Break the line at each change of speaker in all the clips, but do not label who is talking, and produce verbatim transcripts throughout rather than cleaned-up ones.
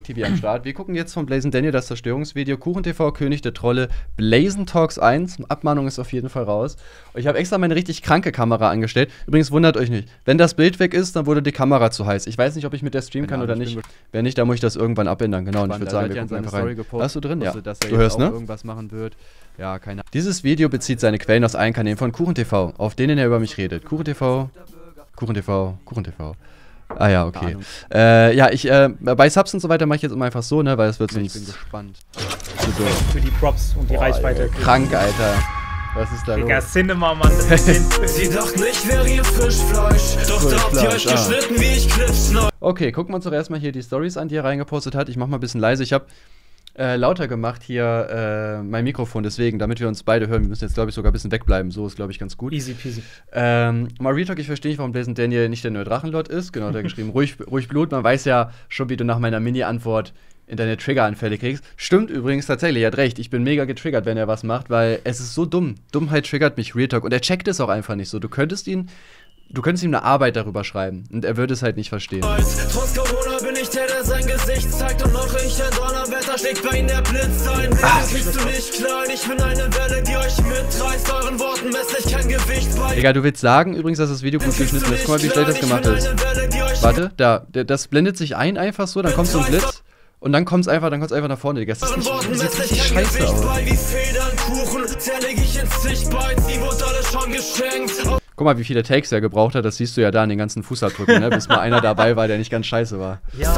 T V am Start. Wir gucken jetzt von Blazing Daniel das Zerstörungsvideo. KuchenTV, König der Trolle, Blazing Talks eins. Abmahnung ist auf jeden Fall raus. Und ich habe extra meine richtig kranke Kamera angestellt. Übrigens, wundert euch nicht. Wenn das Bild weg ist, dann wurde die Kamera zu heiß. Ich weiß nicht, ob ich mit der streamen kann oder nicht. Wenn nicht, dann muss ich das irgendwann abändern. Genau, und ich würde sagen, wir gucken einfach rein. Hast du drin? Ja.
Dass er
du hörst, ne?
irgendwas machen wird. Ja, keine Ahnung.
Dieses Video bezieht seine Quellen aus allen Kanälen von KuchenTV, auf denen er über mich redet. KuchenTV, KuchenTV, KuchenTV. Ah ja, okay. Äh, ja, ich, äh, bei Subs und so weiter mache ich jetzt immer einfach so, ne, weil es wird sonst...
Ich bin gespannt.
Für die Props und die
Boah,
Reichweite.
Alter, krank, Alter. Was ist da los?
Digga, Cinema, Mann.
Sie dachten, ich wäre ihr Fischfleisch. Doch da habt ihr euch geschnitten, wie ich Clips neu.
Okay, gucken wir uns doch erstmal hier die Stories an, die er reingepostet hat. Ich mach mal ein bisschen leise. Ich habe äh, lauter gemacht hier äh, mein Mikrofon, deswegen, damit wir uns beide hören. Wir müssen jetzt, glaube ich, sogar ein bisschen wegbleiben. So ist, glaube ich, ganz gut.
Easy peasy.
Ähm, mal Real Talk, ich verstehe nicht, warum Blazing Daniel nicht der neue Drachenlord ist. Genau, der geschrieben, ruhig, ruhig Blut. Man weiß ja schon, wie du nach meiner Mini-Antwort in deine Triggeranfälle kriegst. Stimmt übrigens tatsächlich, er hat recht. Ich bin mega getriggert, wenn er was macht, weil es ist so dumm. Dummheit triggert mich, Real Talk. Und er checkt es auch einfach nicht so. Du könntest ihn, du könntest ihm eine Arbeit darüber schreiben. Und er würde es halt nicht verstehen.
Trotz Corona bin ich der, der sein Gesicht zeigt. Und noch ich ein Donnerwetter schlägt bei ihm der Blitz ein. Bitte kriegst du nicht klein. Ich bin eine Welle, die euch mitreißt. Euren Worten messe ich kein Gewicht bei.
Egal, du willst sagen übrigens, dass das Video gut geschnitten ist. Guck mal, wie schlecht das gemacht ist. Warte, da, das blendet sich ein einfach so, dann kommt so ein Blitz. Und dann kommt's einfach, dann kommt's einfach nach vorne, Digga. Das, das sieht richtig scheiße aus. Guck mal, wie viele Takes er gebraucht hat. Das siehst du ja da an den ganzen Fußabdrücken, ne? Bis mal einer dabei war, der nicht ganz scheiße war.
Ja.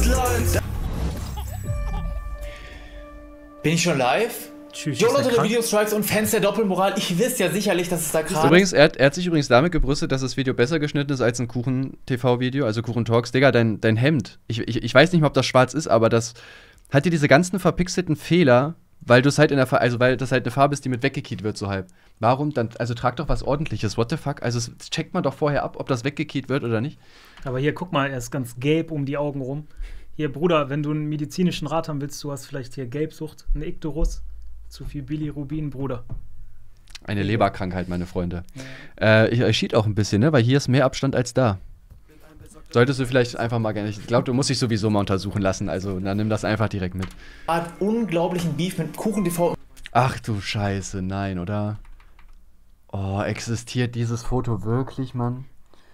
Bin ich schon live?
Tschüss.
Jo, Leute der Videostrikes und Fans der Doppelmoral, ich wisst ja sicherlich, dass es da gerade...
Übrigens, er hat, er hat sich übrigens damit gebrüstet, dass das Video besser geschnitten ist als ein Kuchen-T V-Video, also Kuchen-Talks. Digga, dein, dein Hemd, ich, ich, ich weiß nicht mehr, ob das schwarz ist, aber das hat dir diese ganzen verpixelten Fehler, weil du es halt in der Farbe, also weil das halt eine Farbe ist, die mit weggekiet wird, so halb. Warum dann, also trag doch was Ordentliches, what the fuck? Also das checkt man doch vorher ab, ob das weggekiet wird oder nicht.
Aber hier, guck mal, er ist ganz gelb um die Augen rum. Hier, Bruder, wenn du einen medizinischen Rat haben willst, du hast vielleicht hier Gelbsucht, eine Ikterus. Zu viel Bilirubin, Bruder.
Eine Leberkrankheit, meine Freunde. Ja. Äh, ich, ich schied auch ein bisschen, ne? Weil hier ist mehr Abstand als da. Solltest du vielleicht einfach mal gerne. Ich glaube, du musst dich sowieso mal untersuchen lassen. Also, dann nimm das einfach direkt mit.
Hat unglaublichen Beef mit KuchenTV.
Ach du Scheiße, nein, oder? Oh, existiert dieses Foto wirklich, Mann?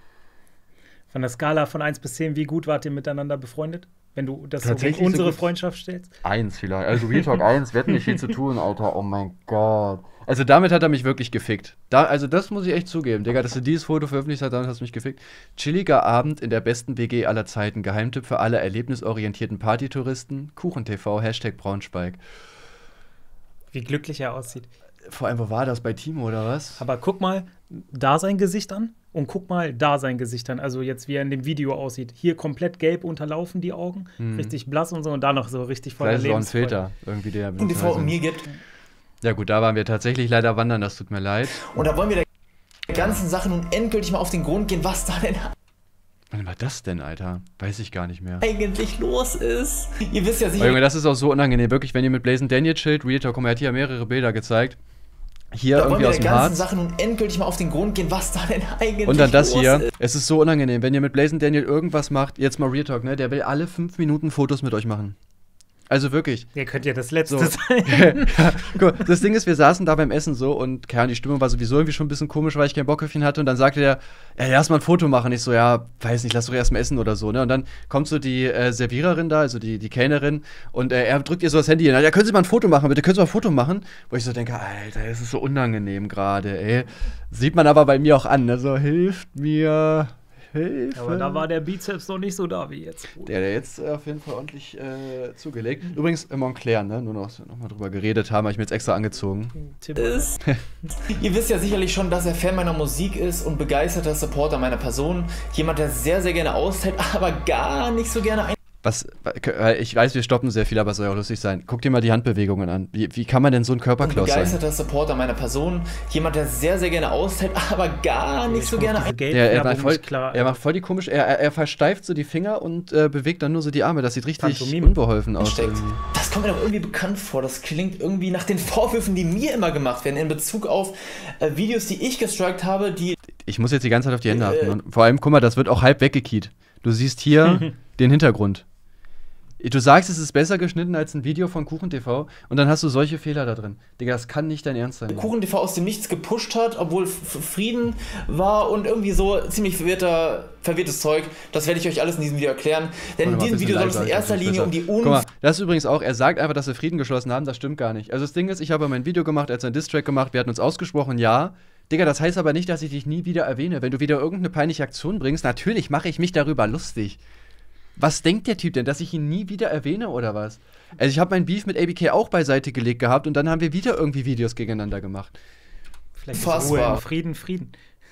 Von der Skala von eins bis zehn, wie gut wart ihr miteinander befreundet? Wenn du das so gegen
Tatsächlich
unsere
so
Freundschaft stellst?
Eins vielleicht. Also Real Talk eins, wir hatten nicht viel zu tun, Alter. Oh mein Gott. Also damit hat er mich wirklich gefickt. Da, also das muss ich echt zugeben, Digga, dass er dieses Foto veröffentlicht hat, damit hast du mich gefickt. Chilliger Abend in der besten W G aller Zeiten. Geheimtipp für alle erlebnisorientierten Partytouristen. KuchenTV, Hashtag Braunschweig.
Wie glücklich er aussieht.
Vor allem, wo war das? Bei Timo oder was?
Aber guck mal da sein Gesicht an und guck mal da sein Gesicht an. Also jetzt, wie er in dem Video aussieht. Hier komplett gelb unterlaufen die Augen, hm. richtig blass und so und da noch so richtig voller Lebensfreude.
Vielleicht ist auch ein Filter, irgendwie der
Und die Frau und mir gibt.
Ja gut, da waren wir tatsächlich leider wandern, das tut mir leid.
Und da wollen wir der ganzen Sache nun endgültig mal auf den Grund gehen, was da denn
Wann war das denn, Alter? Weiß ich gar nicht mehr.
eigentlich los ist. Ihr wisst ja sicher.
Oh, Junge, das ist auch so unangenehm, wirklich, wenn ihr mit Blazing Daniel chillt, Real Talk, er hat hier mehrere Bilder gezeigt. Hier
da
irgendwie
wollen
aus
wir
dem
der ganzen
Harz.
Sache nun endgültig mal auf den Grund gehen, was da denn eigentlich
Und dann das
los
hier.
ist.
Es ist so unangenehm, wenn ihr mit Blazing Daniel irgendwas macht, jetzt mal Real Talk, ne? Der will alle fünf Minuten Fotos mit euch machen. Also wirklich.
Ihr könnt ja das Letzte
So.
sein.
Ja, guck, das Ding ist, wir saßen da beim Essen so und keine Ahnung, die Stimmung war sowieso irgendwie schon ein bisschen komisch, weil ich keinen Bock auf ihn hatte. Und dann sagte der, ja, lass mal ein Foto machen. Ich so, ja, weiß nicht, lass doch erst mal essen oder so, ne? Und dann kommt so die äh, Serviererin da, also die, die Kellnerin, und äh, er drückt ihr so das Handy hin. Ja, können Sie mal ein Foto machen, bitte, können Sie mal ein Foto machen? Wo ich so denke, Alter, das ist so unangenehm gerade, ey. Sieht man aber bei mir auch an, ne? So, hilft mir. Hilfe.
Aber da war der Bizeps noch nicht so da wie jetzt. Bruder.
Der, der jetzt äh, auf jeden Fall ordentlich äh, zugelegt. Übrigens, äh, Montclair, ne? Nur noch, noch mal drüber geredet haben, habe ich mir jetzt extra angezogen.
Ist. Ihr wisst ja sicherlich schon, dass er Fan meiner Musik ist und begeisterter Supporter meiner Person. Jemand, der sehr, sehr gerne austeilt, aber gar nicht so gerne ein.
Was, ich weiß, wir stoppen sehr viel, aber es soll ja auch lustig sein. Guck dir mal die Handbewegungen an. Wie, wie kann man denn so ein Körperklaus sein?
Begeisterter Supporter meiner Person. Jemand, der sehr, sehr gerne austeilt, aber gar nicht so gerne ein.
Der, er, macht voll, er macht voll die komisch, er, er versteift so die Finger und äh, bewegt dann nur so die Arme. Das sieht richtig
Pantomime.
unbeholfen aus.
Das kommt mir doch irgendwie bekannt vor. Das klingt irgendwie nach den Vorwürfen, die mir immer gemacht werden in Bezug auf äh, Videos, die ich gestrikt habe, die...
Ich muss jetzt die ganze Zeit auf die Hände achten. Und vor allem, guck mal, das wird auch halb weggekiet. Du siehst hier den Hintergrund. Du sagst, es ist besser geschnitten als ein Video von KuchenTV und dann hast du solche Fehler da drin. Digga, das kann nicht dein Ernst sein.
KuchenTV aus dem Nichts gepusht hat, obwohl F Frieden war und irgendwie so ziemlich verwirrter, verwirrtes Zeug. Das werde ich euch alles in diesem Video erklären. Denn in diesem Video soll es in erster Linie um die Un...
Guck mal, das ist übrigens auch, er sagt einfach, dass wir Frieden geschlossen haben, das stimmt gar nicht. Also das Ding ist, ich habe mein Video gemacht, er hat seinen Distrack gemacht, wir hatten uns ausgesprochen, ja. Digga, das heißt aber nicht, dass ich dich nie wieder erwähne. Wenn du wieder irgendeine peinliche Aktion bringst, natürlich mache ich mich darüber lustig. Was denkt der Typ denn, dass ich ihn nie wieder erwähne oder was? Also ich habe mein Beef mit A B K auch beiseite gelegt gehabt und dann haben wir wieder irgendwie Videos gegeneinander gemacht.
Vielleicht ist Ruhe in Frieden, Frieden.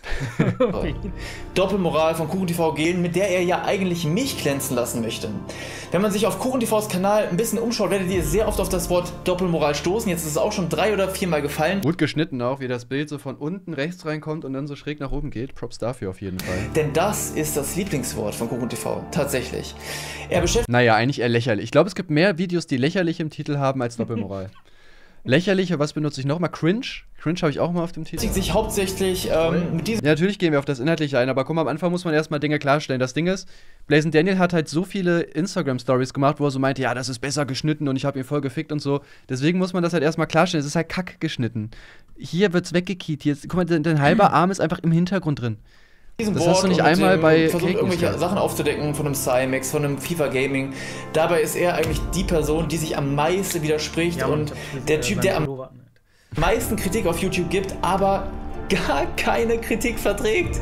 Doppelmoral von KuchenTV gehen, mit der er ja eigentlich mich glänzen lassen möchte. Wenn man sich auf KuchenTVs Kanal ein bisschen umschaut, werdet ihr sehr oft auf das Wort Doppelmoral stoßen. Jetzt ist es auch schon drei oder viermal gefallen.
Gut geschnitten auch, wie das Bild so von unten rechts reinkommt und dann so schräg nach oben geht. Props dafür auf jeden Fall.
Denn das ist das Lieblingswort von KuchenTV. Tatsächlich. Er beschäftigt...
Naja, eigentlich eher lächerlich. Ich glaube, es gibt mehr Videos, die lächerlich im Titel haben als Doppelmoral. Lächerliche, was benutze ich nochmal? Cringe? Cringe habe ich auch mal auf dem Titel.
sich hauptsächlich ähm, mit diesem...
Ja, natürlich gehen wir auf das Inhaltliche ein, aber guck mal, am Anfang muss man erstmal Dinge klarstellen. Das Ding ist, Blazing Daniel hat halt so viele Instagram-Stories gemacht, wo er so meinte, ja, das ist besser geschnitten und ich habe ihn voll gefickt und so. Deswegen muss man das halt erstmal klarstellen. Es ist halt kack geschnitten. Hier wird's weggekiet. Hier ist, guck mal, dein, dein halber Arm ist einfach im Hintergrund drin. Das hast du nicht einmal bei
versucht irgendwelche gehabt. Sachen aufzudecken von einem Cymax, von einem FIFA Gaming. Dabei ist er eigentlich die Person, die sich am meisten widerspricht ja, und der Typ, der am meisten Kritik auf YouTube gibt, aber gar keine Kritik verträgt.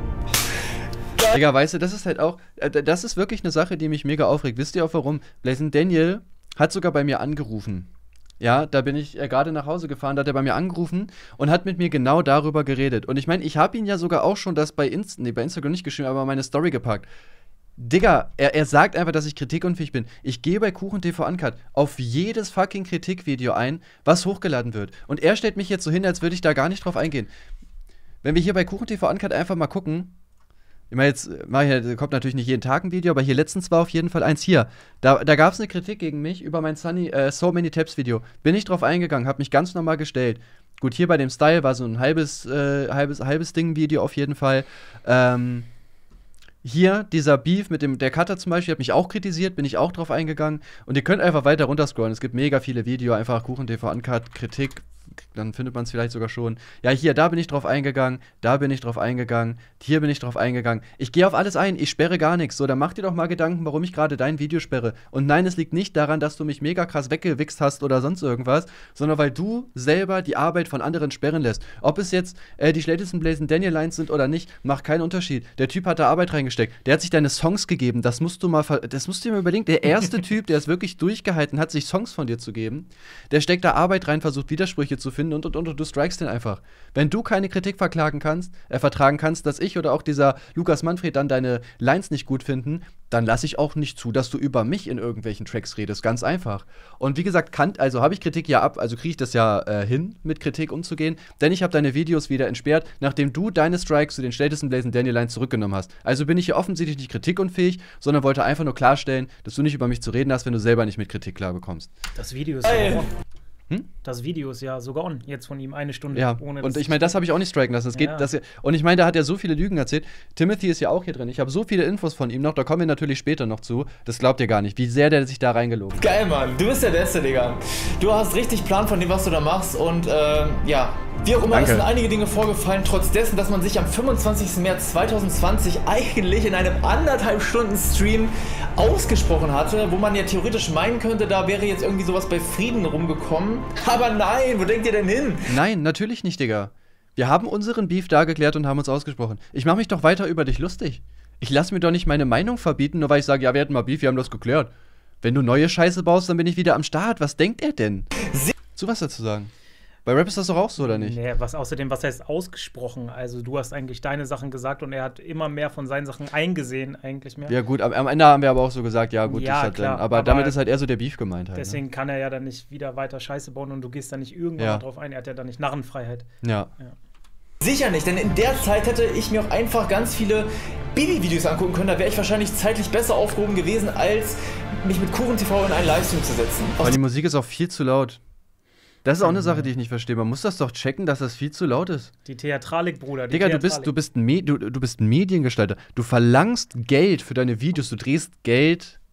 Digga, weißt du, das ist halt auch, das ist wirklich eine Sache, die mich mega aufregt. Wisst ihr auch warum? Blazing Daniel hat sogar bei mir angerufen. Ja, da bin ich äh, gerade nach Hause gefahren, da hat er bei mir angerufen und hat mit mir genau darüber geredet. Und ich meine, ich habe ihn ja sogar auch schon das bei, Inst nee, bei Instagram nicht geschrieben, aber meine Story gepackt. Digga, er, er sagt einfach, dass ich kritikunfähig bin. Ich gehe bei KuchenTV Uncut auf jedes fucking Kritikvideo ein, was hochgeladen wird. Und er stellt mich jetzt so hin, als würde ich da gar nicht drauf eingehen. Wenn wir hier bei KuchenTV Uncut einfach mal gucken, ich meine, jetzt mach ich, da kommt natürlich nicht jeden Tag ein Video, aber hier letztens war auf jeden Fall eins hier. Da, da gab es eine Kritik gegen mich über mein Sunny, äh, So Many Tabs Video. Bin ich drauf eingegangen, hab mich ganz normal gestellt. Gut, hier bei dem Style war so ein halbes, äh, halbes, halbes Ding-Video auf jeden Fall. Ähm, hier, dieser Beef mit dem, der Cutter zum Beispiel, hat mich auch kritisiert, bin ich auch drauf eingegangen. Und ihr könnt einfach weiter runterscrollen. Es gibt mega viele Videos, einfach KuchenTV Uncut, Kritik. Dann findet man es vielleicht sogar schon. Ja, hier, da bin ich drauf eingegangen, da bin ich drauf eingegangen, hier bin ich drauf eingegangen. Ich gehe auf alles ein, ich sperre gar nichts. So, dann mach dir doch mal Gedanken, warum ich gerade dein Video sperre. Und nein, es liegt nicht daran, dass du mich mega krass weggewichst hast oder sonst irgendwas, sondern weil du selber die Arbeit von anderen sperren lässt. Ob es jetzt äh, die schlechtesten Blazing Daniel Lines sind oder nicht, macht keinen Unterschied. Der Typ hat da Arbeit reingesteckt. Der hat sich deine Songs gegeben. Das musst du mal, das musst du dir mal überlegen. Der erste Typ, der es wirklich durchgehalten hat, sich Songs von dir zu geben, der steckt da Arbeit rein, versucht Widersprüche zu finden und und und und du strikest den einfach. Wenn du keine Kritik verklagen kannst, äh, vertragen kannst, dass ich oder auch dieser Lukas Manfred dann deine Lines nicht gut finden, dann lasse ich auch nicht zu, dass du über mich in irgendwelchen Tracks redest. Ganz einfach. Und wie gesagt, kann, also habe ich Kritik ja ab, also kriege ich das ja äh, hin, mit Kritik umzugehen, denn ich habe deine Videos wieder entsperrt, nachdem du deine Strikes zu den schlechtesten Blazing Daniel Lines zurückgenommen hast. Also bin ich hier offensichtlich nicht kritikunfähig, sondern wollte einfach nur klarstellen, dass du nicht über mich zu reden hast, wenn du selber nicht mit Kritik klar bekommst.
Das Video ist ja on. Hm? Das Video ist ja sogar on, jetzt von ihm eine Stunde.
Ja, ohne und ich meine, das habe ich auch nicht striken lassen. Das geht, ja. das, und ich meine, da hat er so viele Lügen erzählt. Timothy ist ja auch hier drin. Ich habe so viele Infos von ihm noch, da kommen wir natürlich später noch zu. Das glaubt ihr gar nicht, wie sehr der sich da reingelogen hat.
Geil, Mann. Du bist der Beste, Digga. Du hast richtig Plan von dem, was du da machst. Und äh, ja, wie auch immer, es sind einige Dinge vorgefallen, trotz dessen, dass man sich am fünfundzwanzigsten März zweitausendzwanzig eigentlich in einem anderthalb Stunden Stream ausgesprochen hatte, wo man ja theoretisch meinen könnte, da wäre jetzt irgendwie sowas bei Frieden rumgekommen. Aber nein, wo denkt ihr denn hin?
Nein, natürlich nicht, Digga. Wir haben unseren Beef da geklärt und haben uns ausgesprochen. Ich mache mich doch weiter über dich lustig. Ich lasse mir doch nicht meine Meinung verbieten, nur weil ich sage, ja, wir hatten mal Beef, wir haben das geklärt. Wenn du neue Scheiße baust, dann bin ich wieder am Start. Was denkt er denn? Zu was dazu sagen? Bei Rap ist das doch auch so, oder nicht?
Nee, was außerdem, was heißt ausgesprochen? Also du hast eigentlich deine Sachen gesagt und er hat immer mehr von seinen Sachen eingesehen, eigentlich mehr.
Ja gut, am, am Ende haben wir aber auch so gesagt, ja gut,
ja,
ist halt
klar,
dann, aber, aber damit ist halt eher so der Beef gemeint halt.
Deswegen
ne?
kann er ja dann nicht wieder weiter Scheiße bauen und du gehst da nicht irgendwann
ja.
mal drauf ein. Er hat ja dann nicht Narrenfreiheit.
Ja.
ja.
Sicher nicht, denn in der Zeit hätte ich mir auch einfach ganz viele Baby-Videos angucken können. Da wäre ich wahrscheinlich zeitlich besser aufgehoben gewesen, als mich mit KuchenTV in einen Livestream zu setzen.
Weil die Musik ist auch viel zu laut. Das ist auch eine Sache, die ich nicht verstehe. Man muss das doch checken, dass das viel zu laut ist.
Die Theatralik, Bruder. Die
Digga,
Theatralik.
du bist, du, bist ein du, du bist ein Mediengestalter. Du verlangst Geld für deine Videos. Du drehst Geld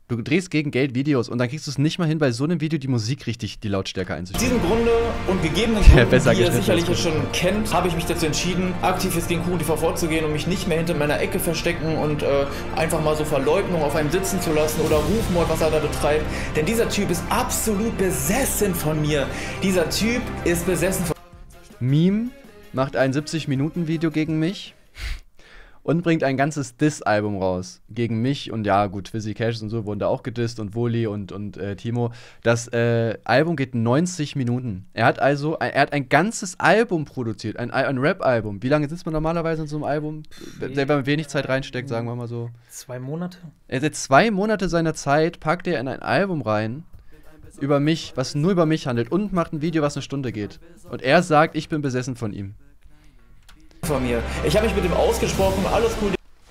Du drehst gegen Geld Videos und dann kriegst du es nicht mal hin, bei so einem Video die Musik richtig, die Lautstärke
Aus
einzustellen.
diesem Grunde und gegebenen Gründen,
besser
die ihr
geschnitten
sicherlich
als
schon kennt, habe ich mich dazu entschieden, aktiv jetzt gegen KuchenTV vorzugehen und mich nicht mehr hinter meiner Ecke verstecken und äh, einfach mal so Verleugnung auf einem sitzen zu lassen oder Rufmord, was er da betreibt. Denn dieser Typ ist absolut besessen von mir. Dieser Typ ist besessen von...
Meme macht ein siebzig Minuten Video gegen mich und bringt ein ganzes Diss-Album raus gegen mich und ja, gut, Twizzy Cash und so wurden da auch gedisst und Woli und, und äh, Timo. Das äh, Album geht neunzig Minuten. Er hat also, er hat ein ganzes Album produziert, ein, ein Rap-Album. Wie lange sitzt man normalerweise in so einem Album? Wenn man wenig Zeit reinsteckt, sagen wir mal so.
Zwei Monate?
Er hat zwei Monate seiner Zeit, packt er in ein Album rein, über mich, was nur über mich handelt und macht ein Video, was eine Stunde geht. Und er sagt, ich bin besessen von ihm.
von mir. Ich habe mich mit ihm ausgesprochen, alles cool.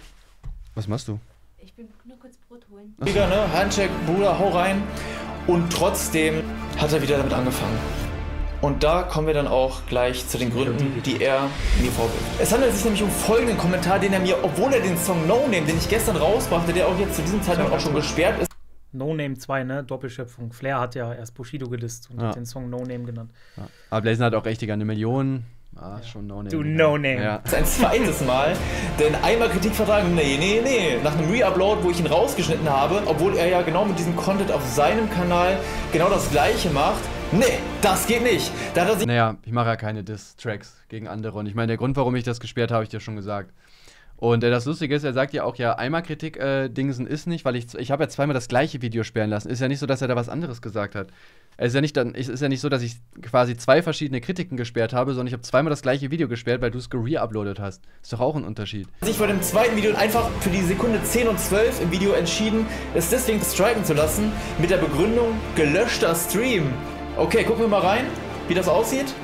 Was machst du?
Ich bin nur kurz Brot holen.
Digga, ne? Handcheck, Bruder, hau rein. Und trotzdem hat er wieder damit angefangen. Und da kommen wir dann auch gleich zu den Gründen, die er mir vorwirft. Es handelt sich nämlich um folgenden Kommentar, den er mir, obwohl er den Song No Name, den ich gestern rausbrachte, der auch jetzt zu diesem Zeitpunkt auch schon gesperrt ist.
No Name zwei, ne? Doppelschöpfung. Flair hat ja erst Bushido gedisst und
ja.
hat den Song No Name genannt.
Ja. Aber Blazing hat auch richtig eine Million. Ah, ja. Schon No Name.
Du No Name.
Ja.
Das ist ein zweites Mal, denn einmal Kritik vertragen, nee, nee, nee. Nach einem Re-Upload, wo ich ihn rausgeschnitten habe, obwohl er ja genau mit diesem Content auf seinem Kanal genau das Gleiche macht. Nee, das geht nicht. Da hat er sich
naja, ich mache ja keine Diss-Tracks gegen andere. Und ich meine, der Grund, warum ich das gesperrt habe, habe ich dir schon gesagt. Und äh, das Lustige ist, er sagt ja auch, ja, einmal Kritik äh, Dingsen ist nicht, weil ich, ich habe ja zweimal das gleiche Video sperren lassen. Ist ja nicht so, dass er da was anderes gesagt hat. Es ist ja nicht, dann, es ist ja nicht so, dass ich quasi zwei verschiedene Kritiken gesperrt habe, sondern ich habe zweimal das gleiche Video gesperrt, weil du es gere-uploadet hast. Ist doch auch ein Unterschied.
sich vor dem zweiten Video einfach für die Sekunde zehn und zwölf im Video entschieden, es deswegen striken zu lassen, mit der Begründung, gelöschter Stream. Okay, gucken wir mal rein, wie das aussieht.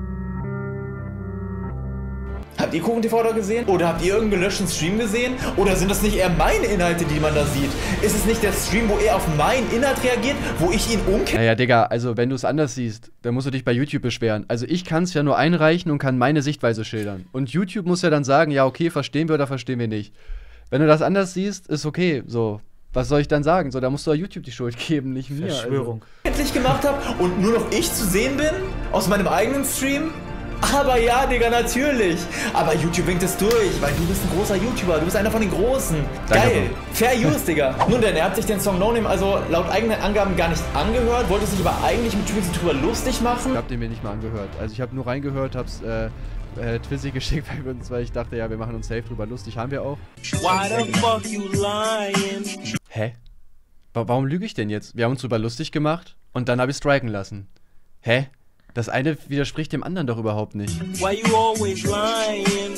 Habt ihr KuchenTV da gesehen? Oder habt ihr irgendeinen gelöschten Stream gesehen? Oder sind das nicht eher meine Inhalte, die man da sieht? Ist es nicht der Stream, wo er auf meinen Inhalt reagiert, wo ich ihn umkehre?
Naja, Digga, also wenn du es anders siehst, dann musst du dich bei YouTube beschweren. Also ich kann es ja nur einreichen und kann meine Sichtweise schildern. Und YouTube muss ja dann sagen, ja okay, verstehen wir oder verstehen wir nicht. Wenn du das anders siehst, ist okay, so. Was soll ich dann sagen? So, da musst du ja YouTube die Schuld geben, nicht mir.
Verschwörung.
Endlich gemacht habe und nur noch ich zu sehen bin? Aus meinem eigenen Stream? Aber ja, Digga, natürlich. Aber YouTube winkt es durch, weil du bist ein großer YouTuber. Du bist einer von den Großen.
Danke,
Geil. Fair Use, Digga. Nun denn, er hat sich den Song No Name also laut eigenen Angaben gar nicht angehört, wollte sich aber eigentlich mit Twizzy drüber lustig machen.
Ich hab den mir nicht mal angehört. Also ich habe nur reingehört, hab's äh, äh, Twizzy geschickt, weil, wir uns, weil ich dachte, ja, wir machen uns safe drüber lustig. Haben wir auch.
Why the fuck you lying?
Hä? Wa- Warum lüge ich denn jetzt? Wir haben uns drüber lustig gemacht und dann habe ich striken lassen. Hä? Das eine widerspricht dem anderen doch überhaupt nicht.
Why you always lying?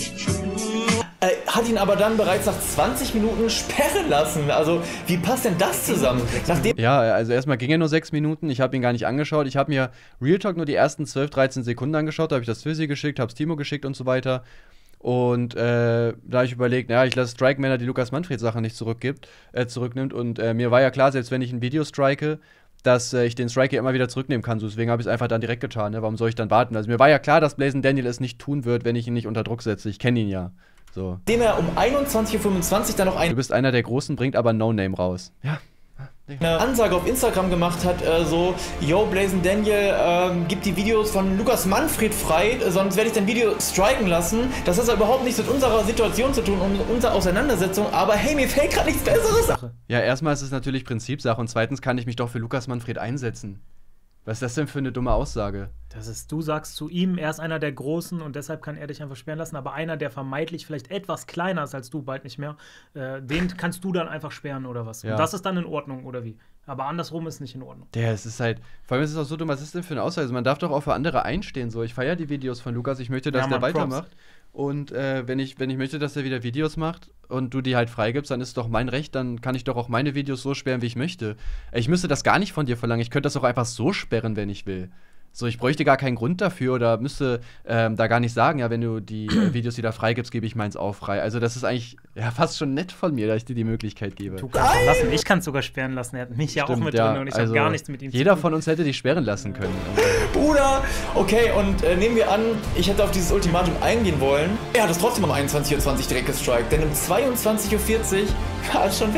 Er hat ihn aber dann bereits nach zwanzig Minuten sperren lassen. Also, wie passt denn das zusammen? Nachdem
Ja, also erstmal ging er nur sechs Minuten, ich habe ihn gar nicht angeschaut. Ich habe mir Real Talk nur die ersten zwölf, dreizehn Sekunden angeschaut, da habe ich das Twizzy geschickt, habe es Timo geschickt und so weiter. Und äh, da habe ich überlegt, naja, ich lasse striken, wenn er die Lukas Manfred-Sache nicht zurückgibt, äh, zurücknimmt. Und äh, mir war ja klar, selbst wenn ich ein Video strike, dass äh, ich den Strike ja immer wieder zurücknehmen kann. So, deswegen habe ich es einfach dann direkt getan. Ne? Warum soll ich dann warten? Also mir war ja klar, dass Blazing Daniel es nicht tun wird, wenn ich ihn nicht unter Druck setze. Ich kenne ihn ja. So.
er um einundzwanzig Uhr fünfundzwanzig dann noch ein
Du bist einer der Großen, bringt aber No Name raus. Ja.
eine Ansage auf Instagram gemacht hat, äh, so, yo, Blazing Daniel, ähm, gib die Videos von Lukas Manfred frei, äh, sonst werde ich dein Video striken lassen. Das hat überhaupt nichts mit unserer Situation zu tun und unserer Auseinandersetzung, aber hey, mir fällt gerade nichts Besseres ein.
Ja, erstmal ist es natürlich Prinzipsache und zweitens kann ich mich doch für Lukas Manfred einsetzen. Was ist das denn für eine dumme Aussage?
Das ist, du sagst zu ihm, er ist einer der Großen und deshalb kann er dich einfach sperren lassen, aber einer, der vermeintlich vielleicht etwas kleiner ist als du, bald nicht mehr, äh, den kannst du dann einfach sperren oder was.
Ja.
Und das ist dann in Ordnung, oder wie? Aber andersrum ist nicht in Ordnung.
Der, es ist halt, vor allem ist es auch so dumm, was ist denn für eine Aussage? Also man darf doch auch für andere einstehen, so. Ich feiere die Videos von Lukas, ich möchte, dass
Ja,
der
Mann, Props.
weitermacht. Und äh, wenn, ich, wenn ich möchte, dass er wieder Videos macht und du die halt freigibst, dann ist es doch mein Recht, dann kann ich doch auch meine Videos so sperren, wie ich möchte. Ich müsste das gar nicht von dir verlangen, ich könnte das auch einfach so sperren, wenn ich will. So, ich bräuchte gar keinen Grund dafür oder müsste ähm, da gar nicht sagen, ja, wenn du die äh, Videos wieder freigibst, gebe ich meins auch frei. Also das ist eigentlich ja, fast schon nett von mir, dass ich dir die Möglichkeit gebe.
Du kannst auch lassen. Ich kann es sogar sperren lassen. Er hat mich ja
Stimmt,
auch mit
ja,
drin und ich
also
habe gar nichts mit ihm
jeder
zu tun.
von uns hätte dich sperren lassen können.
Bruder, okay, und äh, nehmen wir an, ich hätte auf dieses Ultimatum eingehen wollen. Er hat es trotzdem um einundzwanzig Uhr zwanzig direkt gestrikt, denn um zweiundzwanzig Uhr vierzig war es schon weg.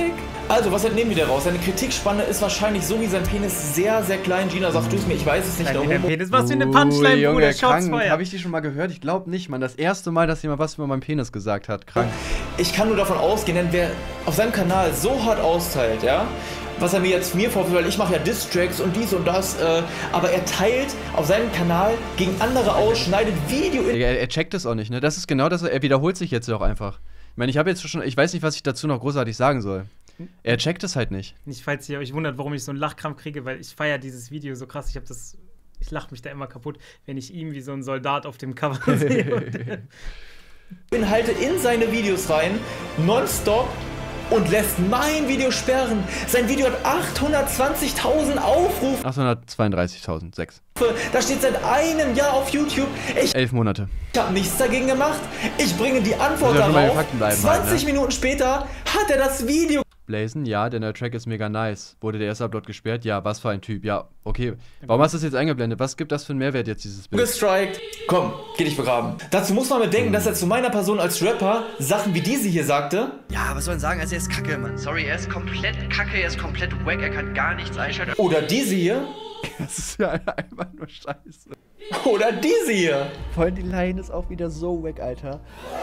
Also, was entnehmen wir daraus? Seine Kritikspanne ist wahrscheinlich so wie sein Penis sehr, sehr klein. Gina, sag du es mir, ich weiß es nicht.
Klein
Der
wie der
Homo-
Penis. Was für eine Punchline,
Junge,
Bruder. Shots
krank.
feiern.
Habe ich die schon mal gehört? Ich glaube nicht, Mann. Das erste Mal, dass jemand was über meinen Penis gesagt hat. Krank.
Ich kann nur davon ausgehen, denn wer auf seinem Kanal so hart austeilt, ja, was er mir jetzt mir vorführt, weil ich mache ja Diss-Tracks und dies und das, äh, aber er teilt auf seinem Kanal gegen andere aus, schneidet Video in.
Digga, Er, er checkt es auch nicht, ne? Das ist genau das, er wiederholt sich jetzt ja auch einfach. Ich meine, ich habe jetzt schon, ich weiß nicht, was ich dazu noch großartig sagen soll. Er checkt es halt nicht.
Nicht, falls ihr euch wundert, warum ich so einen Lachkrampf kriege, weil ich feiere dieses Video so krass. Ich habe das, ich lache mich da immer kaputt, wenn ich ihn wie so ein Soldat auf dem Cover sehe.
Inhalte in seine Videos rein, nonstop, und lässt mein Video sperren. Sein Video hat achthundertzwanzigtausend Aufrufe.
achthundertzweiunddreißigtausend, sechs.
Das steht seit einem Jahr auf YouTube. Ich
Elf Monate.
habe nichts dagegen gemacht. Ich bringe die Antwort
Muss ja schon bei den
darauf.
Fakten bleiben
zwanzig
halt, ne?
Minuten später hat er das Video
Blazen, ja, denn der Track ist mega nice. Wurde der erste Upload gesperrt? Ja, was für ein Typ. Ja, okay. Warum hast du das jetzt eingeblendet? Was gibt das für einen Mehrwert jetzt, dieses Bild?
gestrikt. Komm, geh dich begraben. Dazu muss man bedenken, dass er zu meiner Person als Rapper Sachen wie diese hier sagte.
Ja, was soll man sagen? Also, er ist kacke, Mann. Sorry, er ist komplett kacke, er ist komplett wack, er kann gar nichts einschalten.
Oder diese hier.
Das ist ja einfach nur scheiße.
Oder diese hier.
Voll die Line ist auch wieder so weg, Alter.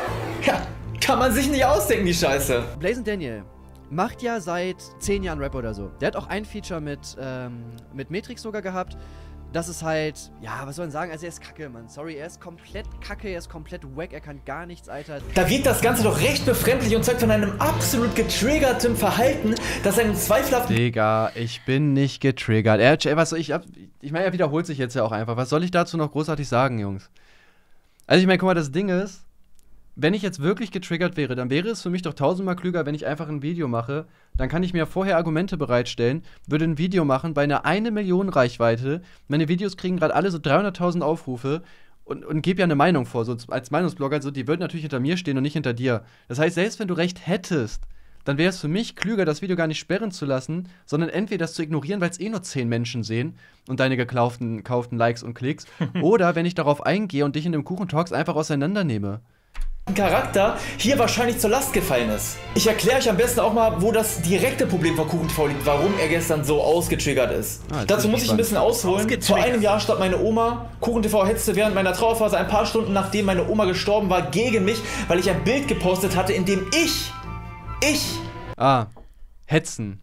Ja, kann man sich nicht ausdenken, die Scheiße.
Blazen Daniel macht ja seit zehn Jahren Rap oder so. Der hat auch ein Feature mit, ähm, mit Matrix sogar gehabt. Das ist halt, ja, was soll man sagen? Also er ist kacke, Mann. Sorry, er ist komplett kacke, er ist komplett wack, er kann gar nichts, Alter.
Da wirkt das Ganze doch recht befremdlich und zeugt von einem absolut getriggerten Verhalten, das einen zweifelhaften
Digga, ich bin nicht getriggert. Er, ey, was soll ich, ich meine, er wiederholt sich jetzt ja auch einfach. Was soll ich dazu noch großartig sagen, Jungs? Also ich meine, guck mal, das Ding ist, wenn ich jetzt wirklich getriggert wäre, dann wäre es für mich doch tausendmal klüger, wenn ich einfach ein Video mache. Dann kann ich mir vorher Argumente bereitstellen, würde ein Video machen bei einer eine Million Reichweite. Meine Videos kriegen gerade alle so dreihunderttausend Aufrufe und, und gebe ja eine Meinung vor. So als Meinungsblogger, so, die würden natürlich hinter mir stehen und nicht hinter dir. Das heißt, selbst wenn du recht hättest, dann wäre es für mich klüger, das Video gar nicht sperren zu lassen, sondern entweder das zu ignorieren, weil es eh nur zehn Menschen sehen und deine gekauften kauften Likes und Klicks, oder wenn ich darauf eingehe und dich in dem Kuchentalks einfach auseinandernehme.
Charakter hier wahrscheinlich zur Last gefallen ist. Ich erkläre euch am besten auch mal, wo das direkte Problem von KuchenTV liegt, warum er gestern so ausgetriggert ist.
Ah,
Dazu muss ich ein bisschen ausholen. Vor einem Jahr starb meine Oma. KuchenTV hetzte während meiner Trauerphase ein paar Stunden nachdem meine Oma gestorben war gegen mich, weil ich ein Bild gepostet hatte, in dem ich, ich
Ah, hetzen.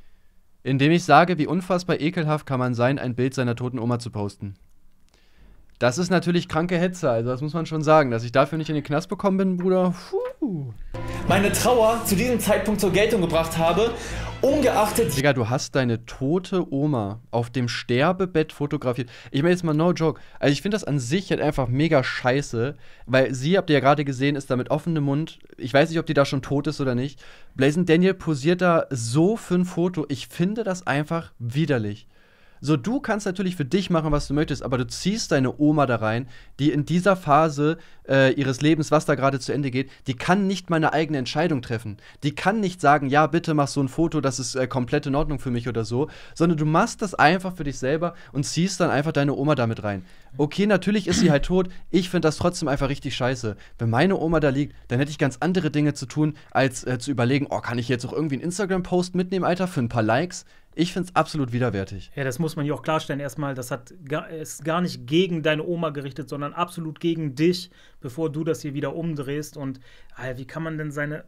Indem ich sage, wie unfassbar ekelhaft kann man sein, ein Bild seiner toten Oma zu posten. Das ist natürlich kranke Hetze, also das muss man schon sagen. Dass ich dafür nicht in den Knast bekommen bin, Bruder, puh.
meine Trauer zu diesem Zeitpunkt zur Geltung gebracht habe, ungeachtet
Digga, du hast deine tote Oma auf dem Sterbebett fotografiert. Ich meine jetzt mal no joke. Also ich finde das an sich halt einfach mega scheiße, weil sie, habt ihr ja gerade gesehen, ist da mit offenem Mund. Ich weiß nicht, ob die da schon tot ist oder nicht. Blazen Daniel posiert da so für ein Foto. Ich finde das einfach widerlich. So, du kannst natürlich für dich machen, was du möchtest, aber du ziehst deine Oma da rein, die in dieser Phase äh, ihres Lebens, was da gerade zu Ende geht, die kann nicht mal eine eigene Entscheidung treffen. Die kann nicht sagen, ja, bitte mach so ein Foto, das ist äh, komplett in Ordnung für mich oder so, sondern du machst das einfach für dich selber und ziehst dann einfach deine Oma damit rein. Okay, natürlich ist sie halt tot, ich finde das trotzdem einfach richtig scheiße. Wenn meine Oma da liegt, dann hätte ich ganz andere Dinge zu tun, als äh, zu überlegen, oh, kann ich jetzt auch irgendwie einen Instagram-Post mitnehmen, Alter, für ein paar Likes? Ich finde es absolut widerwärtig.
Ja, das muss man ja auch klarstellen. Erstmal, das hat gar, ist gar nicht gegen deine Oma gerichtet, sondern absolut gegen dich, bevor du das hier wieder umdrehst. Und Alter, wie kann man denn seine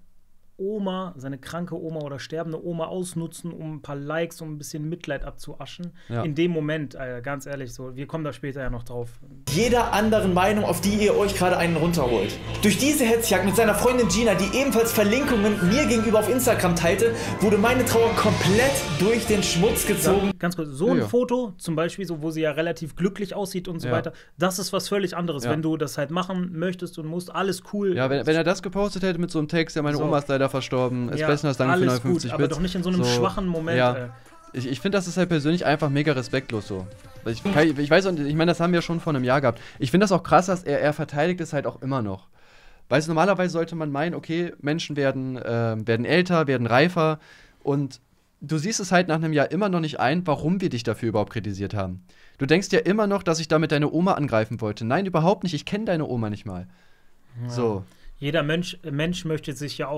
Oma, seine kranke Oma oder sterbende Oma ausnutzen, um ein paar Likes, um ein bisschen Mitleid abzuaschen?
Ja.
In dem Moment, Alter, ganz ehrlich, so, wir kommen da später ja noch drauf.
jeder anderen Meinung, auf die ihr euch gerade einen runterholt. Durch diese Hetzjagd mit seiner Freundin Gina, die ebenfalls Verlinkungen mir gegenüber auf Instagram teilte, wurde meine Trauer komplett durch den Schmutz gezogen.
Ja, ganz kurz, so ein
Ja, ja.
Foto, zum Beispiel, so, wo sie ja relativ glücklich aussieht und so
Ja.
weiter, das ist was völlig anderes.
Ja.
Wenn du das halt machen möchtest und musst, alles cool.
Ja, wenn, wenn er das gepostet hätte mit so einem Text, ja, meine
So.
Oma ist leider verstorben, es
Ja,
besten als Dank für
alles
neunundfünfzig
gut, aber
Bits.
doch nicht in so einem schwachen Moment,
Ja.
äh.
Ich, ich finde, das ist halt persönlich einfach mega respektlos so. Weil Ich, kann- ich weiß, und ich meine, das haben wir schon vor einem Jahr gehabt. Ich finde das auch krass, dass er, er verteidigt es halt auch immer noch. Weißt du, normalerweise sollte man meinen, okay, Menschen werden, ähm, werden älter, werden reifer und du siehst es halt nach einem Jahr immer noch nicht ein, warum wir dich dafür überhaupt kritisiert haben. Du denkst ja immer noch, dass ich damit deine Oma angreifen wollte. Nein, überhaupt nicht. Ich kenne deine Oma nicht mal. So.
Jeder Mensch, Mensch möchte sich ja auch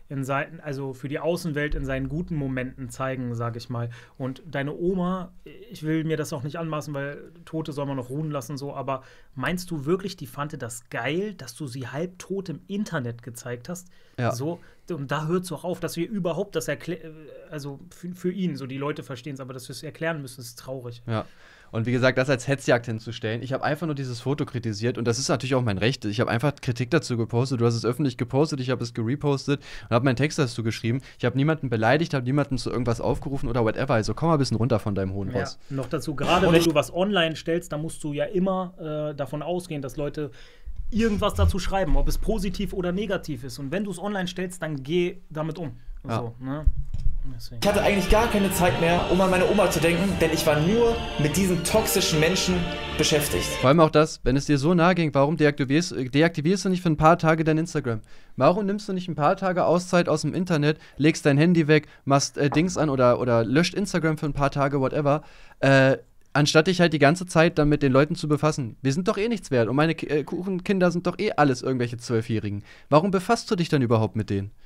in seinen, also für die Außenwelt in seinen guten Momenten zeigen, sage ich mal. Und deine Oma, ich will mir das auch nicht anmaßen, weil Tote soll man noch ruhen lassen, so, aber meinst du wirklich, die fand das geil, dass du sie halbtot im Internet gezeigt hast?
Ja.
So, und da hört es auch auf, dass wir überhaupt das erklären, also für, für ihn, so die Leute verstehen es, aber dass wir es erklären müssen, ist traurig.
Ja. Und wie gesagt, das als Hetzjagd hinzustellen. Ich habe einfach nur dieses Foto kritisiert und das ist natürlich auch mein Recht. Ich habe einfach Kritik dazu gepostet. Du hast es öffentlich gepostet, ich habe es gerepostet und habe meinen Text dazu geschrieben. Ich habe niemanden beleidigt, habe niemanden zu irgendwas aufgerufen oder whatever. Also komm mal ein bisschen runter von deinem hohen Ross.
Ja, noch dazu, gerade wenn du was online stellst, da musst du ja immer äh, davon ausgehen, dass Leute irgendwas dazu schreiben, ob es positiv oder negativ ist. Und wenn du es online stellst, dann geh damit um.
Ja.
So, ne?
Ich hatte eigentlich gar keine Zeit mehr, um an meine Oma zu denken, denn ich war nur mit diesen toxischen Menschen beschäftigt.
Vor allem auch das, wenn es dir so nahe ging, warum deaktivierst, deaktivierst du nicht für ein paar Tage dein Instagram? Warum nimmst du nicht ein paar Tage Auszeit aus dem Internet, legst dein Handy weg, machst äh, Dings an oder, oder löscht Instagram für ein paar Tage, whatever, äh, anstatt dich halt die ganze Zeit dann mit den Leuten zu befassen. Wir sind doch eh nichts wert und meine Ki äh, Kuchenkinder sind doch eh alles irgendwelche Zwölfjährigen. Warum befasst du dich dann überhaupt mit denen?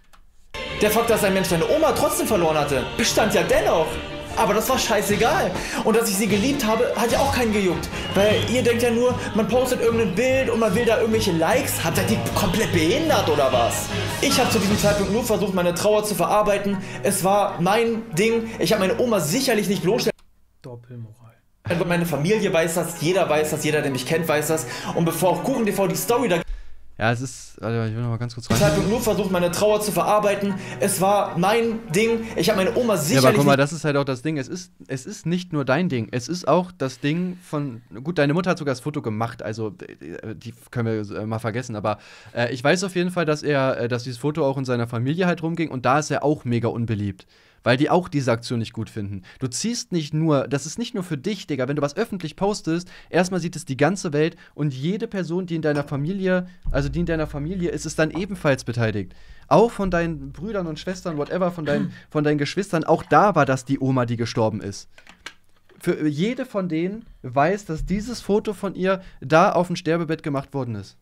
Der Fakt, dass ein Mensch seine Oma trotzdem verloren hatte, bestand ja dennoch. Aber das war scheißegal. Und dass ich sie geliebt habe, hat ja auch keinen gejuckt. Weil ihr denkt ja nur, man postet irgendein Bild und man will da irgendwelche Likes. Habt ihr die komplett behindert oder was? Ich habe zu diesem Zeitpunkt nur versucht, meine Trauer zu verarbeiten. Es war mein Ding. Ich habe meine Oma sicherlich nicht bloßstellen.
Doppelmoral.
Meine Familie weiß das, jeder weiß das, jeder, der mich kennt, weiß das. Und bevor auch Kuchen T V die Story da
Ja, es ist. Warte, ich will noch mal ganz kurz rein.
Ich habe nur versucht, meine Trauer zu verarbeiten. Es war mein Ding. Ich habe meine Oma sicherlich.
Ja, aber guck mal, das ist halt auch das Ding. Es ist, es ist nicht nur dein Ding. Es ist auch das Ding von. Gut, deine Mutter hat sogar das Foto gemacht. Also, die können wir äh, mal vergessen. Aber äh, ich weiß auf jeden Fall, dass er, äh, dass dieses Foto auch in seiner Familie halt rumging. Und da ist er auch mega unbeliebt. Weil die auch diese Aktion nicht gut finden. Du ziehst nicht nur, das ist nicht nur für dich, Digga, wenn du was öffentlich postest, erstmal sieht es die ganze Welt und jede Person, die in deiner Familie, also die in deiner Familie ist, ist dann ebenfalls beteiligt. Auch von deinen Brüdern und Schwestern, whatever, von deinen, von deinen Geschwistern, auch da war das die Oma, die gestorben ist. Für jede von denen weiß, dass dieses Foto von ihr da auf dem Sterbebett gemacht worden ist.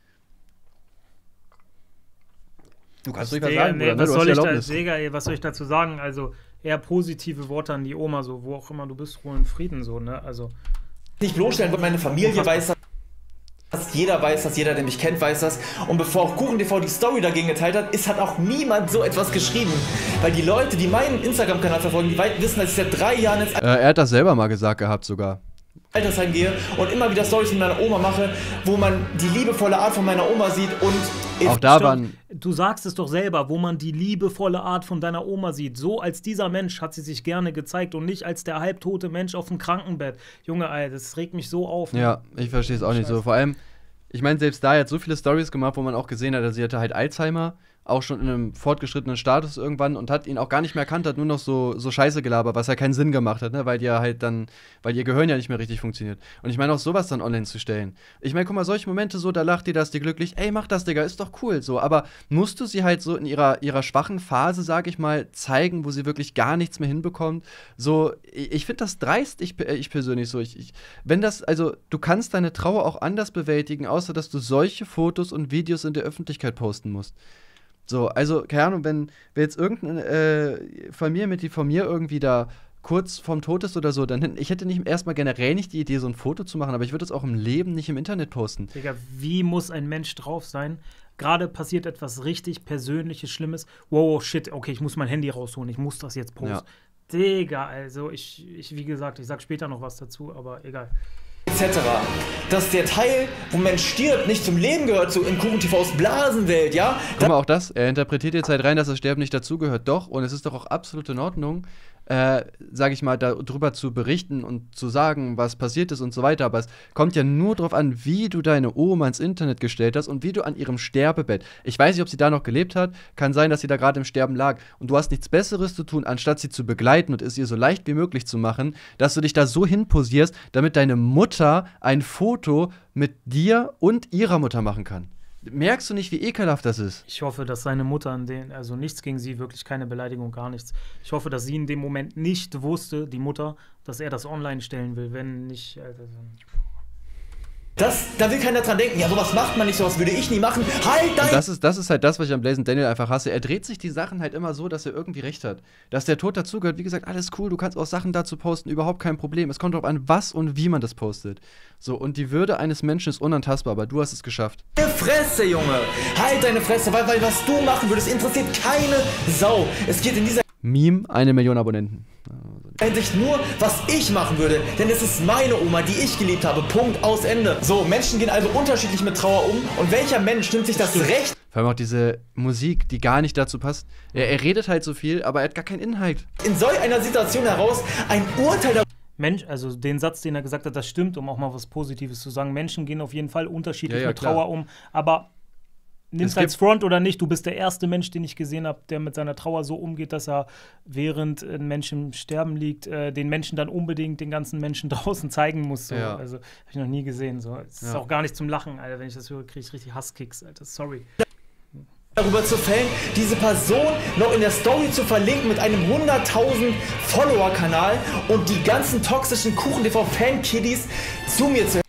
Du kannst ruhig was sagen,
nee,
Bruder, ne?
was,
Du
soll
hast die
ich da,
Erlaubnis.
Digga, ey, was soll ich dazu sagen? Also eher positive Worte an die Oma, so wo auch immer du bist, Ruhe und Frieden, so, ne? Also
nicht bloßstellen, weil meine Familie weiß das, jeder weiß das, jeder, der mich kennt, weiß das. Und bevor auch Kuchen T V die Story dagegen geteilt hat, ist hat auch niemand so etwas geschrieben. Weil die Leute, die meinen Instagram-Kanal verfolgen, die weit wissen, dass ich seit drei Jahren ins
Äh, er hat das selber mal gesagt gehabt sogar.
Altersheim gehe und immer wieder Storys mit meiner Oma mache, wo man die liebevolle Art von meiner Oma sieht und
Auch da
Stopp.
waren.
Du sagst es doch selber, wo man die liebevolle Art von deiner Oma sieht. So als dieser Mensch hat sie sich gerne gezeigt und nicht als der halbtote Mensch auf dem Krankenbett. Junge, ey, das regt mich so auf. Ne?
Ja, ich verstehe es auch nicht so. Vor allem, ich meine, selbst da, er hat so viele Stories gemacht, wo man auch gesehen hat, sie hatte halt Alzheimer, auch schon in einem fortgeschrittenen Status irgendwann und hat ihn auch gar nicht mehr erkannt, hat nur noch so, so Scheiße gelabert, was ja keinen Sinn gemacht hat, ne? Weil ihr halt dann, weil ihr Gehirn ja nicht mehr richtig funktioniert. Und ich meine auch sowas dann online zu stellen. Ich meine, guck mal, solche Momente so, da lacht die, da ist die glücklich, ey, mach das, Digga, ist doch cool, so. Aber musst du sie halt so in ihrer, ihrer schwachen Phase, sag ich mal, zeigen, wo sie wirklich gar nichts mehr hinbekommt? So, ich, ich finde das dreist, ich, ich persönlich so. Ich, ich, wenn das, also, du kannst deine Trauer auch anders bewältigen, außer dass du solche Fotos und Videos in der Öffentlichkeit posten musst. So, also, keine Ahnung, wenn, wenn jetzt irgendeine äh, Familienmitglied von mir irgendwie da kurz vorm Tod ist oder so, dann ich hätte nicht erstmal generell nicht die Idee, so ein Foto zu machen, aber ich würde es auch im Leben nicht im Internet posten.
Digga, wie muss ein Mensch drauf sein? Gerade passiert etwas richtig Persönliches, Schlimmes. Wow, shit, okay, ich muss mein Handy rausholen, ich muss das jetzt posten. Ja. Digga, also ich, ich, wie gesagt, ich sag später noch was dazu, aber egal.
et cetera. Dass der Teil, wo ein Mensch stirbt, nicht zum Leben gehört, so in Kuchen T Vs Blasenwelt, ja?
Guck mal, auch das, er interpretiert jetzt halt rein, dass das Sterben nicht dazugehört. Doch, und es ist doch auch absolut in Ordnung, äh, sag ich mal, darüber zu berichten und zu sagen, was passiert ist und so weiter. Aber es kommt ja nur darauf an, wie du deine Oma ins Internet gestellt hast und wie du an ihrem Sterbebett. Ich weiß nicht, ob sie da noch gelebt hat. Kann sein, dass sie da gerade im Sterben lag. Und du hast nichts Besseres zu tun, anstatt sie zu begleiten und es ihr so leicht wie möglich zu machen, dass du dich da so hinposierst, damit deine Mutter ein Foto mit dir und ihrer Mutter machen kann. Merkst du nicht, wie ekelhaft das ist?
Ich hoffe, dass seine Mutter an den, also nichts gegen sie, wirklich keine Beleidigung, gar nichts. Ich hoffe, dass sie in dem Moment nicht wusste, die Mutter, dass er das online stellen will, wenn nicht. Also
Das, da will keiner dran denken. Ja, sowas macht man nicht, sowas würde ich nie machen. Halt dein...
Und das ist, das ist halt das, was ich am Blazing Daniel einfach hasse. Er dreht sich die Sachen halt immer so, dass er irgendwie recht hat. Dass der Tod dazugehört, wie gesagt, alles cool, du kannst auch Sachen dazu posten, überhaupt kein Problem. Es kommt darauf an, was und wie man das postet. So, und die Würde eines Menschen ist unantastbar, aber du hast es geschafft.
Deine Fresse, Junge! Halt deine Fresse, weil, weil was du machen würdest, interessiert keine Sau. Es geht in dieser
Meme, eine Million Abonnenten.
Hinsicht nur, was ich machen würde, denn es ist meine Oma, die ich geliebt habe. Punkt, aus, Ende. So, Menschen gehen also unterschiedlich mit Trauer um und welcher Mensch nimmt sich das Recht?
Vor allem auch diese Musik, die gar nicht dazu passt. Er, er redet halt so viel, aber er hat gar keinen Inhalt.
In solch einer Situation heraus ein Urteil darüber.
Mensch, also den Satz, den er gesagt hat, das stimmt, um auch mal was Positives zu sagen. Menschen gehen auf jeden Fall unterschiedlich
ja, ja,
mit
klar.
Trauer um, aber nimm's als Front oder nicht, du bist der erste Mensch, den ich gesehen habe, der mit seiner Trauer so umgeht, dass er, während ein Mensch im Sterben liegt, äh, den Menschen dann unbedingt den ganzen Menschen draußen zeigen muss. So.
Ja.
Also, habe ich noch nie gesehen. So. Es ist
Ja.
auch gar nicht zum Lachen, Alter. Wenn ich das höre, kriege ich richtig Hasskicks, Alter. Sorry.
darüber zu fällen, diese Person noch in der Story zu verlinken mit einem hunderttausend Follower-Kanal und die ganzen toxischen Kuchen-T V-Fan-Kiddies zu mir zu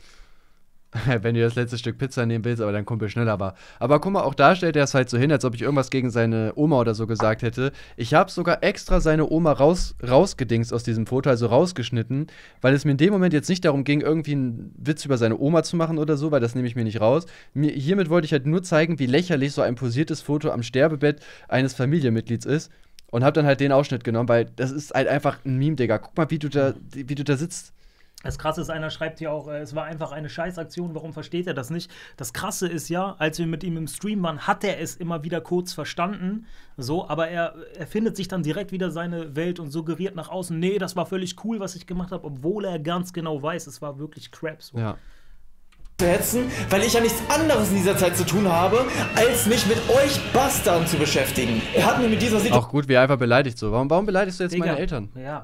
Wenn du das letzte Stück Pizza nehmen willst, aber dein Kumpel schneller war. Aber guck mal, auch da stellt er es halt so hin, als ob ich irgendwas gegen seine Oma oder so gesagt hätte. Ich habe sogar extra seine Oma raus, rausgedingst aus diesem Foto, also rausgeschnitten, weil es mir in dem Moment jetzt nicht darum ging, irgendwie einen Witz über seine Oma zu machen oder so, weil das nehme ich mir nicht raus. Mir, hiermit wollte ich halt nur zeigen, wie lächerlich so ein posiertes Foto am Sterbebett eines Familienmitglieds ist. Und habe dann halt den Ausschnitt genommen, weil das ist halt einfach ein Meme, Digga. Guck mal, wie du da, wie du da sitzt.
Das Krasse ist, einer schreibt hier auch, äh, es war einfach eine Scheißaktion, warum versteht er das nicht? Das Krasse ist ja, als wir mit ihm im Stream waren, hat er es immer wieder kurz verstanden, so, aber er, er findet sich dann direkt wieder seine Welt und suggeriert nach außen, nee, das war völlig cool, was ich gemacht habe, obwohl er ganz genau weiß, es war wirklich Crap. So.
Ja.
hetzen, weil ich ja nichts anderes in dieser Zeit zu tun habe, als mich mit euch Bastarden zu beschäftigen. Er hat mir mit dieser Situation...
Auch gut, wie er einfach beleidigt so. Warum, warum beleidigst du jetzt
Digga,
meine Eltern?
Ja.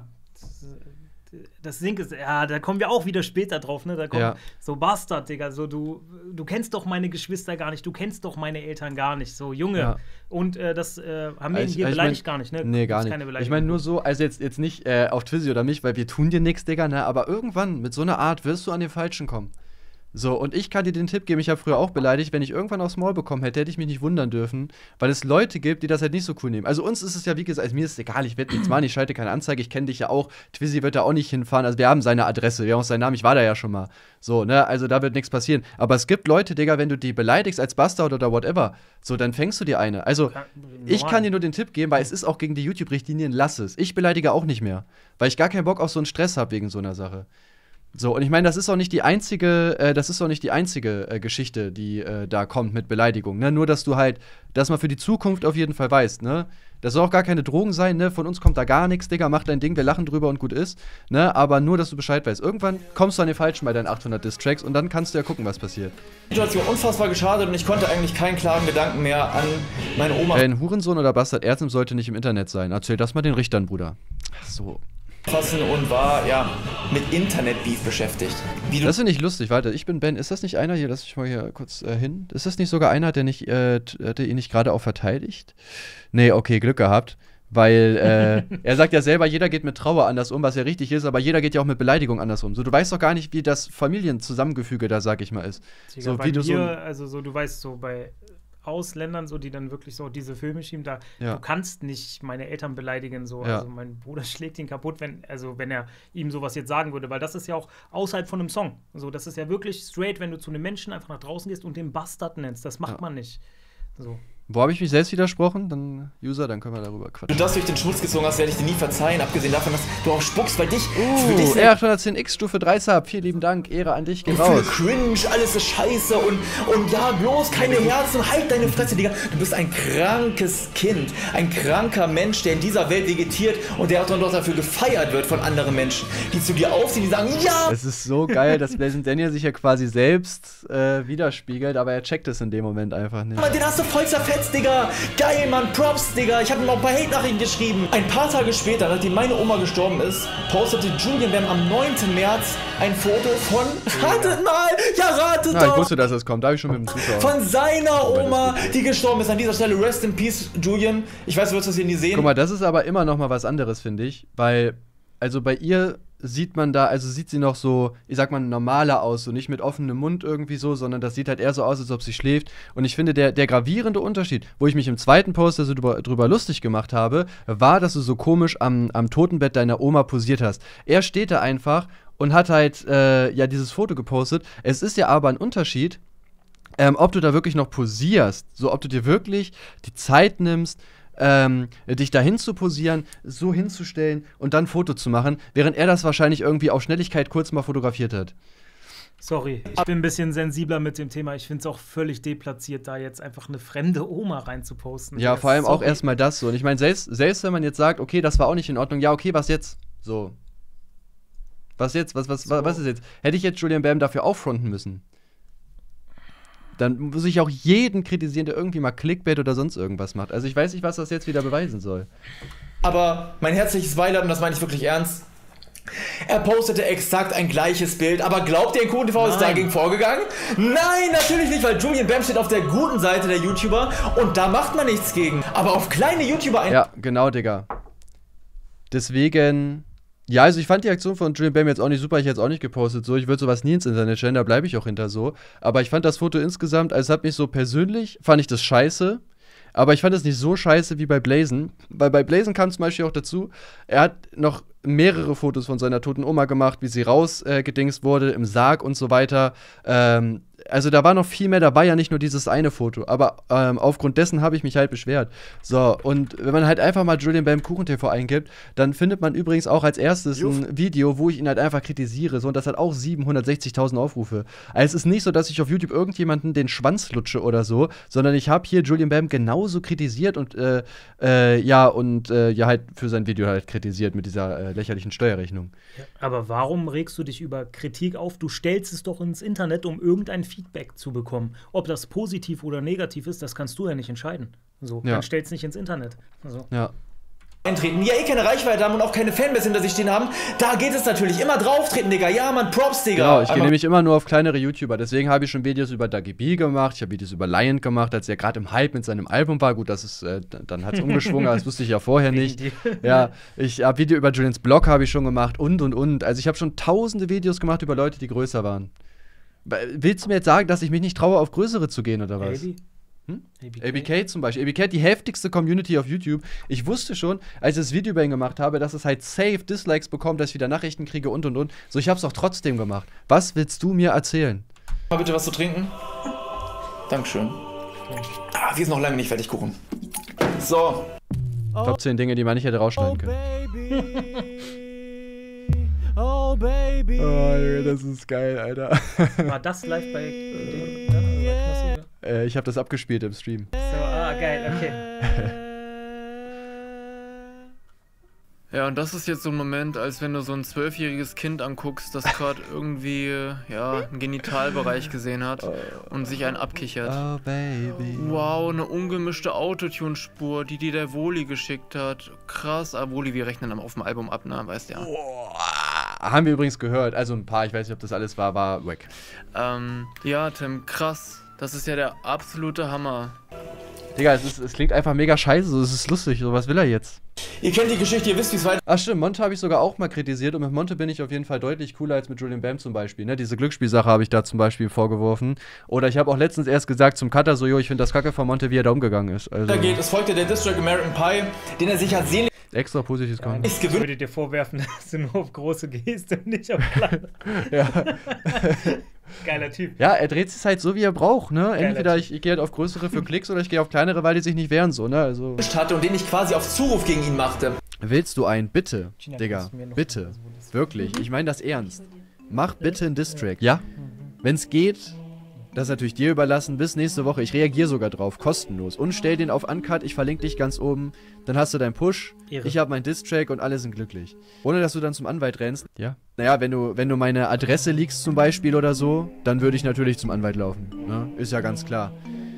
Das Ding ist, ja, da kommen wir auch wieder später drauf, ne? Da kommt
Ja.
so Bastard, Digga, so du, du kennst doch meine Geschwister gar nicht, du kennst doch meine Eltern gar nicht, so Junge.
Ja.
Und äh, das äh, haben wir ihn
Also,
hier
ich
beleidigt
mein,
gar nicht, ne?
Nee, gar
Gibt's
nicht.
keine Beleidigung.
Ich meine nur so, also jetzt, jetzt nicht äh, auf Twizzy oder mich, weil wir tun dir nichts, Digga, ne? Aber irgendwann mit so einer Art wirst du an den Falschen kommen. So, und ich kann dir den Tipp geben, ich habe früher auch beleidigt, wenn ich irgendwann aufs Maul bekommen hätte, hätte ich mich nicht wundern dürfen, weil es Leute gibt, die das halt nicht so cool nehmen. Also uns ist es ja, wie gesagt, also mir ist es egal, ich werde nichts machen, ich schalte keine Anzeige, ich kenne dich ja auch, Twizzy wird da auch nicht hinfahren, also wir haben seine Adresse, wir haben auch seinen Namen, ich war da ja schon mal. So, ne, also da wird nichts passieren. Aber es gibt Leute, Digga, wenn du die beleidigst als Bastard oder whatever, so, dann fängst du dir eine. Also, ich kann dir nur den Tipp geben, weil es ist auch gegen die YouTube-Richtlinien, lass es. Ich beleidige auch nicht mehr, weil ich gar keinen Bock auf so einen Stress habe wegen so einer Sache. So, und ich meine, das ist auch nicht die einzige, äh, das ist auch nicht die einzige äh, Geschichte, die äh, da kommt mit Beleidigung, ne? Nur, dass du halt, dass man für die Zukunft auf jeden Fall weißt, ne? Das soll auch gar keine Drogen sein, ne? Von uns kommt da gar nichts, Digga, mach dein Ding, wir lachen drüber und gut ist, ne? Aber nur, dass du Bescheid weißt. Irgendwann kommst du an den Falschen bei deinen achthundert Diss-Tracks und dann kannst du ja gucken, was passiert.
Situation unfassbar geschadet und ich konnte eigentlich keinen klaren Gedanken mehr an meine Oma
Ein Hurensohn oder Bastard Erzim sollte nicht im Internet sein. Erzähl das mal den Richtern, Bruder. Ach so.
fassen und war, ja, mit Internet-Beef beschäftigt. Wie du
Das finde ich lustig, warte, ich bin Ben. Ist das nicht einer hier, lass mich mal hier kurz äh, hin. Ist das nicht sogar einer, der nicht, äh, der ihn nicht gerade auch verteidigt? Nee, okay, Glück gehabt. Weil äh, er sagt ja selber, jeder geht mit Trauer anders um, was ja richtig ist, aber jeder geht ja auch mit Beleidigung anders um. So, du weißt doch gar nicht, wie das Familienzusammengefüge da, sag ich mal, ist.
Digga,
So,
bei
wie du so
mir, also so, du weißt, so bei Ausländern, so, die dann wirklich so diese Filme schieben, da,
Ja.
du kannst nicht meine Eltern beleidigen, so,
Ja.
also mein Bruder schlägt ihn kaputt, wenn, also wenn er ihm sowas jetzt sagen würde, weil das ist ja auch außerhalb von einem Song, so, das ist ja wirklich straight, wenn du zu einem Menschen einfach nach draußen gehst und den Bastard nennst, das macht
Ja.
man nicht, so.
Wo habe ich mich selbst widersprochen? Dann, User, dann können wir darüber
du
quatschen.
das durch den Schmutz gezogen hast, werde ich dir nie verzeihen, abgesehen davon, dass du auch spuckst, weil dich für dich
Uh,
selbst
R achthundertzehn X Stufe drei Sub, vielen lieben Dank, Ehre an dich, geh
Gefühl,
raus.
cringe, alles ist scheiße und, und ja, bloß keine Herzen, halt deine Fresse, Digga. Du bist ein krankes Kind, ein kranker Mensch, der in dieser Welt vegetiert und der auch dann doch dafür gefeiert wird von anderen Menschen, die zu dir aufsehen, die sagen, ja!
Es ist so geil, dass Blazing Daniel sich ja quasi selbst äh, widerspiegelt, aber er checkt es in dem Moment einfach nicht.
Mann, den hast du voll zerfetzt, Digga. Geil, Mann, Props, Digga. Ich hab ihm auch ein paar Hate-Nachrichten geschrieben. Ein paar Tage später, nachdem meine Oma gestorben ist, postete Julian Bam am neunten März ein Foto von, ratet mal, ja, ratet
Na, ich
doch,
wusste, dass es kommt, da habe ich schon mit dem Zuschauer.
von seiner
Aber das
Oma,
geht.
die gestorben ist. An dieser Stelle, rest in peace, Julian. Ich weiß, du wirst das hier nie sehen.
Guck mal, das ist aber immer noch mal was anderes, finde ich, weil, also bei ihr sieht man da, also sieht sie noch so, ich sag mal, normaler aus, so nicht mit offenem Mund irgendwie so, sondern das sieht halt eher so aus, als ob sie schläft. Und ich finde, der, der gravierende Unterschied, wo ich mich im zweiten Post also drüber, drüber lustig gemacht habe, war, dass du so komisch am, am Totenbett deiner Oma posiert hast. Er steht da einfach und hat halt, äh, ja, dieses Foto gepostet. Es ist ja aber ein Unterschied, ähm, ob du da wirklich noch posierst, so ob du dir wirklich die Zeit nimmst, Ähm, dich dahin zu posieren, so hinzustellen und dann ein Foto zu machen, während er das wahrscheinlich irgendwie auf Schnelligkeit kurz mal fotografiert hat.
Sorry, ich bin ein bisschen sensibler mit dem Thema. Ich finde es auch völlig deplatziert, da jetzt einfach eine fremde Oma reinzuposten.
Ja, vor allem
Sorry.
auch erstmal das so. Und ich meine, selbst, selbst wenn man jetzt sagt, okay, das war auch nicht in Ordnung, ja, okay, was jetzt? So. Was jetzt? Was, was, so. was ist jetzt? Hätte ich jetzt Julian Bam dafür auffronten müssen? Dann muss ich auch jeden kritisieren, der irgendwie mal Clickbait oder sonst irgendwas macht. Also ich weiß nicht, was das jetzt wieder beweisen soll.
Aber mein herzliches Beileid, und das meine ich wirklich ernst, er postete exakt ein gleiches Bild, aber glaubt ihr, N Q T V ist dagegen vorgegangen? Nein, natürlich nicht, weil Julian Bam steht auf der guten Seite der YouTuber und da macht man nichts gegen. Aber auf kleine YouTuber ein...
Ja, genau, Digga. Deswegen... Ja, also ich fand die Aktion von Julian Bam jetzt auch nicht super, ich hätte es auch nicht gepostet, so, ich würde sowas nie ins Internet stellen, da bleibe ich auch hinter so, aber ich fand das Foto insgesamt, also es hat mich so persönlich, fand ich das scheiße, aber ich fand es nicht so scheiße wie bei Blazen, weil bei Blazen kam zum Beispiel auch dazu, er hat noch mehrere Fotos von seiner toten Oma gemacht, wie sie rausgedingst äh, wurde, im Sarg und so weiter, ähm, also da war noch viel mehr, da war ja nicht nur dieses eine Foto, aber ähm, aufgrund dessen habe ich mich halt beschwert. So, und wenn man halt einfach mal Julian Bam KuchenTV eingibt, dann findet man übrigens auch als erstes Juff. ein Video, wo ich ihn halt einfach kritisiere, so, und das hat auch siebenhundertsechzigtausend Aufrufe. Also es ist nicht so, dass ich auf YouTube irgendjemanden den Schwanz lutsche oder so, sondern ich habe hier Julian Bam genauso kritisiert und, äh, äh, ja, und, äh, ja, halt für sein Video halt kritisiert mit dieser äh, lächerlichen Steuerrechnung.
Ja, aber warum regst du dich über Kritik auf? Du stellst es doch ins Internet, um irgendein Feedback zu bekommen. Ob das positiv oder negativ ist, das kannst du ja nicht entscheiden. So,
ja.
Dann stell's nicht ins Internet. Also.
Ja.
Eintreten, die ja eh keine Reichweite haben und auch keine Fanbase hinter sich stehen haben, da geht es natürlich immer drauftreten, Digga. Ja, Mann, Props, Digga.
Genau, ich gehe
Aber
nämlich immer nur auf kleinere YouTuber. Deswegen habe ich schon Videos über Dagi B gemacht, ich habe Videos über Lion gemacht, als er gerade im Hype mit seinem Album war. Gut, das ist, äh, dann hat es umgeschwungen, aber das wusste ich ja vorher nicht. Ja, ich habe Video über Julians Blog habe ich schon gemacht und, und, und. Also ich habe schon tausende Videos gemacht über Leute, die größer waren. Willst du mir jetzt sagen, dass ich mich nicht traue, auf größere zu gehen, oder was?
Maybe.
Hm? A B K zum Beispiel. A B K hat die heftigste Community auf YouTube. Ich wusste schon, als ich das Video über ihn gemacht habe, dass es halt safe Dislikes bekommt, dass ich wieder Nachrichten kriege und und und. So, ich hab's auch trotzdem gemacht. Was willst du mir erzählen?
Mal bitte was zu trinken. Dankeschön. Ah, wir sind noch lange nicht fertig, Kuchen. So.
Top zehn Dinge, die man nicht hätte rausschneiden können.
Oh, baby.
Oh, das ist geil, Alter.
War das live bei dem? Ja, yeah.
äh, ich habe das abgespielt im Stream.
So, ah, geil, okay.
Ja, und das ist jetzt so ein Moment, als wenn du so ein zwölfjähriges Kind anguckst, das gerade irgendwie, ja, einen Genitalbereich gesehen hat und sich einen abkichert.
Oh, baby.
Wow, eine ungemischte Autotune-Spur, die dir der Woli geschickt hat. Krass, ah, Woli, wir rechnen auf dem Album ab, ne, weißt ja.
Oh, haben wir übrigens gehört, also ein paar, ich weiß nicht, ob das alles war, war weg.
Ähm, ja, Tim, krass. Das ist ja der absolute Hammer.
Digga, es, ist, es klingt einfach mega scheiße, so, es ist lustig, so, was will er jetzt?
Ihr kennt die Geschichte, ihr wisst, wie es weiter...
Ach stimmt, Monte habe ich sogar auch mal kritisiert und mit Monte bin ich auf jeden Fall deutlich cooler als mit Julian Bam zum Beispiel, ne? Diese Glücksspielsache habe ich da zum Beispiel vorgeworfen. Oder ich habe auch letztens erst gesagt zum Cutter so, jo, ich finde das kacke von Monte, wie er da umgegangen ist. Also,
da geht, es folgte der Distrack American Pie, den er sich hat sehen...
Extra positives Comment.
Ich würde dir vorwerfen, dass du nur auf große gehst und nicht auf kleine.
Ja.
Geiler Typ.
Ja, er dreht sich halt so, wie er braucht, ne?
Geiler
Entweder
Typ.
ich, ich gehe halt auf größere für Klicks oder ich gehe auf kleinere, weil die sich nicht wehren, so, ne? Also.
hatte und den ich quasi auf Zuruf gegen ihn machte.
Willst du einen? Bitte,
Gina,
Digga,
kannst du mir noch
bitte.
sagen, wo das-
Wirklich, ich meine das ernst. Mach bitte einen Distrack, ja? Wenn's geht, das ist natürlich dir überlassen, bis nächste Woche. Ich reagiere sogar drauf, kostenlos. Und stell den auf Uncut, ich verlinke dich ganz oben. Dann hast du deinen Push,
Ehre.
ich habe meinen Distrack und alle sind glücklich. Ohne, dass du dann zum Anwalt rennst. Ja. Naja, wenn du, wenn du meine Adresse leakst zum Beispiel oder so, dann würde ich natürlich zum Anwalt laufen. Ne? Ist ja ganz klar.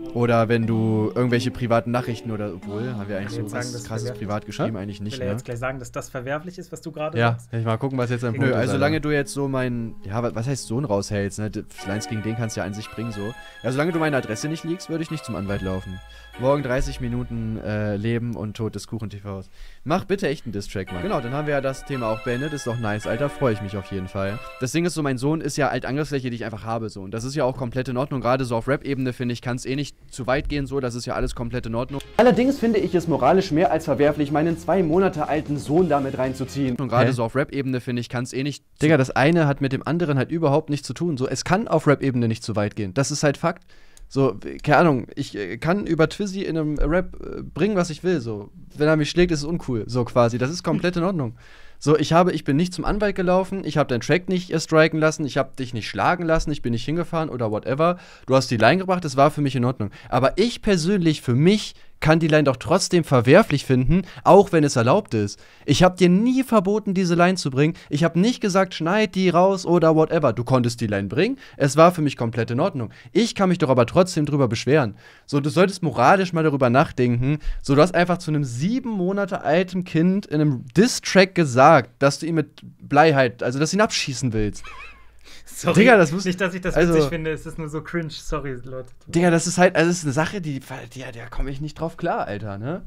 Oder wenn du irgendwelche privaten Nachrichten oder, obwohl, haben wir eigentlich so
jetzt sagen,
was
das
krasses
verwerflich
privat geschrieben?
ist?
Eigentlich nicht,
Will er
ne?
jetzt gleich sagen, dass das verwerflich ist, was du gerade
Ja,
sagst?
ich mal gucken, was jetzt am Punkt
Nö,
ist.
also
Alter.
solange du jetzt so mein, ja, wa- was heißt Sohn raushältst, ne? D- Eins gegen den kannst du ja an sich bringen, so. Ja, solange du meine Adresse nicht liegst, würde ich nicht zum Anwalt laufen. Morgen dreißig Minuten äh, Leben und Tod des Kuchen-T Vs. Mach bitte echt einen Diss-Track, Mann. Genau, dann haben wir ja das Thema auch beendet. Ist doch nice, Alter. Freue ich mich auf jeden Fall. Das Ding ist so, mein Sohn ist ja halt Angriffsfläche, die ich einfach habe, so. Und das ist ja auch komplett in Ordnung. Gerade so auf Rap-Ebene, finde ich, kann es eh nicht zu weit gehen, so. Das ist ja alles komplett in Ordnung.
Allerdings finde ich es moralisch mehr als verwerflich, meinen zwei Monate alten Sohn damit reinzuziehen.
Und gerade
Hä?
so auf Rap-Ebene, finde ich, kann es eh nicht.
Digga, das eine hat mit dem anderen halt überhaupt nichts zu tun. So, es kann auf Rap-Ebene nicht zu weit gehen. Das ist halt Fakt. So, keine Ahnung, ich äh, kann über Twizzy in einem Rap äh, bringen, was ich will. So, wenn er mich schlägt, ist es uncool. So quasi. Das ist komplett in Ordnung. So, ich habe, ich bin nicht zum Anwalt gelaufen, ich habe deinen Track nicht äh, striken lassen, ich habe dich nicht schlagen lassen, ich bin nicht hingefahren oder whatever. Du hast die Line gebracht, das war für mich in Ordnung. Aber ich persönlich, für mich, kann die Line doch trotzdem verwerflich finden, auch wenn es erlaubt ist. Ich habe dir nie verboten, diese Line zu bringen. Ich habe nicht gesagt, schneid die raus oder whatever. Du konntest die Line bringen. Es war für mich komplett in Ordnung. Ich kann mich doch aber trotzdem drüber beschweren. So, du solltest moralisch mal darüber nachdenken. So, du hast einfach zu einem sieben Monate alten Kind in einem Diss-Track gesagt, dass du ihn mit Bleiheit, also dass du ihn abschießen willst.
Sorry,
Digga, das muss-
nicht, dass ich das
also-
witzig finde, es ist nur so cringe. Sorry, Leute.
Digga, das ist halt, also das ist eine Sache, die, die da komme ich nicht drauf klar, Alter, ne?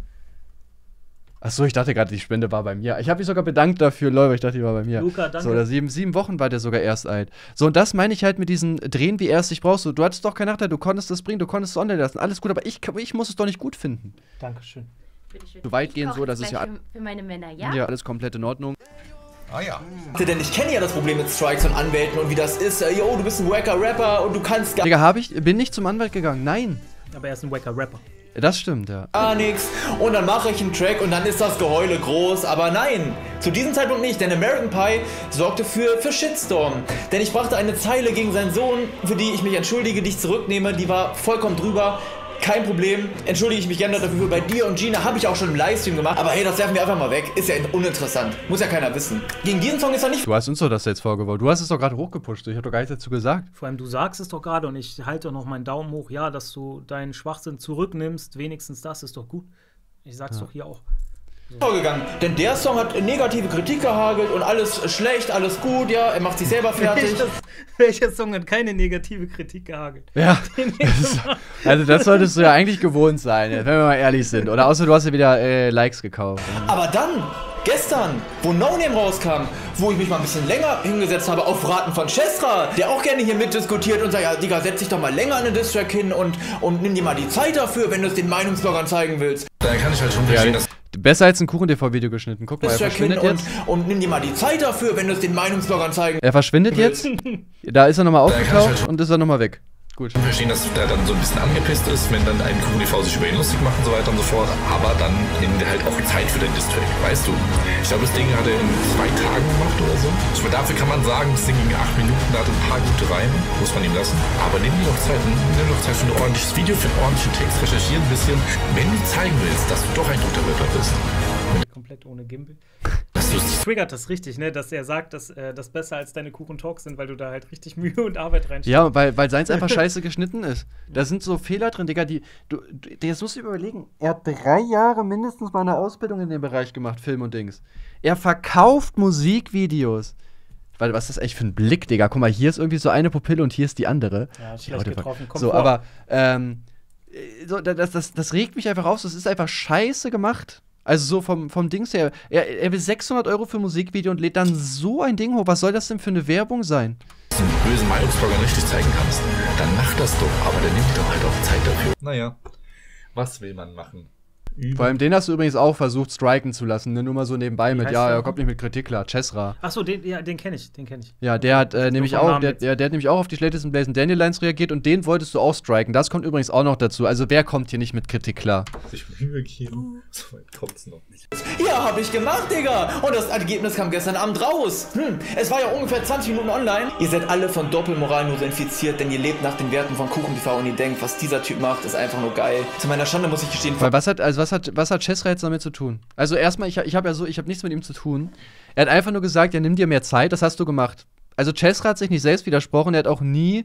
Achso, ich dachte gerade, die Spende war bei mir. Ich habe mich sogar bedankt dafür, Leute, ich dachte, die war bei mir.
Luca, danke.
So, oder sieben, sieben Wochen war der sogar erst alt. So, und das meine ich halt mit diesen Drehen, wie er es sich brauchst. So, du hattest doch keinen Nachteil, du konntest das bringen, du konntest es online lassen. Alles gut, aber ich, ich muss es doch nicht gut finden.
Dankeschön.
Bitteschön.
Zu weit
Ich
gehen,
koche
so, das
jetzt
ist ja-
gleich Für, für meine Männer, ja?
Ja, alles komplett in Ordnung.
Ah ja. Denn ich kenne ja das Problem mit Strikes und Anwälten und wie das ist. Äh, Yo, du bist ein wacker Rapper und du kannst gar
Digga, hab ich, bin nicht zum Anwalt gegangen, nein.
Aber er ist ein wacker Rapper.
Das stimmt, ja.
gar nichts und dann mache ich einen Track und dann ist das Geheule groß. Aber nein, zu diesem Zeitpunkt nicht, denn American Pie sorgte für, für Shitstorm. Denn ich brachte eine Zeile gegen seinen Sohn, für die ich mich entschuldige, die ich zurücknehme, die war vollkommen drüber. Kein Problem, entschuldige ich mich gerne dafür. Bei dir und Gina habe ich auch schon im Livestream gemacht. Aber hey, das werfen wir einfach mal weg. Ist ja uninteressant. Muss ja keiner wissen. Gegen diesen Song ist er nicht.
Du hast uns doch das jetzt vorgeworfen. Du hast es doch gerade hochgepusht. Ich habe doch gar nichts dazu gesagt.
Vor allem, du sagst es doch gerade und ich halte noch meinen Daumen hoch. Ja, dass du deinen Schwachsinn zurücknimmst. Wenigstens das ist doch gut. Ich sag's doch hier auch.
Vorgegangen. Denn der Song hat negative Kritik gehagelt und alles schlecht, alles gut, ja, er macht sich selber fertig.
Welches, welcher Song hat keine negative Kritik gehagelt?
Ja. Das ist, also, das solltest du ja eigentlich gewohnt sein, wenn wir mal ehrlich sind. Oder außer du hast ja wieder äh, Likes gekauft.
Aber dann, gestern, wo No Name rauskam, wo ich mich mal ein bisschen länger hingesetzt habe, auf Raten von Chesra, der auch gerne hier mitdiskutiert und sagt, ja, Digga, setz dich doch mal länger an den Distrack hin und, und nimm dir mal die Zeit dafür, wenn du es den Meinungsbloggern zeigen willst.
Dann kann ich halt schon verstehen, dass
Besser als ein Kuchen-T V-Video geschnitten. Guck mal, er
Distrack hin
verschwindet
und,
jetzt.
und nimm dir mal die Zeit dafür, wenn du es den Meinungsbloggern zeigen
Er verschwindet jetzt. Da ist er nochmal
kann ich
aufgetaucht
halt-
und ist er nochmal weg. Gut.
verstehen, dass der dann so ein bisschen angepisst ist, wenn dann ein Q D V sich über ihn lustig macht und so weiter und so fort. Aber dann nimmt er halt auch Zeit für den Distrack, weißt du? Ich glaube, das Ding hat er in zwei Tagen gemacht oder so. Ich meine, dafür kann man sagen, das Ding ging acht Minuten, da hat ein paar gute Reime, muss man ihm lassen. Aber nimm dir doch Zeit, nimm dir doch Zeit für ein ordentliches Video, für einen ordentlichen Text, recherchieren ein bisschen. Wenn du zeigen willst, dass du doch ein guter Rapper bist.
Komplett ohne Gimbal.
Das ist
Das triggert das richtig, ne? Dass er sagt, dass äh, das besser als deine Kuchen-Talks sind, weil du da halt richtig Mühe und Arbeit reinsteckst.
Ja, weil, weil seins einfach scheiße geschnitten ist. Da sind so Fehler drin, Digga, die. Du, du, jetzt musst du dir überlegen. Er hat drei Jahre mindestens mal eine Ausbildung in dem Bereich gemacht, Film und Dings. Er verkauft Musikvideos. Weil, was ist das echt für ein Blick, Digga? Guck mal, hier ist irgendwie so eine Pupille und hier ist die andere.
Ja, schlecht getroffen. Kommt
so,
vor.
aber, ähm, so, das, das, das regt mich einfach raus. Das ist einfach scheiße gemacht. Also so vom, vom Dings her. Er, er will sechshundert Euro für ein Musikvideo und lädt dann so ein Ding hoch. Was soll das denn für eine Werbung sein?
einen bösen Meinungsblogger richtig zeigen kannst, dann mach das doch, aber dann nimm dir doch halt auch Zeit dafür. Naja, was will man machen?
Vor allem den hast du übrigens auch versucht, striken zu lassen, ne? Nur mal so nebenbei
Wie
mit,
heißt
ja,
der?
er kommt nicht mit Kritik klar, Chesra.
Achso, den, ja, den kenne ich, den kenne ich.
Ja, der hat äh, nämlich
vom
auch,
Namen
der,
jetzt.
der, der hat nämlich auch auf die schlechtesten Blazing Daniel Lines reagiert und den wolltest du auch striken. Das kommt übrigens auch noch dazu. Also wer kommt hier nicht mit Kritik klar?
Sich Mühe geben, so weit kommt's noch nicht.
Ja, hab ich gemacht, Digga. Und das Ergebnis kam gestern Abend raus. Hm, es war ja ungefähr zwanzig Minuten online. Ihr seid alle von Doppelmoral nur so infiziert, denn ihr lebt nach den Werten von Kuchen T V und ihr denkt, was dieser Typ macht, ist einfach nur geil. Zu meiner Schande muss ich gestehen,
Weil was hat, also was hat, was hat Chesra jetzt damit zu tun? Also erstmal, ich, ich habe ja so, ich habe nichts mit ihm zu tun. Er hat einfach nur gesagt, ja, nimm dir mehr Zeit, das hast du gemacht. Also Chesra hat sich nicht selbst widersprochen, er hat auch nie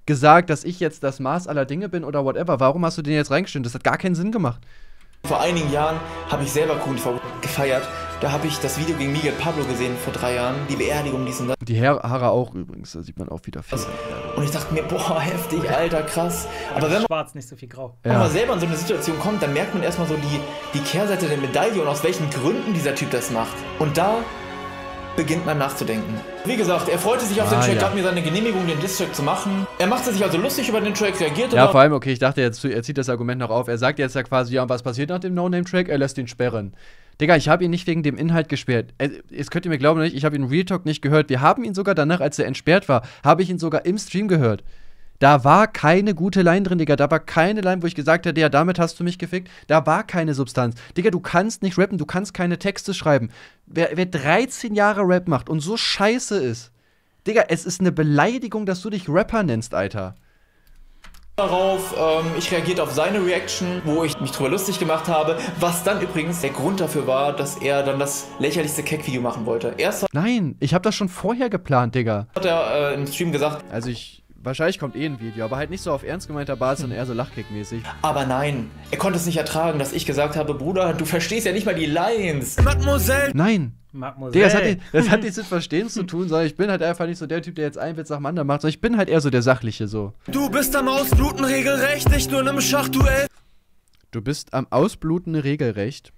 gesagt, dass ich jetzt das Maß aller Dinge bin oder whatever. Warum hast du den jetzt reingestellt? Das hat gar keinen Sinn gemacht.
Vor einigen Jahren habe ich selber KuchenTV gefeiert. Da habe ich das Video gegen Miguel Pablo gesehen, vor drei Jahren. Die Beerdigung, diesen da.
Die Haare auch übrigens, da sieht man auch wieder viel.
Und ich dachte mir, boah, heftig, Alter, krass. Aber wenn man
schwarz, nicht so viel grau.
Wenn man selber in so eine Situation kommt, dann merkt man erstmal so die, die Kehrseite der Medaille und aus welchen Gründen dieser Typ das macht. Und da beginnt man nachzudenken. Wie gesagt, er freute sich auf
ah,
den Track,
ja.
gab mir seine Genehmigung, den Diss-Track zu machen. Er machte sich also lustig über den Track, reagierte
Ja,
noch.
vor allem, okay, ich dachte, jetzt, er zieht das Argument noch auf. Er sagt jetzt ja quasi, ja, was passiert nach dem No-Name-Track? Er lässt ihn sperren. Digga, ich habe ihn nicht wegen dem Inhalt gesperrt. Jetzt könnt ihr mir glauben, nicht, ich habe ihn Real Talk nicht gehört. Wir haben ihn sogar danach, als er entsperrt war, habe ich ihn sogar im Stream gehört. Da war keine gute Line drin, Digga. Da war keine Line, wo ich gesagt hätte, ja, damit hast du mich gefickt. Da war keine Substanz. Digga, du kannst nicht rappen, du kannst keine Texte schreiben. Wer, wer dreizehn Jahre Rap macht und so scheiße ist, Digga, es ist eine Beleidigung, dass du dich Rapper nennst, Alter.
Darauf, ähm, ich reagierte auf seine Reaction, wo ich mich drüber lustig gemacht habe, was dann übrigens der Grund dafür war, dass er dann das lächerlichste Keck-Video machen wollte. Erst
Nein, ich habe das schon vorher geplant, Digga.
hat er äh, im Stream gesagt,
Also ich, wahrscheinlich kommt eh ein Video, aber halt nicht so auf ernst gemeinter Basis, sondern eher so Lachkick-mäßig.
aber nein, er konnte es nicht ertragen, dass ich gesagt habe, Bruder, du verstehst ja nicht mal die Lines.
Mademoiselle,
Nein.
Mademoiselle.
Digga, das hat, nicht, das hat nichts mit Verstehen zu tun, sondern ich bin halt einfach nicht so der Typ, der jetzt einen Witz nach dem anderen macht, sondern ich bin halt eher so der Sachliche, so.
du bist am Ausbluten regelrecht, nicht nur in einem Schachduell.
Du bist am Ausbluten regelrecht.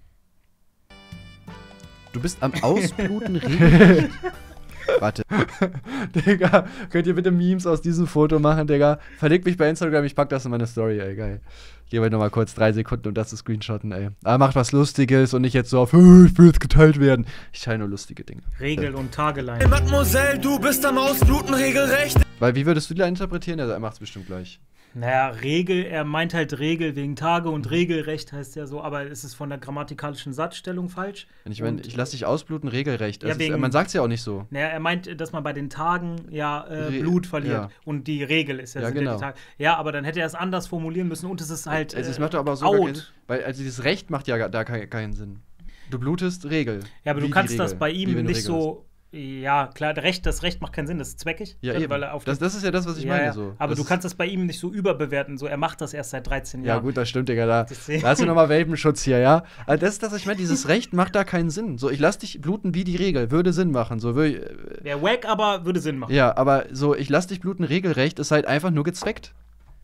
Du bist am Ausbluten regelrecht. Warte. Digga, könnt ihr bitte Memes aus diesem Foto machen, Digga? Verlinkt mich bei Instagram, ich pack das in meine Story, ey, geil. Gebe euch nochmal kurz drei Sekunden, um das zu screenshotten, ey. Aber macht was Lustiges und nicht jetzt so auf, ich will jetzt geteilt werden. Ich teile nur lustige Dinge.
Regel- und Tagelein.
Mademoiselle, du bist am Ausbluten regelrecht.
Weil, wie würdest du die da interpretieren? Ja, er macht's bestimmt gleich.
Naja, Regel, er meint halt Regel wegen Tage und Regelrecht heißt ja so, aber ist es von der grammatikalischen Satzstellung falsch?
Und ich meine,
Und-
ich lass dich ausbluten, regelrecht.
Ja,
Das
wegen-
ist, man sagt's ja auch nicht so.
Naja, er meint, dass man bei den Tagen ja äh,
Re-
Blut verliert.
ja.
Und die Regel ist ja,
Ja,
sind
genau.
ja die Tage. Ja, aber dann hätte er es anders formulieren müssen und es ist halt
Also, es
äh,
macht doch aber so gar keinen,
out.
weil also dieses Recht macht ja gar- da keinen, keinen Sinn. Du blutest Regel.
Ja, aber
Wie
du kannst
die
das
Regel.
bei
Wie
ihm
wenn du
nicht
Regel hast.
so. Ja, klar, Recht, das Recht macht keinen Sinn, das ist zweckig.
Ja,
weil-
eben.
Weil er auf
Das, das ist ja das, was ich
ja,
meine.
ja.
So.
Aber
das
du
ist-
kannst das bei ihm nicht so überbewerten. So, er macht das erst seit dreizehn
Ja,
Jahren.
gut, das stimmt, Digga. Da,
Deswegen-
da hast du nochmal Welpenschutz hier, ja? Also das ist das, was ich meine. Dieses Recht macht da keinen Sinn. So, ich lass dich bluten wie die Regel. Würde Sinn machen. So, wür-
Wäre wack, aber würde Sinn machen.
ja, aber so, ich lass dich bluten, Regelrecht ist halt einfach nur gezweckt.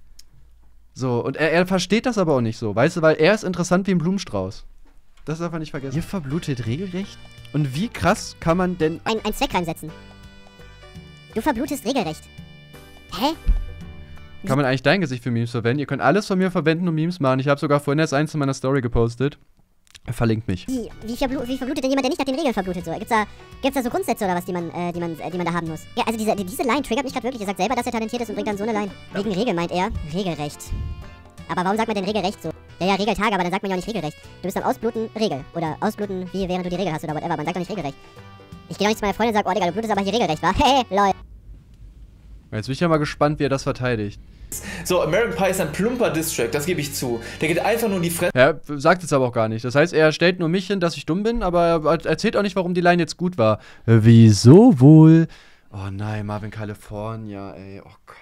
So, und er, er versteht das aber auch nicht so, weißt du, weil er ist interessant wie ein Blumenstrauß. Das darf man nicht vergessen. Ihr verblutet regelrecht? Und wie krass kann man denn.
Ein, ein Zweck reinsetzen. Du verblutest regelrecht. Hä?
Kann man eigentlich dein Gesicht für Memes verwenden? Ihr könnt alles von mir verwenden und Memes machen. Ich habe sogar vorhin erst eins in meiner Story gepostet. Verlinkt mich.
Wie, wie, verblu wie verblutet denn jemand, der nicht nach den Regeln verblutet? So? Gibt's da, gibt's da so Grundsätze oder was, die man, äh, die man, äh, die man da haben muss? Ja, also diese, diese Line triggert mich gerade wirklich. Er sagt selber, dass er talentiert ist und bringt dann so eine Line. Wegen Regel meint er Regelrecht. Aber warum sagt man denn Regelrecht so? Ja, ja, Regeltage, aber dann sagt man ja auch nicht Regelrecht. Du bist am Ausbluten Regel. Oder Ausbluten, wie während du die Regel hast oder whatever. Man sagt doch nicht Regelrecht. Ich gehe doch nicht zu meiner Freundin und sage, oh Digga, du blutest aber hier Regelrecht, wa? Hey, lol.
Jetzt bin ich ja mal gespannt, wie er das verteidigt.
So, American Pie ist ein plumper Diss-Track, das gebe ich zu. Der geht einfach nur in die Fresse.
Er sagt es aber auch gar nicht. Das heißt, er stellt nur mich hin, dass ich dumm bin, aber er erzählt auch nicht, warum die Line jetzt gut war. Äh, Wieso wohl? Oh nein, Marvin California, ey. Oh Gott.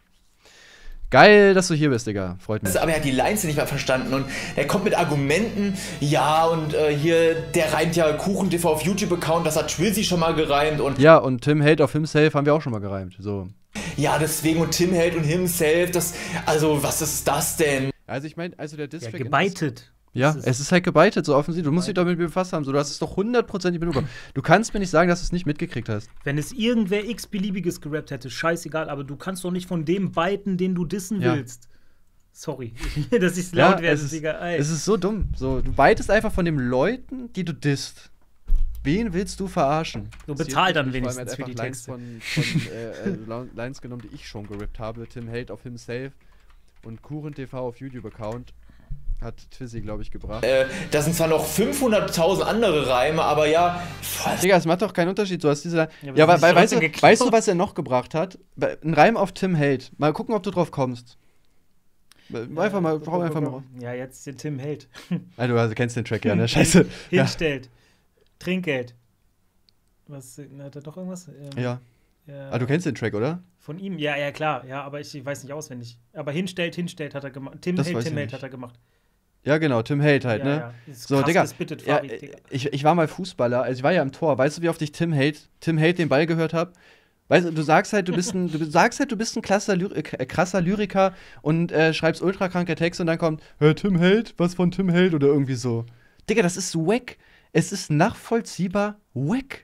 Geil, dass du hier bist, Digga. Freut mich.
Aber er hat die Lines nicht mal verstanden und er kommt mit Argumenten, ja und äh, hier, der reimt ja KuchenTV auf YouTube-Account, das hat Twizzy schon mal gereimt und
Ja, und Tim Hate auf Himself haben wir auch schon mal gereimt. So.
ja, deswegen und Tim Held und Himself, das, also was ist das denn?
Also ich meine, also der
Ja,
Distrack.
gebeitet.
Ja,
Das ist-
es ist halt gebeitet, so offensiv. Du musst dich damit befasst haben. So, du hast es doch hundertprozentig mitbekommen. Du kannst mir nicht sagen, dass du es nicht mitgekriegt hast.
Wenn es irgendwer x-beliebiges gerappt hätte, scheißegal, aber du kannst doch nicht von dem biten, den du dissen
Ja.
willst. Sorry, dass ich laut werde,
es ist,
Digga. Ey.
es ist so dumm. So, du beitest einfach von den Leuten, die du disst. Wen willst du verarschen?
So,
Das
bezahl
hier-
dann
vor allem
wenigstens
jetzt
für
einfach
die
Lines
Texte.
Von, von äh, äh, Lo- Lines genommen, die ich schon gerippt habe. Tim Hate auf Himself und KuchenTV auf YouTube-Account. Hat Twizzy, glaube ich, gebracht.
Äh, da sind zwar noch fünfhunderttausend andere Reime, aber ja, voll.
Digga, es macht doch keinen Unterschied. Du hast diese.
Ja,
Ja,
aber
ja
das ist
weil,
nicht
weißt, du,
trotzdem geklaut.
weißt du, was er noch gebracht hat? Ein Reim auf Tim Hate. Mal gucken, ob du drauf kommst. Einfach mal, hau einfach mal raus.
Ja, jetzt den Tim Held.
Ah, du also, kennst den Track ja, ne? Scheiße. Ja.
Hinstellt. Trinkgeld. Was, hat er doch irgendwas? Ähm,
Ja. Ah, du kennst den Track, oder?
Von ihm, ja, ja, klar. Ja, aber ich weiß nicht auswendig. Aber hinstellt, hinstellt hat er gemacht. Tim
Das
Held,
weiß
Tim
ich
Held
nicht.
hat er gemacht.
Ja, genau, Tim Held halt,
Ja,
ne?
ja. Ist
So,
krass
Digga,
gespittet,
ja,
Farid, Digga.
ich, ich war mal Fußballer, also ich war ja im Tor. Weißt du, wie oft ich Tim Held, Tim Held den Ball gehört habe? Weißt du, du sagst halt, du bist ein, du sagst halt, du bist ein krasser, Lyri äh, krasser Lyriker und äh, schreibst ultrakranke Texte und dann kommt, äh, Tim Held, was von Tim Held oder irgendwie so. Digga, das ist wack. Es ist nachvollziehbar wack.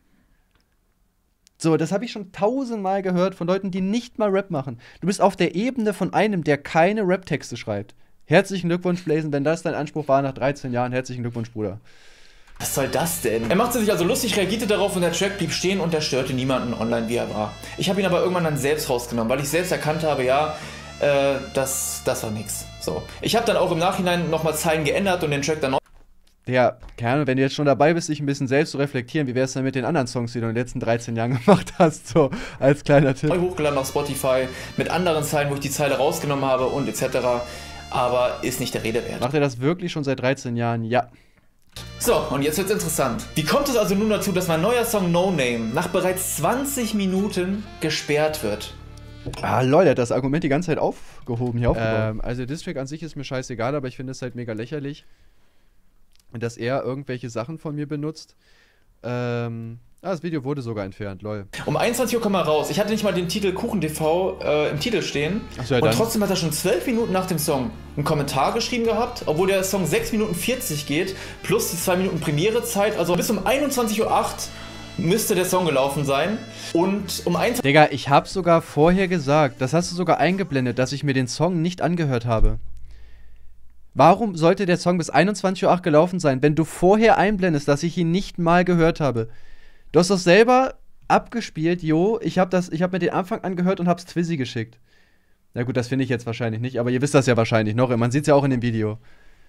So, das habe ich schon tausendmal gehört von Leuten, die nicht mal Rap machen. Du bist auf der Ebene von einem, der keine Rap-Texte schreibt. Herzlichen Glückwunsch, Blazen, wenn das dein Anspruch war nach dreizehn Jahren. Herzlichen Glückwunsch, Bruder.
Was soll das denn? Er machte sich also lustig, reagierte darauf und der Track blieb stehen und er störte niemanden online, wie er war. Ich habe ihn aber irgendwann dann selbst rausgenommen, weil ich selbst erkannt habe, ja, äh, das, das war nix. So. Ich habe dann auch im Nachhinein nochmal Zeilen geändert und den Track dann noch.
Ja, keine Ahnung, wenn du jetzt schon dabei bist, dich ein bisschen selbst zu reflektieren, wie wär's denn mit den anderen Songs, die du in den letzten dreizehn Jahren gemacht hast, so als kleiner Tipp.
Neu hochgeladen auf Spotify mit anderen Zeilen, wo ich die Zeile rausgenommen habe und et cetera. Aber ist nicht der Rede wert.
Macht er das wirklich schon seit dreizehn Jahren? Ja.
So, und jetzt wird's interessant. Wie kommt es also nun dazu, dass mein neuer Song No Name nach bereits zwanzig Minuten gesperrt wird?
Ah, lol, der hat das Argument die ganze Zeit aufgehoben, hier aufgebaut. Ähm, also der Distrack an sich ist mir scheißegal, aber ich finde es halt mega lächerlich, dass er irgendwelche Sachen von mir benutzt. Ähm, ah, das Video wurde sogar entfernt, lol.
Um einundzwanzig Uhr kam er raus. Ich hatte nicht mal den Titel Kuchen T V äh, im Titel stehen.
Ach so, ja,
und
dann.
trotzdem hat er schon zwölf Minuten nach dem Song einen Kommentar geschrieben gehabt, obwohl der Song sechs Minuten vierzig geht, plus die zwei Minuten Premierezeit. Also bis um einundzwanzig Uhr acht müsste der Song gelaufen sein. Und um einundzwanzig
Digga, ich hab sogar vorher gesagt, das hast du sogar eingeblendet, dass ich mir den Song nicht angehört habe. Warum sollte der Song bis einundzwanzig Uhr acht gelaufen sein, wenn du vorher einblendest, dass ich ihn nicht mal gehört habe? Du hast doch selber abgespielt, jo, ich hab, das, ich hab mir den Anfang angehört und hab's Twizzy geschickt. Na gut, das finde ich jetzt wahrscheinlich nicht, aber ihr wisst das ja wahrscheinlich noch, man sieht's ja auch in dem Video.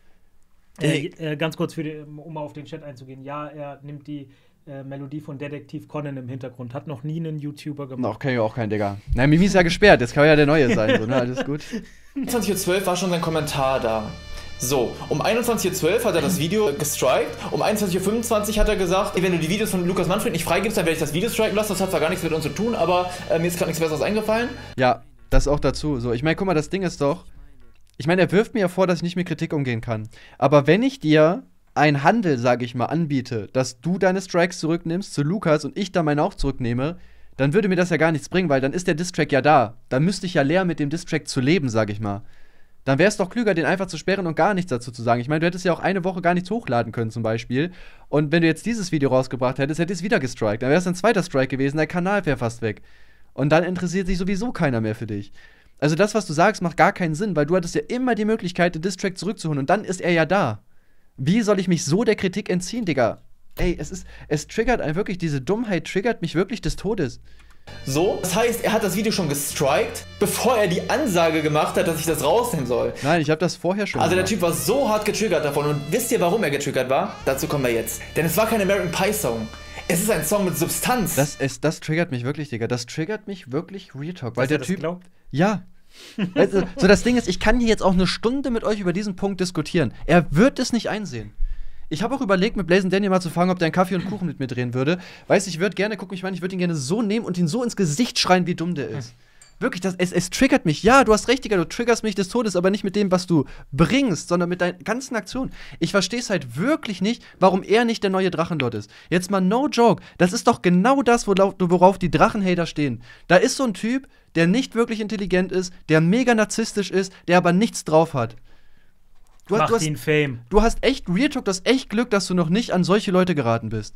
Äh, äh, ganz kurz, für die, um mal auf den Chat einzugehen. Ja, er nimmt die äh, Melodie von Detektiv Conan im Hintergrund. Hat noch nie einen YouTuber gemacht.
Noch kenn ich auch keinen, Digga. Nein, Mimi ist ja gesperrt, jetzt kann ja der Neue sein, so, ne, alles gut.
einundzwanzig Uhr zwölf war schon sein Kommentar da. So, um einundzwanzig Uhr zwölf hat er das Video gestrikt, um einundzwanzig Uhr fünfundzwanzig hat er gesagt, wenn du die Videos von Lukas Manfred nicht freigibst, dann werde ich das Video striken lassen, das hat zwar gar nichts mit uns zu tun, aber äh, mir ist gerade nichts Besseres eingefallen.
Ja, das auch dazu. So, ich meine, guck mal, das Ding ist doch, ich meine, er wirft mir ja vor, dass ich nicht mit Kritik umgehen kann. Aber wenn ich dir einen Handel, sage ich mal, anbiete, dass du deine Strikes zurücknimmst zu Lukas und ich dann meine auch zurücknehme, dann würde mir das ja gar nichts bringen, weil dann ist der Distrack ja da. Dann müsste ich ja lernen, mit dem Distrack zu leben, sage ich mal. Dann wäre es doch klüger, den einfach zu sperren und gar nichts dazu zu sagen. Ich meine, du hättest ja auch eine Woche gar nichts hochladen können zum Beispiel. Und wenn du jetzt dieses Video rausgebracht hättest, hättest du es wieder gestrikt. Dann wäre es ein zweiter Strike gewesen, der Kanal wäre fast weg. Und dann interessiert sich sowieso keiner mehr für dich. Also das, was du sagst, macht gar keinen Sinn, weil du hattest ja immer die Möglichkeit, den Distrack zurückzuholen und dann ist er ja da. Wie soll ich mich so der Kritik entziehen, Digga? Ey, es ist, es triggert einen wirklich, diese Dummheit triggert mich wirklich des Todes.
So, das heißt, er hat das Video schon gestrikt, bevor er die Ansage gemacht hat, dass ich das rausnehmen soll.
Nein, ich habe das vorher schon
Also der
gemacht.
Typ war so hart getriggert davon und wisst ihr, warum er getriggert war? Dazu kommen wir jetzt. Denn es war kein American Pie Song. Es ist ein Song mit Substanz.
Das, es, das triggert mich wirklich, Digga. Das triggert mich wirklich Real Talk. Weil
Dass
der
er das
Typ.
glaubt?
Ja. Also, so, das Ding ist, ich kann hier jetzt auch eine Stunde mit euch über diesen Punkt diskutieren. Er wird es nicht einsehen. Ich habe auch überlegt, mit Blazen Daniel mal zu fragen, ob der einen Kaffee und Kuchen mit mir drehen würde. Weißt du, ich würde gerne gucken, ich meine, ich würde ihn gerne so nehmen und ihn so ins Gesicht schreien, wie dumm der ist. Wirklich, das, es, es triggert mich. Ja, du hast recht, Digga, du triggerst mich des Todes, aber nicht mit dem, was du bringst, sondern mit deinen ganzen Aktionen. Ich verstehe es halt wirklich nicht, warum er nicht der neue Drachenlord ist. Jetzt mal no joke, das ist doch genau das, worauf die Drachenhater stehen. Da ist so ein Typ, der nicht wirklich intelligent ist, der mega narzisstisch ist, der aber nichts drauf hat. Du hast,
Macht
du hast,
ihn Fame.
Du hast echt Real Talk, du hast echt Glück, dass du noch nicht an solche Leute geraten bist.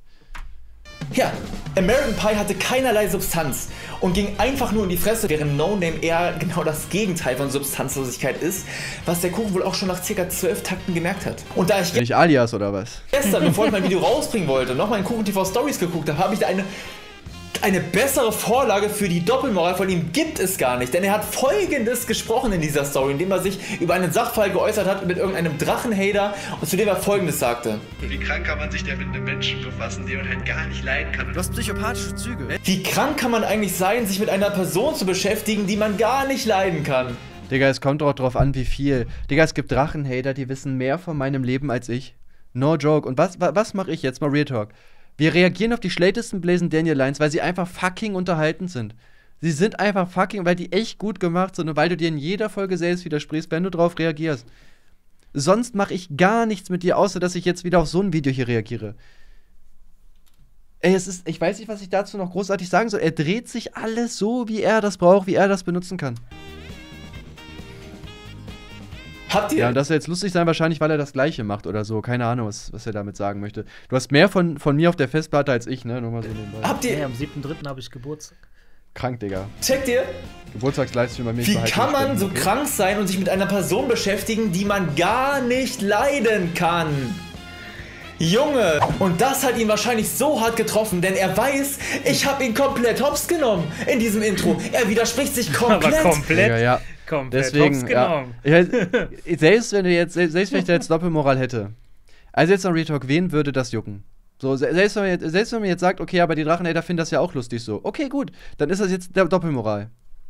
Ja, American Pie hatte keinerlei Substanz und ging einfach nur in die Fresse, während No Name eher genau das Gegenteil von Substanzlosigkeit ist, was der Kuchen wohl auch schon nach circa zwölf Takten gemerkt hat. Und da ich
Nicht Alias oder was?
gestern, bevor ich mein Video rausbringen wollte, nochmal in Kuchen T V Stories geguckt habe, habe ich da eine Eine bessere Vorlage für die Doppelmoral von ihm gibt es gar nicht, denn er hat Folgendes gesprochen in dieser Story, indem er sich über einen Sachverhalt geäußert hat mit irgendeinem Drachenhater und zu dem er Folgendes sagte.
Wie krank kann man sich denn mit einem Menschen befassen, den man halt gar nicht leiden kann?
Du hast psychopathische Züge.
Wie krank kann man eigentlich sein, sich mit einer Person zu beschäftigen, die man gar nicht leiden kann?
Digga, es kommt doch drauf an, wie viel. Digga, es gibt Drachenhater, die wissen mehr von meinem Leben als ich. No joke. Und was, was, was mache ich jetzt mal Real Talk? Wir reagieren auf die schlechtesten Blazing Daniel Lines, weil sie einfach fucking unterhaltend sind. Sie sind einfach fucking, weil die echt gut gemacht sind und weil du dir in jeder Folge selbst widersprichst, wenn du drauf reagierst. Sonst mache ich gar nichts mit dir, außer dass ich jetzt wieder auf so ein Video hier reagiere. Ey, es ist, ich weiß nicht, was ich dazu noch großartig sagen soll. Er dreht sich alles so, wie er das braucht, wie er das benutzen kann.
Habt ihr?
Ja, und das soll jetzt lustig sein, wahrscheinlich, weil er das Gleiche macht oder so. Keine Ahnung, was, was er damit sagen möchte. Du hast mehr von, von mir auf der Festplatte als ich, ne? Nur mal so nebenbei.
Habt ihr?
Ja, am siebten dritten habe ich Geburtstag.
Krank, Digga.
Checkt ihr?
Geburtstagsleistung bei mir.
Wie kann man so krank sein und sich mit einer Person beschäftigen, die man gar nicht leiden kann? Junge! Und das hat ihn wahrscheinlich so hart getroffen, denn er weiß, ich habe ihn komplett hops genommen in diesem Intro. Er widerspricht sich komplett.
Aber komplett?
Ja, ja.
Komplett
Deswegen,
hops
ja.
genommen.
Ja, selbst wenn du jetzt, selbst wenn ich da jetzt Doppelmoral hätte. Also jetzt noch Retalk, wen würde das jucken? So, selbst wenn, man jetzt, selbst wenn man jetzt sagt, okay, aber die Drachenhater finden das ja auch lustig so. Okay, gut, dann ist das jetzt der Doppelmoral.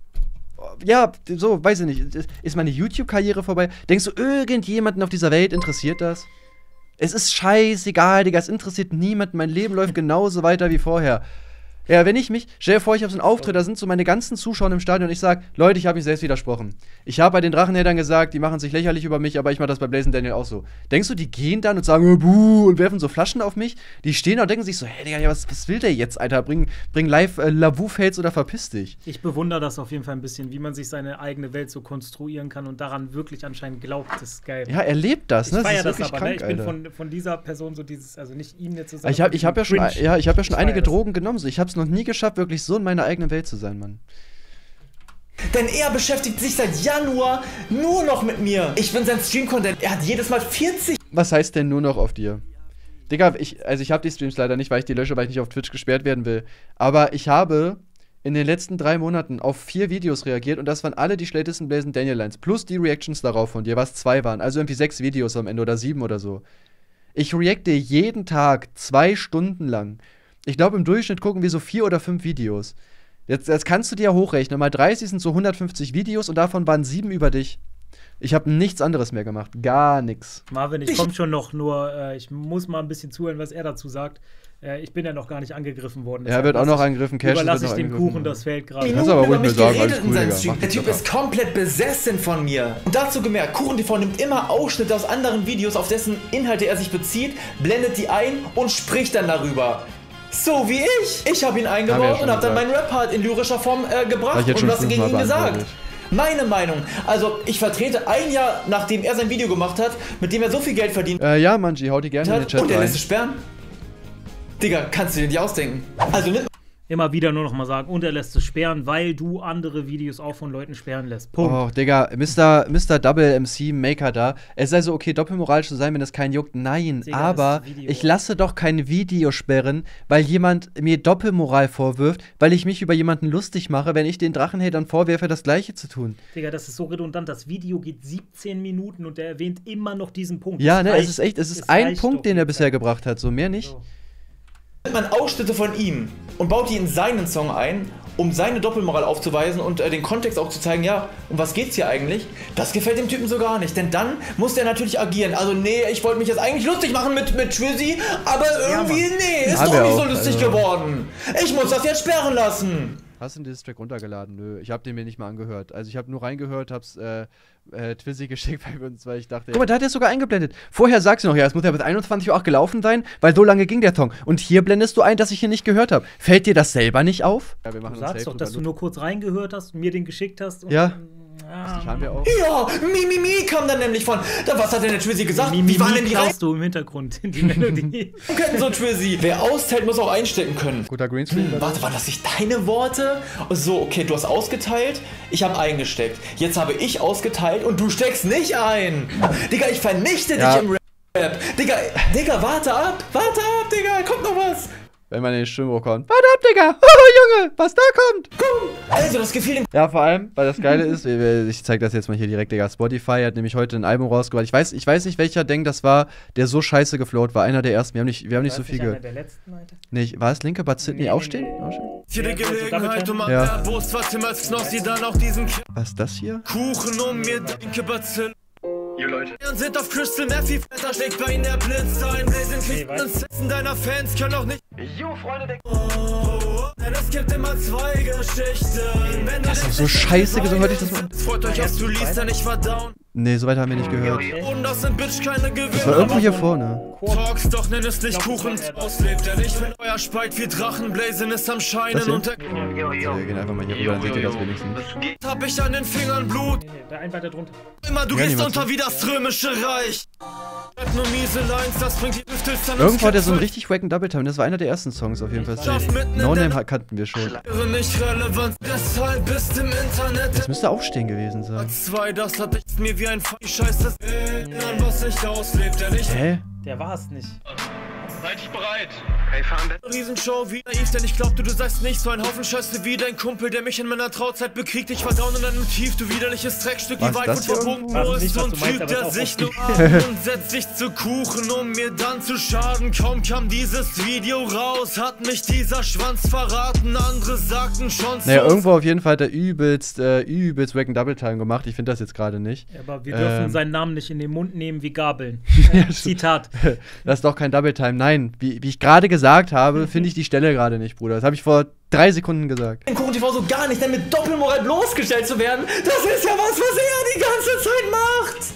Ja, so, weiß ich nicht. Ist meine YouTube-Karriere vorbei? Denkst du, irgendjemanden auf dieser Welt interessiert das? Es ist scheißegal, Digga, es interessiert niemanden. Mein Leben läuft genauso weiter wie vorher. Ja, wenn ich mich, stell dir vor, ich habe so einen Auftritt, da sind so meine ganzen Zuschauer im Stadion und ich sag, Leute, ich habe mich selbst widersprochen. Ich habe bei den Drachenhätern gesagt, die machen sich lächerlich über mich, aber ich mache das bei Blazing Daniel auch so. Denkst du, die gehen dann und sagen, buh, und werfen so Flaschen auf mich? Die stehen da und denken sich so, hey, Digga, ja, was, was will der jetzt, Alter? Bring, bring live äh, Lavu-Fails oder verpiss dich.
Ich bewundere das auf jeden Fall ein bisschen, wie man sich seine eigene Welt so konstruieren kann und daran wirklich anscheinend glaubt, das ist geil.
Ja, er lebt das, ne?
Ich feier
das,
das,
ist
aber,
krank,
ne? Ich bin
Alter.
von, von dieser Person so dieses, also nicht ihm jetzt zu sagen.
Ich habe ich hab ja, schon, ja, ich hab ja schon
Ich
einige
feier das.
Drogen genommen, so. Ich habe es noch nie geschafft, wirklich so in meiner eigenen Welt zu sein, Mann.
Denn er beschäftigt sich seit Januar nur noch mit mir. Ich bin sein Stream-Content. Er hat jedes Mal vierzig.
Was heißt denn nur noch auf dir? Digga, ich, also ich habe die Streams leider nicht, weil ich die lösche, weil ich nicht auf Twitch gesperrt werden will. Aber ich habe in den letzten drei Monaten auf vier Videos reagiert und das waren alle die schlechtesten Blazing Daniel Lines. Plus die Reactions darauf von dir, was zwei waren. Also irgendwie sechs Videos am Ende oder sieben oder so. Ich reacte jeden Tag zwei Stunden lang. Ich glaube, im Durchschnitt gucken wir so vier oder fünf Videos. Jetzt, jetzt kannst du dir ja hochrechnen. Mal dreißig sind so hundertfünfzig Videos und davon waren sieben über dich. Ich habe nichts anderes mehr gemacht. Gar nichts.
Marvin, ich komme schon noch, nur äh, ich muss mal ein bisschen zuhören, was er dazu sagt. Äh, ich bin ja noch gar nicht angegriffen worden.
Er wird auch noch angegriffen. Cash
überlasse
wird
ich
noch
dem
angegriffen.
Kuchen das Feld gerade.
Kannst aber ruhig mir sagen, alles cool, Digga. Mach
Der
die
Typ
Sache.
ist komplett besessen von mir. Und dazu gemerkt, KuchenTV nimmt immer Ausschnitte aus anderen Videos, auf dessen Inhalte er sich bezieht, blendet die ein und spricht dann darüber. So wie ich. Ich habe ihn
Haben wir ja
eingebaut
schon
und habe dann
gesagt.
meinen Rap-Part in lyrischer Form äh,
Hab
gebracht
ich jetzt
und
schon
was gegen
fünfmal
ihn gesagt.
beantwortet.
Meine Meinung. Also, ich vertrete ein Jahr, nachdem er sein Video gemacht hat, mit dem er so viel Geld verdient
Äh, ja, Manji, hau die gerne in den
hat
Chat
und er
rein.
lässt es sperren. Digga, kannst du dir nicht ausdenken. Also, nimm
Immer wieder nur noch mal sagen, und er lässt es sperren, weil du andere Videos auch von Leuten sperren lässt. Punkt.
Oh, Digga, Mister Mister Double M C Maker da. Es sei so okay, doppelmoralisch zu sein, wenn es keinen juckt. Nein,
Digga,
aber
das Video.
ich lasse doch kein Video sperren, weil jemand mir Doppelmoral vorwirft, weil ich mich über jemanden lustig mache, wenn ich den Drachenhatern vorwerfe, das Gleiche zu tun.
Digga, das ist so redundant. Das Video geht siebzehn Minuten und er erwähnt immer noch diesen Punkt.
Ja,
Das
ne,
reicht-
es ist echt, es ist
es
ein
reicht
Punkt,
doch
den er
jetzt.
bisher gebracht hat, so mehr nicht.
So.
man Ausschnitte von ihm und baut die in seinen Song ein, um seine Doppelmoral aufzuweisen und äh, den Kontext auch zu zeigen, ja, um was geht's hier eigentlich? Das gefällt dem Typen so gar nicht, denn dann muss der natürlich agieren. Also nee, ich wollte mich jetzt eigentlich lustig machen mit, mit Schwizzy, aber irgendwie, nee, ist
Haben
doch
wir
nicht
auch,
so lustig
also-
geworden. Ich muss das jetzt sperren lassen.
Hast du den Distrack runtergeladen? Nö, ich hab den mir nicht mal angehört. Also ich habe nur reingehört, hab's äh, äh, Twizzy geschickt bei uns, weil ich dachte. Guck mal, da hat er es sogar eingeblendet. Vorher sagst du noch, ja, es muss ja bis einundzwanzig Uhr auch gelaufen sein, weil so lange ging der Song. Und hier blendest du ein, dass ich ihn nicht gehört habe. Fällt dir das selber nicht auf? Ja, wir machen
Du sagst doch, dass du nur kurz reingehört hast, mir den geschickt hast. Und
Ja.
Ja,
haben wir auch.
Ja, Mimimi kam dann nämlich von. Da, was hat denn der Schwizzy gesagt? Wie waren denn die Reihen?
du im Hintergrund in die Melodie.
Können so Schwizzy. Wer austeilt, muss auch einstecken können.
Guter Greenscreen.
Hm, warte, waren das nicht deine Worte? So, okay, du hast ausgeteilt, ich habe eingesteckt. Jetzt habe ich ausgeteilt und du steckst nicht ein. Digga, ich vernichte
Ja.
dich im Rap. Digga, Digga, warte ab, warte ab, Digga, kommt noch was.
Wenn man in den Stimmbruch kommt. Warte ab, Digga! Oh, Junge, was da kommt!
Komm. Also, das gefiel dem.
Ja, vor allem, weil das Geile ist, ich zeig das jetzt mal hier direkt, Digga. Spotify hat nämlich heute ein Album rausgebracht. Ich weiß, ich weiß nicht, welcher Ding das war, der so scheiße geflowt war. Einer der ersten. Wir haben nicht, wir haben nicht so viel gehört.
Der letzten, Alter?
Nee, war es linke Bad Sydney
Nee,
aufstehen?
nee, nee.
aufstehen?
Jede Gelegenheit, um
Ja.
an der Brust, was ihm als Knossi dann auch diesen K
Was ist das hier?
Kuchen um mir, denke Bazillen. Jo Leute. Und sind auf Crystal Meth, wie Flatter schlägt bei ihnen der Blitz ein. Blazing kriegt uns Setzen deiner Fans können auch nicht. Jo, Freunde der... Denn es gibt immer zwei Geschichten. Wenn
das ist auch so scheiße gesungen, hörte ich das mal.
Freut euch, dass du liest, denn ich war down.
Nee, soweit haben wir nicht gehört.
Und das sind Bitch keine Gewinner.
Das war irgendwo hier vorne.
Talks, doch nenn es nicht Kuchen. Auslebt er nicht, wenn euer Speit wie Drachen blazen ist am Scheinen und der...
So, wir gehen einfach mal hier rüber, dann seht ihr das wenigstens.
Hab ich an den Fingern Blut.
Der ein weiter drunter.
Immer du gehst unter wie das römische Reich. Nur miese Lines, das bringt die Düftelstern.
Irgendwo hat er so einen richtig wacken Double Time. Das war einer der ersten Songs auf jeden Fall. No Name kannten wir schon.
Nicht relevant, deshalb bist im Internet.
Das müsste aufstehen gewesen sein.
Zwei, das hat ich mir wie ein Scheiß, das was ich auslebt, der nicht.
Hä?
Der war es nicht.
Seid ich bereit? Hey, fahren wir. Riesenshow, wie naiv, denn ich glaubte, du seist nicht so ein Haufen Scheiße wie dein Kumpel, der mich in meiner Trauzeit bekriegt. Ich war down in einem Tief, du widerliches Dreckstück, wie weit und verbogen wo ist so ein Typ, der sich nur atmet und setzt sich zu Kuchen, um mir dann zu schaden. Kaum kam dieses Video raus, hat mich dieser Schwanz verraten. Andere sagten schon so.
Naja, irgendwo auf jeden Fall hat er übelst, äh, übelst wacken Double Time gemacht. Ich finde das jetzt gerade nicht.
Ja, aber wir dürfen ähm, seinen Namen nicht in den Mund nehmen wie Gabeln.
Ja,
Zitat.
Das ist doch kein Double Time. Nein, wie, wie ich gerade gesagt habe, finde ich die Stelle gerade nicht, Bruder. Das habe ich vor drei Sekunden gesagt.
In Kuchen T V so gar nicht, denn mit Doppelmoral bloßgestellt zu werden, das ist ja was, was er die ganze Zeit macht.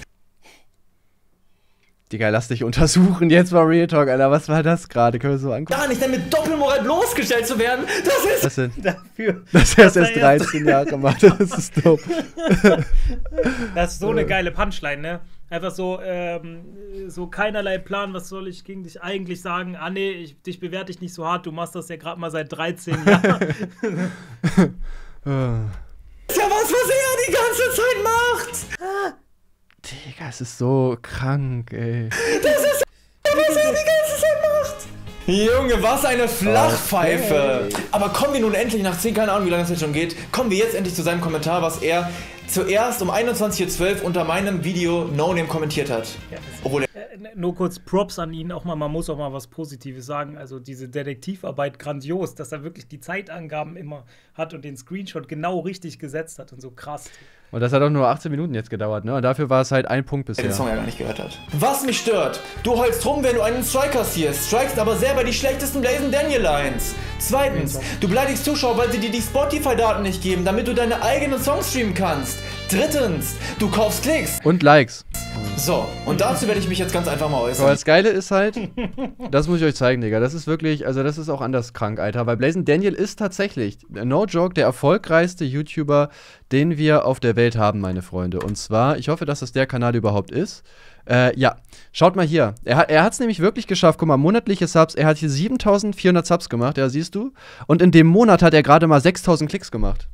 Digga, lass dich untersuchen. Jetzt mal Real Talk, Alter. Was war das gerade? Können wir so angucken?
Gar nicht, denn mit Doppelmoral bloßgestellt zu werden, das ist...
Was denn?
Dafür.
Dass er es erst dreizehn Jahre macht. Das ist dope.
Das ist so eine geile Punchline, ne? Einfach so, ähm, so keinerlei Plan, was soll ich gegen dich eigentlich sagen? Ah, nee, ich, dich bewerte ich nicht so hart, du machst das ja gerade mal seit dreizehn Jahren.
Das ist ja was, was er die ganze Zeit macht!
Digga, es ist so krank, ey.
Das ist ja, was er die ganze Zeit macht! Junge, was eine Flachpfeife! Okay. Aber kommen wir nun endlich nach zehn, keine Ahnung, wie lange es jetzt schon geht, kommen wir jetzt endlich zu seinem Kommentar, was er zuerst um einundzwanzig Uhr zwölf unter meinem Video No Name kommentiert hat. Ja, Obwohl er
äh, nur kurz Props an ihn, auch mal, man muss auch mal was Positives sagen. Also diese Detektivarbeit grandios, dass er wirklich die Zeitangaben immer hat und den Screenshot genau richtig gesetzt hat und so krass.
Und das hat auch nur achtzehn Minuten jetzt gedauert, ne? Und dafür war es halt ein Punkt bisher.
Der den Song ja gar nicht gehört hat. Was mich stört, du heulst rum, wenn du einen Strike kassierst, strikest aber selber die schlechtesten Blazing Daniel Lines. Zweitens, du beleidigst Zuschauer, weil sie dir die Spotify-Daten nicht geben, damit du deine eigenen Songs streamen kannst. Drittens, du kaufst Klicks.
Und Likes.
So, und dazu werde ich mich jetzt ganz einfach mal äußern.
Aber das Geile ist halt, das muss ich euch zeigen, Digga. Das ist wirklich, also das ist auch anders krank, Alter. Weil Blazing Daniel ist tatsächlich, no joke, der erfolgreichste YouTuber, den wir auf der Welt haben, meine Freunde. Und zwar, ich hoffe, dass das der Kanal überhaupt ist. Äh, ja, schaut mal hier. Er, hat, er hat es nämlich wirklich geschafft. Guck mal, monatliche Subs. Er hat hier siebentausendvierhundert Subs gemacht, ja, siehst du. Und in dem Monat hat er gerade mal sechstausend Klicks gemacht.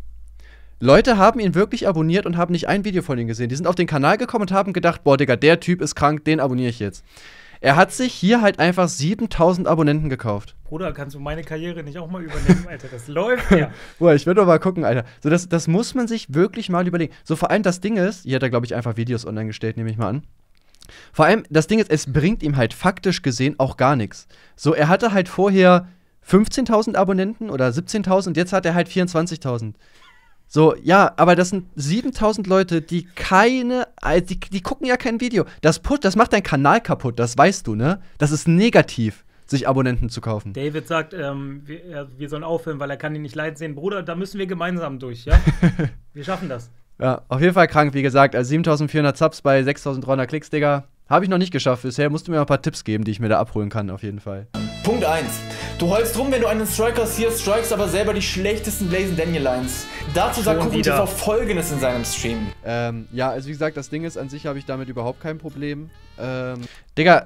Leute haben ihn wirklich abonniert und haben nicht ein Video von ihm gesehen. Die sind auf den Kanal gekommen und haben gedacht, boah, Digga, der Typ ist krank, den abonniere ich jetzt. Er hat sich hier halt einfach siebentausend Abonnenten gekauft.
Bruder, kannst du meine Karriere nicht auch mal übernehmen, Alter? Das läuft ja.
Boah, ich will doch mal gucken, Alter. So, das, das muss man sich wirklich mal überlegen. So, vor allem das Ding ist, hier hat er, glaube ich, einfach Videos online gestellt, nehme ich mal an. Vor allem, das Ding ist, es bringt ihm halt faktisch gesehen auch gar nichts. So, er hatte halt vorher fünfzehntausend Abonnenten oder siebzehntausend, jetzt hat er halt vierundzwanzigtausend. So, ja, aber das sind siebentausend Leute, die keine, also die, die gucken ja kein Video. Das, put, das macht deinen Kanal kaputt, das weißt du, ne? Das ist negativ, sich Abonnenten zu kaufen.
David sagt, ähm, wir, wir sollen aufhören, weil er kann ihn nicht leiden sehen. Bruder, da müssen wir gemeinsam durch, ja? Wir schaffen das.
Ja, auf jeden Fall krank, wie gesagt. Also siebentausendvierhundert Subs bei sechstausenddreihundert Klicks, Digga. Habe ich noch nicht geschafft. Bisher musst du mir mal ein paar Tipps geben, die ich mir da abholen kann, auf jeden Fall.
Punkt eins. Du heulst rum, wenn du einen Strike kassierst, strikest aber selber die schlechtesten Blazing Daniel Lines. Dazu sagt Kuchen T V Folgendes in seinem Stream.
Ähm, ja, also wie gesagt, das Ding ist, an sich habe ich damit überhaupt kein Problem. Ähm, Digga,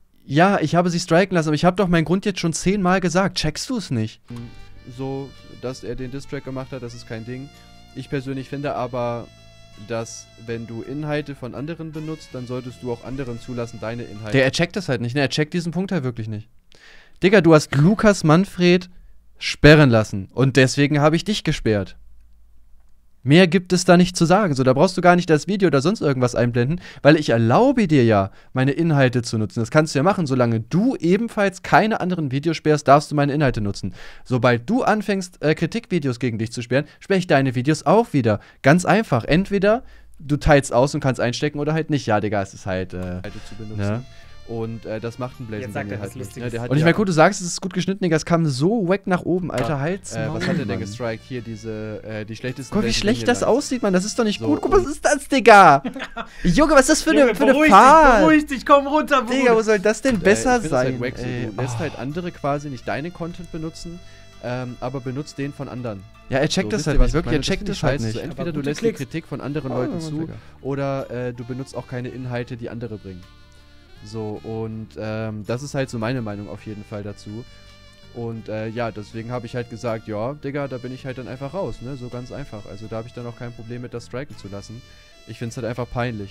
ja, ich habe sie striken lassen, aber ich habe doch meinen Grund jetzt schon zehnmal gesagt. Checkst du es nicht? So, dass er den Distrack gemacht hat, das ist kein Ding. Ich persönlich finde aber, dass, wenn du Inhalte von anderen benutzt, dann solltest du auch anderen zulassen, deine Inhalte. Der, er checkt das halt nicht, ne? Er checkt diesen Punkt halt wirklich nicht. Digga, du hast Lukas Manfred sperren lassen und deswegen habe ich dich gesperrt. Mehr gibt es da nicht zu sagen. So, da brauchst du gar nicht das Video oder sonst irgendwas einblenden, weil ich erlaube dir ja, meine Inhalte zu nutzen. Das kannst du ja machen. Solange du ebenfalls keine anderen Videos sperrst, darfst du meine Inhalte nutzen. Sobald du anfängst, äh, Kritikvideos gegen dich zu sperren, sperre ich deine Videos auch wieder. Ganz einfach. Entweder du teilst aus und kannst einstecken oder halt nicht. Ja, Digga, es ist halt, äh, zu benutzen. Ja. Und äh, das macht ein Blazing Daniel halt nicht. Ne? Der hat
und ich
ja
meine, gut, du sagst, es ist gut geschnitten, Digga. Es kam so wack nach oben, Alter. Ja. Halt's
äh,
Maul,
Was hat er denn
Mann.
gestrikt? Hier diese, äh, die schlechtesten.
Guck mal, wie schlecht das aussieht, Mann. Das ist doch nicht
so,
gut. Guck mal, was ist das, Digga? Junge, was ist das für
Junge,
eine, für eine
beruhig
Fahrt?
dich, beruhig dich, komm runter, Bruder.
Digga, wo soll das denn besser
äh, ich
sein?
Halt wack, so.
ey.
Du lässt
Oh.
halt andere quasi nicht deinen Content benutzen, ähm, aber benutzt den von anderen.
Ja, er checkt
so,
das
wisst
halt
ihr, was
nicht,
ich
wirklich,
meine?
er checkt
Das
das halt
finde ich
nicht.
scheiße. So, entweder
Aber
du
gute
lässt
Klicks.
die Kritik von anderen
Oh,
Leuten
Mann,
zu,
Digga.
oder äh, du benutzt auch keine Inhalte, die andere bringen. So, und ähm, das ist halt so meine Meinung auf jeden Fall dazu. Und äh, ja, deswegen habe ich halt gesagt, ja, Digga, da bin ich halt dann einfach raus, ne? So ganz einfach. Also da habe ich dann auch kein Problem mit, das striken zu lassen. Ich finde es halt einfach peinlich.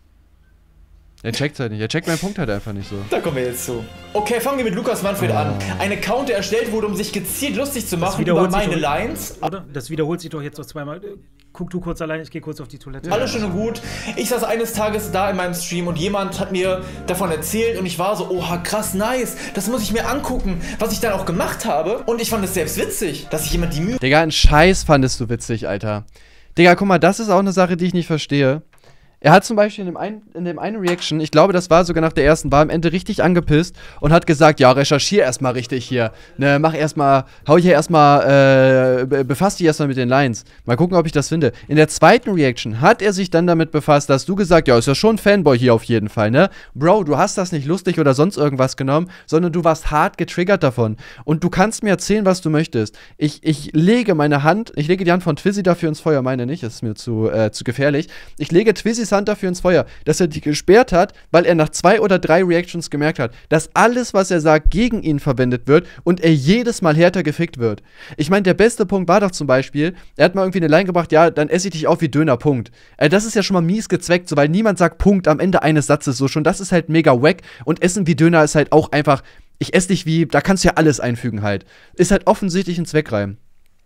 Er checkt halt nicht. Er checkt meinen Punkt halt einfach nicht so.
Da kommen wir jetzt zu. Okay, fangen wir mit Lukas Manfred
Oh.
an. Ein Account, der erstellt wurde, um sich gezielt lustig zu machen über meine Lines.
Oder? Das wiederholt sich doch jetzt noch zweimal. Guck du kurz allein, ich gehe kurz auf die Toilette.
Alles schön und gut. Ich saß eines Tages da in meinem Stream und jemand hat mir davon erzählt und ich war so, oha, krass, nice. Das muss ich mir angucken, was ich dann auch gemacht habe. Und ich fand es selbst witzig, dass sich jemand die Mühe...
Digga, einen Scheiß fandest du witzig, Alter. Digga, guck mal, das ist auch eine Sache, die ich nicht verstehe. Er hat zum Beispiel in dem, einen, in dem einen Reaction, ich glaube, das war sogar nach der ersten, war am Ende richtig angepisst und hat gesagt, ja, recherchier erstmal richtig hier. Ne, mach erstmal, hau hier erstmal, äh, be befass dich erstmal mit den Lines. Mal gucken, ob ich das finde. In der zweiten Reaction hat er sich dann damit befasst, dass du gesagt, ja, ist ja schon ein Fanboy hier auf jeden Fall, ne? Bro, du hast das nicht lustig oder sonst irgendwas genommen, sondern du warst hart getriggert davon. Und du kannst mir erzählen, was du möchtest. Ich, ich lege meine Hand, ich lege die Hand von Twizzy dafür ins Feuer, meine nicht, das ist mir zu, äh, zu gefährlich. Ich lege Twizzys Hand dafür ins Feuer, dass er die gesperrt hat, weil er nach zwei oder drei Reactions gemerkt hat, dass alles, was er sagt, gegen ihn verwendet wird und er jedes Mal härter gefickt wird. Ich meine, der beste Punkt war doch zum Beispiel, er hat mal irgendwie eine Line gebracht, ja, dann esse ich dich auf wie Döner, Punkt. Äh, das ist ja schon mal mies gezweckt, so, weil niemand sagt Punkt am Ende eines Satzes, so schon, das ist halt mega wack und Essen wie Döner ist halt auch einfach, ich esse dich wie, da kannst du ja alles einfügen halt. Ist halt offensichtlich ein Zweckreim.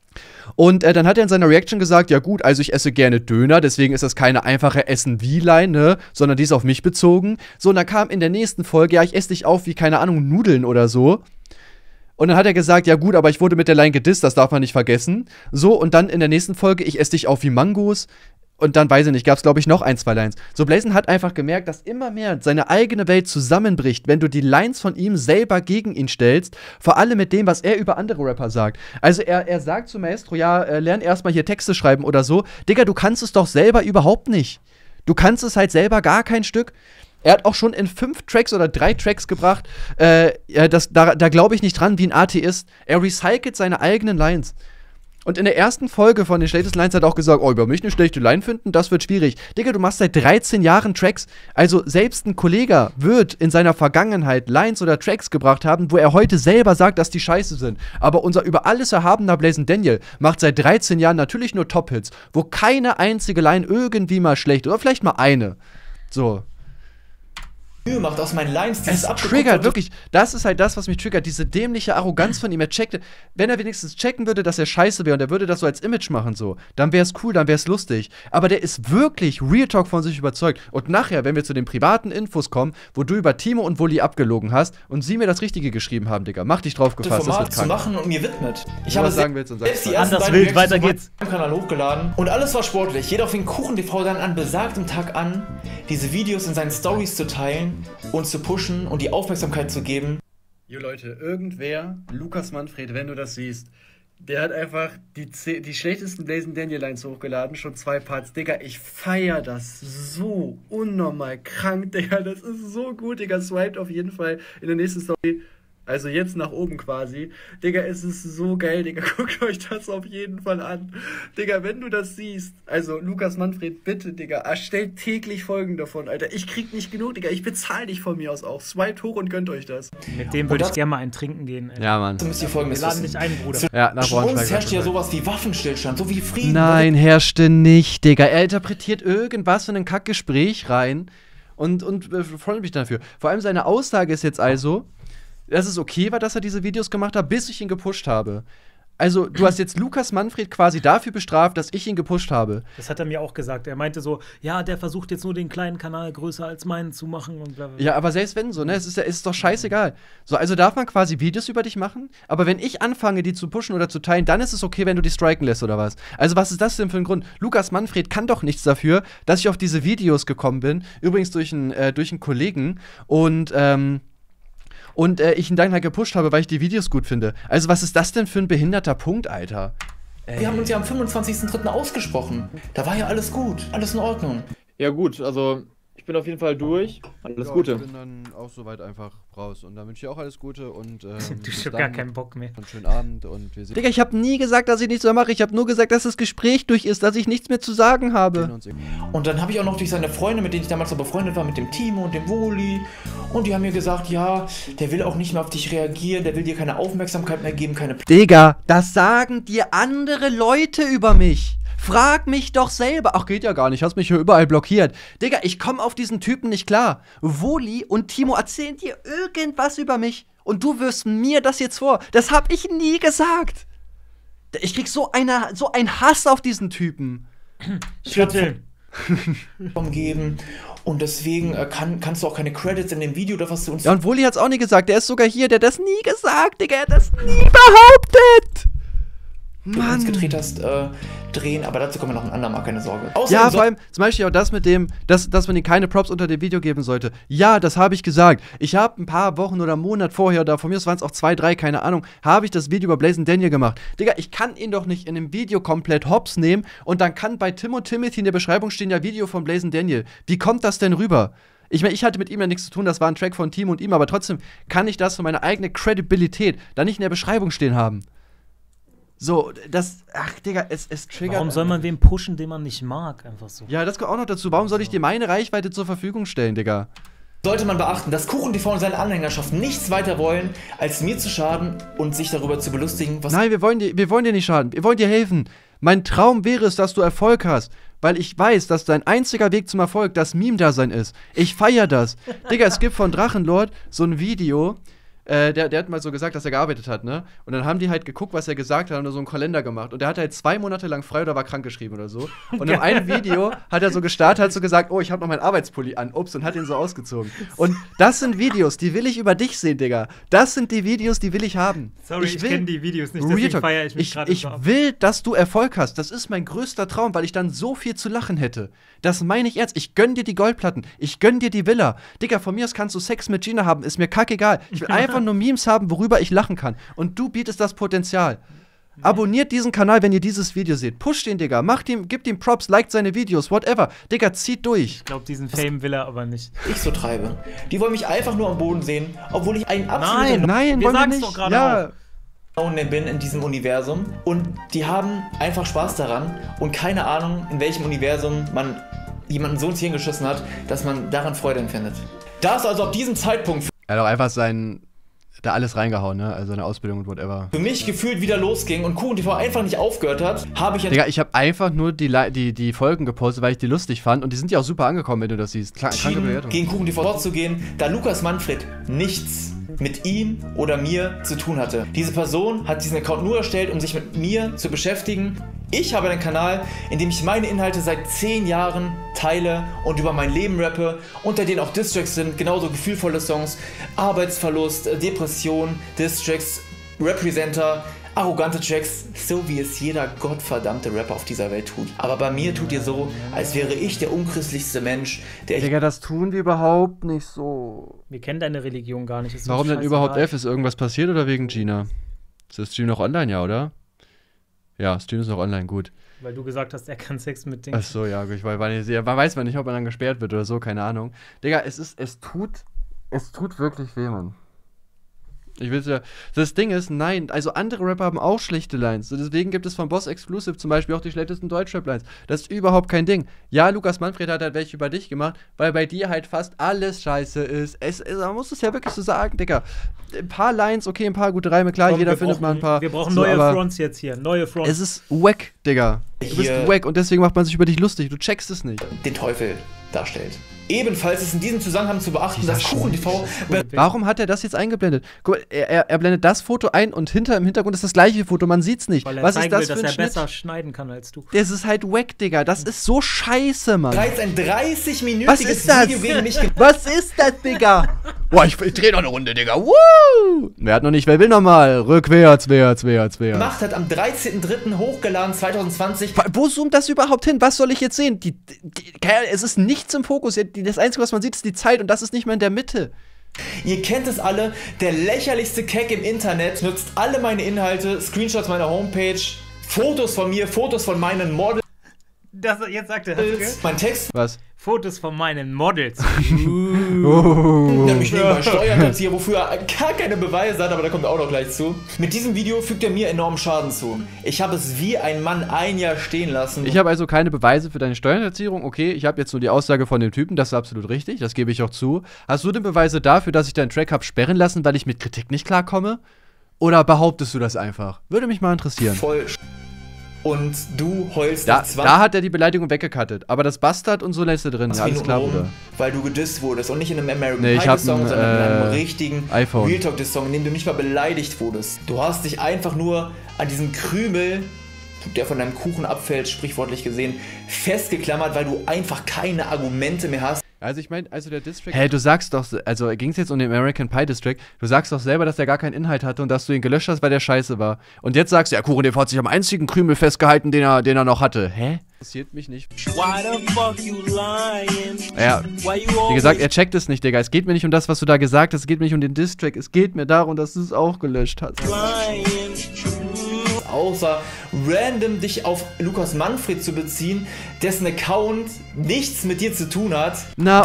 Und äh, dann hat er in seiner Reaction gesagt, ja gut, also ich esse gerne Döner, deswegen ist das keine einfache Essen-wie-Line, ne, sondern die ist auf mich bezogen. So, und dann kam in der nächsten Folge, ja, ich esse dich auf wie, keine Ahnung, Nudeln oder so. Und dann hat er gesagt, ja gut, aber ich wurde mit der Line gedisst, das darf man nicht vergessen. So, und dann in der nächsten Folge, ich esse dich auf wie Mangos. Und dann, weiß ich nicht, gab es, glaube ich, noch ein, zwei Lines. So, Blazing hat einfach gemerkt, dass immer mehr seine eigene Welt zusammenbricht, wenn du die Lines von ihm selber gegen ihn stellst. Vor allem mit dem, was er über andere Rapper sagt. Also er, er sagt zu Maestro, ja, äh, lern erstmal hier Texte schreiben oder so. Digga, du kannst es doch selber überhaupt nicht. Du kannst es halt selber gar kein Stück. Er hat auch schon in fünf Tracks oder drei Tracks gebracht, äh, das, da, da glaube ich nicht dran, wie ein Atheist. Er recycelt seine eigenen Lines. Und in der ersten Folge von den schlechtesten Lines hat er auch gesagt, oh, über mich eine schlechte Line finden, das wird schwierig. Digga, du machst seit dreizehn Jahren Tracks. Also selbst ein Kollege wird in seiner Vergangenheit Lines oder Tracks gebracht haben, wo er heute selber sagt, dass die scheiße sind. Aber unser über alles erhabener Blazing Daniel macht seit dreizehn Jahren natürlich nur Top-Hits, wo keine einzige Line irgendwie mal schlecht oder vielleicht mal eine. So.
macht aus meinen Lines
dieses Es triggert wirklich, das ist halt das, was mich triggert, diese dämliche Arroganz von ihm. Er checkte, wenn er wenigstens checken würde, dass er scheiße wäre und er würde das so als Image machen, so, dann wäre es cool, dann wäre es lustig. Aber der ist wirklich Real Talk von sich überzeugt. Und nachher, wenn wir zu den privaten Infos kommen, wo du über Timo und Wully abgelogen hast und sie mir das Richtige geschrieben haben, Digga, mach dich drauf gefasst,
Format
das wird krank.
zu machen und mir widmet. Ich
Wenn
habe
du was sagen willst, dann
selbst
sag's
die
mal.
ersten
Anders
beiden
wild, weiter
Reactions
geht's.
auf meinem Kanal hochgeladen und alles war sportlich. Jeder fing Kuchen T V dann an, besagtem Tag an, diese Videos in seinen Stories zu teilen und zu pushen und die Aufmerksamkeit zu geben.
Jo Leute, irgendwer, Lukas Manfred, wenn du das siehst, der hat einfach die, die schlechtesten Blazing Daniel Lines hochgeladen, schon zwei Parts. Digga, ich feier das so unnormal krank, Digga, das ist so gut, Digga, swiped auf jeden Fall in der nächsten Story. Also jetzt nach oben quasi. Digga, es ist so geil, Digga. Guckt euch das auf jeden Fall an. Digga, wenn du das siehst, also Lukas Manfred, bitte, Digga, erstellt täglich Folgen davon, Alter. Ich krieg nicht genug, Digga. Ich bezahle dich von mir aus auch. Swiped hoch und gönnt euch das.
Mit dem würde ich gerne mal ein Trinken gehen, ey.
Ja, Mann.
So müsst ihr Folgendes
Wir laden
wissen.
dich ein, Bruder.
Ja, nach
Zwischen uns
Braunschweig.
herrscht ja sowas wie Waffenstillstand, so wie Frieden.
Nein, herrschte nicht, Digga. Er interpretiert irgendwas in ein Kackgespräch rein und, und äh, freut mich dafür. Vor allem seine Aussage ist jetzt also, dass es okay war, dass er diese Videos gemacht hat, bis ich ihn gepusht habe. Also, du hast jetzt Lukas Manfred quasi dafür bestraft, dass ich ihn gepusht habe.
Das hat er mir auch gesagt. Er meinte so, ja, der versucht jetzt nur den kleinen Kanal größer als meinen zu machen und bla bla bla.
Ja, aber selbst wenn so, ne, es ist, es ist doch scheißegal. So, also darf man quasi Videos über dich machen, aber wenn ich anfange, die zu pushen oder zu teilen, dann ist es okay, wenn du die striken lässt oder was. Also, was ist das denn für ein Grund? Lukas Manfred kann doch nichts dafür, dass ich auf diese Videos gekommen bin, übrigens durch einen, äh, durch einen Kollegen und, ähm, Und äh, ich ihn dann halt gepusht habe, weil ich die Videos gut finde. Also, was ist das denn für ein behinderter Punkt, Alter?
Ey. Wir haben uns ja am fünfundzwanzigsten dritten ausgesprochen. Da war ja alles gut, alles in Ordnung.
Ja gut, also ich bin auf jeden Fall durch. Alles
ja,
Gute.
Ich bin dann auch soweit einfach raus. Und dann wünsche ich auch alles Gute und ähm,
du hast gar keinen Bock mehr.
Einen schönen Abend und wir sehen. Digga, ich habe nie gesagt, dass ich nichts mehr mache. Ich habe nur gesagt, dass das Gespräch durch ist, dass ich nichts mehr zu sagen habe.
Und dann habe ich auch noch durch seine Freunde, mit denen ich damals so befreundet war, mit dem Timo und dem Woli. Und die haben mir gesagt, ja, der will auch nicht mehr auf dich reagieren, der will dir keine Aufmerksamkeit mehr geben, keine...
Digga, das sagen dir andere Leute über mich. Frag mich doch selber. Ach, geht ja gar nicht. Hast mich hier überall blockiert. Digga, ich komme auf diesen Typen nicht klar. Woli und Timo erzählen dir irgendwas über mich. Und du wirfst mir das jetzt vor. Das hab ich nie gesagt. Ich krieg so, eine, so einen Hass auf diesen Typen.
Schütteln.
Geben. Und deswegen äh, kann, kannst du auch keine Credits in dem Video oder was du uns...
Ja, und Woli hat's auch nie gesagt. Der ist sogar hier. Der hat das nie gesagt, Digga. Er hat das nie behauptet.
du uns gedreht hast, äh, drehen, aber dazu kommen wir noch ein andermal, keine Sorge. Außerdem
ja, vor allem zum Beispiel auch das mit dem, dass, dass man ihm keine Props unter dem Video geben sollte. Ja, das habe ich gesagt. Ich habe ein paar Wochen oder einen Monat vorher, oder von mir waren es auch zwei, drei, keine Ahnung, habe ich das Video über Blazing Daniel gemacht. Digga, ich kann ihn doch nicht in dem Video komplett hops nehmen und dann kann bei Tim und Timothy in der Beschreibung stehen, ja, Video von Blazing Daniel. Wie kommt das denn rüber? Ich meine, ich hatte mit ihm ja nichts zu tun, das war ein Track von Team und ihm, aber trotzdem kann ich das für meine eigene Credibilität da nicht in der Beschreibung stehen haben. So, das, ach Digga, es, es triggert.
Warum soll man wem pushen, den man nicht mag, einfach so?
Ja, das kommt auch noch dazu. Warum soll ich dir meine Reichweite zur Verfügung stellen, Digga?
Sollte man beachten, dass KuchenTV und seine Anhängerschaft nichts weiter wollen, als mir zu schaden und sich darüber zu belustigen, was...
Nein, wir wollen dir, wir wollen dir nicht schaden. Wir wollen dir helfen. Mein Traum wäre es, dass du Erfolg hast. Weil ich weiß, dass dein einziger Weg zum Erfolg das Meme-Dasein ist. Ich feier das. Digga, es gibt von Drachenlord so ein Video, äh, der, der hat mal so gesagt, dass er gearbeitet hat, ne? Und dann haben die halt geguckt, was er gesagt hat und so einen Kalender gemacht. Und der hat halt zwei Monate lang frei oder war krankgeschrieben oder so. Und in einem Video hat er so gestartet, hat so gesagt, oh, ich habe noch meinen Arbeitspulli an, ups, und hat ihn so ausgezogen. Und das sind Videos, die will ich über dich sehen, Digga. Das sind die Videos, die will ich haben.
Sorry, ich, ich kenne die Videos nicht,
deswegen feiere ich mich gerade. Ich, ich will, dass du Erfolg hast. Das ist mein größter Traum, weil ich dann so viel zu lachen hätte. Das meine ich ernst. Ich gönn dir die Goldplatten. Ich gönn dir die Villa. Digga, von mir aus kannst du Sex mit Gina haben. Ist mir kackegal. Ich will einfach nur Memes haben, worüber ich lachen kann. Und du bietest das Potenzial. Abonniert diesen Kanal, wenn ihr dieses Video seht. Pusht den, Digga. Macht ihm, gebt ihm Props, liked seine Videos, whatever. Digga, zieht durch.
Ich glaube, diesen Fame will er aber nicht.
Ich so treibe. Die wollen mich einfach nur am Boden sehen, obwohl ich einen
Nein,
absoluten...
nein, wir sagen es doch gerade ja.
bin in diesem Universum. Und die haben einfach Spaß daran und keine Ahnung, in welchem Universum man jemanden so ins Hirn geschissen hat, dass man daran Freude empfindet. Da ist also ab diesem Zeitpunkt...
Er hat auch einfach sein... da alles reingehauen, ne? Also eine Ausbildung und whatever.
Für mich gefühlt wieder losging und KuchenTV einfach nicht aufgehört hat, habe ich jetzt...
Digga, ich habe einfach nur die, die, die Folgen gepostet, weil ich die lustig fand und die sind ja auch super angekommen, wenn du das siehst. Klar, kranke Bewertung.
Gegen KuchenTV vorzugehen, da Lukas Manfred nichts mit ihm oder mir zu tun hatte. Diese Person hat diesen Account nur erstellt, um sich mit mir zu beschäftigen. Ich habe einen Kanal, in dem ich meine Inhalte seit zehn Jahren teile und über mein Leben rappe, unter denen auch Distracks sind, genauso gefühlvolle Songs, Arbeitsverlust, Depression, Distracks, Representer, arrogante Tracks, so wie es jeder gottverdammte Rapper auf dieser Welt tut. Aber bei mir tut ihr so, als wäre ich der unchristlichste Mensch, der...
Digga, das tun wir überhaupt nicht so.
Wir kennen deine Religion gar nicht. Ist
Warum denn überhaupt F? Ist irgendwas passiert oder wegen Gina? Ist das Stream noch online, ja, oder? Ja, Stream ist noch online, gut.
Weil du gesagt hast, er kann Sex mit Dingen.
Ach so, ja, ich weiß, ja, man weiß man nicht, ob man dann gesperrt wird oder so, keine Ahnung. Digga, es ist, es tut, es tut wirklich weh, Mann. Ich will ja, das Ding ist, nein, also andere Rapper haben auch schlechte Lines. Deswegen gibt es von Boss Exclusive zum Beispiel auch die schlechtesten Deutschrap-Lines. Das ist überhaupt kein Ding. Ja, Lukas Manfred hat halt welche über dich gemacht, weil bei dir halt fast alles scheiße ist. Es, es, man muss es ja wirklich so sagen, Digga. Ein paar Lines, okay, ein paar gute Reime, klar, Komm, jeder findet
brauchen,
mal ein paar.
Wir brauchen so, neue Fronts jetzt hier, neue Fronts.
Es ist wack, Digga. Du bist wack und deswegen macht man sich über dich lustig. Du checkst es nicht.
Den Teufel darstellt. Ebenfalls ist in diesem Zusammenhang zu beachten, dass KuchenTV...
Warum hat er das jetzt eingeblendet? Guck mal, er, er, er blendet das Foto ein und hinter im Hintergrund ist das gleiche Foto, man sieht's nicht.
Weil er
Was
zeigen
ist das
will,
für
dass
ein
er
Schnitt?
besser schneiden kann als du.
Das ist halt wack, Digga. Das ist so scheiße, Mann.
Bereits ein dreißig-minütiges
Was ist das?
Video gegen mich
Was ist das, Digga? Boah, ich, ich dreh noch eine Runde, Digga. Woo! Wer hat noch nicht, wer will noch mal? Rückwärts, wärts, wärts, wärts.
gemacht hat, am dreizehnten dritten hochgeladen, zwanzig zwanzig.
Wo zoomt das überhaupt hin? Was soll ich jetzt sehen? Die, die, es ist nichts im Fokus. Das Einzige, was man sieht, ist die Zeit und das ist nicht mehr in der Mitte.
Ihr kennt es alle, der lächerlichste Keck im Internet nutzt alle meine Inhalte, Screenshots meiner Homepage, Fotos von mir, Fotos von meinen Models.
Das, jetzt sagt er,
mein Text.
Was?
Fotos von meinen Models.
uh. Nämlich nebenbei Steuerhinterzieher, wofür er gar keine Beweise hat, aber da kommt er auch noch gleich zu. Mit diesem Video fügt er mir enormen Schaden zu. Ich habe es wie ein Mann ein Jahr stehen lassen.
Ich habe also keine Beweise für deine Steuerhinterziehung. Okay, ich habe jetzt nur die Aussage von dem Typen, das ist absolut richtig, das gebe ich auch zu. Hast du denn Beweise dafür, dass ich deinen Track habe sperren lassen, weil ich mit Kritik nicht klarkomme? Oder behauptest du das einfach? Würde mich mal interessieren.
Voll. Und du heulst
da, da hat er die Beleidigung weggekattet. Aber das Bastard und so lässt er drin. Ja, alles klar,
um,
Bruder.
Weil du gedisst wurdest und nicht in einem American
nee,
Pie Song,
ein,
sondern
äh,
in einem richtigen
iPhone.
Real Talk Diss Song, in dem du nicht mal beleidigt wurdest. Du hast dich einfach nur an diesem Krümel, der von deinem Kuchen abfällt, sprichwörtlich gesehen, festgeklammert, weil du einfach keine Argumente mehr hast.
Also ich meine, also der Distrack... Hey, du sagst doch, also ging es jetzt um den American Pie Distrack, du sagst doch selber, dass der gar keinen Inhalt hatte und dass du ihn gelöscht hast, weil der scheiße war. Und jetzt sagst du, ja, KuchenTV hat sich am einzigen Krümel festgehalten, den er, den er noch hatte. Hä? Interessiert mich nicht. Ja, wie gesagt, er checkt es nicht, Digga. Es geht mir nicht um das, was du da gesagt hast, es geht mir nicht um den Distrack, es geht mir darum, dass du es auch gelöscht hast.
Außer random dich auf Lukas Manfred zu beziehen, dessen Account nichts mit dir zu tun hat.
Na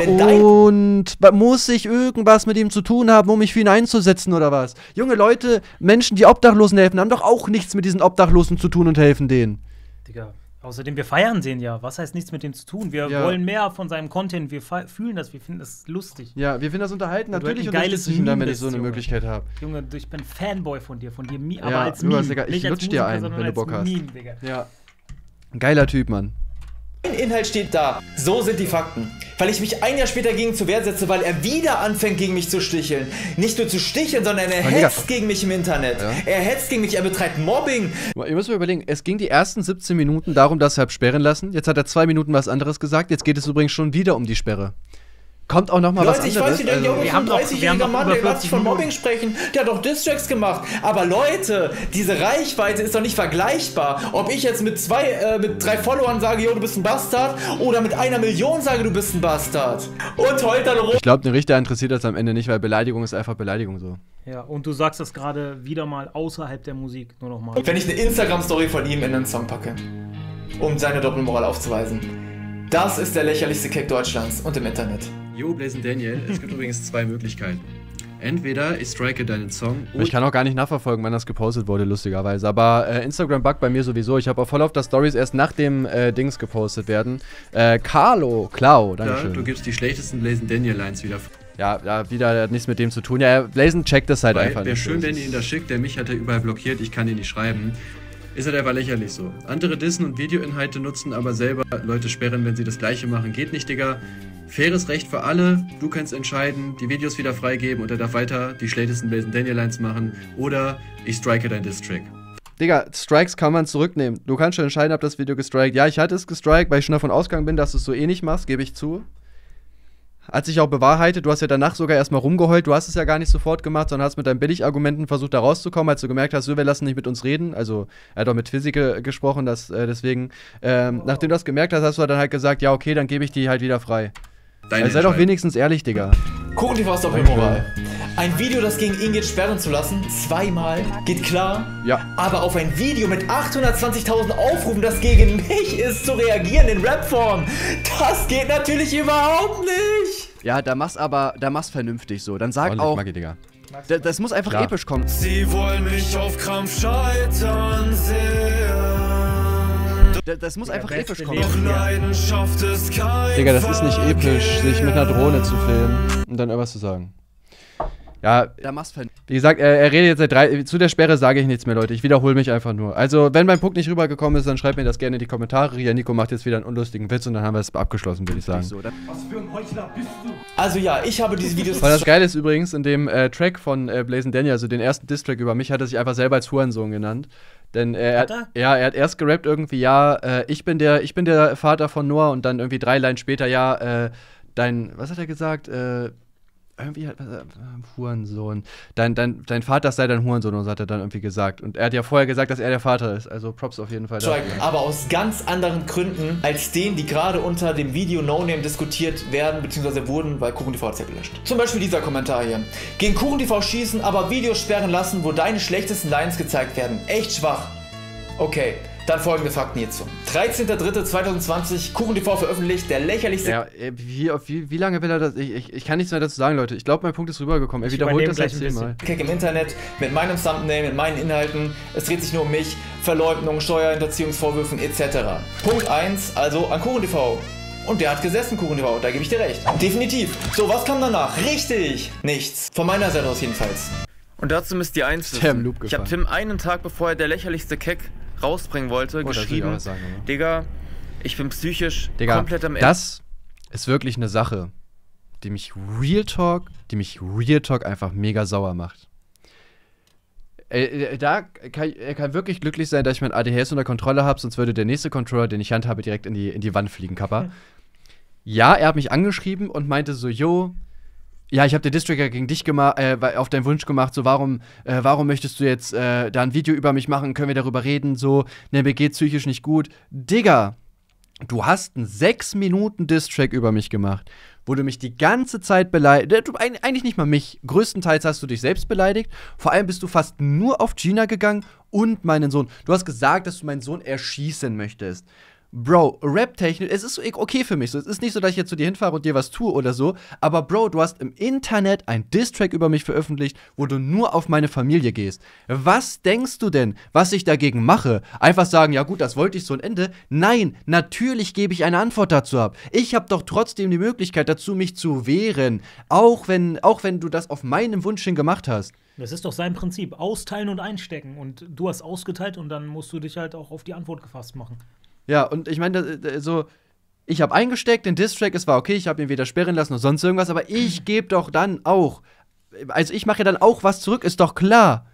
und muss ich irgendwas mit ihm zu tun haben, um mich für ihn einzusetzen oder was? Junge Leute, Menschen, die Obdachlosen helfen, haben doch auch nichts mit diesen Obdachlosen zu tun und helfen denen.
Digga. Außerdem, wir feiern den ja. Was heißt nichts mit dem zu tun? Wir ja. wollen mehr von seinem Content. Wir fühlen das, wir finden das lustig.
Ja, wir finden das unterhalten. Natürlich unterstütze ich ihn dann, wenn ich so eine Junge. Möglichkeit habe.
Junge, ich bin Fanboy von dir, von dir, aber
ja,
als Meme.
Digga, ich lutsch dir ein, wenn du Bock hast.
Meme, Digga.
Ja. Ein geiler Typ, Mann.
Ein Inhalt steht da. So sind die Fakten. Weil ich mich ein Jahr später gegen zur Wehr setze, weil er wieder anfängt, gegen mich zu sticheln. Nicht nur zu sticheln, sondern er
Mann,
hetzt
Digga.
gegen mich im Internet. Ja. Er hetzt gegen mich, er betreibt Mobbing.
Ihr müsst mal überlegen, es ging die ersten siebzehn Minuten darum, dass er sperren lassen. Jetzt hat er zwei Minuten was anderes gesagt. Jetzt geht es übrigens schon wieder um die Sperre. Kommt auch noch mal was anderes.
Ich weiß,
also,
also, wir haben doch dreißigjähriger Mann, der lässt sich von Mobbing sprechen. Der hat doch Distracks gemacht. Aber Leute, diese Reichweite ist doch nicht vergleichbar. Ob ich jetzt mit zwei, äh, mit drei Followern sage, yo, du bist ein Bastard, oder mit einer Million sage, du bist ein Bastard. Und heute dann rum.
Ich glaube, den Richter interessiert das am Ende nicht, weil Beleidigung ist einfach Beleidigung so.
Ja, und du sagst das gerade wieder mal außerhalb der Musik, nur noch mal.
Wenn ich eine Instagram-Story von ihm in einen Song packe, um seine Doppelmoral aufzuweisen. Das ist der lächerlichste Keck Deutschlands und im Internet.
Jo, Blazing Daniel, es gibt übrigens zwei Möglichkeiten. Entweder ich strike deinen Song. Ich kann auch gar nicht nachverfolgen, wann das gepostet wurde, lustigerweise. Aber äh, Instagram buggt bei mir sowieso. Ich habe auch voll auf das Stories erst nach dem äh, Dings gepostet werden. Äh, Carlo, Klau, dankeschön. Ja, du gibst die schlechtesten Blazing Daniel Lines wieder. Ja, ja, wieder hat nichts mit dem zu tun. Ja, Blazing checkt das halt Weil, einfach
Wäre
nicht.
schön, wenn ihr ihn das schickt. Der mich hat er überall blockiert. Ich kann ihn nicht schreiben. Ist halt einfach lächerlich so. Andere Dissen und Videoinhalte nutzen, aber selber Leute sperren, wenn sie das Gleiche machen. Geht nicht, Digga. Faires Recht für alle. Du kannst entscheiden, die Videos wieder freigeben und er darf weiter die schlechtesten Blazing Daniel Lines machen. Oder ich strike dein Diss-Track.
Digga, Strikes kann man zurücknehmen. Du kannst schon entscheiden, ob das Video gestrikt. Ja, ich hatte es gestrikt, weil ich schon davon ausgegangen bin, dass du es so eh nicht machst, gebe ich zu. Hat sich auch bewahrheitet, du hast ja danach sogar erstmal rumgeheult, du hast es ja gar nicht sofort gemacht, sondern hast mit deinen Billigargumenten versucht, da rauszukommen, als du gemerkt hast, so, wir lassen nicht mit uns reden. Also, er hat auch mit Physiker gesprochen, das, äh, deswegen, ähm, oh. nachdem du das gemerkt hast, hast du dann halt gesagt, ja, okay, dann gebe ich die halt wieder frei. Also sei doch wenigstens ehrlich, Digga.
KuchenTV ist Doppelmoral. Ein Video, das gegen ihn geht, sperren zu lassen, zweimal, geht klar.
Ja.
Aber auf ein Video mit achthundertzwanzigtausend Aufrufen, das gegen mich ist, zu reagieren in Rapform, das geht natürlich überhaupt nicht.
Ja, da mach's aber, da mach's vernünftig so. Dann sag
Ordentlich,
auch,
Maggi, Digga.
Da, das muss einfach
Klar.
episch kommen.
Sie wollen mich auf Krampf scheitern sehen.
Da, das muss einfach episch kommen.
Doch Leidenschaft ist kein
Digga, das ist nicht episch, sich mit einer Drohne zu filmen und dann irgendwas zu sagen. Ja,
Da machst du
wie gesagt, er, er redet jetzt seit drei. Zu der Sperre sage ich nichts mehr, Leute. Ich wiederhole mich einfach nur. Also, wenn mein Punkt nicht rübergekommen ist, dann schreibt mir das gerne in die Kommentare. Ja, Nico macht jetzt wieder einen unlustigen Witz und dann haben wir es abgeschlossen, würde ich sagen.
so,
Was für ein Heuchler bist du? Also ja, ich habe diese Videos.
Weil das Geile ist übrigens, in dem äh, Track von äh, Blazing Daniel, also den ersten Diss-Track über mich, hat er sich einfach selber als Hurensohn genannt. Denn äh, er hat,
er?
ja, er hat erst gerappt irgendwie, ja, äh, ich bin der, ich bin der Vater von Noah und dann irgendwie drei Lines später, ja, äh, dein, was hat er gesagt? Äh, irgendwie hat äh, Hurensohn. Dein, dein, dein Vater sei dein Hurensohn, und so hat er dann irgendwie gesagt. Und er hat ja vorher gesagt, dass er der Vater ist. Also Props auf jeden Fall dafür.
Aber aus ganz anderen Gründen als denen, die gerade unter dem Video No Name diskutiert werden bzw. wurden, weil KuchenTV hat es ja gelöscht. Zum Beispiel dieser Kommentar hier. Gegen KuchenTV schießen, aber Videos sperren lassen, wo deine schlechtesten Lines gezeigt werden. Echt schwach. Okay. Dann folgende Fakten hierzu. dreizehnter dritter zweitausendzwanzig, KuchenTV veröffentlicht, der lächerlichste...
Ja, wie, wie, wie lange will er das... Ich, ich, ich kann nichts mehr dazu sagen, Leute. Ich glaube, mein Punkt ist rübergekommen. Er wiederholt das jetzt zehnmal.
Keck im Internet, mit meinem Thumbnail, mit meinen Inhalten. Es dreht sich nur um mich, Verleugnung, Steuerhinterziehungsvorwürfen et cetera. Punkt eins, also an KuchenTV. Und der hat gesessen, KuchenTV, da gebe ich dir recht. Definitiv. So, was kam danach? Richtig! Nichts. Von meiner Seite aus jedenfalls.
Und dazu müsst ihr eins wissen. Ich habe Tim einen Tag bevor er der lächerlichste Keck rausbringen wollte, oh, geschrieben, sagen, Digga, ich bin psychisch
Digga,
komplett am Ende.
Das ist wirklich eine Sache, die mich Real Talk, die mich Real Talk einfach mega sauer macht. Äh, da kann, er kann wirklich glücklich sein, dass ich mein A D H S unter Kontrolle habe, sonst würde der nächste Controller, den ich handhabe, direkt in die, in die Wand fliegen, Kappa. Hm. Ja, er hat mich angeschrieben und meinte so, yo, ja, ich habe den Distracker gegen dich gemacht, äh, auf deinen Wunsch gemacht, so, warum, äh, warum möchtest du jetzt äh, da ein Video über mich machen, können wir darüber reden, so, ne, mir geht's psychisch nicht gut. Digga, du hast einen sechs Minuten Distrack über mich gemacht, wo du mich die ganze Zeit beleidigt, du, eigentlich nicht mal mich, größtenteils hast du dich selbst beleidigt, vor allem bist du fast nur auf Gina gegangen und meinen Sohn. Du hast gesagt, dass du meinen Sohn erschießen möchtest. Bro, Rap-technisch, es ist okay für mich so. Es ist nicht so, dass ich jetzt zu dir hinfahre und dir was tue oder so. Aber Bro, du hast im Internet einen Diss-Track über mich veröffentlicht, wo du nur auf meine Familie gehst. Was denkst du denn, was ich dagegen mache? Einfach sagen, ja gut, das wollte ich so ein Ende. Nein, natürlich gebe ich eine Antwort dazu ab. Ich habe doch trotzdem die Möglichkeit dazu, mich zu wehren. Auch wenn, auch wenn du das auf meinem Wunsch hin gemacht hast.
Das ist doch sein Prinzip. Austeilen und einstecken. Und du hast ausgeteilt und dann musst du dich halt auch auf die Antwort gefasst machen.
Ja, und ich meine, so, ich habe eingesteckt, den Distrack, es war okay, ich habe ihn wieder sperren lassen oder sonst irgendwas, aber ich gebe doch dann auch, also ich mache ja dann auch was zurück, ist doch klar.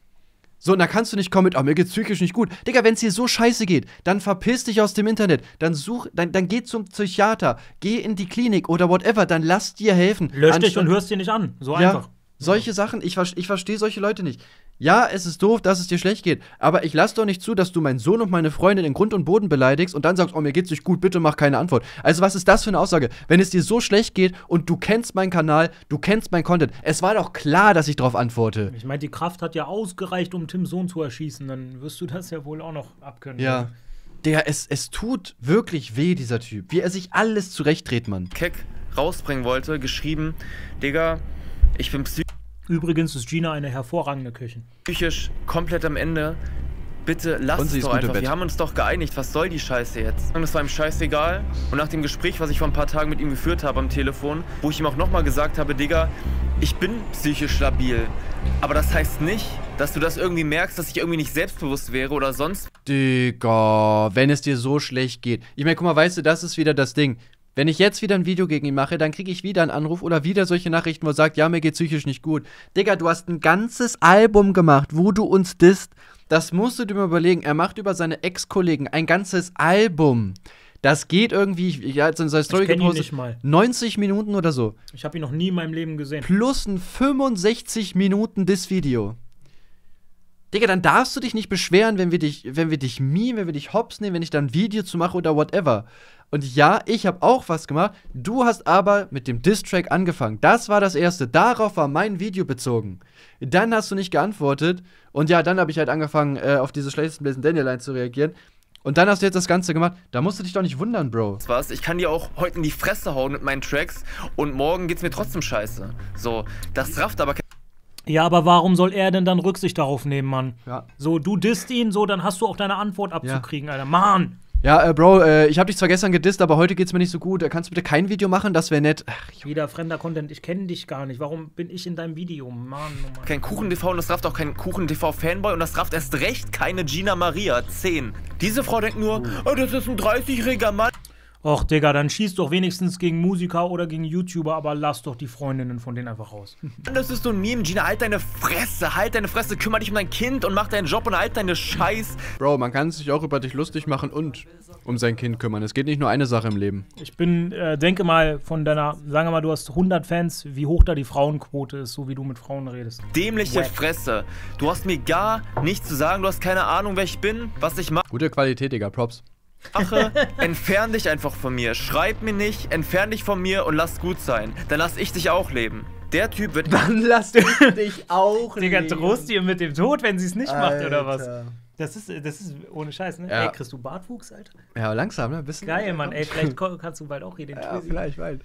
So, und da kannst du nicht kommen mit, oh, mir geht's psychisch nicht gut. Digga, wenn es dir so scheiße geht, dann verpiss dich aus dem Internet, dann such, dann, dann geh zum Psychiater, geh in die Klinik oder whatever, dann lass dir helfen.
Lösch dich und hörst dir nicht an, so
ja,
einfach.
Solche Sachen, ich, ich verstehe solche Leute nicht. Ja, es ist doof, dass es dir schlecht geht, aber ich lass doch nicht zu, dass du meinen Sohn und meine Freundin in Grund und Boden beleidigst und dann sagst, oh, mir geht's nicht gut, bitte mach keine Antwort. Also was ist das für eine Aussage? Wenn es dir so schlecht geht und du kennst meinen Kanal, du kennst meinen Content, es war doch klar, dass ich darauf antworte.
Ich meine, die Kraft hat ja ausgereicht, um Tims Sohn zu erschießen, dann wirst du das ja wohl auch noch abkönnen.
Ja. Digga, es, es tut wirklich weh, dieser Typ, wie er sich alles zurechtdreht, Mann.
Keck rausbringen wollte, geschrieben, Digga, ich bin psychisch.
Übrigens ist Gina eine hervorragende Köchin.
Psychisch komplett am Ende. Bitte lass es doch einfach. Wir haben uns doch geeinigt. Was soll die Scheiße jetzt? Und es war ihm scheißegal. Und nach dem Gespräch, was ich vor ein paar Tagen mit ihm geführt habe am Telefon, wo ich ihm auch nochmal gesagt habe, Digga, ich bin psychisch stabil. Aber das heißt nicht, dass du das irgendwie merkst, dass ich irgendwie nicht selbstbewusst wäre oder sonst.
Digga, wenn es dir so schlecht geht. Ich meine, guck mal, weißt du, das ist wieder das Ding. Wenn ich jetzt wieder ein Video gegen ihn mache, dann kriege ich wieder einen Anruf oder wieder solche Nachrichten, wo er sagt, ja, mir geht psychisch nicht gut. Digga, du hast ein ganzes Album gemacht, wo du uns disst. Das musst du dir mal überlegen. Er macht über seine Ex-Kollegen ein ganzes Album. Das geht irgendwie, ja, in seiner Story gepostet, neunzig Minuten oder so.
Ich habe ihn noch nie in meinem Leben gesehen.
Plus ein fünfundsechzig Minuten Diss-Video. Digga, dann darfst du dich nicht beschweren, wenn wir dich, wenn wir dich meme, wenn wir dich hops nehmen, wenn ich dann ein Video zu mache oder whatever. Und ja, ich habe auch was gemacht. Du hast aber mit dem Diss-Track angefangen. Das war das Erste. Darauf war mein Video bezogen. Dann hast du nicht geantwortet. Und ja, dann habe ich halt angefangen, äh, auf diese schlechtesten Blazing Daniel-Line zu reagieren. Und dann hast du jetzt das Ganze gemacht. Da musst du dich doch nicht wundern, Bro.
Was? Ich kann dir auch heute in die Fresse hauen mit meinen Tracks. Und morgen geht's mir trotzdem scheiße. So, das rafft aber kein.
Ja, aber warum soll er denn dann Rücksicht darauf nehmen, Mann?
Ja.
So, du disst ihn, so, dann hast du auch deine Antwort abzukriegen, ja. Alter. Mann!
Ja, äh, Bro, äh, ich hab dich zwar gestern gedisst, aber heute geht's mir nicht so gut. Äh, kannst du bitte kein Video machen? Das wäre nett. Ach,
wieder fremder Content. Ich kenne dich gar nicht. Warum bin ich in deinem Video? Mann, oh Mann.
Kein Kuchen-T V und das rafft auch kein Kuchen-T V-Fanboy und das rafft erst recht keine Gina Maria, zehn. Diese Frau denkt nur, oh, das ist ein dreißigjähriger Mann.
Och, Digga, dann schieß doch wenigstens gegen Musiker oder gegen YouTuber, aber lass doch die Freundinnen von denen einfach raus.
Das ist so ein Meme, Gina, halt deine Fresse, halt deine Fresse, kümmere dich um dein Kind und mach deinen Job und halt deine Scheiß.
Bro, man kann sich auch über dich lustig machen und um sein Kind kümmern. Es geht nicht nur eine Sache im Leben.
Ich bin, äh, denke mal, von deiner, sagen wir mal, du hast hundert Fans, wie hoch da die Frauenquote ist, so wie du mit Frauen redest.
Dämliche Wack. Fresse. Du hast mir gar nichts zu sagen, du hast keine Ahnung, wer ich bin, was ich mache.
Gute Qualität, Digga, Props.
Mache, entfern dich einfach von mir. Schreib mir nicht, entfern dich von mir und lass gut sein. Dann lass ich dich auch leben. Der Typ wird...
Dann lass dich auch
Digga,
leben.
drohst ihr mit dem Tod, wenn sie es nicht
Alter.
macht, oder was? Das ist, das ist ohne Scheiß, ne?
Ja.
Ey, kriegst du Bartwuchs, Alter?
Ja, langsam, ne? Ein bisschen.
Geil, Mann. Ey, vielleicht kannst du bald auch hier den
Ja,
Twizzy.
vielleicht bald.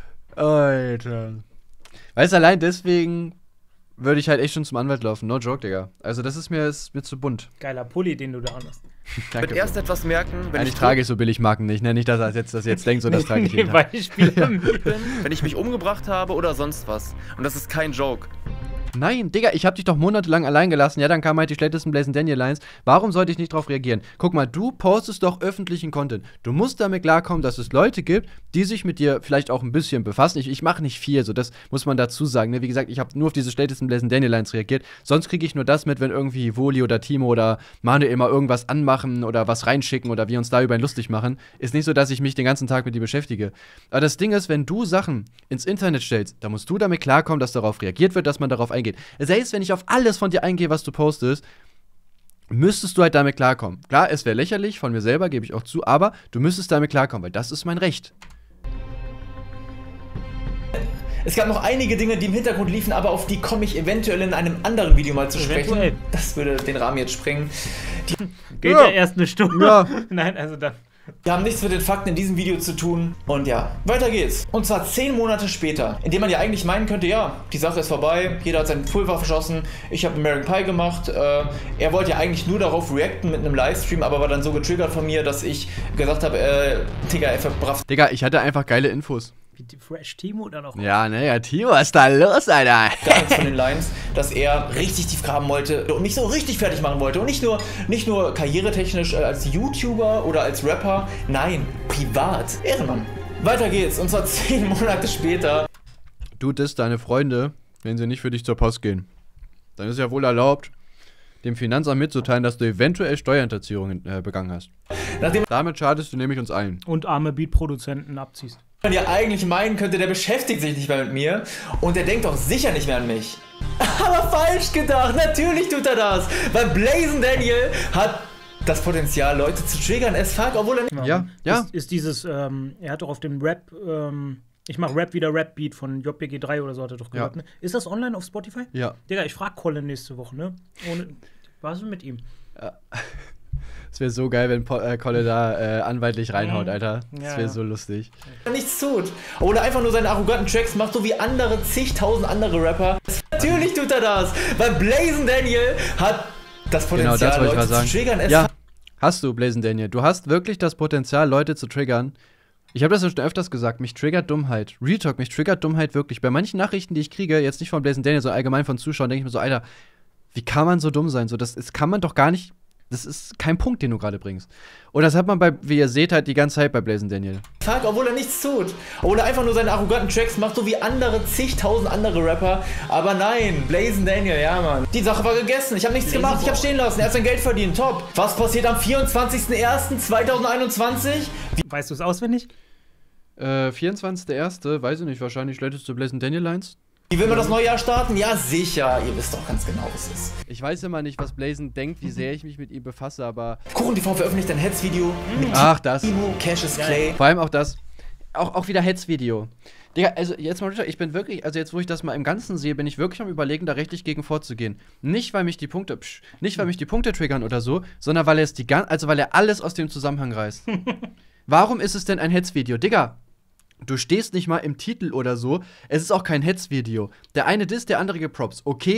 Alter. Weißt du, allein deswegen würde ich halt echt schon zum Anwalt laufen. No joke, Digga. Also das ist mir, ist mir zu bunt.
Geiler Pulli, den du da anhast.
Danke, wird erst so. etwas merken, wenn
Nein,
ich...
ich trage ich so billig Marken nicht, ne? Nicht, dass er jetzt, das jetzt denkt, so das trage ich jeden Tag.
Beispiel
bin, wenn ich mich umgebracht habe oder sonst was. Und das ist kein Joke.
Nein, Digga, ich hab dich doch monatelang allein gelassen. Ja, dann kamen halt die schlechtesten Blazing Daniel Lines. Warum sollte ich nicht drauf reagieren? Guck mal, du postest doch öffentlichen Content. Du musst damit klarkommen, dass es Leute gibt, die sich mit dir vielleicht auch ein bisschen befassen. Ich, ich mache nicht viel, so das muss man dazu sagen. Ne? Wie gesagt, ich habe nur auf diese schlechtesten Blazing Daniel Lines reagiert. Sonst kriege ich nur das mit, wenn irgendwie Woli oder Timo oder Manuel immer irgendwas anmachen oder was reinschicken oder wir uns da über ihn lustig machen. Ist nicht so, dass ich mich den ganzen Tag mit dir beschäftige. Aber das Ding ist, wenn du Sachen ins Internet stellst, dann musst du damit klarkommen, dass darauf reagiert wird, dass man darauf eingeht. Selbst wenn ich auf alles von dir eingehe, was du postest, müsstest du halt damit klarkommen. Klar, es wäre lächerlich von mir selber, gebe ich auch zu, aber du müsstest damit klarkommen, weil das ist mein Recht.
Es gab noch einige Dinge, die im Hintergrund liefen, aber auf die komme ich eventuell in einem anderen Video mal zu sprechen.
Eventuell.
Das würde den Rahmen jetzt sprengen. Die
Geht ja. ja erst eine Stunde.
Ja.
Nein, also dann.
Wir haben nichts mit den Fakten in diesem Video zu tun. Und ja, weiter geht's. Und zwar zehn Monate später, indem man ja eigentlich meinen könnte, ja, die Sache ist vorbei, jeder hat sein Pulver verschossen, ich habe American Pie gemacht. Äh, er wollte ja eigentlich nur darauf reacten mit einem Livestream, aber war dann so getriggert von mir, dass ich gesagt habe, äh, Digga, er verbrafft.
Digga, ich hatte einfach geile Infos.
Wie Fresh Timo dann auch.
Ja, ne, ja, Timo, was ist da los, Alter?
Ganz von den Lines, dass er richtig tief graben wollte und mich so richtig fertig machen wollte. Und nicht nur, nicht nur karrieretechnisch äh, als YouTuber oder als Rapper, nein, privat. Ehrenmann. Weiter geht's, und zwar zehn Monate später.
Du disst deine Freunde, wenn sie nicht für dich zur Post gehen. Dann ist ja wohl erlaubt, dem Finanzamt mitzuteilen, dass du eventuell Steuerhinterziehung äh, begangen hast.
Nachdem
Damit schadest du nämlich uns allen.
Und arme Beatproduzenten abziehst.
man ja eigentlich meinen könnte, der beschäftigt sich nicht mehr mit mir und der denkt doch sicher nicht mehr an mich. Aber falsch gedacht, natürlich tut er das, weil Blazing Daniel hat das Potenzial, Leute zu triggern as fuck, obwohl er nicht...
Ja, ja.
Ist, ist dieses, ähm, er hat doch auf dem Rap, ähm, ich mach Rap wieder Rap-Beat von J P G drei oder so hat er doch gehört,
Ja.
ne? Ist das online auf Spotify?
Ja.
Digga, ich frag Colin nächste Woche, ne? Ohne, was ist mit ihm?
Ja. Es wäre so geil, wenn po äh, Kolle da äh, anwaltlich reinhaut,
Mhm.
Alter. Das
Ja,
wäre
ja.
so lustig.
nichts tut. Oder einfach nur seine arroganten Tracks macht, so wie andere, zigtausend andere Rapper. Natürlich tut er das, weil Blazing Daniel hat das
Genau,
Potenzial,
das wollte ich
Leute
mal
zu
sagen.
triggern. Es
Ja, hast du, Blazing Daniel. Du hast wirklich das Potenzial, Leute zu triggern. Ich habe das ja schon öfters gesagt, mich triggert Dummheit. Real Talk, mich triggert Dummheit wirklich. Bei manchen Nachrichten, die ich kriege, jetzt nicht von Blazing Daniel, sondern allgemein von Zuschauern, denke ich mir so, Alter, wie kann man so dumm sein? So, das, das kann man doch gar nicht. Das ist kein Punkt, den du gerade bringst. Und das hat man bei, wie ihr seht, halt die ganze Zeit bei Blazing Daniel.
Fuck, obwohl er nichts tut. Oder einfach nur seine arroganten Tracks macht, so wie andere, zigtausend andere Rapper. Aber nein, Blazing Daniel, ja, Mann. Die Sache war gegessen. Ich habe nichts
Blazing
gemacht, ich habe stehen lassen. Er hat sein Geld verdient, top. Was passiert am vierundzwanzigsten ersten zweitausendeinundzwanzig?
Weißt du es auswendig?
Äh, vierundzwanzigster erste weiß ich nicht, wahrscheinlich schlechteste Blazing Daniel Lines.
Wie will man das neue Jahr starten? Ja, sicher. Ihr wisst doch ganz genau, was es ist.
Ich weiß immer nicht, was Blazing denkt, wie sehr ich mich mit ihm befasse, aber.
Kuchen T V veröffentlicht ein Hetzvideo mit
Ach, das.
Timo, Cassius Clay.
Vor allem auch das. Auch, auch wieder Hetzvideo. Digga, also jetzt mal, ich bin wirklich, also jetzt, wo ich das mal im Ganzen sehe, bin ich wirklich am Überlegen, da rechtlich gegen vorzugehen. Nicht, weil mich die Punkte, psch, nicht, weil mich die Punkte triggern oder so, sondern weil er es die gan also weil er alles aus dem Zusammenhang reißt. Warum ist es denn ein Hetzvideo? Digga, du stehst nicht mal im Titel oder so. Es ist auch kein Hetzvideo. Der eine disst, der andere gibt Props. Okay,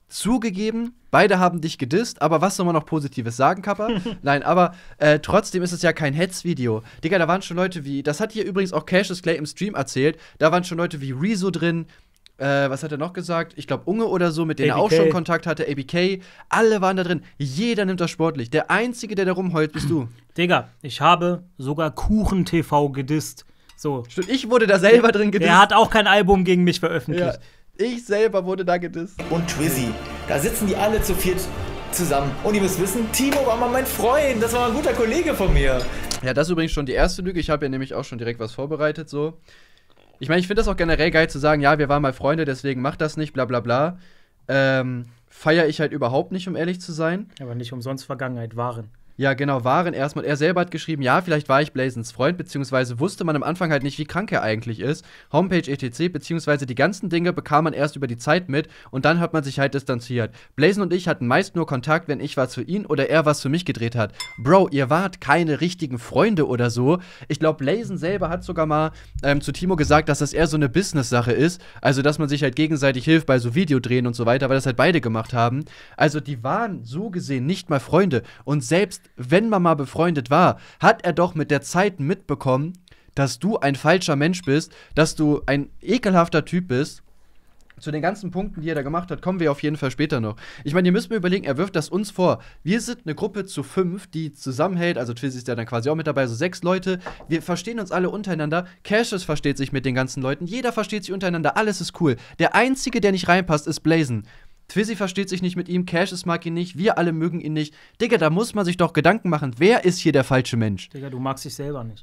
Zugegeben, beide haben dich gedisst, aber was soll man noch Positives sagen, Kappa? Nein, aber äh, trotzdem ist es ja kein Hetz-Video. Digga, da waren schon Leute wie, das hat hier übrigens auch Cassius Clay im Stream erzählt, da waren schon Leute wie Rezo drin, äh, was hat er noch gesagt? Ich glaube Unge oder so, mit denen er auch schon Kontakt hatte, A B K, alle waren da drin. Jeder nimmt das sportlich. Der Einzige, der da rumheult, bist du.
Digga, ich habe sogar Kuchen T V gedisst. So.
Stimmt, ich wurde da selber drin gedisst.
Er hat auch kein Album gegen mich veröffentlicht.
Ja. Ich selber wurde da gedisst.
Und Twizzy. Da sitzen die alle zu viert zusammen. Und ihr müsst wissen, Timo war mal mein Freund. Das war mal ein guter Kollege von mir.
Ja, das ist übrigens schon die erste Lüge. Ich habe ja nämlich auch schon direkt was vorbereitet, so. Ich meine, ich finde das auch generell geil zu sagen, ja, wir waren mal Freunde, deswegen macht das nicht, bla bla bla. Ähm, feiere ich halt überhaupt nicht, um ehrlich zu sein.
Aber nicht umsonst Vergangenheit waren.
Ja, genau, waren erstmal. Er selber hat geschrieben, ja, vielleicht war ich Blazens Freund, beziehungsweise wusste man am Anfang halt nicht, wie krank er eigentlich ist. Homepage et cetera, beziehungsweise die ganzen Dinge bekam man erst über die Zeit mit und dann hat man sich halt distanziert. Blazen und ich hatten meist nur Kontakt, wenn ich was für ihn oder er was für mich gedreht hat. Bro, ihr wart keine richtigen Freunde oder so. Ich glaube, Blazen selber hat sogar mal ähm, zu Timo gesagt, dass das eher so eine Business-Sache ist. Also, dass man sich halt gegenseitig hilft bei so Videodrehen und so weiter, weil das halt beide gemacht haben. Also, die waren so gesehen nicht mal Freunde. Und selbst wenn man mal befreundet war, hat er doch mit der Zeit mitbekommen, dass du ein falscher Mensch bist, dass du ein ekelhafter Typ bist. Zu den ganzen Punkten, die er da gemacht hat, kommen wir auf jeden Fall später noch. Ich meine, ihr müsst mir überlegen, er wirft das uns vor. Wir sind eine Gruppe zu fünf, die zusammenhält. Also Twizzy ist ja dann quasi auch mit dabei, so sechs Leute. Wir verstehen uns alle untereinander. Cassius versteht sich mit den ganzen Leuten. Jeder versteht sich untereinander. Alles ist cool. Der Einzige, der nicht reinpasst, ist Blazen. Twizzy versteht sich nicht mit ihm, Cassius mag ihn nicht, wir alle mögen ihn nicht. Digga, da muss man sich doch Gedanken machen, wer ist hier der falsche Mensch?
Digga, du magst dich selber nicht.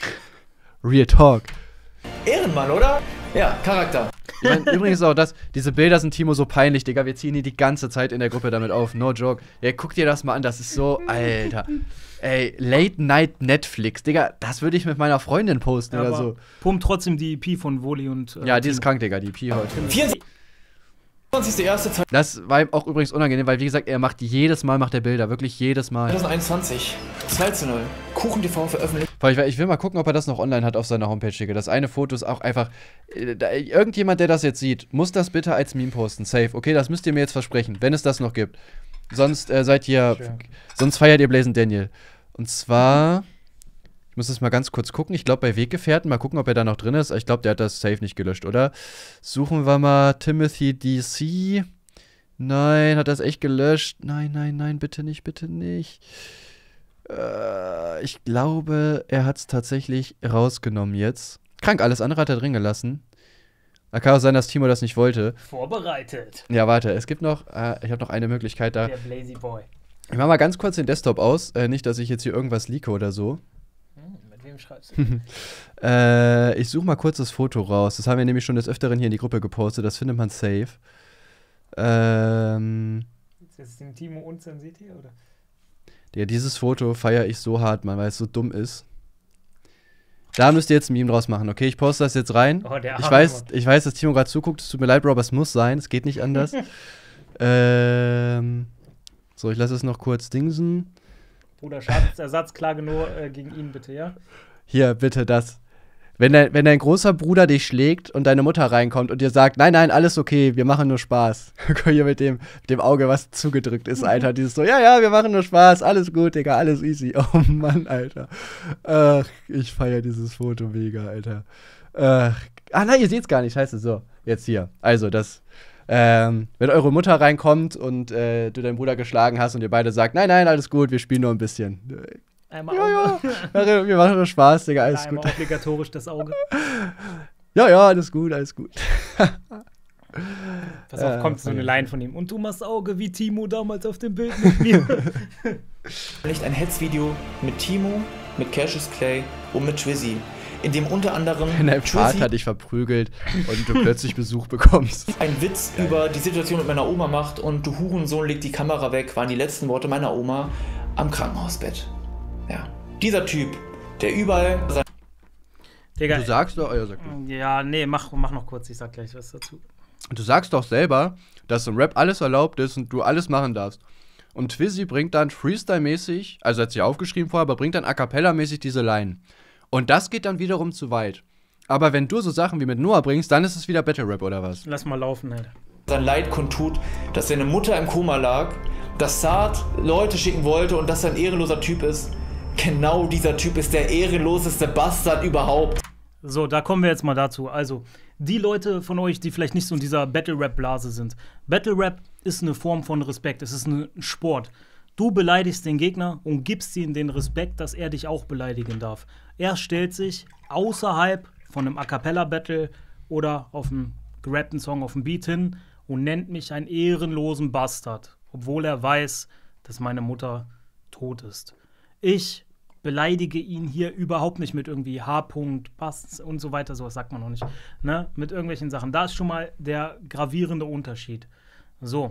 Real Talk.
Ehrenmann, oder? Ja, Charakter.
Ich mein, übrigens auch das, diese Bilder sind Timo so peinlich, Digga, wir ziehen ihn die ganze Zeit in der Gruppe damit auf, no joke. Ja, guck dir das mal an, das ist so, Alter. Ey, Late Night Netflix, Digga, das würde ich mit meiner Freundin posten ja, oder so.
Pumpt trotzdem die E P von Woli und
äh, Ja, die ist krank, Digga, die E P heute.
vierundzwanzigste
Das war ihm auch übrigens unangenehm, weil wie gesagt, er macht jedes Mal macht er Bilder, wirklich jedes Mal.
zwanzig einundzwanzig, zwei zu null. Kuchen T V veröffentlicht.
Ich will mal gucken, ob er das noch online hat auf seiner Homepage, Digga. Das eine Foto ist auch einfach. Äh, da, irgendjemand, der das jetzt sieht, muss das bitte als Meme posten. Safe. Okay, das müsst ihr mir jetzt versprechen, wenn es das noch gibt. Sonst äh, seid ihr. Sure. Sonst feiert ihr Blazen Daniel. Und zwar. Ich muss das mal ganz kurz gucken. Ich glaube, bei Weggefährten, mal gucken, ob er da noch drin ist. Ich glaube, der hat das safe nicht gelöscht, oder? Suchen wir mal Timothy D C. Nein, hat das echt gelöscht? Nein, nein, nein, bitte nicht, bitte nicht. Äh, ich glaube, er hat es tatsächlich rausgenommen jetzt. Krank, alles andere hat er drin gelassen. Da kann auch sein, dass Timo das nicht wollte.
Vorbereitet.
Ja, warte, es gibt noch, äh, ich habe noch eine Möglichkeit da.
Der Blazy Boy.
Ich mach mal ganz kurz den Desktop aus. Äh, nicht, dass ich jetzt hier irgendwas leake oder so.
Schreibst du?
äh, ich suche mal kurz das Foto raus. Das haben wir nämlich schon des Öfteren hier in die Gruppe gepostet. Das findet man safe. Ähm.
Ist jetzt den Timo unzensiert hier, oder?
Ja, dieses Foto feiere ich so hart, man, weil es so dumm ist. Da müsst ihr jetzt ein Meme draus machen, okay? Ich poste das jetzt rein. Oh, der ich, weiß, ich weiß, dass Timo gerade zuguckt. Es tut mir leid, Bro, aber es muss sein. Es geht nicht anders. ähm. So, ich lasse es noch kurz dingsen.
Bruder, Schadensersatzklage nur äh, gegen ihn, bitte, ja?
Hier, bitte das. Wenn dein, wenn dein großer Bruder dich schlägt und deine Mutter reinkommt und dir sagt, nein, nein, alles okay, wir machen nur Spaß. Guck hier mit dem, mit dem Auge, was zugedrückt ist, Alter. Dieses so, ja, ja, wir machen nur Spaß, alles gut, Digga, alles easy. Oh Mann, Alter. Ach, ich feiere dieses Foto mega, Alter. Ach, ah, nein, ihr seht's gar nicht, scheiße, so, jetzt hier. Also, das, ähm, wenn eure Mutter reinkommt und äh, du deinen Bruder geschlagen hast und ihr beide sagt, nein, nein, alles gut, wir spielen nur ein bisschen.
Einmal
ja, ja, wir machen nur Spaß, Digga, alles
Einmal
gut.
Obligatorisch das Auge.
Ja, ja, alles gut, alles gut.
Pass auf, kommt so eine Line von ihm. Und du machst Auge wie Timo damals auf dem Bild mit mir.
Nicht ein Hetzvideo mit Timo, mit Cassius Clay und mit Twizzy, in dem unter anderem
wenn dein Vater dich verprügelt und du plötzlich Besuch bekommst.
Ein Witz Geil. über die Situation mit meiner Oma macht und du Hurensohn, leg die Kamera weg, waren die letzten Worte meiner Oma am Krankenhausbett. Ja, dieser Typ, der überall...
Digga, du sagst doch... Ja, sag
ja, nee, mach, mach noch kurz, ich sag gleich was dazu.
Du sagst doch selber, dass im Rap alles erlaubt ist und du alles machen darfst. Und Twizzy bringt dann Freestyle-mäßig, also hat sie aufgeschrieben vorher, aber bringt dann A Cappella-mäßig diese Line. Und das geht dann wiederum zu weit. Aber wenn du so Sachen wie mit Noah bringst, dann ist es wieder Battle Rap oder was?
Lass mal laufen, Alter.
sein Leid kundtut, dass seine Mutter im Koma lag, dass Saad Leute schicken wollte und dass er ein ehrenloser Typ ist. Genau dieser Typ ist der ehrenloseste Bastard überhaupt.
So, da kommen wir jetzt mal dazu. Also, die Leute von euch, die vielleicht nicht so in dieser Battle-Rap-Blase sind. Battle-Rap ist eine Form von Respekt. Es ist ein Sport. Du beleidigst den Gegner und gibst ihm den Respekt, dass er dich auch beleidigen darf. Er stellt sich außerhalb von einem A-Cappella-Battle oder auf einem gerappten Song auf dem Beat hin und nennt mich einen ehrenlosen Bastard, obwohl er weiß, dass meine Mutter tot ist. Ich beleidige ihn hier überhaupt nicht mit irgendwie H. Bass und so weiter, sowas sagt man noch nicht, ne? Mit irgendwelchen Sachen. Da ist schon mal der gravierende Unterschied. So,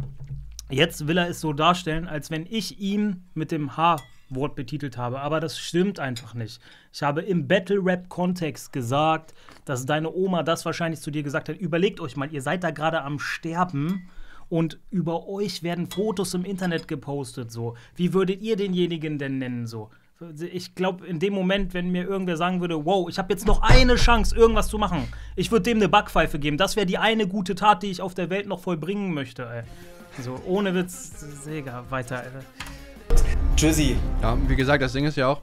jetzt will er es so darstellen, als wenn ich ihn mit dem H-Wort betitelt habe, aber das stimmt einfach nicht. Ich habe im Battle-Rap-Kontext gesagt, dass deine Oma das wahrscheinlich zu dir gesagt hat. Überlegt euch mal, ihr seid da gerade am Sterben und über euch werden Fotos im Internet gepostet, so. Wie würdet ihr denjenigen denn nennen, so? Ich glaube, in dem Moment, wenn mir irgendwer sagen würde, wow, ich habe jetzt noch eine Chance, irgendwas zu machen, ich würde dem eine Backpfeife geben. Das wäre die eine gute Tat, die ich auf der Welt noch vollbringen möchte, ey. So, ohne Witz, Sega, weiter, ey.
Tschüssi.
Ja, wie gesagt, das Ding ist ja auch,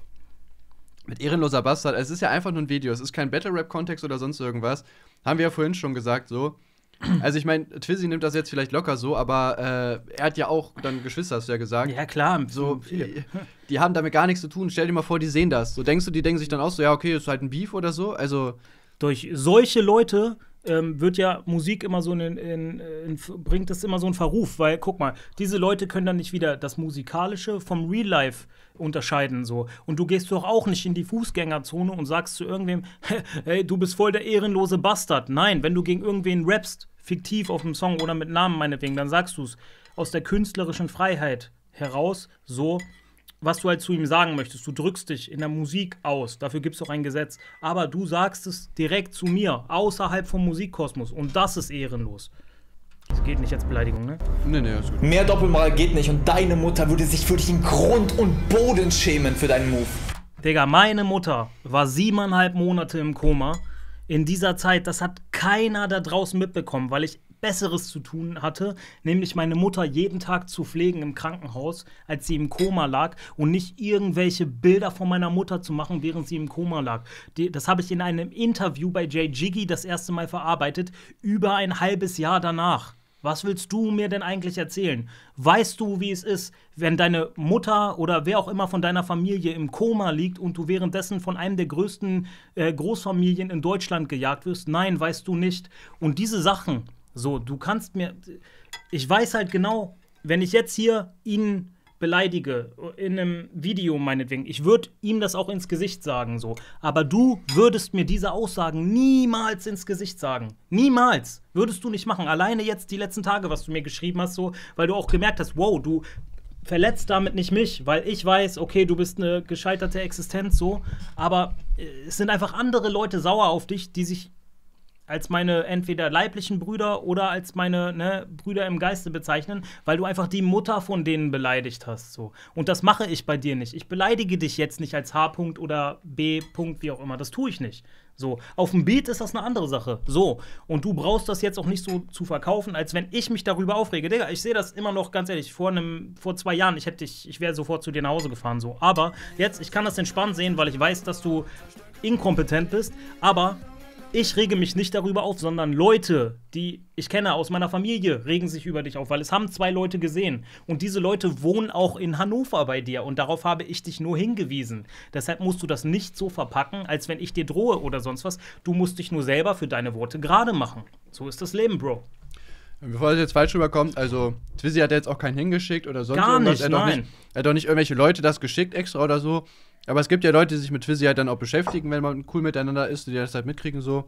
mit ehrenloser Bastard, es ist ja einfach nur ein Video, es ist kein Battle-Rap-Kontext oder sonst irgendwas. Haben wir ja vorhin schon gesagt, so. Also ich meine, Twizzy nimmt das jetzt vielleicht locker so, aber äh, er hat ja auch dann Geschwister, hast du ja gesagt.
Ja, klar.
So, die, die haben damit gar nichts zu tun. Stell dir mal vor, die sehen das. So denkst du, die denken sich dann auch so, ja, okay, ist halt ein Beef oder so. Also
durch solche Leute ähm, wird ja Musik immer so in, in, in, bringt das immer so einen Verruf, weil, guck mal, diese Leute können dann nicht wieder das Musikalische vom Real Life unterscheiden, so. Und du gehst doch auch nicht in die Fußgängerzone und sagst zu irgendwem, hey, du bist voll der ehrenlose Bastard. Nein, wenn du gegen irgendwen rappst, fiktiv auf dem Song oder mit Namen meinetwegen, dann sagst du es aus der künstlerischen Freiheit heraus, so, was du halt zu ihm sagen möchtest. Du drückst dich in der Musik aus, dafür gibt es auch ein Gesetz. Aber du sagst es direkt zu mir, außerhalb vom Musikkosmos. Und das ist ehrenlos. Das geht nicht als Beleidigung, ne?
Nee, nee, ist gut.
Mehr Doppelmoral geht nicht und deine Mutter würde sich für dich in Grund und Boden schämen für deinen Move.
Digga, meine Mutter war siebeneinhalb Monate im Koma. In dieser Zeit, das hat keiner da draußen mitbekommen, weil ich Besseres zu tun hatte, nämlich meine Mutter jeden Tag zu pflegen im Krankenhaus, als sie im Koma lag und nicht irgendwelche Bilder von meiner Mutter zu machen, während sie im Koma lag. Die, das habe ich in einem Interview bei Jay Jiggy das erste Mal verarbeitet, über ein halbes Jahr danach. Was willst du mir denn eigentlich erzählen? Weißt du, wie es ist, wenn deine Mutter oder wer auch immer von deiner Familie im Koma liegt und du währenddessen von einem der größten äh, Großfamilien in Deutschland gejagt wirst? Nein, weißt du nicht. Und diese Sachen, so, du kannst mir, ich weiß halt genau, wenn ich jetzt hier ihn beleidige, in einem Video meinetwegen, ich würde ihm das auch ins Gesicht sagen, so. Aber du würdest mir diese Aussagen niemals ins Gesicht sagen. Niemals. Würdest du nicht machen. Alleine jetzt die letzten Tage, was du mir geschrieben hast, so, weil du auch gemerkt hast, wow, du verletzt damit nicht mich, weil ich weiß, okay, du bist eine gescheiterte Existenz, so. Aber äh, es sind einfach andere Leute sauer auf dich, die sich als meine entweder leiblichen Brüder oder als meine ne, Brüder im Geiste bezeichnen, weil du einfach die Mutter von denen beleidigt hast. So. Und das mache ich bei dir nicht. Ich beleidige dich jetzt nicht als H. oder B. wie auch immer. Das tue ich nicht. So. Auf dem Beat ist das eine andere Sache. So. Und du brauchst das jetzt auch nicht so zu verkaufen, als wenn ich mich darüber aufrege. Digga, ich sehe das immer noch, ganz ehrlich, vor, einem, vor zwei Jahren, ich, hätte dich, ich wäre sofort zu dir nach Hause gefahren. So. Aber jetzt, ich kann das entspannt sehen, weil ich weiß, dass du inkompetent bist. Aber ich rege mich nicht darüber auf, sondern Leute, die ich kenne aus meiner Familie, regen sich über dich auf, weil es haben zwei Leute gesehen. Und diese Leute wohnen auch in Hannover bei dir und darauf habe ich dich nur hingewiesen. Deshalb musst du das nicht so verpacken, als wenn ich dir drohe oder sonst was. Du musst dich nur selber für deine Worte gerade machen. So ist das Leben, Bro.
Bevor das jetzt falsch rüberkommt, also Twizzy hat jetzt auch keinen hingeschickt oder sonst
Gar
irgendwas.
Nicht,
er, hat
nein.
nicht, er hat doch nicht irgendwelche Leute das geschickt extra oder so. Aber es gibt ja Leute, die sich mit Twizzy halt dann auch beschäftigen, wenn man cool miteinander ist, die das halt mitkriegen so.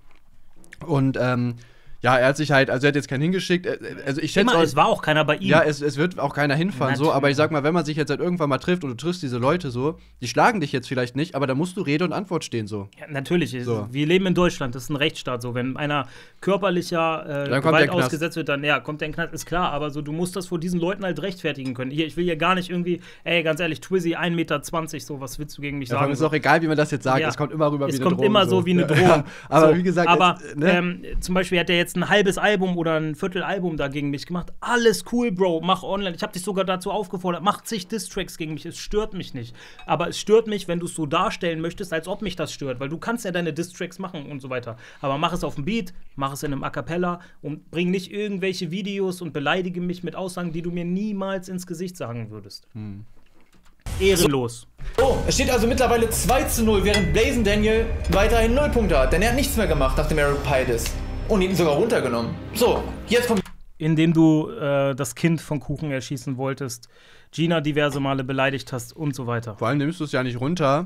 Und ähm, ja, er hat sich halt, also er hat jetzt keinen hingeschickt. Also ich schätze
auch, es war auch keiner bei ihm.
Ja, es, es wird auch keiner hinfahren, Natürlich. so. Aber ich sag mal, wenn man sich jetzt halt irgendwann mal trifft und du triffst diese Leute so, die schlagen dich jetzt vielleicht nicht, aber da musst du Rede und Antwort stehen so.
Ja, natürlich.
So.
Wir leben in Deutschland, das ist ein Rechtsstaat so. Wenn einer körperlicher äh, Gewalt ausgesetzt wird, dann ja, kommt der in den Knast, ist klar. Aber so, du musst das vor diesen Leuten halt rechtfertigen können. Hier, ich will ja gar nicht irgendwie, ey, ganz ehrlich, Twizzy, ein Meter zwanzig, so, was willst du gegen mich
ja,
sagen?
Es ist auch egal, wie man das jetzt sagt,
ja.
es kommt immer rüber
es
wie eine
kommt
Drohung.
immer so wie eine Drohung.
Ja, aber
so,
wie gesagt,
aber
jetzt, ne?
ähm, zum Beispiel hat er jetzt jetzt ein halbes Album oder ein Viertelalbum da gegen mich gemacht. Alles cool, Bro, mach online. Ich habe dich sogar dazu aufgefordert, mach zig Diss-Tracks gegen mich. Es stört mich nicht. Aber es stört mich, wenn du es so darstellen möchtest, als ob mich das stört. Weil du kannst ja deine Diss-Tracks machen und so weiter. Aber mach es auf dem Beat, mach es in einem A Cappella und bring nicht irgendwelche Videos und beleidige mich mit Aussagen, die du mir niemals ins Gesicht sagen würdest. Hm. Ehrenlos.
So, es steht also mittlerweile zwei zu null, während Blazing Daniel weiterhin null Punkte hat. Denn er hat nichts mehr gemacht nach dem Eric Pie Diss. Und ihn sogar runtergenommen. So, jetzt kommt...
Indem du äh, das Kind von Kuchen erschießen wolltest, Gina diverse Male beleidigt hast und so weiter.
Vor allem nimmst du es ja nicht runter.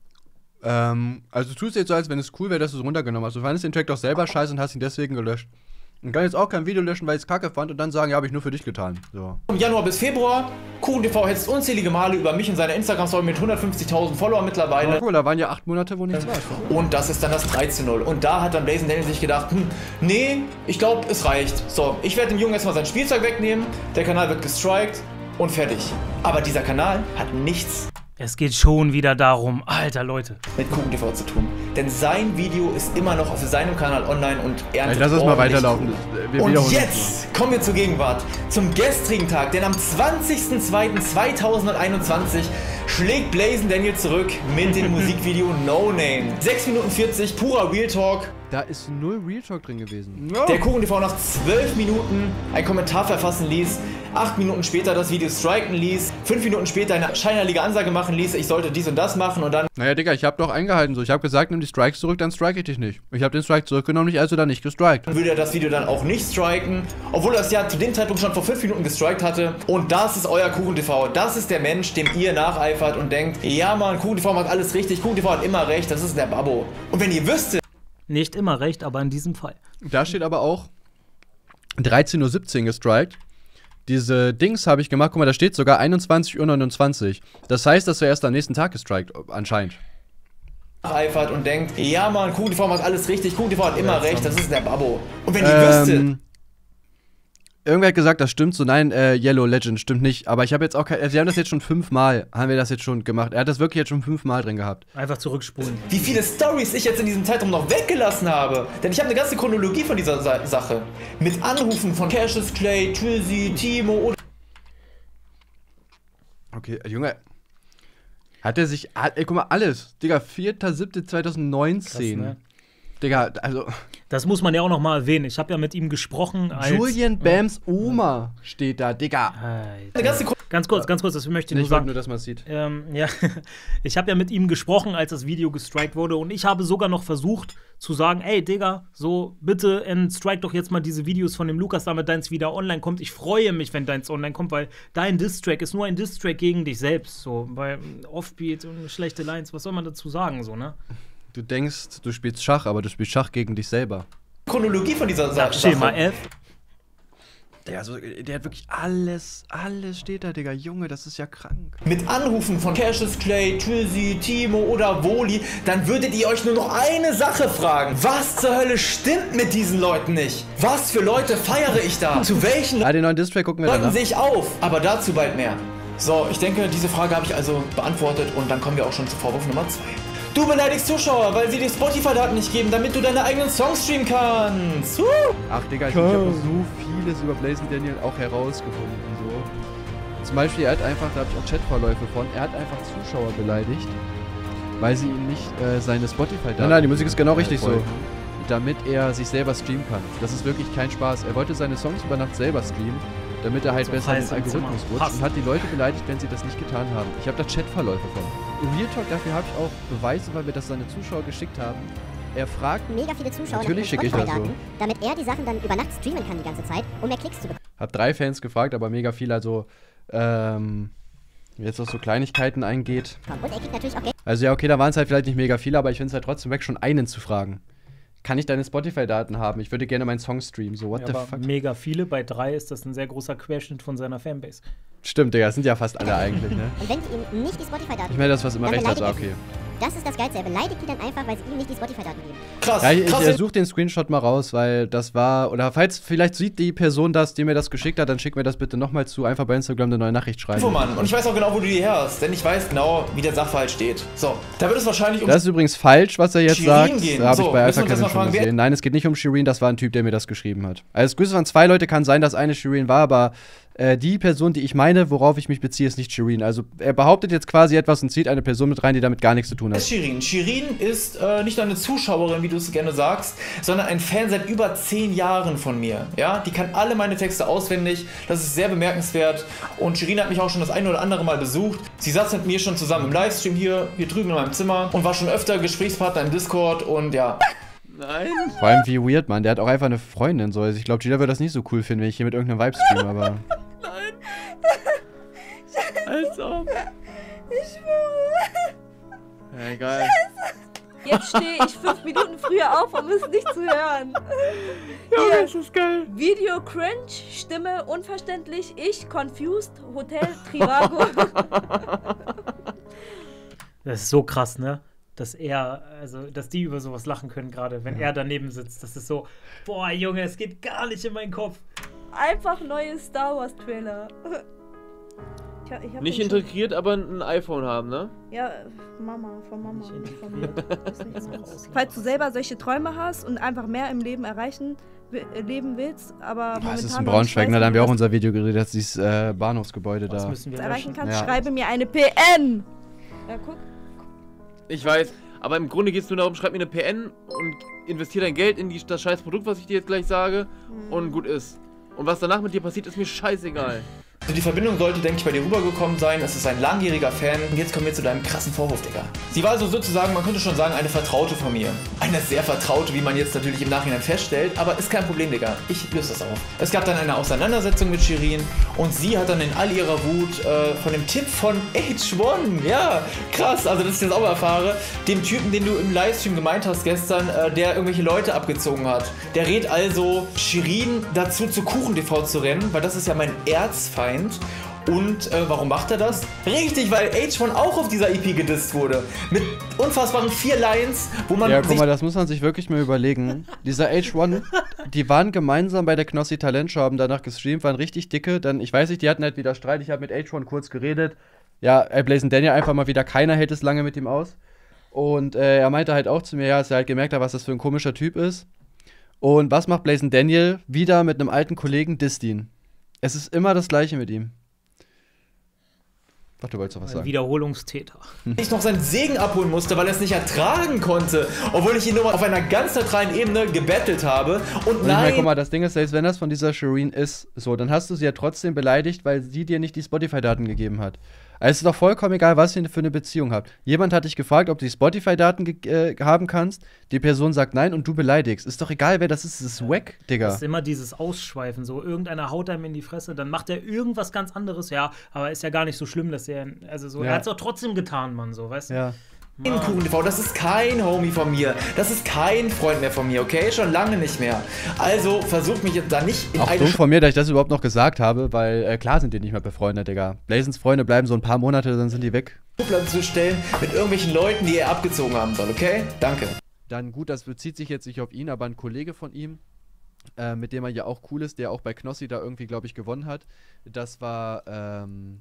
Ähm, also du tust jetzt so, als wenn es cool wäre, dass du es runtergenommen hast. Du fandest den Track doch selber scheiße und hast ihn deswegen gelöscht. Und kann jetzt auch kein Video löschen, weil ich es kacke fand und dann sagen, ja, habe ich nur für dich getan. So.
Vom Januar bis Februar, KuchenTV hetzt unzählige Male über mich und seine Instagram-Story mit hundertfünfzigtausend Follower mittlerweile.
Ja, cool, da waren ja acht Monate, wo nichts war.
Und das ist dann das drei zu null. Und da hat dann Blazing Daniel sich gedacht, hm, nee, ich glaube, es reicht. So, ich werde dem Jungen erstmal sein Spielzeug wegnehmen, der Kanal wird gestrikt und fertig. Aber dieser Kanal hat nichts
Es geht schon wieder darum, alter Leute,
mit KuchenTV zu tun. Denn sein Video ist immer noch auf seinem Kanal online und erntet
Lass es mal weiterlaufen.
Wir und jetzt kommen wir zur Gegenwart, zum gestrigen Tag. Denn am zwanzigsten zweiten zweitausendeinundzwanzig schlägt Blazing Daniel zurück mit dem Musikvideo No Name. sechs Minuten vierzig, purer Real Talk.
Da ist null Real Talk drin gewesen.
No. Der KuchenTV nach zwölf Minuten einen Kommentar verfassen ließ, acht Minuten später das Video striken ließ, fünf Minuten später eine scheinheilige Ansage machen ließ, ich sollte dies und das machen und dann...
Naja, Digga, ich hab doch eingehalten so. Ich hab gesagt, nimm die Strikes zurück, dann strike ich dich nicht. Ich hab den Strike zurückgenommen, nicht also dann nicht gestrikt.
Dann würde er das Video dann auch nicht striken, obwohl er es ja zu dem Zeitpunkt schon vor fünf Minuten gestrikt hatte. Und das ist euer KuchenTV. Das ist der Mensch, dem ihr nacheifert und denkt, ja Mann, KuchenTV macht alles richtig, KuchenTV hat immer recht, das ist der Babbo. Und wenn ihr wüsstet...
Nicht immer recht, aber in diesem Fall.
Da steht aber auch dreizehn Uhr siebzehn gestrikt. Diese Dings habe ich gemacht, guck mal, da steht sogar einundzwanzig Uhr neunundzwanzig. Das heißt, dass er erst am nächsten Tag gestrikt, anscheinend.
Nacheifert und denkt, ja Mann, KuchenTV macht alles richtig, KuchenTV hat immer ja, recht, das ist der Babbo. Und wenn ihr
ähm,
wüsstet...
Irgendwer hat gesagt, das stimmt so. Nein, äh, Yellow Legend stimmt nicht. Aber ich habe jetzt auch kein. Wir haben das jetzt schon fünfmal, haben wir das jetzt schon gemacht. Er hat das wirklich jetzt schon fünfmal drin gehabt.
Einfach zurückspulen.
Wie viele Storys ich jetzt in diesem Zeitraum noch weggelassen habe. Denn ich habe eine ganze Chronologie von dieser Sa Sache. Mit Anrufen von Cassius Clay, Trizzy, Timo oder.
Okay, Junge. Hat er sich. Ey, guck mal, alles. Digga, vierter siebter zweitausendneunzehn. Krass, ne? Digga, also.
Das muss man ja auch noch mal erwähnen. Ich habe ja mit ihm gesprochen. Als
Julian Bams Oma steht da, Digga.
Ganz kurz, ganz kurz, das möchte ich nur sagen.
Nur, dass man es sieht.
Ähm, ja. Ich habe ja mit ihm gesprochen, als das Video gestrikt wurde. Und ich habe sogar noch versucht zu sagen, ey, Digga, so bitte strike doch jetzt mal diese Videos von dem Lukas, damit deins wieder online kommt. Ich freue mich, wenn deins online kommt, weil dein Diss-Track ist nur ein Diss-Track gegen dich selbst. So, bei Offbeat und schlechte Lines, was soll man dazu sagen, so, ne?
Du denkst, du spielst Schach, aber du spielst Schach gegen dich selber.
Chronologie von dieser Sache.
Schema F.
Der, also, der hat wirklich alles, alles steht da, Digga. Junge, das ist ja krank.
Mit Anrufen von Cassius Clay, Trizzy, Timo oder Woli, dann würdet ihr euch nur noch eine Sache fragen. Was zur Hölle stimmt mit diesen Leuten nicht? Was für Leute feiere ich da? Zu welchen
ah, den neuen Display gucken wir
Leuten sehe ich auf? Aber dazu bald mehr. So, ich denke, diese Frage habe ich also beantwortet und dann kommen wir auch schon zu Vorwurf Nummer zwei. Du beleidigst Zuschauer, weil sie dir Spotify-Daten nicht geben, damit du deine eigenen Songs streamen kannst. Uh.
Ach, Digga, ich, ich habe so vieles über Blazing Daniel auch herausgefunden. So. Zum Beispiel, er hat einfach, da habe ich auch Chatverläufe von, er hat einfach Zuschauer beleidigt, weil sie ihm nicht äh, seine Spotify-Daten. Nein, nein, die Musik ist genau richtig so. Damit er sich selber streamen kann. Das ist wirklich kein Spaß. Er wollte seine Songs über Nacht selber streamen, damit er halt so besser in den Algorithmus rutscht und hat die Leute beleidigt, wenn sie das nicht getan haben. Ich habe da Chatverläufe von. Real Talk, dafür habe ich auch Beweise, weil wir das seine Zuschauer geschickt haben. Er fragt
mega viele Zuschauer
natürlich schicke ich das so.
Damit er die Sachen dann über Nacht streamen kann die ganze Zeit, um mehr Klicks zu bekommen.
Hab drei Fans gefragt, aber mega viel, also ähm, jetzt auf so Kleinigkeiten eingeht.
Und er kriegt natürlich auch Geld.
Also ja, okay, da waren es halt vielleicht nicht mega viele, aber ich finde es halt trotzdem weg, schon einen zu fragen. Kann ich deine Spotify-Daten haben? Ich würde gerne meinen Song streamen. So, what
ja,
the
aber
fuck?
Mega viele. Bei drei ist das ein sehr großer Querschnitt von seiner Fanbase.
Stimmt, Digga. Das sind ja fast alle eigentlich, ne?
Und wenn die ihm nicht die Spotify-Daten...
Ich meine, das, was immer recht hat, war okay.
Das ist das Geilste. Er beleidigt die dann einfach, weil sie ihm nicht die Spotify-Daten geben.
Krass. Ja, ich, ich suche den Screenshot mal raus, weil das war, oder falls vielleicht sieht die Person das, die mir das geschickt hat, dann schick mir das bitte nochmal zu, einfach bei Instagram eine neue Nachricht schreiben.
Mann. Und ich weiß auch genau, wo du die her hast, denn ich weiß genau, wie der Sachverhalt steht. So, da wird es wahrscheinlich um
Das ist übrigens falsch, was er jetzt
Shirin
sagt.
gehen.
Da habe
So,
ich bei Alpha
müssen wir uns
Kevin
das mal
schon
fragen,
gesehen. Nein, es geht nicht um Shirin, das war ein Typ, der mir das geschrieben hat. Also es waren zwei Leute, kann sein, dass eine Shirin war, aber äh, die Person, die ich meine, worauf ich mich beziehe, ist nicht Shirin. Also er behauptet jetzt quasi etwas und zieht eine Person mit rein, die damit gar nichts zu tun hat.
Das ist Shirin. Shirin ist äh, nicht nur eine Zuschauerin, wie du es gerne sagst, sondern ein Fan seit über zehn Jahren von mir. Ja, die kann alle meine Texte auswendig. Das ist sehr bemerkenswert. Und Shirin hat mich auch schon das eine oder andere Mal besucht. Sie saß mit mir schon zusammen im Livestream hier, hier drüben in meinem Zimmer und war schon öfter Gesprächspartner im Discord und ja.
Nein.
Vor allem wie weird, Mann. Der hat auch einfach eine Freundin. So. Also ich glaube, Gila würde das nicht so cool finden, wenn ich hier mit irgendeinem Vibe streame, aber.
Nein. Als ob.
Ich schwöre.
Ja, egal.
Jetzt stehe ich fünf Minuten früher auf, um es nicht zu hören.
Ja, das ist geil.
Video cringe, Stimme unverständlich, ich confused, Hotel Trivago.
Das ist so krass, ne? Dass er, also, dass die über sowas lachen können, gerade wenn ja. er daneben sitzt. Das ist so, boah, Junge, es geht gar nicht in meinen Kopf.
Einfach neue Star Wars Trailer.
Ich hab, ich hab nicht integriert, schon. aber ein iPhone haben, ne?
Ja, Mama, von Mama. Von mir. Falls du selber solche Träume hast und einfach mehr im Leben erreichen leben willst, aber
momentan. Das ist ein Braunschweig, da haben wir auch unser Video geredet, dass dieses äh, Bahnhofsgebäude da
müssen wir erreichen kannst.
Ja.
Schreibe mir eine P N. Ja, guck.
Ich weiß, aber im Grunde geht es nur darum, schreib mir eine P N und investiere dein Geld in die, das scheiß Produkt, was ich dir jetzt gleich sage, mhm. und gut ist. Und was danach mit dir passiert, ist mir scheißegal.
Also die Verbindung sollte, denke ich, bei dir rübergekommen sein. Es ist ein langjähriger Fan. Und jetzt kommen wir zu deinem krassen Vorwurf, Digga. Sie war also sozusagen, man könnte schon sagen, eine Vertraute von mir. Eine sehr Vertraute, wie man jetzt natürlich im Nachhinein feststellt. Aber ist kein Problem, Digga. Ich löse das auf. Es gab dann eine Auseinandersetzung mit Shirin. Und sie hat dann in all ihrer Wut äh, von dem Tipp von H eins. Ja, krass. Also, dass ich das auch erfahre. Dem Typen, den du im Livestream gemeint hast gestern, äh, der irgendwelche Leute abgezogen hat. Der rät also Shirin dazu, zu Kuchen T V zu rennen. Weil das ist ja mein Erzfeind. Und äh, warum macht er das? Richtig, weil H eins auch auf dieser E P gedisst wurde. Mit unfassbaren vier Lines, wo man
Ja, guck mal, das muss man sich wirklich mal überlegen. Dieser H eins, die waren gemeinsam bei der Knossi Talentshow, haben danach gestreamt, waren richtig dicke. Dann, ich weiß nicht, die hatten halt wieder Streit. Ich habe mit H eins kurz geredet. Ja, äh, Blazing Daniel einfach mal wieder, keiner hält es lange mit ihm aus. Und äh, er meinte halt auch zu mir, ja, dass er halt gemerkt hat, was das für ein komischer Typ ist. Und was macht Blazing Daniel? Wieder mit einem alten Kollegen disst ihn. Es ist immer das Gleiche mit ihm. Ach, du wolltest doch was
Ein
sagen.
Wiederholungstäter.
Ich noch seinen Segen abholen musste, weil er es nicht ertragen konnte. Obwohl ich ihn nur auf einer ganz neutralen Ebene gebettelt habe. Und,
und
nein.
Ich meine, guck mal, das Ding ist, selbst wenn das von dieser Shirin ist, so, dann hast du sie ja trotzdem beleidigt, weil sie dir nicht die Spotify-Daten gegeben hat. Also es ist doch vollkommen egal, was ihr für eine Beziehung habt. Jemand hat dich gefragt, ob du die Spotify-Daten äh, haben kannst. Die Person sagt nein und du beleidigst. Ist doch egal, wer das ist. Das ist wack, Digga.
Das ist immer dieses Ausschweifen. So, irgendeiner haut einem in die Fresse, dann macht er irgendwas ganz anderes. Ja, aber ist ja gar nicht so schlimm, dass er. Also so,
ja.
er hat es auch trotzdem getan, Mann, so, weißt du?
Ja.
Kuchen T V, das ist kein Homie von mir. Das ist kein Freund mehr von mir, okay? Schon lange nicht mehr. Also versuch mich jetzt da nicht in
Auch
eine
dumm von mir, dass ich das überhaupt noch gesagt habe, weil äh, klar sind die nicht mehr befreundet, Digga. Blazens Freunde bleiben so ein paar Monate, dann sind die weg.
Schublade zu stellen mit irgendwelchen Leuten, die er abgezogen haben soll, okay? Danke.
Dann gut, das bezieht sich jetzt nicht auf ihn, aber ein Kollege von ihm, äh, mit dem er ja auch cool ist, der auch bei Knossi da irgendwie, glaube ich, gewonnen hat. Das war, ähm,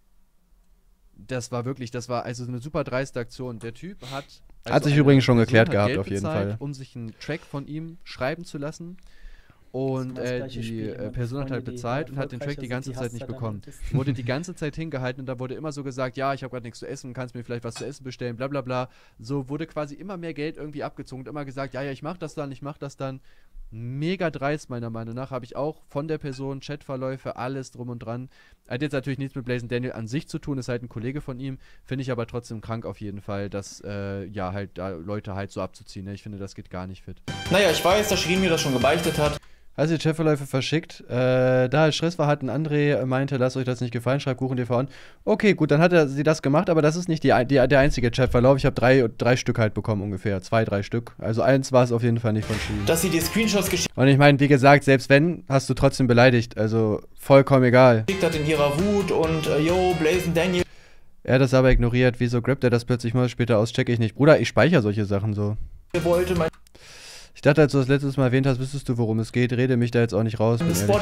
das war wirklich, das war also eine super dreiste Aktion. Der Typ hat... Also
hat sich übrigens schon geklärt
hat
gehabt,
Geld
auf jeden
bezahlt,
Fall.
um sich einen Track von ihm schreiben zu lassen. Und äh, die
Spiel,
äh, Person hat halt bezahlt und hat den Track die ganze Zeit nicht bekommen. Wurde die ganze Zeit hingehalten und da wurde immer so gesagt, ja, ich habe gerade nichts zu essen, kannst mir vielleicht was zu essen bestellen, bla bla bla. So wurde quasi immer mehr Geld irgendwie abgezogen und immer gesagt, ja, ja, ich mach das dann, ich mach das dann. Mega dreist, meiner Meinung nach. Habe ich auch von der Person, Chatverläufe, alles drum und dran. Hat jetzt natürlich nichts mit Blazing Daniel an sich zu tun, ist halt ein Kollege von ihm. Finde ich aber trotzdem krank auf jeden Fall, dass, äh, ja, halt da Leute halt so abzuziehen. Ne? Ich finde, das geht gar nicht fit.
Naja, ich weiß, dass Shirin mir das schon gebeichtet hat.
Hast du die Chatverläufe verschickt? Äh, da halt Stress war, hat ein André meinte, lasst euch das nicht gefallen, schreibt Kuchen T V an. Okay, gut, dann hat er sie das gemacht, aber das ist nicht die, die, der einzige Chatverlauf. Ich habe drei, drei Stück halt bekommen ungefähr. Zwei, drei Stück. Also eins war es auf jeden Fall nicht von Shirin.
Dass sie dir Screenshots geschickt
Und ich meine, wie gesagt, selbst wenn, hast du trotzdem beleidigt. Also vollkommen egal.
hat in ihrer Wut und äh, yo, Blazing Daniel.
Er hat das aber ignoriert. Wieso grabt er das plötzlich mal später aus? Check ich nicht. Bruder, ich speichere solche Sachen so.
Wollte mein
Ich dachte, als du das letztes Mal erwähnt hast, wüsstest du, worum es geht. Rede mich da jetzt auch nicht raus. Bin ehrlich.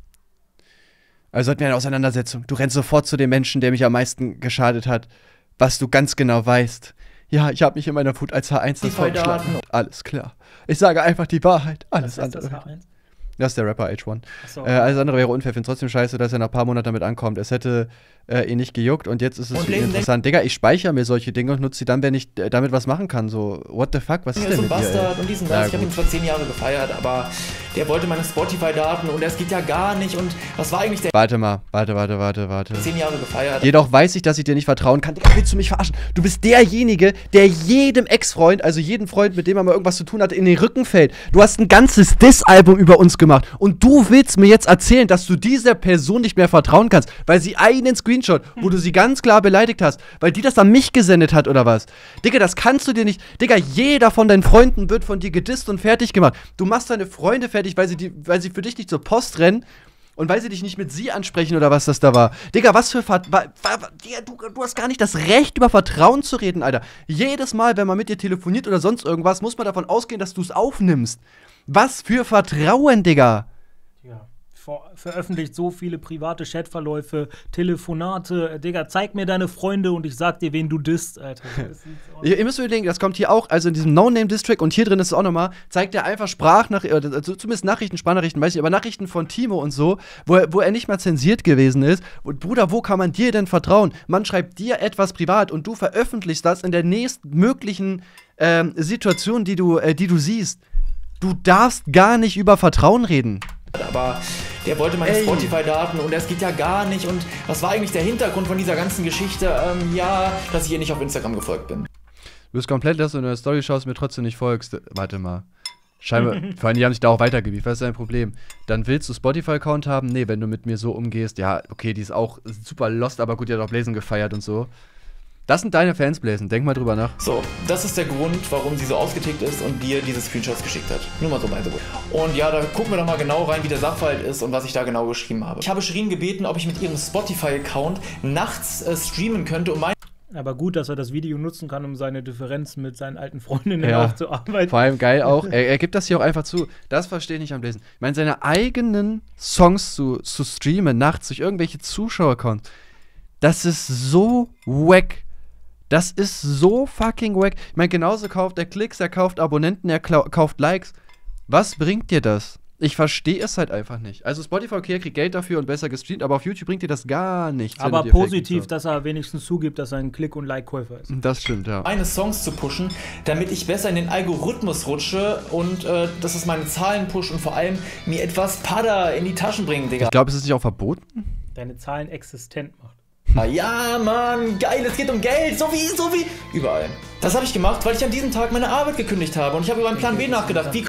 Also hatten wir eine Auseinandersetzung. Du rennst sofort zu dem Menschen, der mich am meisten geschadet hat. Was du ganz genau weißt. Ja, ich habe mich in meiner Wut als H eins das vorgeschlagen. Alles klar. Ich sage einfach die Wahrheit. Alles andere. Das, H eins? Das ist der Rapper H eins. So. Äh, alles andere wäre unfair. Ich finde trotzdem scheiße, dass er nach ein paar Monaten damit ankommt. Es hätte äh, ihn nicht gejuckt und jetzt ist es interessant. Digga, ich speichere mir solche Dinge und nutze sie dann, wenn ich äh, damit was machen kann. So, what the fuck, was ist denn
so
mit dir,
Bastard und diesen das. Ich habe ihn vor zehn Jahren gefeiert, aber der wollte meine Spotify-Daten und das geht ja gar nicht. Und was war eigentlich der...
Warte mal, warte, warte, warte, warte.
Zehn Jahre gefeiert.
Jedoch weiß ich, dass ich dir nicht vertrauen kann. Digga, willst du mich verarschen? Du bist derjenige, der jedem Ex-Freund, also jeden Freund, mit dem er mal irgendwas zu tun hat, in den Rücken fällt. Du hast ein ganzes Diss-Album über uns gemacht und du willst mir jetzt erzählen, dass du dieser Person nicht mehr vertrauen kannst, weil sie einen Screenshot, wo du sie ganz klar beleidigt hast, weil die das an mich gesendet hat oder was? Digga, das kannst du dir nicht... Digga, jeder von deinen Freunden wird von dir gedisst und fertig gemacht. Du machst deine Freunde fertig, weil sie, die, weil sie für dich nicht zur Post rennen und weil sie dich nicht mit sie ansprechen oder was das da war. Digga, was für... Ver wa wa Digga, du, du hast gar nicht das Recht, über Vertrauen zu reden, Alter. Jedes Mal, wenn man mit dir telefoniert oder sonst irgendwas, muss man davon ausgehen, dass du es aufnimmst. Was für Vertrauen, Digga. Ja.
Ver veröffentlicht so viele private Chatverläufe, Telefonate. Digga, zeig mir deine Freunde und ich sag dir, wen du disst, Alter.
ihr, ihr müsst überlegen, das kommt hier auch, also in diesem No-Name-Distrack und hier drin ist es auch nochmal, zeigt er einfach Sprachnachrichten, also zumindest Nachrichten, Sprachnachrichten, weiß ich, aber Nachrichten von Timo und so, wo er, wo er nicht mal zensiert gewesen ist. Und Bruder, wo kann man dir denn vertrauen? Man schreibt dir etwas privat und du veröffentlichst das in der nächstmöglichen ähm, Situation, die du, äh, die du siehst. Du darfst gar nicht über Vertrauen reden.
Aber der wollte meine Spotify-Daten und das geht ja gar nicht. Und was war eigentlich der Hintergrund von dieser ganzen Geschichte? Ähm, ja, dass ich ihr nicht auf Instagram gefolgt bin.
Du bist komplett, dass du in der Story schaust und mir trotzdem nicht folgst. Warte mal. Scheinbar, vor allem, die haben sich da auch weitergewieft. Was ist dein Problem? Dann willst du Spotify-Account haben? Nee, wenn du mit mir so umgehst. Ja, okay, die ist auch super lost, aber gut, die hat auch Blazen gefeiert und so. Das sind deine Fans, Blazen. Denk mal drüber nach.
So, das ist der Grund, warum sie so ausgetickt ist und dir diese Screenshots geschickt hat. Nur mal so by the way. Und ja, da gucken wir doch mal genau rein, wie der Sachverhalt ist und was ich da genau geschrieben habe. Ich habe Shirin gebeten, ob ich mit ihrem Spotify-Account nachts äh, streamen könnte, um mein...
Aber gut, dass er das Video nutzen kann, um seine Differenzen mit seinen alten Freundinnen
ja,
aufzuarbeiten.
Vor allem geil auch, er, er gibt das hier auch einfach zu. Das verstehe ich nicht am Blazen. Ich meine, seine eigenen Songs zu, zu streamen, nachts durch irgendwelche Zuschauer-Accounts, das ist so wack. Das ist so fucking wack. Ich meine, genauso kauft er Klicks, er kauft Abonnenten, er kauft Likes. Was bringt dir das? Ich verstehe es halt einfach nicht. Also Spotify, okay, er kriegt Geld dafür und besser gestreamt, aber auf YouTube bringt dir das gar nichts.
Aber positiv, dass er wenigstens zugibt, dass er ein Klick- und Like-Käufer ist.
Das stimmt, ja.
Meine Songs zu pushen, damit ich besser in den Algorithmus rutsche und äh, dass es meine Zahlen pusht und vor allem mir etwas Pada in die Taschen bringen, Digga.
Ich glaube, es ist nicht auch verboten?
Deine Zahlen existent macht.
Ah, ja, Mann, geil, es geht um Geld, so wie, so wie überall. Das habe ich gemacht, weil ich an diesem Tag meine Arbeit gekündigt habe und ich habe über einen Plan B nachgedacht. Wie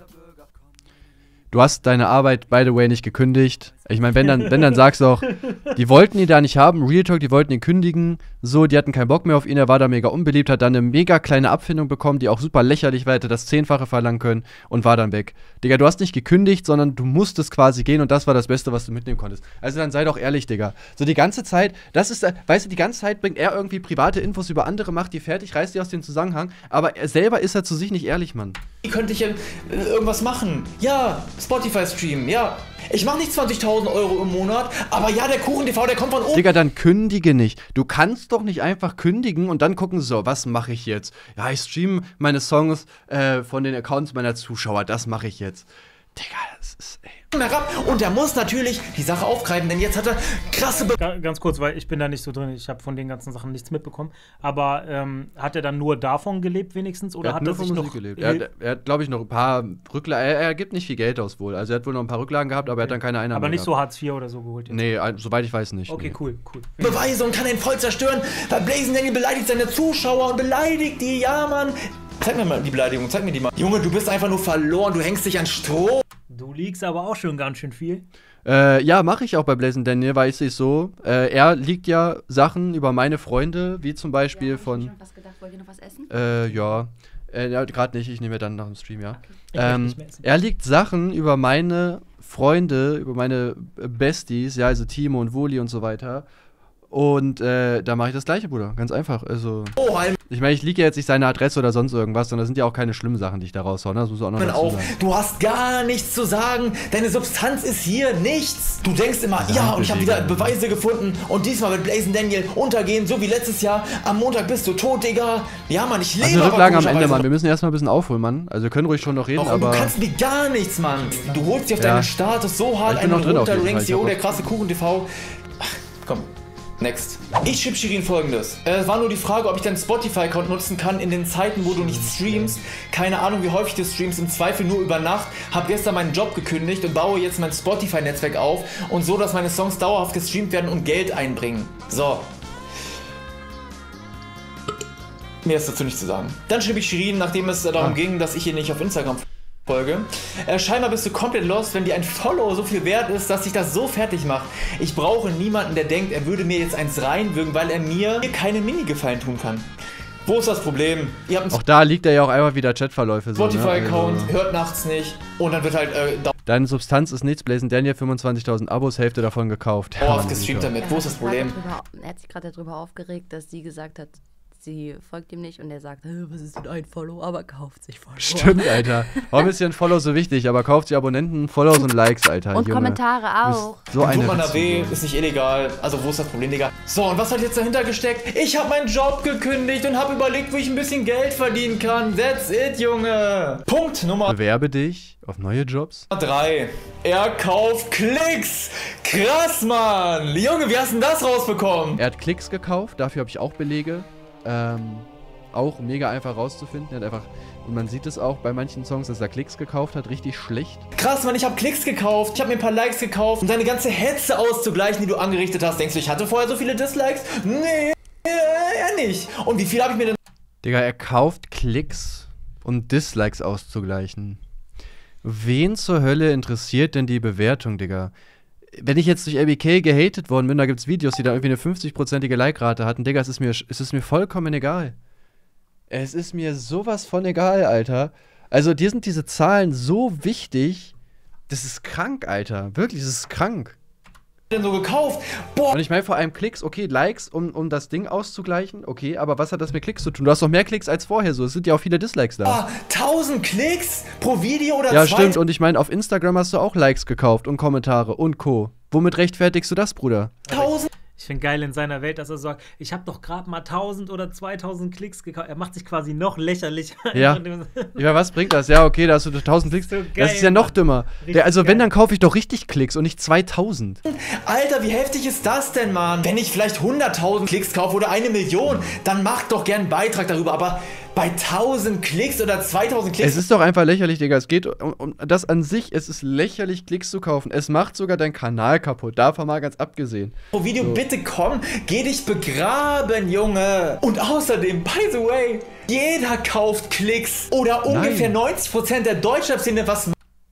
Du hast deine Arbeit, by the way, nicht gekündigt. Ich meine, wenn dann, wenn dann sagst du auch, die wollten ihn da nicht haben, Real Talk, die wollten ihn kündigen, so, die hatten keinen Bock mehr auf ihn, er war da mega unbeliebt, hat dann eine mega kleine Abfindung bekommen, die auch super lächerlich war, hätte das Zehnfache verlangen können und war dann weg. Digga, du hast nicht gekündigt, sondern du musstest quasi gehen und das war das Beste, was du mitnehmen konntest. Also dann sei doch ehrlich, Digga. So die ganze Zeit, das ist, weißt du, die ganze Zeit bringt er irgendwie private Infos über andere, macht die fertig, reißt die aus dem Zusammenhang, aber er selber ist er zu sich nicht ehrlich, Mann.
Wie könnte ich äh, irgendwas machen? Ja, Spotify-Stream, ja. Ich mache nicht zwanzigtausend Euro im Monat, aber ja, der Kuchen T V, der kommt von oben.
Digga, dann kündige nicht. Du kannst doch nicht einfach kündigen und dann gucken, so, was mache ich jetzt? Ja, ich streame meine Songs äh, von den Accounts meiner Zuschauer, das mache ich jetzt. Digga, das ist, ey.
Herab und er muss natürlich die Sache aufgreifen, denn jetzt hat er krasse... Be
Ganz kurz, weil ich bin da nicht so drin, ich habe von den ganzen Sachen nichts mitbekommen, aber ähm, hat er dann nur davon gelebt wenigstens? Oder
er hat,
hat
nur
er sich
von
noch
Musik gelebt? Er hat, er hat glaube ich, noch ein paar Rücklagen, er, er gibt nicht viel Geld aus wohl, also er hat wohl noch ein paar Rücklagen gehabt, aber er hat dann keine Einnahmen
Aber nicht
gehabt.
so Hartz vier oder so geholt jetzt?
Nee, soweit ich weiß nicht.
Okay,
nee.
cool, cool.
Beweise und kann ihn voll zerstören, weil Blazen Daniel beleidigt seine Zuschauer und beleidigt die, ja, Mann. Zeig mir mal die Beleidigung, zeig mir die mal. Junge, du bist einfach nur verloren, du hängst dich an Stroh.
Du liegst aber auch schon ganz schön viel.
Äh, ja, mache ich auch bei Blazen Daniel, weiß ich so. Äh, er liegt ja Sachen über meine Freunde, wie zum Beispiel ja, von. Ich hab was gedacht. Wollt ihr noch was essen? Äh, ja. Äh, ja, gerade nicht, ich nehme dann nach dem Stream, ja. Okay. Ähm, er liegt Sachen über meine Freunde, über meine Besties, ja, also Timo und Woli und so weiter. Und äh, da mache ich das Gleiche, Bruder. Ganz einfach. Also,
oh,
ich meine, ich liege jetzt nicht seine Adresse oder sonst irgendwas, sondern das sind ja auch keine schlimmen Sachen, die ich da raushaue. Das muss auch noch dazu sagen.
Du hast gar nichts zu sagen. Deine Substanz ist hier nichts. Du denkst immer, ja, ja und ich habe wieder Beweise gefunden. Und diesmal wird Blazing Daniel untergehen, so wie letztes Jahr. Am Montag bist du tot, Digga. Ja, Mann, ich lebe.
Also Rücklagen am Ende, Mann. Wir müssen erstmal ein bisschen aufholen, Mann. Also wir können ruhig schon noch reden,
Auch,
aber...
Du kannst mir gar nichts, Mann. Du holst dir auf
ja.
deinen Status so hart einen runter. Du denkst, yo, der krasse Kuchen T V. Ach, komm. Next. Ich schrieb Shirin folgendes. Es war nur die Frage, ob ich deinen Spotify-Account nutzen kann in den Zeiten, wo du nicht streamst. Keine Ahnung, wie häufig du streamst, im Zweifel nur über Nacht. Hab gestern meinen Job gekündigt und baue jetzt mein Spotify-Netzwerk auf und so, dass meine Songs dauerhaft gestreamt werden und Geld einbringen. So. Mehr ist dazu nicht zu sagen. Dann schrieb ich Shirin, nachdem es darum ah. ging, dass ich hier nicht auf Instagram folge. Äh, scheinbar bist du komplett lost, wenn dir ein Follow so viel wert ist, dass sich das so fertig macht. Ich brauche niemanden, der denkt, er würde mir jetzt eins reinwürgen, weil er mir keine Mini-Gefallen tun kann. Wo ist das Problem? Ihr habt
auch da liegt er ja auch einfach wieder Chatverläufe.
Spotify-Account,
so, ne?
also hört nachts nicht und dann wird halt... Äh,
Deine Substanz ist nichts, Blazing Daniel, fünfundzwanzigtausend Abos, Hälfte davon gekauft.
Oh, oft gestreamt damit. Wo ist das Problem?
Er hat sich gerade darüber aufgeregt, dass sie gesagt hat, sie folgt ihm nicht und er sagt, was ist denn ein Follow, aber kauft sich Follow.
Stimmt, Alter. Warum ist hier ein Follow so wichtig? Aber kauft sich Abonnenten, Follows und Likes, Alter.
Und
Junge.
Kommentare auch.
So eine
tut man da weh, ist nicht illegal. Also wo ist das Problem, Digga? So, und was hat jetzt dahinter gesteckt? Ich habe meinen Job gekündigt und habe überlegt, wo ich ein bisschen Geld verdienen kann. That's it, Junge. Punkt Nummer...
Bewerbe dich auf neue Jobs.
drei. Er kauft Klicks. Krass, Mann. Junge, wie hast du denn das rausbekommen?
Er hat Klicks gekauft, dafür habe ich auch Belege. Ähm, auch mega einfach rauszufinden. Er hat einfach, und man sieht es auch bei manchen Songs, dass er Klicks gekauft hat, richtig schlecht.
Krass, Mann, ich habe Klicks gekauft, ich habe mir ein paar Likes gekauft, um deine ganze Hetze auszugleichen, die du angerichtet hast. Denkst du, ich hatte vorher so viele Dislikes? Nee, eher nicht. Und wie viel habe ich mir denn...
Digga, er kauft Klicks, um Dislikes auszugleichen. Wen zur Hölle interessiert denn die Bewertung, Digga? Wenn ich jetzt durch L B K gehatet worden bin, da gibt's Videos, die da irgendwie eine fünfzig-prozentige Like-Rate hatten. Digga, es ist, mir, es ist mir vollkommen egal. Es ist mir sowas von egal, Alter. Also, dir sind diese Zahlen so wichtig. Das ist krank, Alter. Wirklich, das ist krank.
Denn so gekauft? Boah.
Und ich meine vor allem Klicks, okay, Likes, um, um das Ding auszugleichen, okay, aber was hat das mit Klicks zu tun? Du hast doch mehr Klicks als vorher so, es sind ja auch viele Dislikes da.
Ah, tausend Klicks pro Video oder
Ja,
zwei?
stimmt, und ich meine, auf Instagram hast du auch Likes gekauft und Kommentare und Co. Womit rechtfertigst du das, Bruder?
Tausend?
Ich finde geil in seiner Welt, dass er sagt, ich habe doch gerade mal tausend oder zweitausend Klicks gekauft. Er macht sich quasi noch lächerlicher.
Ja. Ja, was bringt das? Ja, okay, da hast du tausend Klicks. So geil, das ist ja noch dümmer. Der, also, geil. Wenn, dann kaufe ich doch richtig Klicks und nicht zweitausend.
Alter, wie heftig ist das denn, Mann? Wenn ich vielleicht hunderttausend Klicks kaufe oder eine Million, dann mach doch gern einen Beitrag darüber. Aber bei tausend Klicks oder zweitausend Klicks...
Es ist doch einfach lächerlich, Digga. Es geht um, um das an sich. Es ist lächerlich, Klicks zu kaufen. Es macht sogar deinen Kanal kaputt. Davon mal ganz abgesehen.
Pro Video, so. Bitte komm, geh dich begraben, Junge. Und außerdem, by the way, jeder kauft Klicks. Oder ungefähr neunzig Prozent der Deutschrap-Szene, was...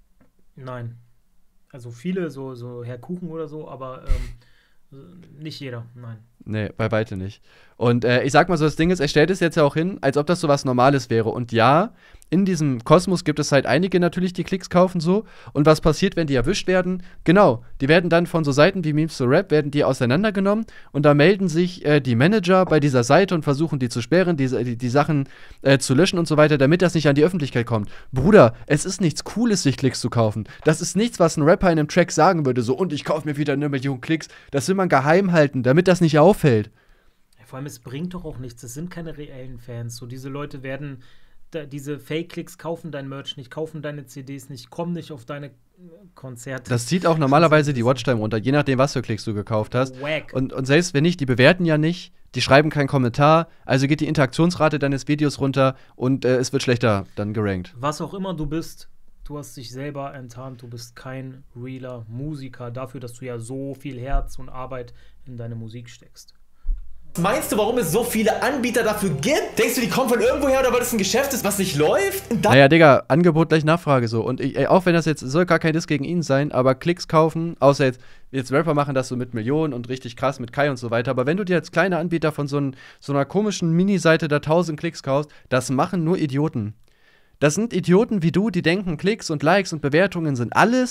Nein. Also viele, so, so Herr Kuchen oder so, aber ähm, nicht jeder, nein.
Nee, bei weitem nicht. Und äh, ich sag mal so, das Ding ist, er stellt es jetzt ja auch hin, als ob das so was Normales wäre. Und ja, in diesem Kosmos gibt es halt einige natürlich, die Klicks kaufen so. Und was passiert, wenn die erwischt werden? Genau, die werden dann von so Seiten wie Memes to Rap, werden die auseinandergenommen. Und da melden sich äh, die Manager bei dieser Seite und versuchen die zu sperren, die, die, die Sachen äh, zu löschen und so weiter, damit das nicht an die Öffentlichkeit kommt. Bruder, es ist nichts Cooles, sich Klicks zu kaufen. Das ist nichts, was ein Rapper in einem Track sagen würde, so, und ich kaufe mir wieder eine Million Klicks. Das will man geheim halten, damit das nicht auffällt.
Vor allem, es bringt doch auch nichts. Es sind keine reellen Fans. So, diese Leute werden, da, diese Fake-Klicks kaufen dein Merch nicht, kaufen deine C Ds nicht, kommen nicht auf deine Konzerte.
Das zieht auch normalerweise die Watchtime runter, je nachdem, was für Klicks du gekauft hast.
Wack.
Und, und selbst wenn nicht, die bewerten ja nicht, die schreiben keinen Kommentar, also geht die Interaktionsrate deines Videos runter und äh, es wird schlechter dann gerankt.
Was auch immer du bist, du hast dich selber enttarnt, du bist kein realer Musiker dafür, dass du ja so viel Herz und Arbeit in deine Musik steckst.
Meinst du, warum es so viele Anbieter dafür gibt? Denkst du, die kommen von irgendwoher oder weil das ein Geschäft ist, was nicht läuft?
Naja, Digga, Angebot gleich Nachfrage so. Und ich, ey, auch wenn das jetzt, soll gar kein Diss gegen ihn sein, aber Klicks kaufen, außer jetzt, jetzt Rapper machen das so mit Millionen und richtig krass mit Kai und so weiter. Aber wenn du dir als kleiner Anbieter von so, ein, so einer komischen Mini-Seite da tausend Klicks kaufst, das machen nur Idioten. Das sind Idioten wie du, die denken, Klicks und Likes und Bewertungen sind alles.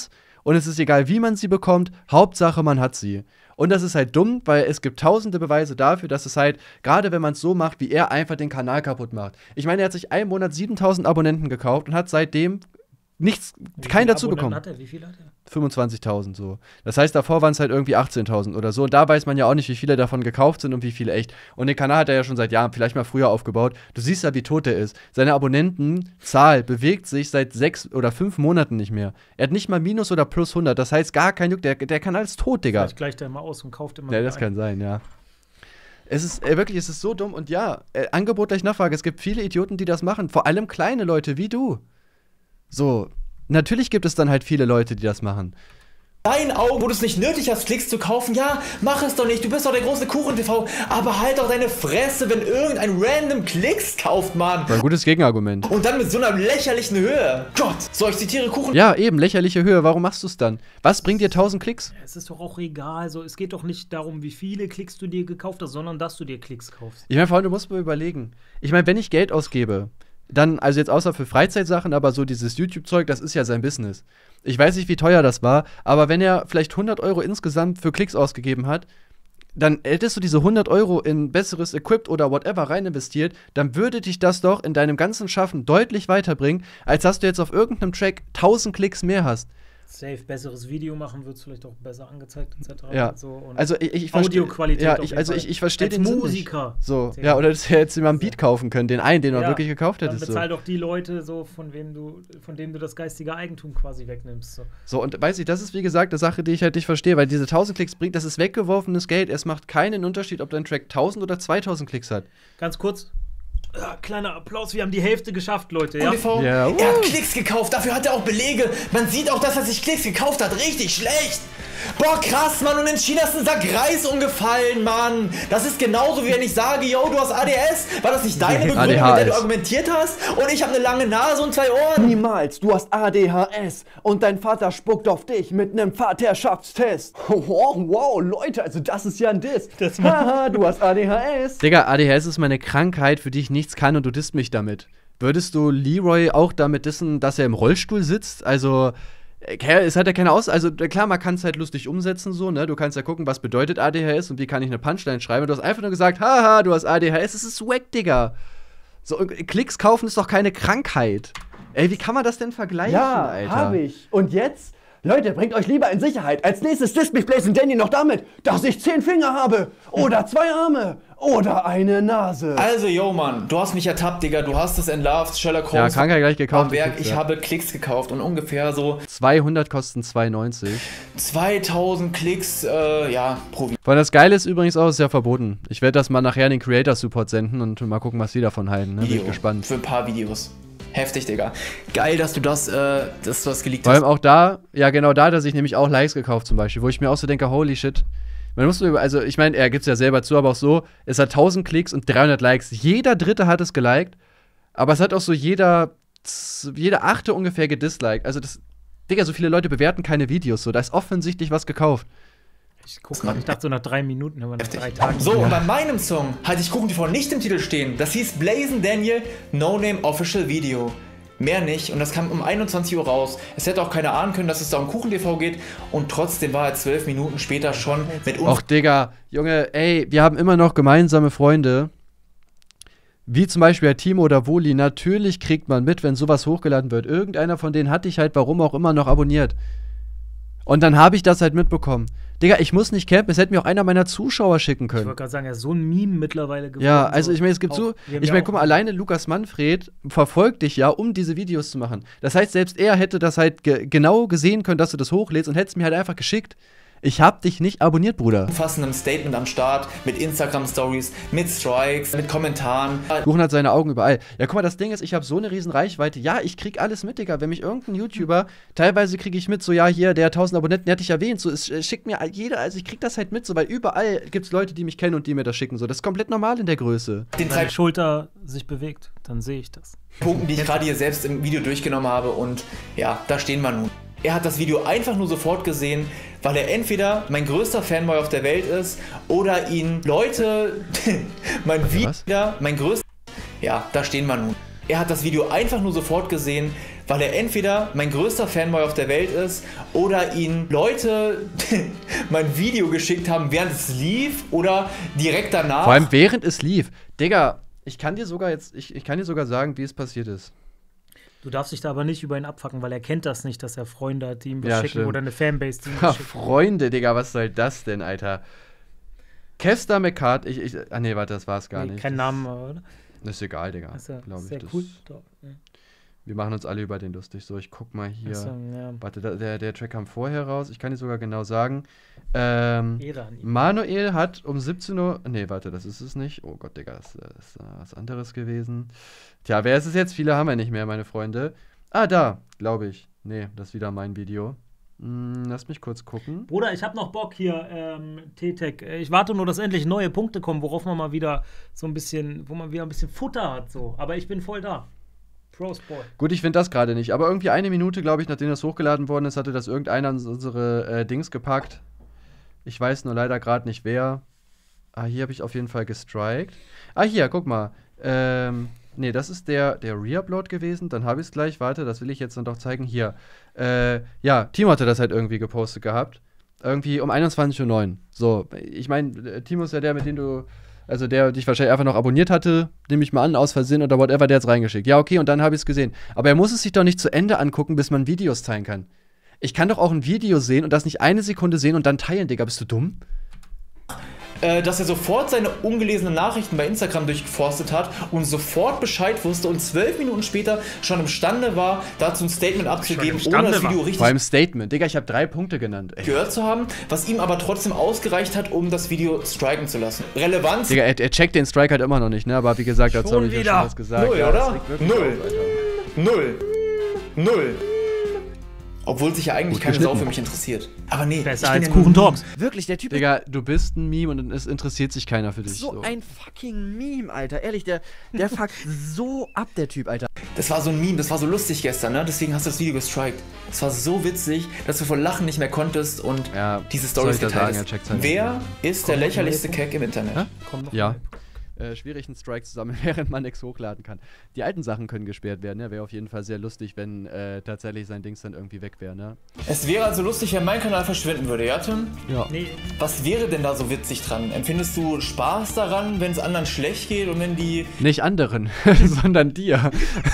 und es ist egal, wie man sie bekommt, Hauptsache, man hat sie. Und das ist halt dumm, weil es gibt tausende Beweise dafür, dass es halt, gerade wenn man es so macht, wie er einfach den Kanal kaputt macht. Ich meine, er hat sich einen Monat siebentausend Abonnenten gekauft und hat seitdem nichts, keinen dazu bekommen.
Hat er? Wie viel hat er?
fünfundzwanzigtausend so. Das heißt, davor waren es halt irgendwie achtzehntausend oder so. Und da weiß man ja auch nicht, wie viele davon gekauft sind und wie viele echt. Und den Kanal hat er ja schon seit Jahren, vielleicht mal früher aufgebaut. Du siehst ja, wie tot er ist. Seine Abonnentenzahl bewegt sich seit sechs oder fünf Monaten nicht mehr. Er hat nicht mal Minus oder Plus hundert. Das heißt, gar kein Juck. Der, der Kanal ist tot, Digga.
Vielleicht gleicht er immer aus und kauft immer
Ja, das kann sein, ja. Es ist, äh, wirklich, es ist so dumm. Und ja, äh, Angebot gleich Nachfrage. Es gibt viele Idioten, die das machen. Vor allem kleine Leute wie du. So, natürlich gibt es dann halt viele Leute, die das machen.
Deinen Augen, wo du es nicht nötig hast, Klicks zu kaufen, ja, mach es doch nicht, du bist doch der große Kuchen-T V, aber halt doch deine Fresse, wenn irgendein random Klicks kauft, Mann.
War ein gutes Gegenargument.
Und dann mit so einer lächerlichen Höhe. Gott, so, ich zitiere Kuchen.
Ja, eben, lächerliche Höhe, warum machst du es dann? Was bringt dir tausend Klicks?
Ja, es ist doch auch egal, so, es geht doch nicht darum, wie viele Klicks du dir gekauft hast, sondern dass du dir Klicks kaufst.
Ich meine, vor allem, du musst mal überlegen. Ich meine, wenn ich Geld ausgebe, dann, also jetzt außer für Freizeitsachen, aber so dieses YouTube-Zeug, das ist ja sein Business. Ich weiß nicht, wie teuer das war, aber wenn er vielleicht hundert Euro insgesamt für Klicks ausgegeben hat, dann hättest du diese hundert Euro in besseres Equip oder whatever rein investiert, dann würde dich das doch in deinem ganzen Schaffen deutlich weiterbringen, als dass du jetzt auf irgendeinem Track tausend Klicks mehr hast.
Safe, besseres Video machen, wird es vielleicht auch besser angezeigt, et cetera.
Ja,
so. Und
also ich, ich
Audioqualität.
Ja, ich, also ich, ich verstehe den Sinn
Musiker.
Nicht. So, ja, oder dass er jetzt immer einen Beat kaufen können, den einen, den
ja,
er wirklich gekauft hätte.
Dann bezahl
so.
doch die Leute, so, von wem du, von denen du das geistige Eigentum quasi wegnimmst. So,
so und weiß ich, das ist wie gesagt eine Sache, die ich halt nicht verstehe, weil diese tausend Klicks bringt, das ist weggeworfenes Geld. Es macht keinen Unterschied, ob dein Track tausend oder zweitausend Klicks hat.
Ganz kurz. Ja, kleiner Applaus, wir haben die Hälfte geschafft, Leute. Ja?
Ja, uh. Er hat Klicks gekauft, dafür hat er auch Belege. Man sieht auch, dass er sich Klicks gekauft hat. Richtig schlecht. Boah, krass, Mann. Und in China ist ein Sack Reis umgefallen, Mann. Das ist genauso, wie wenn ich sage, yo, du hast A D S. War das nicht deine Begründung, mit der du argumentiert hast? Und ich habe eine lange Nase und zwei Ohren.
Niemals. Du hast A D H S. Und dein Vater spuckt auf dich mit einem Vaterschaftstest. Wow, wow, Leute, also das ist ja ein Diss. Haha, du hast A D H S.
Digga, A D H S ist meine Krankheit, für die ich nichts kann und du disst mich damit. Würdest du Leroy auch damit dissen, dass er im Rollstuhl sitzt? Also, es hat ja keine Aus... Also, klar, man kann es halt lustig umsetzen, so, ne? Du kannst ja gucken, was bedeutet A D H S und wie kann ich eine Punchline schreiben. Und du hast einfach nur gesagt, haha, du hast A D H S, das ist wack, Digga. So, Klicks kaufen ist doch keine Krankheit. Ey, wie kann man das denn vergleichen,
ja,
Alter?
Ja, hab ich. Und jetzt? Leute, bringt euch lieber in Sicherheit. Als nächstes disst mich Blaze und Danny noch damit, dass ich zehn Finger habe. Oder zwei Arme. Oder eine Nase.
Also, yo, Mann, du hast mich ertappt, Digga. Du hast es entlarvt. Sherlock Holmes.
Ja, Krankheit gleich gekauft.
Berg, ich ja. habe Klicks gekauft und ungefähr so
zweihundert kosten zwei neunzig.
zweitausend Klicks, äh, ja, pro Video.
Weil das Geile ist übrigens auch, ist ja verboten. Ich werde das mal nachher in den Creator-Support senden und mal gucken, was die davon halten. Ne? Bin ich gespannt.
Für ein paar Videos. Heftig, Digga. Geil, dass du das, äh, dass du das geleakt
hast. Vor allem auch da, ja genau da, dass ich nämlich auch Likes gekauft zum Beispiel, wo ich mir auch so denke, holy shit. Man muss über, also ich meine, er gibt's ja selber zu, aber auch so, es hat tausend Klicks und dreihundert Likes. Jeder Dritte hat es geliked, aber es hat auch so jeder, jeder Achte ungefähr gedisliked. Also das, Digga, so viele Leute bewerten keine Videos, so, da ist offensichtlich was gekauft.
Ich guck grad, ich dachte so nach drei Minuten, aber nach drei Tagen.
So, ja. Und bei meinem Song hatte ich Kuchen T V nicht im Titel stehen. Das hieß Blazing Daniel No Name Official Video. Mehr nicht. Und das kam um einundzwanzig Uhr raus. Es hätte auch keiner ahnen können, dass es da um Kuchen T V geht. Und trotzdem war er zwölf Minuten später schon mit uns.
Och, Digga, Junge, ey, wir haben immer noch gemeinsame Freunde. Wie zum Beispiel der Timo oder Woli. Natürlich kriegt man mit, wenn sowas hochgeladen wird. Irgendeiner von denen hatte ich halt, warum auch immer, noch abonniert. Und dann habe ich das halt mitbekommen. Digga, ich muss nicht campen, es hätte mir auch einer meiner Zuschauer schicken können. Ich
wollte gerade sagen, er ist so ein Meme mittlerweile geworden.
Ja, also ich meine, es gibt
auch,
so, ich meine, guck mal, alleine Lukas Manfred verfolgt dich ja, um diese Videos zu machen. Das heißt, selbst er hätte das halt ge genau gesehen können, dass du das hochlädst und hätte es mir halt einfach geschickt. Ich hab dich nicht abonniert, Bruder.
Umfassendem Statement am Start, mit Instagram-Stories, mit Strikes, mit Kommentaren.
Kuchen hat seine Augen überall. Ja, guck mal, das Ding ist, ich habe so eine riesen Reichweite. Ja, ich krieg alles mit, Digga. Wenn mich irgendein YouTuber, teilweise kriege ich mit, so, ja, hier, der tausend Abonnenten, der hat dich erwähnt. So, es schickt mir jeder, also ich krieg das halt mit, so, weil überall gibt's Leute, die mich kennen und die mir das schicken. So, das ist komplett normal in der Größe.
Wenn deine Schulter sich bewegt, dann sehe ich das.
Punkten, die ich gerade hier selbst im Video durchgenommen habe und ja, da stehen wir nun. Er hat das Video einfach nur sofort gesehen, weil er entweder mein größter Fanboy auf der Welt ist oder ihn Leute, mein Video, mein größter, ja, da stehen wir nun. Er hat das Video einfach nur sofort gesehen, weil er entweder mein größter Fanboy auf der Welt ist oder ihn Leute mein Video geschickt haben, während es lief oder direkt danach.
Vor allem während es lief. Digga, ich kann dir sogar jetzt, ich, ich kann dir sogar sagen, wie es passiert ist.
Du darfst dich da aber nicht über ihn abfacken, weil er kennt das nicht, dass er Freunde hat, die ihm was
Ja,
schicken
stimmt.
oder eine Fanbase, die ihm
Ha,
was schicken.
Freunde, Digga, was soll das denn, Alter? Kester McCart, ich, ich, ah nee, warte, das war's gar
Nee,
nicht.
kein
das,
Name, oder?
Das ist egal, Digga,
Das ist ja
glaube ich.
sehr
das,
cool. Doch, ja.
Wir machen uns alle über den lustig. So, ich guck mal hier.
Ach so, ja.
Warte, da, der, der Track kam vorher raus. Ich kann dir sogar genau sagen. Ähm,
Ehre an ihn.
Manuel hat um siebzehn Uhr. Nee, warte, das ist es nicht. Oh Gott, Digga, das, das ist äh, was anderes gewesen. Tja, wer ist es jetzt? Viele haben wir nicht mehr, meine Freunde. Ah, da, glaube ich. Nee, das ist wieder mein Video. Hm, lass mich kurz gucken.
Bruder, ich hab noch Bock hier, ähm, T-Tech. Ich warte nur, dass endlich neue Punkte kommen, worauf man mal wieder so ein bisschen, wo man wieder ein bisschen Futter hat, so. Aber ich bin voll da. Pro Sport.
Gut, ich finde das gerade nicht. Aber irgendwie eine Minute, glaube ich, nachdem das hochgeladen worden ist, hatte das irgendeiner in unsere äh, Dings gepackt. Ich weiß nur leider gerade nicht wer. Ah, hier habe ich auf jeden Fall gestrikt. Ah, hier, guck mal. Ähm, nee, das ist der, der Re-Upload gewesen. Dann habe ich es gleich. Warte, das will ich jetzt dann doch zeigen. Hier. Äh, ja, Timo hatte das halt irgendwie gepostet gehabt. Irgendwie um einundzwanzig Uhr neun. So, ich meine, Timo ist ja der, mit dem du Also der dich wahrscheinlich einfach noch abonniert hatte, nehme ich mal an, aus Versehen oder whatever, der hat's reingeschickt. Ja, okay, und dann habe ich es gesehen. Aber er muss es sich doch nicht zu Ende angucken, bis man Videos teilen kann. Ich kann doch auch ein Video sehen und das nicht eine Sekunde sehen und dann teilen, Digga. Bist du dumm?
Äh, dass er sofort seine ungelesenen Nachrichten bei Instagram durchgeforstet hat und sofort Bescheid wusste und zwölf Minuten später schon imstande war, dazu ein Statement abzugeben, ohne das Video richtig
Vor allem Statement. Digga, ich habe drei Punkte genannt. Ey.
gehört zu haben, was ihm aber trotzdem ausgereicht hat, um das Video striken zu lassen. Relevanz.
Digga, er, er checkt den Strike halt immer noch nicht, ne? Aber wie gesagt, dazu habe ich ja schon was gesagt.
Null,
ja,
oder? Null. Null. Null. Obwohl sich ja eigentlich
Gut
keine Sau für
geschnitten.
mich interessiert. Aber nee,
Besser
ich bin
als
ja
Kuchen Talks.
Wirklich, der Typ
Digga, du bist ein Meme und es interessiert sich keiner für dich.
ist so,
So.
ein fucking Meme, Alter. Ehrlich, der, der fuckt so ab, der Typ, Alter.
Das war so ein Meme, das war so lustig gestern, ne? Deswegen hast du das Video gestrikt. Es war so witzig, dass du vor Lachen nicht mehr konntest und
ja,
diese
soll
Storys
ich da
geteilt
sagen,
hast.
er checkt's halt
Wer
nicht.
ist der
Kommt noch
lächerlichste
eine
Keck im Internet?
Hä?
Komm noch
Ja.
mal.
Äh, schwierig, einen Strike zu sammeln, während man nichts hochladen kann. Die alten Sachen können gesperrt werden, ja. Wäre auf jeden Fall sehr lustig, wenn äh, tatsächlich sein Dings dann irgendwie weg wäre, ne?
Es wäre also lustig, wenn mein Kanal verschwinden würde, ja, Tim?
Ja.
Nee.
Was wäre denn da so witzig dran? Empfindest du Spaß daran, wenn es anderen schlecht geht und wenn die
Nicht anderen, sondern dir.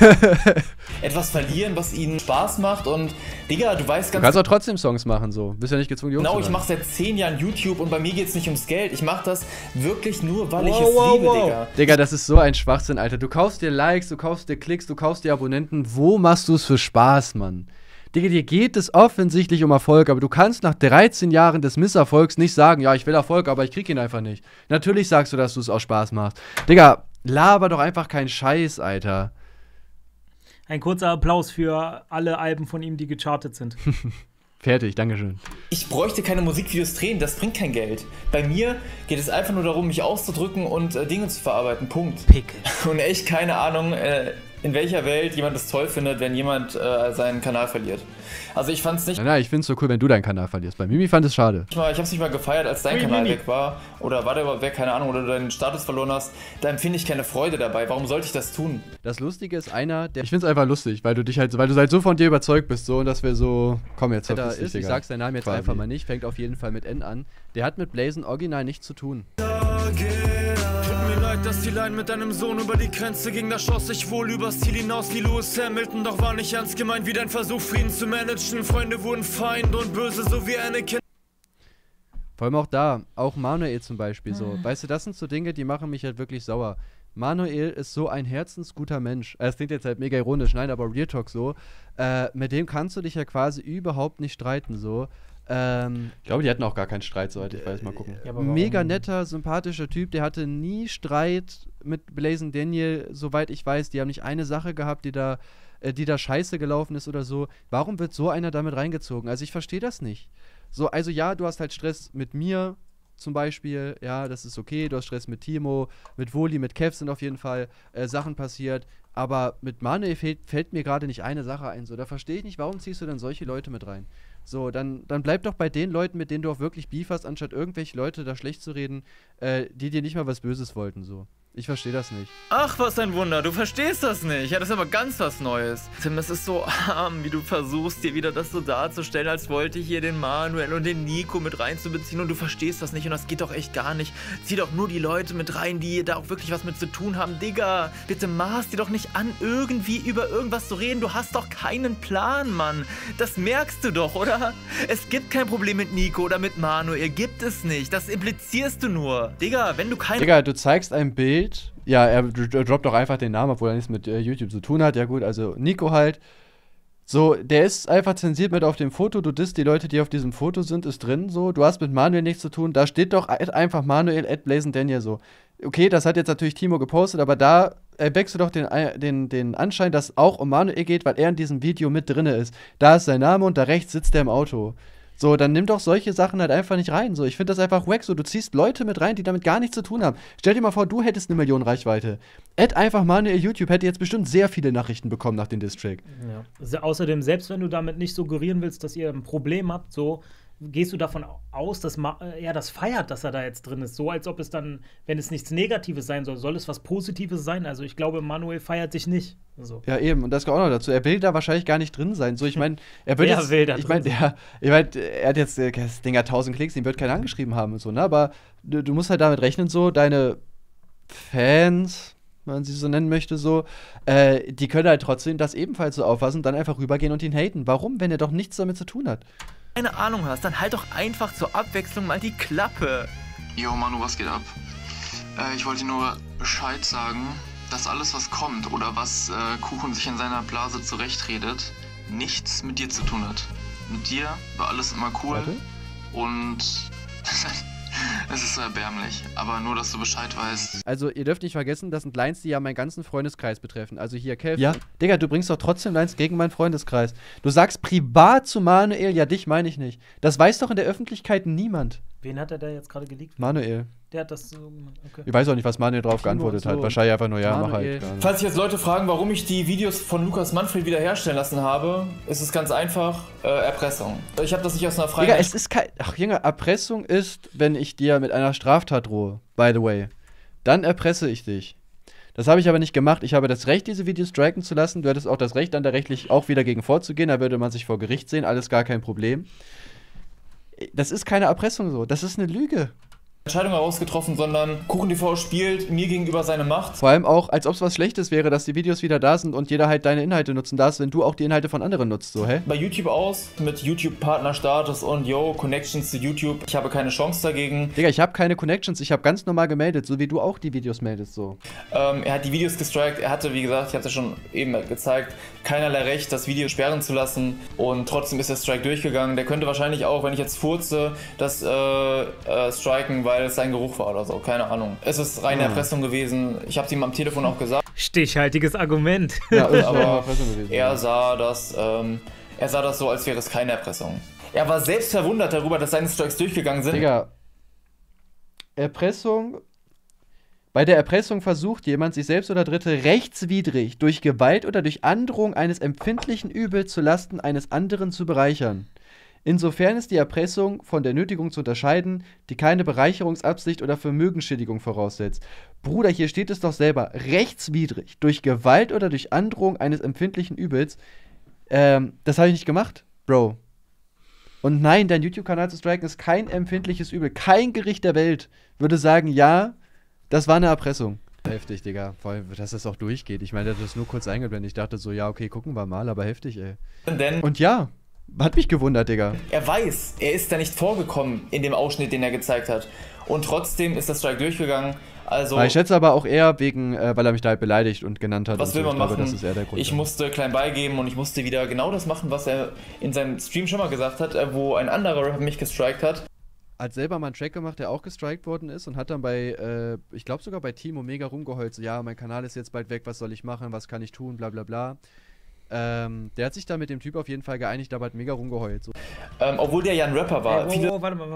etwas verlieren, was ihnen Spaß macht? Und, Digga, du weißt
Du
ganz
kannst auch trotzdem Songs machen, so. Bist ja nicht gezwungen, die
genau, ich
hochzuladen.
mache seit zehn Jahren YouTube und bei mir geht es nicht ums Geld. Ich mache das wirklich nur, weil ich
Wow,
es
wow,
liebe,
wow.
Digga.
Digga, das ist so ein Schwachsinn, Alter. Du kaufst dir Likes, du kaufst dir Klicks, du kaufst dir Abonnenten. Wo machst du es für Spaß, Mann? Digga, dir geht es offensichtlich um Erfolg, aber du kannst nach dreizehn Jahren des Misserfolgs nicht sagen, ja, ich will Erfolg, aber ich krieg ihn einfach nicht. Natürlich sagst du, dass du es aus Spaß machst. Digga, laber doch einfach keinen Scheiß, Alter.
Ein kurzer Applaus für alle Alben von ihm, die gechartet sind.
Fertig, dankeschön.
Ich bräuchte keine Musikvideos drehen, das bringt kein Geld. Bei mir geht es einfach nur darum, mich auszudrücken und äh, Dinge zu verarbeiten. Punkt.
Pickel.
Und echt keine Ahnung, äh, in welcher Welt jemand es toll findet, wenn jemand äh, seinen Kanal verliert. Also ich fand's nicht.
Nein, nein, ich find's so cool, wenn du deinen Kanal verlierst. Bei Mimi fand es schade.
Ich hab's nicht mal gefeiert, als dein
Ui,
Kanal
Mimi.
weg war. Oder war der überhaupt weg, keine Ahnung, oder du deinen Status verloren hast. Da empfinde ich keine Freude dabei. Warum sollte ich das tun?
Das Lustige ist einer, der. Ich find's einfach lustig, weil du dich halt, weil du halt so von dir überzeugt bist, so und dass wir so. Komm jetzt,
Da
verpiss dich,
ist,
Digga.
ich sag's deinen Namen jetzt
Quasi.
einfach mal nicht, fängt auf jeden Fall mit N an. Der hat mit Blazen original nichts zu tun.
Tut mir leid, dass die Line mit deinem Sohn über die Grenze ging. Da schoss ich wohl übers Ziel hinaus wie Lewis Hamilton. Doch war nicht ernst gemeint wie dein Versuch, Frieden zu managen. Freunde wurden Feind und böse, so wie Anakin.
Vor allem auch da, auch Manuel zum Beispiel so.
Ah.
Weißt du, das sind so Dinge, die machen mich halt wirklich sauer. Manuel ist so ein herzensguter Mensch. Äh, Das klingt jetzt halt mega ironisch, nein, aber Real Talk so. Äh, mit dem kannst du dich ja quasi überhaupt nicht streiten, so. Ähm, ich glaube, die hatten auch gar keinen Streit, soweit ich weiß. Mal gucken.
Ja, aber warum?
Mega netter, sympathischer Typ. Der hatte nie Streit mit Blazen Daniel, soweit ich weiß. Die haben nicht eine Sache gehabt, die da, äh, die da scheiße gelaufen ist oder so. Warum wird so einer damit reingezogen? Also ich verstehe das nicht. So, also ja, du hast halt Stress mit mir zum Beispiel. Ja, das ist okay. Du hast Stress mit Timo, mit Woli, mit Kev sind auf jeden Fall äh, Sachen passiert. Aber mit Manuel fällt, fällt mir gerade nicht eine Sache ein. So, da verstehe ich nicht, warum ziehst du dann solche Leute mit rein? So, dann, dann bleib doch bei den Leuten, mit denen du auch wirklich Beef hast, anstatt irgendwelche Leute da schlecht zu reden, äh, die dir nicht mal was Böses wollten, so. Ich verstehe das nicht.
Ach, was ein Wunder, du verstehst das nicht. Ja, das ist aber ganz was Neues. Tim, es ist so arm, wie du versuchst, dir wieder das so darzustellen, als wollte ich hier den Manuel und den Nico mit reinzubeziehen und du verstehst das nicht und das geht doch echt gar nicht. Zieh doch nur die Leute mit rein, die da auch wirklich was mit zu tun haben. Digga, bitte maß dir doch nicht an, irgendwie über irgendwas zu reden. Du hast doch keinen Plan, Mann. Das merkst du doch, oder? Es gibt kein Problem mit Nico oder mit Manuel. Gibt es nicht. Das implizierst du nur. Digga, wenn du kein...
Digga, du zeigst ein Bild. Ja, er, er droppt doch einfach den Namen, obwohl er nichts mit äh, YouTube zu tun hat. Ja gut, also Nico halt. So, der ist einfach zensiert mit auf dem Foto. Du disst die Leute, die auf diesem Foto sind, ist drin so. Du hast mit Manuel nichts zu tun. Da steht doch einfach Manuel at BlazenDaniel so. Okay, das hat jetzt natürlich Timo gepostet, aber da erwächst du doch den, den, den Anschein, dass es auch um Manuel geht, weil er in diesem Video mit drin ist. Da ist sein Name und da rechts sitzt er im Auto. So, dann nimm doch solche Sachen halt einfach nicht rein. So, ich finde das einfach wack. So, du ziehst Leute mit rein, die damit gar nichts zu tun haben. Stell dir mal vor, du hättest eine Million Reichweite. Add einfach Manuel YouTube, hätte jetzt bestimmt sehr viele Nachrichten bekommen nach dem Distrack.
Ja. Also, außerdem, selbst wenn du damit nicht suggerieren willst, dass ihr ein Problem habt, so gehst du davon aus, dass Ma er das feiert, dass er da jetzt drin ist. So, als ob es dann, wenn es nichts Negatives sein soll, soll es was Positives sein. Also ich glaube, Manuel feiert sich nicht. So.
Ja, eben. Und das kommt auch noch dazu. Er will da wahrscheinlich gar nicht drin sein. So, ich meine, er wird
Wer
jetzt,
will da
ich meine, er, ich mein, er hat jetzt äh, das Ding hat tausend Klicks, ihm wird keiner angeschrieben haben und so, ne? Aber du, du musst halt damit rechnen, so, deine Fans, wenn man sie so nennen möchte, so, äh, die können halt trotzdem das ebenfalls so auffassen und dann einfach rübergehen und ihn haten. Warum, wenn er doch nichts damit zu tun hat?
Keine Ahnung hast, dann halt doch einfach zur Abwechslung mal die Klappe.
Jo, Manu, was geht ab? Äh, ich wollte nur Bescheid sagen, dass alles, was kommt oder was äh, Kuchen sich in seiner Blase zurechtredet, nichts mit dir zu tun hat. Mit dir war alles immer cool. Warte. Und es ist so erbärmlich, aber nur, dass du Bescheid weißt.
Also, ihr dürft nicht vergessen, das sind Lines, die ja meinen ganzen Freundeskreis betreffen. Also hier, Kelvin. Ja, Digga, du bringst doch trotzdem Lines gegen meinen Freundeskreis. Du sagst privat zu Manuel, ja, dich meine ich nicht. Das weiß doch in der Öffentlichkeit niemand.
Wen hat er da jetzt gerade geleakt?
Manuel.
Der hat das so. Okay.
Ich weiß auch nicht, was Manuel drauf geantwortet so hat. Wahrscheinlich einfach nur, ja, Manuel. Mach halt.
Falls sich jetzt Leute fragen, warum ich die Videos von Lukas Manfred wiederherstellen lassen habe, ist es ganz einfach, äh, Erpressung. Ich habe das nicht aus einer freien...
Digga, es ist kein... Ach, Junge, Erpressung ist, wenn ich dir mit einer Straftat drohe, by the way. Dann erpresse ich dich. Das habe ich aber nicht gemacht. Ich habe das Recht, diese Videos striken zu lassen. Du hättest auch das Recht, dann da rechtlich auch wieder gegen vorzugehen. Da würde man sich vor Gericht sehen. Alles gar kein Problem. Das ist keine Erpressung so. Das ist eine Lüge.
Entscheidung herausgetroffen, sondern KuchenTV spielt mir gegenüber seine Macht.
Vor allem auch, als ob es was Schlechtes wäre, dass die Videos wieder da sind und jeder halt deine Inhalte nutzen darf, wenn du auch die Inhalte von anderen nutzt, so, hä?
Bei YouTube aus, mit YouTube-Partnerstatus und yo, Connections zu YouTube. Ich habe keine Chance dagegen.
Digga, ich habe keine Connections, ich habe ganz normal gemeldet, so wie du auch die Videos meldest, so.
Ähm, er hat die Videos gestrikt, er hatte, wie gesagt, ich habe es ja schon eben gezeigt, keinerlei Recht, das Video sperren zu lassen und trotzdem ist der Strike durchgegangen. Der könnte wahrscheinlich auch, wenn ich jetzt furze, das äh, äh, striken, weil es sein Geruch war oder so, keine Ahnung. Es ist reine Erpressung gewesen. Ich habe es ihm am Telefon auch gesagt.
Stichhaltiges Argument.
Ja, aber er sah das, ähm, er sah das so, als wäre es keine Erpressung. Er war selbst verwundert darüber, dass seine Strikes durchgegangen sind.
Digga, Erpressung. Bei der Erpressung versucht jemand, sich selbst oder Dritte rechtswidrig durch Gewalt oder durch Androhung eines empfindlichen Übels zu Lasten eines anderen zu bereichern. Insofern ist die Erpressung von der Nötigung zu unterscheiden, die keine Bereicherungsabsicht oder Vermögensschädigung voraussetzt. Bruder, hier steht es doch selber, rechtswidrig, durch Gewalt oder durch Androhung eines empfindlichen Übels. Ähm, das habe ich nicht gemacht, Bro. Und nein, dein YouTube-Kanal zu striken ist kein empfindliches Übel. Kein Gericht der Welt würde sagen, ja, das war eine Erpressung. Heftig, Digga. Vor allem, dass das auch durchgeht. Ich meine, der hat das nur kurz eingeblendet. Ich dachte so, ja, okay, gucken wir mal, aber heftig, ey.
Denn
Und ja, hat mich gewundert, Digga.
Er weiß, er ist da nicht vorgekommen in dem Ausschnitt, den er gezeigt hat. Und trotzdem ist der Strike durchgegangen. Also,
ich schätze aber auch eher wegen, äh, weil er mich da halt beleidigt und genannt hat.
Was will man
ich
machen?
Glaube, das ist eher der Grund.
Ich musste klein beigeben und ich musste wieder genau das machen, was er in seinem Stream schon mal gesagt hat, wo ein anderer Rapper mich gestrikt hat.
Hat selber mal einen Track gemacht, der auch gestrikt worden ist und hat dann bei, äh, ich glaube sogar bei Timo mega rumgeheult, so, ja, mein Kanal ist jetzt bald weg, was soll ich machen, was kann ich tun, bla bla bla. Ähm, der hat sich da mit dem Typ auf jeden Fall geeinigt, aber hat mega rumgeheult. So.
Ähm, obwohl der ja ein Rapper war.
Hey, oh, oh, warte mal, warte.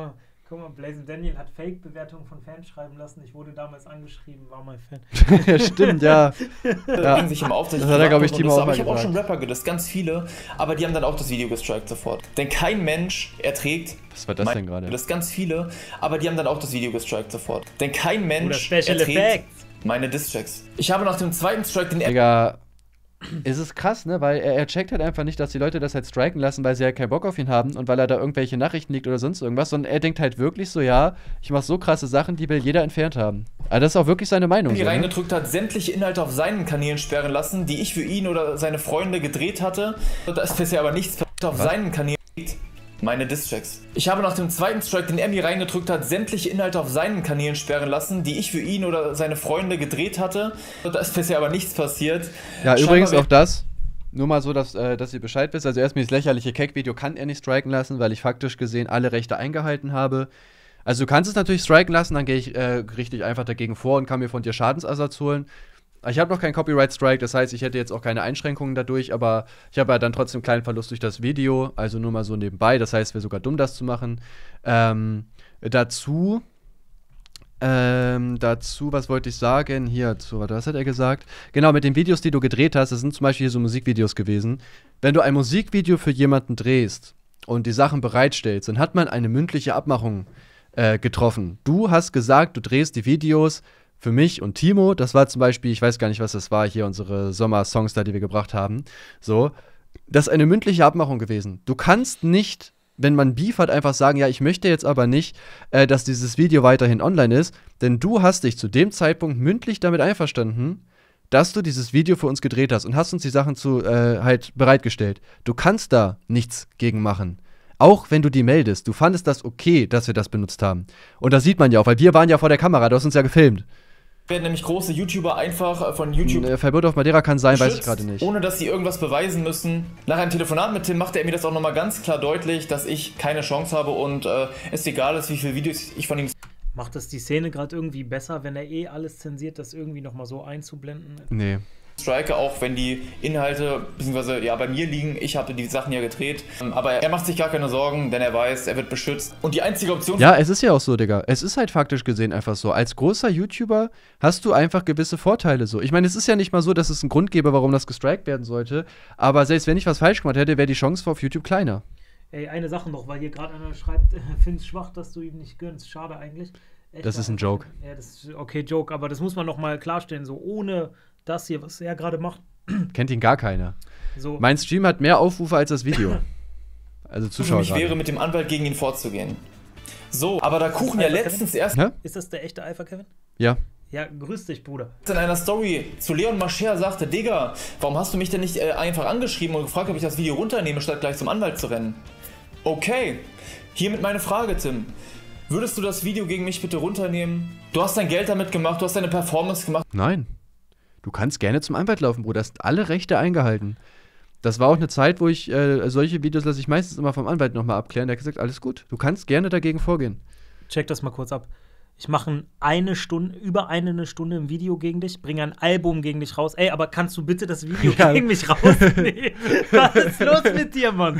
Guck mal, Blazing Daniel hat Fake-Bewertungen von Fans schreiben lassen. Ich wurde damals angeschrieben, war mein Fan.
Ja, stimmt, ja.
ja. Sich im Auftritt
das hat er, glaube ich, Timo auch
Aber ich habe auch schon Rapper gedisst, ganz viele. Aber die haben dann auch das Video gestrikt sofort. Denn kein Mensch erträgt...
Was war das
mein,
denn gerade?
Das ganz viele. Aber die haben dann auch das Video gestrikt sofort. Denn kein Mensch
Special
erträgt
Effects.
meine Diss-Tracks. Ich habe nach dem zweiten Strike den...
Digga... Es ist krass, ne, weil er, er checkt halt einfach nicht, dass die Leute das halt striken lassen, weil sie halt keinen Bock auf ihn haben und weil er da irgendwelche Nachrichten liegt oder sonst irgendwas, sondern er denkt halt wirklich so, ja, ich mach so krasse Sachen, die will jeder entfernt haben. Also das ist auch wirklich seine Meinung.
Die
so,
reingedrückt hat, sämtliche Inhalte auf seinen Kanälen sperren lassen, die ich für ihn oder seine Freunde gedreht hatte. Da ist bisher aber nichts auf Was? seinen Kanälen liegt. Meine Diss-Tracks. Ich habe nach dem zweiten Strike, den er mir reingedrückt hat, sämtliche Inhalte auf seinen Kanälen sperren lassen, die ich für ihn oder seine Freunde gedreht hatte. Da ist bisher aber nichts passiert.
Ja, Scheinbar übrigens auch das. Nur mal so, dass, äh, dass ihr Bescheid wisst. Also erstmal das lächerliche Keck-Video kann er nicht striken lassen, weil ich faktisch gesehen alle Rechte eingehalten habe. Also du kannst es natürlich striken lassen, dann gehe ich äh, richtig einfach dagegen vor und kann mir von dir Schadensersatz holen. Ich habe noch keinen Copyright-Strike, das heißt, ich hätte jetzt auch keine Einschränkungen dadurch, aber ich habe ja dann trotzdem einen kleinen Verlust durch das Video, also nur mal so nebenbei. Das heißt, es wäre sogar dumm, das zu machen. Ähm, dazu... Ähm, dazu, was wollte ich sagen? Hier, zu, was hat er gesagt? Genau, mit den Videos, die du gedreht hast, das sind zum Beispiel hier so Musikvideos gewesen. Wenn du ein Musikvideo für jemanden drehst und die Sachen bereitstellst, dann hat man eine mündliche Abmachung äh, getroffen. Du hast gesagt, du drehst die Videos für mich und Timo. Das war zum Beispiel, ich weiß gar nicht, was das war, hier unsere Sommer-Songs da, die wir gebracht haben. So, das ist eine mündliche Abmachung gewesen. Du kannst nicht, wenn man Beef hat, einfach sagen, ja, ich möchte jetzt aber nicht, äh, dass dieses Video weiterhin online ist, denn du hast dich zu dem Zeitpunkt mündlich damit einverstanden, dass du dieses Video für uns gedreht hast und hast uns die Sachen zu, äh, halt bereitgestellt. Du kannst da nichts gegen machen. Auch wenn du die meldest. Du fandest das okay, dass wir das benutzt haben. Und das sieht man ja auch, weil wir waren ja vor der Kamera, du hast uns ja gefilmt.
Werden nämlich große YouTuber einfach von YouTube...
Äh, Verbot auf Madeira kann sein, weiß ich gerade nicht.
Ohne dass sie irgendwas beweisen müssen. Nach einem Telefonat mit Tim machte er mir das auch nochmal ganz klar deutlich, dass ich keine Chance habe und äh, es egal ist, wie viele Videos ich von ihm...
Macht das die Szene gerade irgendwie besser, wenn er eh alles zensiert, das irgendwie nochmal so einzublenden?
Nee.
Strike, auch wenn die Inhalte beziehungsweise ja bei mir liegen, ich habe die Sachen ja gedreht, aber er macht sich gar keine Sorgen, denn er weiß, er wird beschützt und die einzige Option...
Ja, es ist ja auch so, Digga, es ist halt faktisch gesehen einfach so, als großer YouTuber hast du einfach gewisse Vorteile so. Ich meine, es ist ja nicht mal so, dass es einen Grund gäbe, warum das gestrikt werden sollte, aber selbst wenn ich was falsch gemacht hätte, wäre die Chance auf YouTube kleiner.
Ey, eine Sache noch, weil hier gerade einer schreibt, find's schwach, dass du ihm nicht gönnst, schade eigentlich. Echt,
das ist ein Joke.
Ja, das ist okay, Joke, aber das muss man noch mal klarstellen, so ohne das hier, was er gerade macht.
Kennt ihn gar keiner.
So.
Mein Stream hat mehr Aufrufe als das Video. Also Zuschauer.
Ich wäre mit dem Anwalt gegen ihn vorzugehen. So, aber da Kuchen ja letztens erst...
Hä?
Ist das der echte Alpha Kevin?
Ja.
Ja, grüß dich, Bruder.
In einer Story zu Leon Mascher sagte, Digga, warum hast du mich denn nicht äh, einfach angeschrieben und gefragt, ob ich das Video runternehme, statt gleich zum Anwalt zu rennen? Okay, hiermit meine Frage, Tim. Würdest du das Video gegen mich bitte runternehmen? Du hast dein Geld damit gemacht, du hast deine Performance gemacht.
Nein. Du kannst gerne zum Anwalt laufen, Bruder. Du hast alle Rechte eingehalten. Das war auch eine Zeit, wo ich, äh, solche Videos lasse ich meistens immer vom Anwalt nochmal abklären. Der hat gesagt, alles gut. Du kannst gerne dagegen vorgehen.
Check das mal kurz ab. Ich mache eine Stunde, über eine Stunde ein Video gegen dich, bringe ein Album gegen dich raus. Ey, aber kannst du bitte das Video ja. gegen mich rausnehmen? Was ist los mit dir, Mann?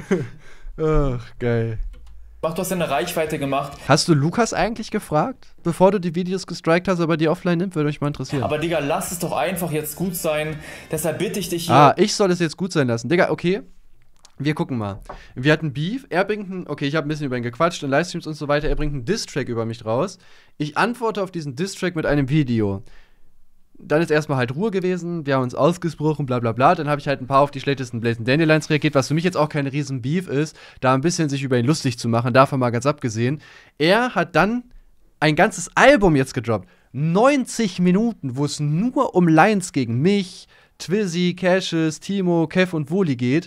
Ach, geil.
Du hast eine Reichweite gemacht.
Hast du Lukas eigentlich gefragt, bevor du die Videos gestrikt hast, ob er die offline nimmt? Würde mich mal interessieren.
Aber Digga, lass es doch einfach jetzt gut sein. Deshalb bitte ich dich hier.
Ah, ich soll es jetzt gut sein lassen. Digga, okay. Wir gucken mal. Wir hatten Beef. Er bringt einen, okay, ich habe ein bisschen über ihn gequatscht in Livestreams und so weiter. Er bringt einen Diss-Track über mich raus. Ich antworte auf diesen Diss-Track mit einem Video. Dann ist erstmal halt Ruhe gewesen, wir haben uns ausgesprochen, bla bla bla. Dann habe ich halt ein paar auf die schlechtesten Blazing Dandelions reagiert, was für mich jetzt auch kein riesen Beef ist, da ein bisschen sich über ihn lustig zu machen, davon mal ganz abgesehen. Er hat dann ein ganzes Album jetzt gedroppt. neunzig Minuten, wo es nur um Lines gegen mich, Twizzy, Cassius, Timo, Kev und Woli geht.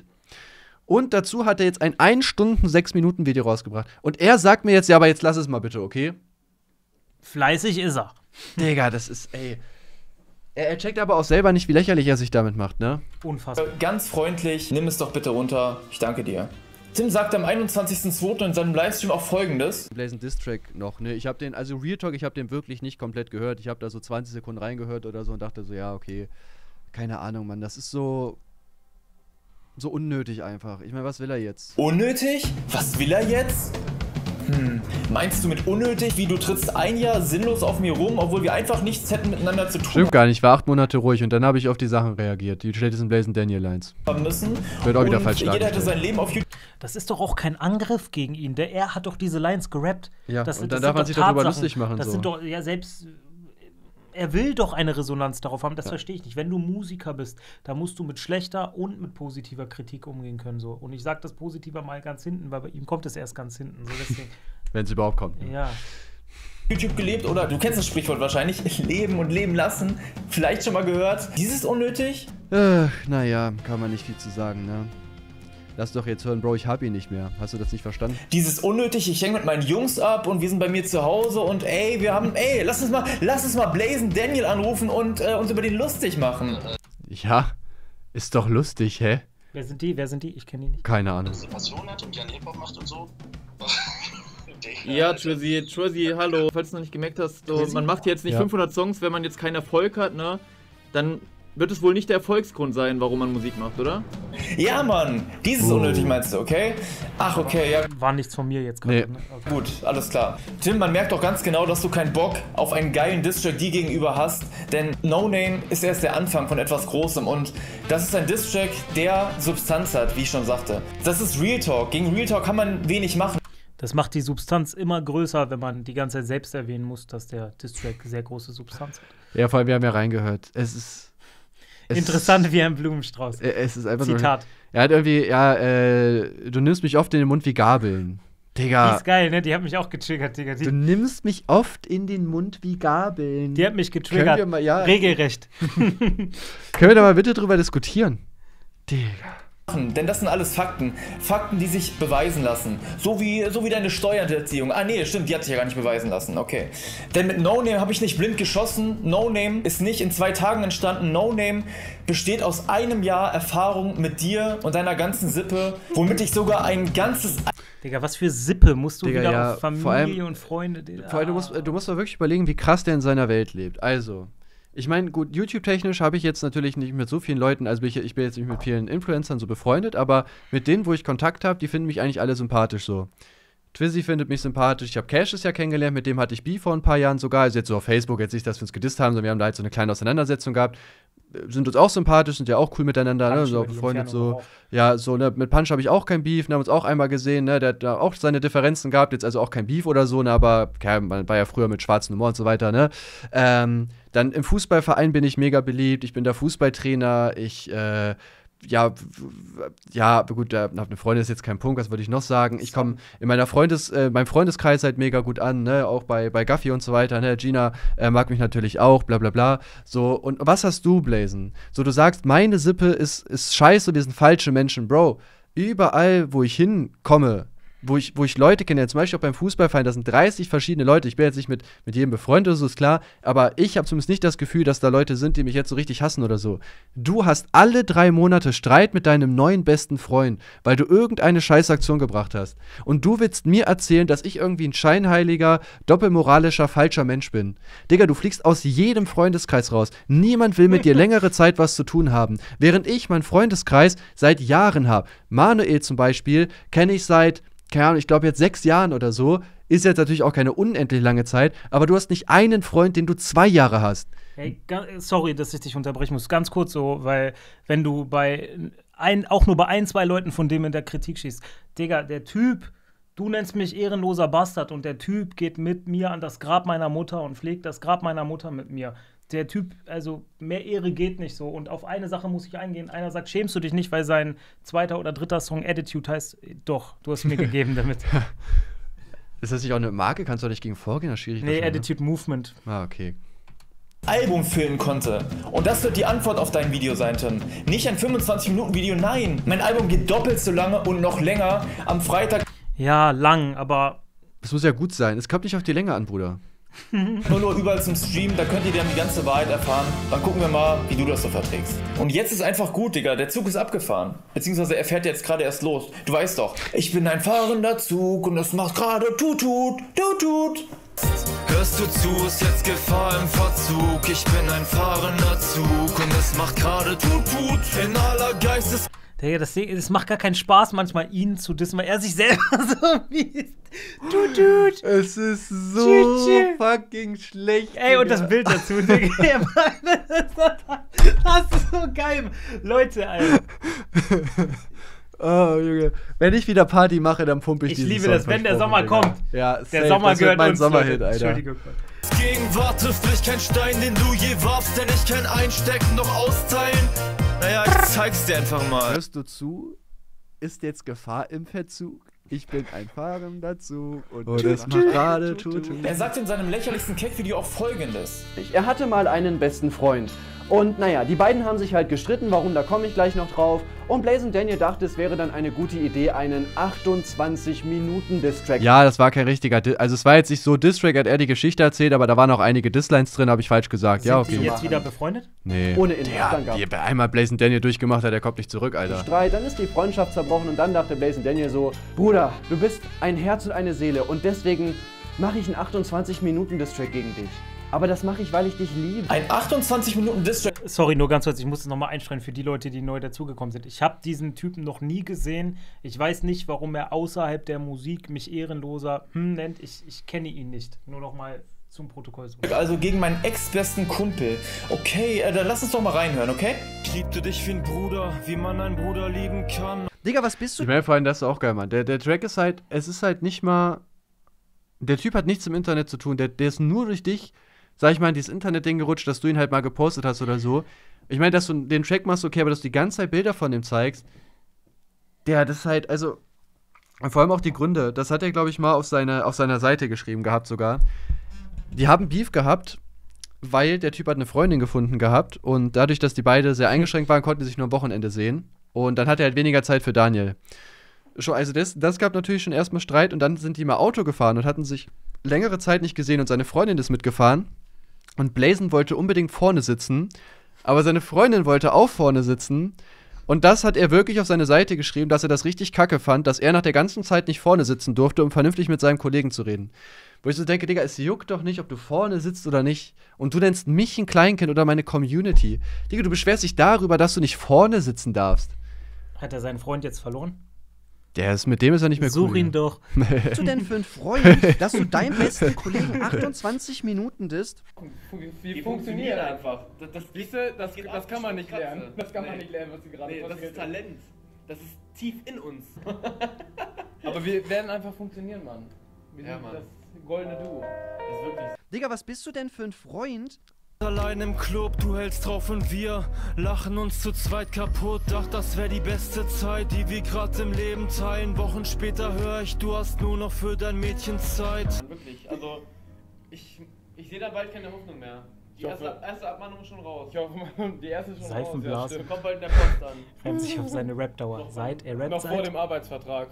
Und dazu hat er jetzt ein ein Stunden sechs Minuten Video rausgebracht. Und er sagt mir jetzt, ja, aber jetzt lass es mal bitte, okay?
Fleißig ist er.
Digga, das ist, ey. Er, er checkt aber auch selber nicht, wie lächerlich er sich damit macht, ne?
Unfassbar.
Ganz freundlich, nimm es doch bitte runter. Ich danke dir. Tim sagte am einundzwanzigsten zweiten in seinem Livestream auch Folgendes.
Blazing Diss-Track noch, ne? Ich habe den, also Real Talk, ich habe den wirklich nicht komplett gehört. Ich habe da so zwanzig Sekunden reingehört oder so und dachte so, ja, okay. Keine Ahnung, Mann, das ist so... so unnötig einfach. Ich meine, was will er jetzt?
Unnötig? Was will er jetzt? Hm. Meinst du mit unnötig, wie du trittst ein Jahr sinnlos auf mir rum, obwohl wir einfach nichts hätten miteinander zu tun?
Stimmt gar nicht, ich war acht Monate ruhig und dann habe ich auf die Sachen reagiert. Die schlechtesten Blazing Daniel Lines.
Müssen.
Wird auch wieder
und
falsch
jeder hätte sein Leben auf YouTube.
Das ist doch auch kein Angriff gegen ihn. Der, er hat doch diese Lines gerappt.
Ja,
das,
und
das
dann darf man sich darüber lustig machen.
Das
so.
sind doch, ja, selbst. Er will doch eine Resonanz darauf haben, das ja. verstehe ich nicht. Wenn du Musiker bist, da musst du mit schlechter und mit positiver Kritik umgehen können. So. Und ich sage das positiver mal ganz hinten, weil bei ihm kommt es erst ganz hinten. So, deswegen.
Wenn es überhaupt kommt. Ne?
Ja.
YouTube gelebt oder, du kennst das Sprichwort wahrscheinlich, leben und leben lassen. Vielleicht schon mal gehört. Dieses unnötig?
Äh, naja, kann man nicht viel zu sagen, ne? Lass doch jetzt hören, Bro, ich hab ihn nicht mehr. Hast du das nicht verstanden?
Dieses unnötig, ich hänge mit meinen Jungs ab und wir sind bei mir zu Hause und ey, wir haben, ey, lass uns mal, lass uns mal Blazing Daniel anrufen und äh, uns über den lustig machen.
Ja, ist doch lustig, hä?
Wer sind die? Wer sind die? Ich kenne die nicht.
Keine Ahnung.
Diese Passion hat und gerne Hip-Hop macht und so.
Ja, Trizzy, Trizzy, hallo. Falls du noch nicht gemerkt hast, so, man macht jetzt nicht ja. fünfhundert Songs, wenn man jetzt keinen Erfolg hat, ne? Dann wird es wohl nicht der Erfolgsgrund sein, warum man Musik macht, oder?
Ja, Mann! Dieses oh. unnötig meinst du, okay? Ach, okay, ja.
War nichts von mir jetzt gerade.
Nee.
Ne? Okay.
Gut, alles klar. Tim, man merkt doch ganz genau, dass du keinen Bock auf einen geilen Distrack dir gegenüber hast, denn No Name ist erst der Anfang von etwas Großem und das ist ein Distrack, der Substanz hat, wie ich schon sagte. Das ist Real Talk. Gegen Real Talk kann man wenig machen.
Das macht die Substanz immer größer, wenn man die ganze Zeit selbst erwähnen muss, dass der Distrack sehr große Substanz hat.
Ja, vor allem, wir haben ja reingehört. Es ist Es
Interessant wie ein Blumenstrauß.
Es ist einfach
Zitat.
So, er hat irgendwie, ja, äh, du nimmst mich oft in den Mund wie Gabeln. Digga.
Die ist geil, ne? Die hat mich auch getriggert, Digga. Die
du nimmst mich oft in den Mund wie Gabeln.
Die hat mich getriggert.
Können wir mal, ja,
regelrecht.
Können wir da mal bitte drüber diskutieren? Digga.
Denn das sind alles Fakten. Fakten, die sich beweisen lassen. So wie, so wie deine Steuerhinterziehung. Ah nee, stimmt, die hat sich ja gar nicht beweisen lassen. Okay. Denn mit No Name habe ich nicht blind geschossen. No Name ist nicht in zwei Tagen entstanden. No Name besteht aus einem Jahr Erfahrung mit dir und deiner ganzen Sippe, womit ich sogar ein ganzes...
Digga, was für Sippe musst du
Digga,
wieder
ja,
auf Familie
vor allem,
und Freunde... Digga.
Vor allem, du musst, du musst mal wirklich überlegen, wie krass der in seiner Welt lebt. Also... Ich meine, gut, YouTube-technisch habe ich jetzt natürlich nicht mit so vielen Leuten, also bin ich, ich bin jetzt nicht mit vielen Influencern so befreundet, aber mit denen, wo ich Kontakt habe, die finden mich eigentlich alle sympathisch so. Twizzy findet mich sympathisch, ich habe Cassius ja kennengelernt, mit dem hatte ich Beef vor ein paar Jahren sogar, also jetzt so auf Facebook, jetzt nicht, dass wir uns gedisst haben, sondern wir haben da halt so eine kleine Auseinandersetzung gehabt. Sind uns auch sympathisch, sind ja auch cool miteinander, ne, so befreundet so. Ja, so, ne, mit Punch habe ich auch kein Beef, ne, haben uns auch einmal gesehen, ne, der hat da auch seine Differenzen gehabt, jetzt also auch kein Beef oder so, ne, aber ja, man war ja früher mit schwarzen Humor und so weiter, ne. Ähm, dann im Fußballverein bin ich mega beliebt, ich bin der Fußballtrainer, ich, äh, ja, ja, gut, da eine Freundin ist jetzt kein Punkt, was würde ich noch sagen? Ich komme in meiner Freundes, äh, meinem Freundeskreis halt mega gut an, ne, auch bei, bei Gaffi und so weiter, ne, Gina äh, mag mich natürlich auch, bla bla bla, so, und was hast du, Blazen? So, du sagst, meine Sippe ist, ist scheiße, wir sind falsche Menschen, Bro, überall, wo ich hinkomme, wo ich, wo ich Leute kenne, zum Beispiel auch beim Fußballverein, da sind dreißig verschiedene Leute, ich bin jetzt nicht mit, mit jedem befreundet oder so, ist klar, aber ich habe zumindest nicht das Gefühl, dass da Leute sind, die mich jetzt so richtig hassen oder so. Du hast alle drei Monate Streit mit deinem neuen besten Freund, weil du irgendeine Scheißaktion gebracht hast. Und du willst mir erzählen, dass ich irgendwie ein scheinheiliger, doppelmoralischer, falscher Mensch bin. Digga, du fliegst aus jedem Freundeskreis raus. Niemand will mit dir längere Zeit was zu tun haben. Während ich meinen Freundeskreis seit Jahren habe. Manuel zum Beispiel kenne ich seit keine Ahnung, ich glaube jetzt sechs Jahren oder so, ist jetzt natürlich auch keine unendlich lange Zeit, aber du hast nicht einen Freund, den du zwei Jahre hast.
Hey, sorry, dass ich dich unterbrechen muss, ganz kurz so, weil wenn du bei ein, auch nur bei ein, zwei Leuten von dem in der Kritik schießt, Digga, der Typ, du nennst mich ehrenloser Bastard und der Typ geht mit mir an das Grab meiner Mutter und pflegt das Grab meiner Mutter mit mir. Der Typ, also mehr Ehre geht nicht so. Und auf eine Sache muss ich eingehen. Einer sagt, schämst du dich nicht, weil sein zweiter oder dritter Song Attitude heißt, doch, du hast mir gegeben damit.
Ist das nicht auch eine Marke? Kannst du doch nicht gegen vorgehen? Das ist schwierig.
Nee, Attitude ne? Movement.
Ah, okay.
Album filmen konnte. Und das wird die Antwort auf dein Video sein, Tim. Nicht ein fünfundzwanzig Minuten Video, nein. Mein Album geht doppelt so lange und noch länger am Freitag.
Ja, lang, aber...
Es muss ja gut sein. Es kommt nicht auf die Länge an, Bruder.
Nur nur überall zum Stream, da könnt ihr dann die ganze Wahrheit erfahren. Dann gucken wir mal, wie du das so verträgst. Und jetzt ist einfach gut, Digga. Der Zug ist abgefahren. Beziehungsweise er fährt jetzt gerade erst los. Du weißt doch, ich bin ein fahrender Zug und es macht gerade tutut, tutut.
Hörst du zu, ist jetzt Gefahr im Verzug. Ich bin ein fahrender Zug und es macht gerade tutut in aller Geistes...
Der, das, das macht gar keinen Spaß, manchmal ihn zu dissen, weil er sich selber so wie. Du, Dude.
Es ist so Tschü, fucking schlecht.
Ey, Digga. Und das Bild dazu, Digga. Das ist so geil. Leute, Alter.
Oh, Junge. Wenn ich wieder Party mache, dann pumpe ich
Ich
diesen
liebe
Song,
das, wenn der Sommer
Digga.
kommt.
Ja,
der
safe.
Sommer
das
gehört
mein
uns,
Sommerhit,
Leute.
Alter.
Entschuldigung.
Gegenwart trifft mich kein Stein, den du je warfst, denn ich kann einstecken, noch austeilen. Naja, ich zeig's dir einfach mal.
Hörst du zu? Ist jetzt Gefahr im Verzug? Ich bin ein fahrender Zug und oh, das macht gerade tut.
Er sagt in seinem lächerlichsten Keck-Video auch Folgendes.
Er hatte mal einen besten Freund. Und naja, die beiden haben sich halt gestritten, warum, da komme ich gleich noch drauf. Und Blazing Daniel dachte, es wäre dann eine gute Idee, einen achtundzwanzig Minuten Distrack.
Ja, das war kein richtiger Diss. Also es war jetzt nicht so Distrack, hat er die Geschichte erzählt, aber da waren auch einige Disslines drin, habe ich falsch gesagt.
Sind
ja, okay.
die jetzt wieder befreundet?
Nee.
Ohne Inhalt.
Ja, die einmal Blazing Daniel durchgemacht hat, der kommt nicht zurück, Alter.
Streit, dann ist die Freundschaft zerbrochen und dann dachte Blazing Daniel so, Bruder, du bist ein Herz und eine Seele und deswegen mache ich einen achtundzwanzig Minuten Distrack gegen dich. Aber das mache ich, weil ich dich liebe.
Ein achtundzwanzig Minuten Distrack.
Sorry, nur ganz kurz, ich muss es nochmal einstreuen für die Leute, die neu dazugekommen sind. Ich habe diesen Typen noch nie gesehen. Ich weiß nicht, warum er außerhalb der Musik mich ehrenloser hm, nennt. Ich, ich kenne ihn nicht. Nur nochmal zum Protokoll.
Also gegen meinen ex-besten Kumpel. Okay, äh, dann lass uns doch mal reinhören, okay?
Ich liebte dich wie ein Bruder, wie man einen Bruder lieben kann.
Digga, was bist du?
Ich meine, vor allem, das ist auch geil, Mann. Der, der Track ist halt, es ist halt nicht mal, der Typ hat nichts im Internet zu tun. Der, der ist nur durch dich, sag ich mal, in dieses Internet-Ding gerutscht, dass du ihn halt mal gepostet hast oder so. Ich meine, dass du den Track machst, okay, aber dass du die ganze Zeit Bilder von dem zeigst, der, das ist halt, also, vor allem auch die Gründe, das hat er, glaube ich, mal auf, seine, auf seiner Seite geschrieben gehabt sogar. Die haben Beef gehabt, weil der Typ hat eine Freundin gefunden gehabt und dadurch, dass die beide sehr eingeschränkt waren, konnten die sich nur am Wochenende sehen. Und dann hat er halt weniger Zeit für Daniel. Schon, also das, das gab natürlich schon erstmal Streit und dann sind die mal Auto gefahren und hatten sich längere Zeit nicht gesehen und seine Freundin ist mitgefahren. Und Blazing wollte unbedingt vorne sitzen, aber seine Freundin wollte auch vorne sitzen. Und das hat er wirklich auf seine Seite geschrieben, dass er das richtig kacke fand, dass er nach der ganzen Zeit nicht vorne sitzen durfte, um vernünftig mit seinem Kollegen zu reden. Wo ich so denke, Digga, es juckt doch nicht, ob du vorne sitzt oder nicht. Und du nennst mich ein Kleinkind oder meine Community. Digga, du beschwerst dich darüber, dass du nicht vorne sitzen darfst.
Hat er seinen Freund jetzt verloren?
Der ist, mit dem ist er nicht mehr
Such
cool.
Such ihn doch.
Was bist du denn für ein Freund, dass du deinem besten Kollegen achtundzwanzig Minuten disst?
Die, die funktionieren einfach. Das, das, das, das, das, das kann man nicht lernen. Das kann man nicht lernen, was du gerade nee, das ist Talent. Das ist tief in uns. Aber wir werden einfach funktionieren, Mann. Wir ja, sind Mann. Das goldene Duo. Das ist wirklich.
Digga, was bist du denn für ein Freund?
Allein im Club, du hältst drauf und wir lachen uns zu zweit kaputt. Dacht, das wäre die beste Zeit, die wir gerade im Leben teilen. Wochen später höre ich, du hast nur noch für dein Mädchen Zeit.
Wirklich, also ich, ich sehe da bald keine Hoffnung mehr. Die erste, erste Abmahnung ist schon raus. Ich hoffe, die erste ist schon raus. Ja, kommt bald in der Post an.
Freut sich auf seine Rap-Dauer. Seit er Rap
Noch
seit
vor dem Arbeitsvertrag.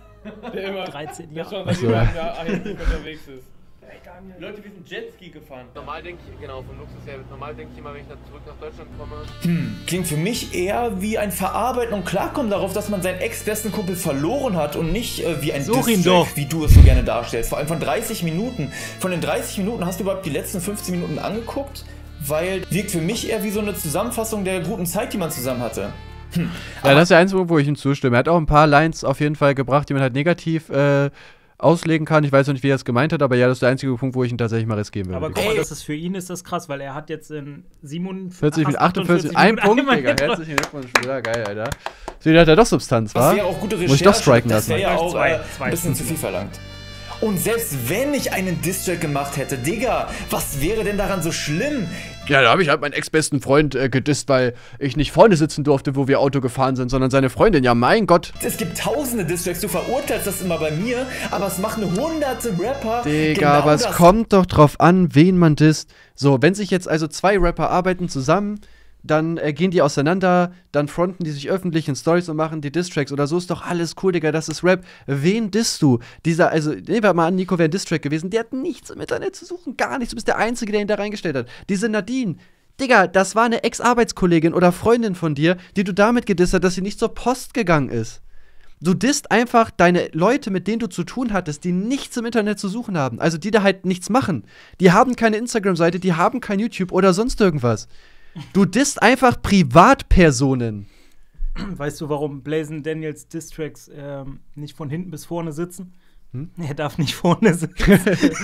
Der immer
dreizehn
Jahre
Jahre
der schon seit Jahr unterwegs ist. Leute, wir sind Jetski gefahren. Normal denke ich, genau, von Luxus her, normal denke ich immer, wenn ich da zurück nach Deutschland komme.
Hm, klingt für mich eher wie ein Verarbeiten und Klarkommen darauf, dass man seinen ex-besten Kumpel verloren hat und nicht äh, wie ein Diss-Track, wie du es so gerne darstellst. Vor allem von dreißig Minuten. Von den dreißig Minuten hast du überhaupt die letzten fünfzehn Minuten angeguckt? Weil wirkt für mich eher wie so eine Zusammenfassung der guten Zeit, die man zusammen hatte. Hm.
Ja, das ist der einzige, wo ich ihm zustimme. Er hat auch ein paar Lines auf jeden Fall gebracht, die man halt negativ äh, auslegen kann. Ich weiß noch nicht, wie er es gemeint hat, aber ja, das ist der einzige Punkt, wo ich ihn tatsächlich mal riskieren würde.
Aber guck mal, das ist für ihn ist das krass, weil er hat jetzt in
siebenundvierzig, achtundvierzig, ein Punkt, Digga. Herzlichen Glückwunsch, Bruder, geil, Alter. So, hat er doch Substanz, wa?
Das wäre auch gute Recherche.
Muss ich doch striken
das
lassen.
Das wäre ja auch äh, ein bisschen zu viel verlangt. Und selbst wenn ich einen Diss-Track gemacht hätte, Digga, was wäre denn daran so schlimm?
Ja, da habe ich halt meinen ex-besten Freund äh, gedisst, weil ich nicht vorne sitzen durfte, wo wir Auto gefahren sind, sondern seine Freundin. Ja, mein Gott.
Es gibt tausende Diss-Tracks, du verurteilst das immer bei mir, aber es machen hunderte Rapper.
Digga,
genau
aber es
das.
kommt doch drauf an, wen man disst. So, wenn sich jetzt also zwei Rapper arbeiten zusammen, dann äh, gehen die auseinander, dann fronten die sich öffentlich in Stories und machen die Diss-Tracks oder so, ist doch alles cool, Digga, das ist Rap. Wen disst du? Dieser, also, nehmen wir mal an, Nico wäre ein Diss-Track gewesen, der hat nichts im Internet zu suchen, gar nichts, du bist der Einzige, der ihn da reingestellt hat. Diese Nadine, Digga, das war eine Ex-Arbeitskollegin oder Freundin von dir, die du damit gedisst hast, dass sie nicht zur Post gegangen ist. Du disst einfach deine Leute, mit denen du zu tun hattest, die nichts im Internet zu suchen haben, also die da halt nichts machen. Die haben keine Instagram-Seite, die haben kein YouTube oder sonst irgendwas. Du disst einfach Privatpersonen.
Weißt du, warum Blazing Daniels Distracks ähm, nicht von hinten bis vorne sitzen?
Hm?
Er darf nicht vorne sitzen.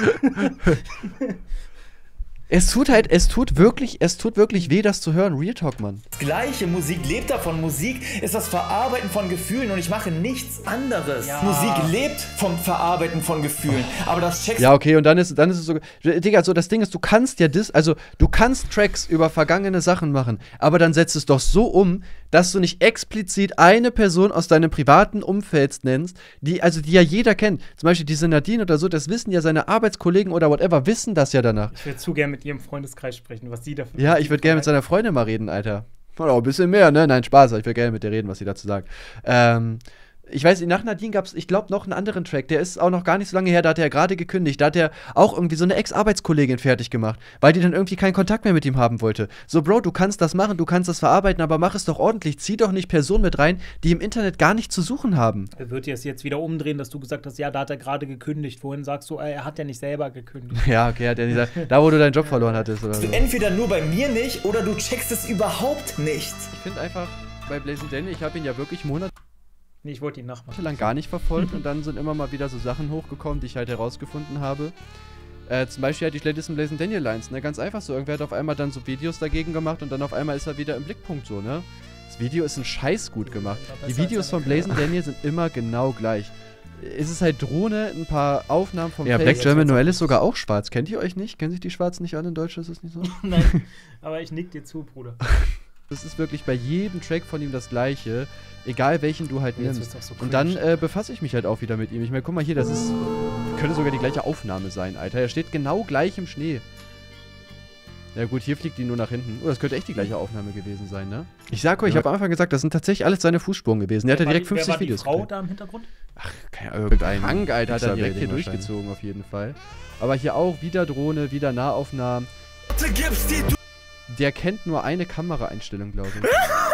Es tut halt, es tut wirklich, es tut wirklich weh, das zu hören. Real Talk, Mann.
Das Gleiche, Musik lebt davon. Musik ist das Verarbeiten von Gefühlen und ich mache nichts anderes. Ja. Musik lebt vom Verarbeiten von Gefühlen. Aber das checkst
Ja, okay, und dann ist, dann ist es so. Digga, so das Ding ist, du kannst ja das, also du kannst Tracks über vergangene Sachen machen, aber dann setzt es doch so um, dass du nicht explizit eine Person aus deinem privaten Umfeld nennst, die, also die ja jeder kennt. Zum Beispiel diese Nadine oder so, das wissen ja seine Arbeitskollegen oder whatever, wissen das ja danach.
Ich würde zu gerne mit ihrem Freundeskreis sprechen, was sie dafür.
Ja, ich würde gerne mit seiner Freundin mal reden, Alter. Oder auch ein bisschen mehr, ne? Nein, Spaß, aber ich würde gerne mit der reden, was sie dazu sagt. Ähm. Ich weiß, nach Nadine gab es, ich glaube, noch einen anderen Track, der ist auch noch gar nicht so lange her, da hat er gerade gekündigt, da hat er auch irgendwie so eine Ex-Arbeitskollegin fertig gemacht, weil die dann irgendwie keinen Kontakt mehr mit ihm haben wollte. So, Bro, du kannst das machen, du kannst das verarbeiten, aber mach es doch ordentlich, zieh doch nicht Personen mit rein, die im Internet gar nicht zu suchen haben.
Er wird jetzt jetzt wieder umdrehen, dass du gesagt hast, ja, da hat er gerade gekündigt. Vorhin sagst du, er hat ja nicht selber gekündigt.
Ja, okay, hat er nicht gesagt, da wo du deinen Job verloren hattest oder so.
Entweder nur bei mir nicht oder du checkst es überhaupt nicht.
Ich finde einfach, bei Blazing Daniel, ich habe ihn ja wirklich Monate
Nee, ich wollte ihn nachmachen.
lang gar nicht verfolgt und dann sind immer mal wieder so Sachen hochgekommen, die ich halt herausgefunden habe. Äh, zum Beispiel halt die schlechtesten Blazing Daniel Lines, ne? Ganz einfach so. Irgendwer hat auf einmal dann so Videos dagegen gemacht und dann auf einmal ist er wieder im Blickpunkt so, ne? Das Video ist ein Scheiß gut gemacht. Die Videos von Blazing Daniel sind immer genau gleich. Es ist halt Drohne, ein paar Aufnahmen vom
Ja,
Face.
Black German Noel ist sogar auch schwarz. Kennt ihr euch nicht? Kennen sich die Schwarzen nicht alle in Deutsch? Ist das nicht so?
Nein, aber ich nick dir zu, Bruder.
Das ist wirklich bei jedem Track von ihm das Gleiche, egal welchen du halt
Jetzt
nimmst.
wird's auch so
Und dann
cringe.
äh, befasse ich mich halt auch wieder mit ihm. Ich meine, guck mal hier, das ist, könnte sogar die gleiche Aufnahme sein, Alter. Er steht genau gleich im Schnee. Ja gut, hier fliegt die nur nach hinten. Oh, das könnte echt die gleiche Aufnahme gewesen sein, ne? Ich sag euch, ich
Ja.
habe am Anfang gesagt, das sind tatsächlich alles seine Fußspuren gewesen. Der hat ja
Wer war
direkt
die- wer
fünfzig
war die
Videos
Frau
gedreht.
da im Hintergrund?
Ach, keine Ahnung, irgendein Hank, Alter, hat er direkt hier
Pixar-Ding
durchgezogen, auf jeden Fall. Aber hier auch wieder Drohne, wieder Nahaufnahmen. Der kennt nur eine Kameraeinstellung, glaube ich.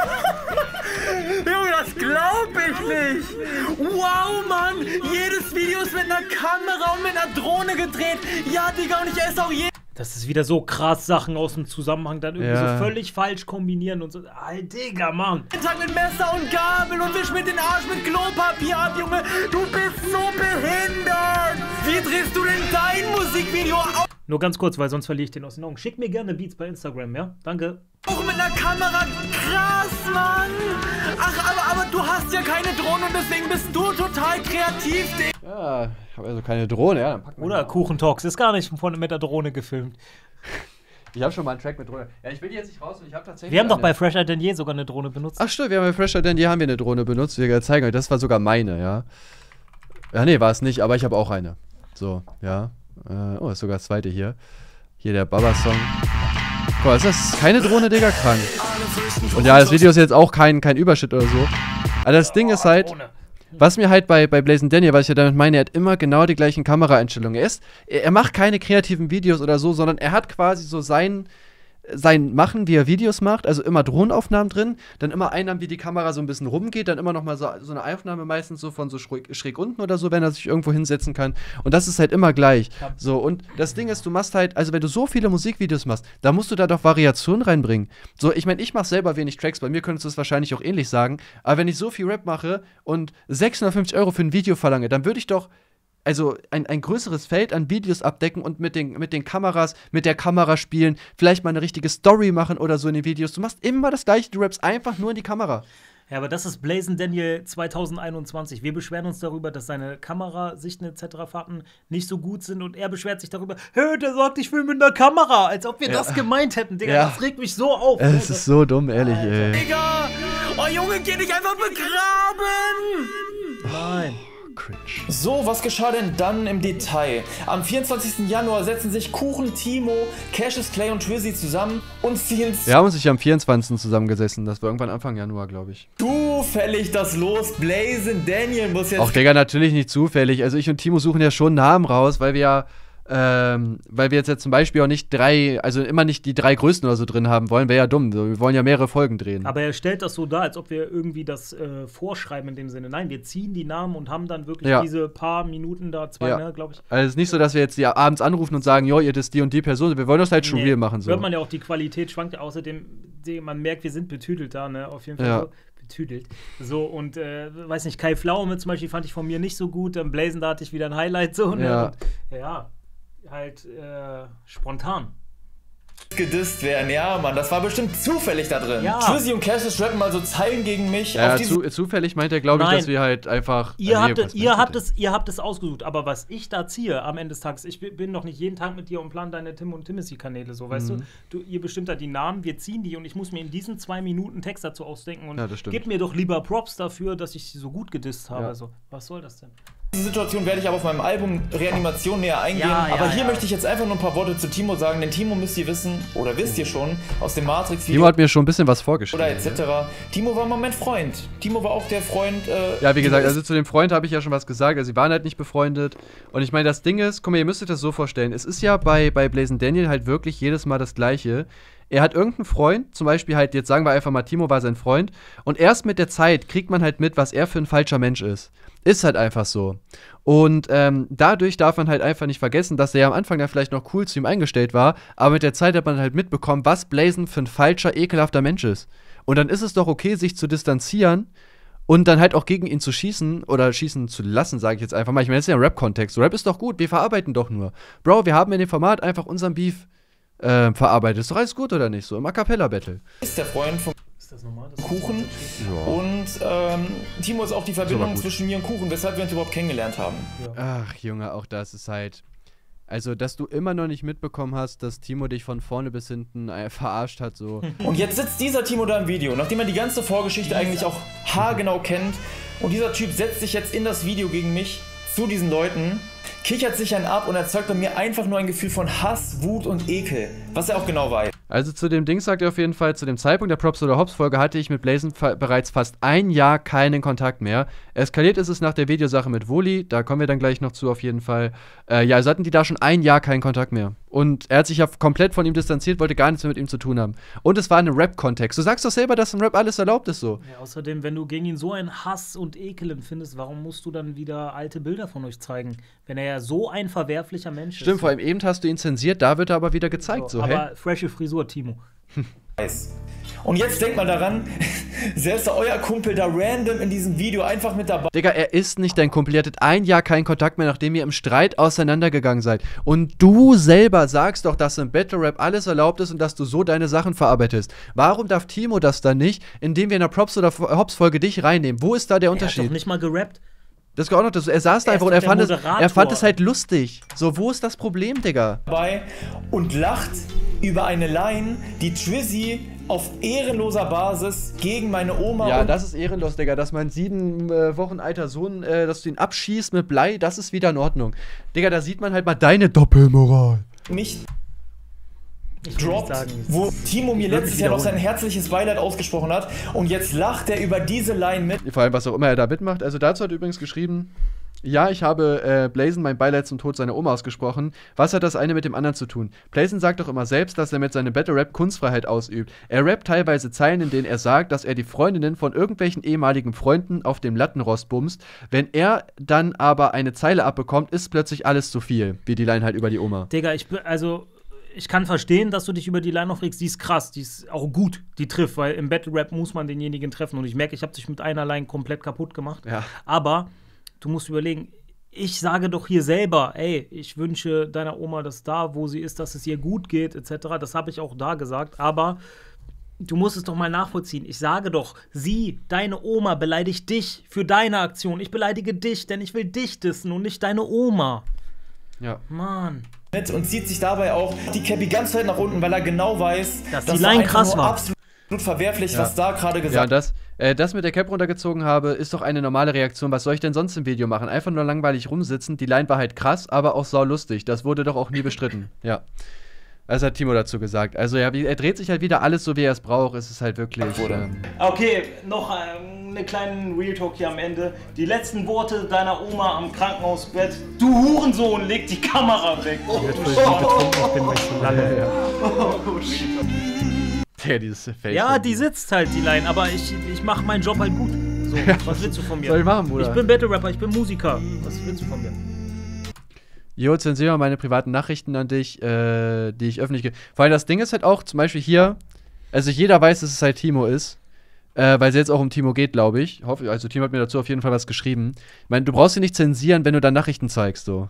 Junge, das glaub ich nicht! Wow, Mann! Jedes Video ist mit einer Kamera und mit einer Drohne gedreht! Ja, Digga, und ich esse auch je...
Das ist wieder so krass, Sachen aus dem Zusammenhang dann irgendwie
Ja.
so völlig falsch kombinieren und so. Alter, Digga, Mann!
Jeden Tag mit Messer und Gabel und wisch mit den Arsch mit Klopapier ab, Junge! Du bist so behindert! Wie drehst du denn dein Musikvideo auf?
Nur ganz kurz, weil sonst verliere ich den aus den Augen. Schick mir gerne Beats bei Instagram, ja? Danke.
Auch mit einer Kamera? Krass, Mann! Ach, aber, aber du hast ja keine Drohne und deswegen bist du total kreativ, Digga!
Ja, ich habe also keine Drohne, ja, dann packen wir
Oder Kuchentalks ist gar nicht von mit der Drohne gefilmt.
Ich habe schon mal einen Track mit Drohne. Ja, ich will die jetzt nicht raus und ich habe tatsächlich.
Wir haben doch
eine.
bei Fresher Denn Je sogar eine Drohne benutzt.
Ach stimmt, wir haben bei Fresher Denn Je haben wir eine Drohne benutzt. Wir zeigen euch, das war sogar meine, ja. Ja, nee, war es nicht, aber ich habe auch eine. So, ja. Äh, oh, ist sogar das zweite hier. Hier der Baba-Song. Guck mal, ist das keine Drohne, Digga? Krank. Und ja, das Video ist jetzt auch kein, kein Überschnitt oder so. Aber das Ding ist halt, was mir halt bei, bei Blazing Daniel, was ich ja damit meine, er hat immer genau die gleichen Kameraeinstellungen. Er ist, er, er macht keine kreativen Videos oder so, sondern er hat quasi so sein, sein Machen, wie er Videos macht, also immer Drohnenaufnahmen drin, dann immer Einnahmen, wie die Kamera so ein bisschen rumgeht, dann immer noch mal so, so eine Aufnahme meistens so von so schräg, schräg unten oder so, wenn er sich irgendwo hinsetzen kann. Und das ist halt immer gleich. So, und das Ding ist, du machst halt, also wenn du so viele Musikvideos machst, da musst du da doch Variationen reinbringen. So, ich meine, ich mache selber wenig Tracks, bei mir könntest du es wahrscheinlich auch ähnlich sagen, aber wenn ich so viel Rap mache und sechshundertfünfzig Euro für ein Video verlange, dann würde ich doch also ein, ein größeres Feld an Videos abdecken und mit den, mit den Kameras, mit der Kamera spielen, vielleicht mal eine richtige Story machen oder so in den Videos. Du machst immer das gleiche, du rappst einfach nur in die Kamera.
Ja, aber das ist Blazing Daniel zwanzig einundzwanzig. Wir beschweren uns darüber, dass seine Kamerasichten et cetera Fahrten nicht so gut sind und er beschwert sich darüber, hör, der sagt, ich will mit einer Kamera, als ob wir
Ja.
das gemeint hätten. Digga,
Ja.
das regt mich so auf.
Es ist so dumm, ehrlich, ey.
Digga! Oh, Junge, geh dich einfach begraben!
Nein.
Cringe.
So, was geschah denn dann im Detail? Am vierundzwanzigsten Januar setzen sich Kuchen, Timo, Cassius Clay und Twizzy zusammen und ziehen
Wir haben uns sich am vierundzwanzigsten zusammengesessen. Das war irgendwann Anfang Januar, glaube ich.
zufällig das Los. Blazing Daniel muss jetzt...
Auch, Digga, natürlich nicht zufällig. Also ich und Timo suchen ja schon Namen raus, weil wir ja Ähm, weil wir jetzt ja zum Beispiel auch nicht drei, also immer nicht die drei größten oder so drin haben wollen, wäre ja dumm. So, wir wollen ja mehrere Folgen drehen.
Aber er stellt das so dar, als ob wir irgendwie das äh, vorschreiben in dem Sinne. Nein, wir ziehen die Namen und haben dann wirklich
Ja.
diese paar Minuten da, zwei,
Ja.
ne, glaube ich.
Also es ist nicht so, dass wir jetzt die abends anrufen und sagen, jo, ihr das die und die Person. Wir wollen das halt schon
Nee,
real machen. So.
Hört man ja auch, die Qualität schwankt ja. Außerdem, die- man merkt, wir sind betütelt da, ne, auf jeden Fall.
Ja.
So. betüdelt. So, und, äh, weiß nicht, Kai Pflaume zum Beispiel fand ich von mir nicht so gut. Im Blazen, da hatte ich wieder ein Highlight, so, ne?
Ja.
Und, ja, halt, äh, spontan.
Gedisst werden, ja, Mann, das war bestimmt zufällig da drin.
Ja.
Trizzy und Cassius rappen mal so Zeilen gegen mich.
Ja,
auf
zu, zufällig meint er, glaube ich,
Nein.
dass wir halt einfach.
Ihr,
äh,
habt,
nee,
es, ihr, habt es, ihr habt es ausgesucht, aber was ich da ziehe am Ende des Tages, ich bin noch nicht jeden Tag mit dir und plan deine Tim und Timothy-Kanäle, so, weißt
Mhm.
du? du? Ihr bestimmt da die Namen, wir ziehen die und ich muss mir in diesen zwei Minuten Text dazu ausdenken und
Ja, das stimmt.
gib mir doch lieber Props dafür, dass ich sie so gut gedisst habe.
Ja.
Also, was soll das denn?
Diese Situation werde ich aber auf meinem Album Reanimation näher eingehen.
Ja, ja,
aber hier
ja.
möchte ich jetzt einfach nur ein paar Worte zu Timo sagen, denn Timo müsst ihr wissen, oder wisst ihr schon, aus dem Matrix-Video
Timo hat mir schon ein bisschen was vorgeschrieben.
oder et cetera. Timo war mal mein Freund. Timo war auch der Freund. Äh,
Ja, wie gesagt,
Timo
also zu dem Freund habe ich ja schon was gesagt. Also, sie waren halt nicht befreundet. Und ich meine, das Ding ist, guck mal, ihr müsst euch das so vorstellen. Es ist ja bei, bei Blazing Daniel halt wirklich jedes Mal das Gleiche. Er hat irgendeinen Freund, zum Beispiel halt, jetzt sagen wir einfach mal, Timo war sein Freund. Und erst mit der Zeit kriegt man halt mit, was er für ein falscher Mensch ist. Ist halt einfach so. Und ähm, dadurch darf man halt einfach nicht vergessen, dass er ja am Anfang dann vielleicht noch cool zu ihm eingestellt war, aber mit der Zeit hat man halt mitbekommen, was Blazing für ein falscher, ekelhafter Mensch ist. Und dann ist es doch okay, sich zu distanzieren und dann halt auch gegen ihn zu schießen oder schießen zu lassen, sage ich jetzt einfach mal. Ich meine, das ist ja ein Rap-Kontext. Rap ist doch gut, wir verarbeiten doch nur. Bro, wir haben in dem Format einfach unseren Beef äh, verarbeitet. Ist doch alles gut, oder nicht? So im A-Cappella-Battle.
ist der Freund von
Ist das normal? Das
Kuchen.
Ja.
Und ähm, Timo ist auch die
aber
Verbindung
gut.
zwischen mir und Kuchen, weshalb wir uns überhaupt kennengelernt haben.
Ach, Junge, auch das ist halt. Also, dass du immer noch nicht mitbekommen hast, dass Timo dich von vorne bis hinten äh, verarscht hat, so.
Und jetzt sitzt dieser Timo da im Video, nachdem er die ganze Vorgeschichte eigentlich auch haargenau kennt. Und dieser Typ setzt sich jetzt in das Video gegen mich zu diesen Leuten, kichert sich dann ab und erzeugt bei mir einfach nur ein Gefühl von Hass, Wut und Ekel, was er auch genau weiß.
Also zu dem Ding sagt er auf jeden Fall, zu dem Zeitpunkt der Props oder Hops Folge hatte ich mit Blazing fa- bereits fast ein Jahr keinen Kontakt mehr. Eskaliert ist es nach der Videosache mit Woli, da kommen wir dann gleich noch zu auf jeden Fall. Äh, ja, also hatten die da schon ein Jahr keinen Kontakt mehr. Und er hat sich ja komplett von ihm distanziert, wollte gar nichts mehr mit ihm zu tun haben. Und es war ein Rap-Kontext. Du sagst doch selber, dass im Rap alles erlaubt ist so.
Ja, außerdem, wenn du gegen ihn so einen Hass und Ekel empfindest, warum musst du dann wieder alte Bilder von euch zeigen? Wenn er ja so ein verwerflicher Mensch
Stimmt,
ist.
vor allem eben hast du ihn zensiert, da wird er aber wieder gezeigt. So,
aber
hey.
frische Frisur, Timo.
Und jetzt denkt mal daran, selbst euer Kumpel da random in diesem Video einfach mit dabei.
Digga, er ist nicht dein Kumpel. Ihr hattet ein Jahr keinen Kontakt mehr, nachdem ihr im Streit auseinandergegangen seid. Und du selber sagst doch, dass im Battle Rap alles erlaubt ist und dass du so deine Sachen verarbeitest. Warum darf Timo das dann nicht, indem wir in der Props- oder Hops-Folge dich reinnehmen? Wo ist da der Unterschied?
Er hat doch nicht mal gerappt.
Das ist auch noch das. Er saß da
Er
einfach
ist
und er
doch
fand,
der
es,
Moderator.
er fand es halt lustig. So, wo ist das Problem, Digga?
dabei und lacht über eine Line, die Trizzy auf ehrenloser Basis gegen meine Oma
Ja,
und
das ist ehrenlos, Digga. Dass mein sieben äh, Wochen alter Sohn, äh, dass du ihn abschießt mit Blei, das ist wieder in Ordnung. Digga, da sieht man halt mal deine Doppelmoral.
mich
Ich will
droppt,
nicht sagen,
wo Timo mir
Ich würd
letztes
mich
Jahr noch sein
wiederholen.
herzliches Beileid ausgesprochen hat und jetzt lacht er über diese Line mit.
Vor allem, was auch immer er da mitmacht. Also dazu hat er übrigens geschrieben, ja, ich habe äh, Blazing mein Beileid zum Tod seiner Oma ausgesprochen. Was hat das eine mit dem anderen zu tun? Blazing sagt doch immer selbst, dass er mit seinem Battle-Rap Kunstfreiheit ausübt. Er rappt teilweise Zeilen, in denen er sagt, dass er die Freundinnen von irgendwelchen ehemaligen Freunden auf dem Lattenrost bumst. Wenn er dann aber eine Zeile abbekommt, ist plötzlich alles zu viel. Wie die Line halt über die Oma.
Digga, ich bin, also, ich kann verstehen, dass du dich über die Line aufregst. Die ist krass, die ist auch gut, die trifft, weil im Battle Rap muss man denjenigen treffen. Und ich merke, ich habe dich mit einer Line komplett kaputt gemacht.
Ja.
Aber du musst überlegen, ich sage doch hier selber, ey, ich wünsche deiner Oma, dass da, wo sie ist, dass es ihr gut geht, et cetera. Das habe ich auch da gesagt. Aber du musst es doch mal nachvollziehen. Ich sage doch, sie, deine Oma, beleidigt dich für deine Aktion. Ich beleidige dich, denn ich will dich dissen und nicht deine Oma.
Ja.
Mann.
mit und zieht sich dabei auch die Cappy ganz weit nach unten, weil er genau weiß,
Dass
das
die Line
einfach
krass
nur
war.
absolut verwerflich,
Ja.
was da gerade
Ja,
gesagt
und das, äh, das mit der Cap runtergezogen habe, ist doch eine normale Reaktion. Was soll ich denn sonst im Video machen? Einfach nur langweilig rumsitzen. Die Line war halt krass, aber auch saulustig. Das wurde doch auch nie bestritten. Ja. Das hat Timo dazu gesagt. Also ja, wie, er dreht sich halt wieder alles so, wie er es braucht. Es ist halt wirklich. Ähm,
Okay, noch ähm, eine kleine Real Talk hier am Ende. Die letzten Worte deiner Oma am Krankenhausbett. Du Hurensohn, leg die Kamera weg. Oh,
ich bin nicht so lange. Ja, ja, dieses Face.
Ja, die sitzt halt, die Line, aber ich, ich mache meinen Job halt gut. So, was willst du von mir?
Soll ich machen, Bruder?
Ich bin Battle Rapper, ich bin Musiker. Was willst du von mir?
Jo, zensiere mal meine privaten Nachrichten an dich, äh, die ich öffentlich. Ge- Vor allem das Ding ist halt auch, zum Beispiel hier, also jeder weiß, dass es halt Timo ist. Äh, weil es jetzt auch um Timo geht, glaube ich. Hoffe, also Timo hat mir dazu auf jeden Fall was geschrieben. Ich meine, du brauchst sie nicht zensieren, wenn du dann Nachrichten zeigst, so.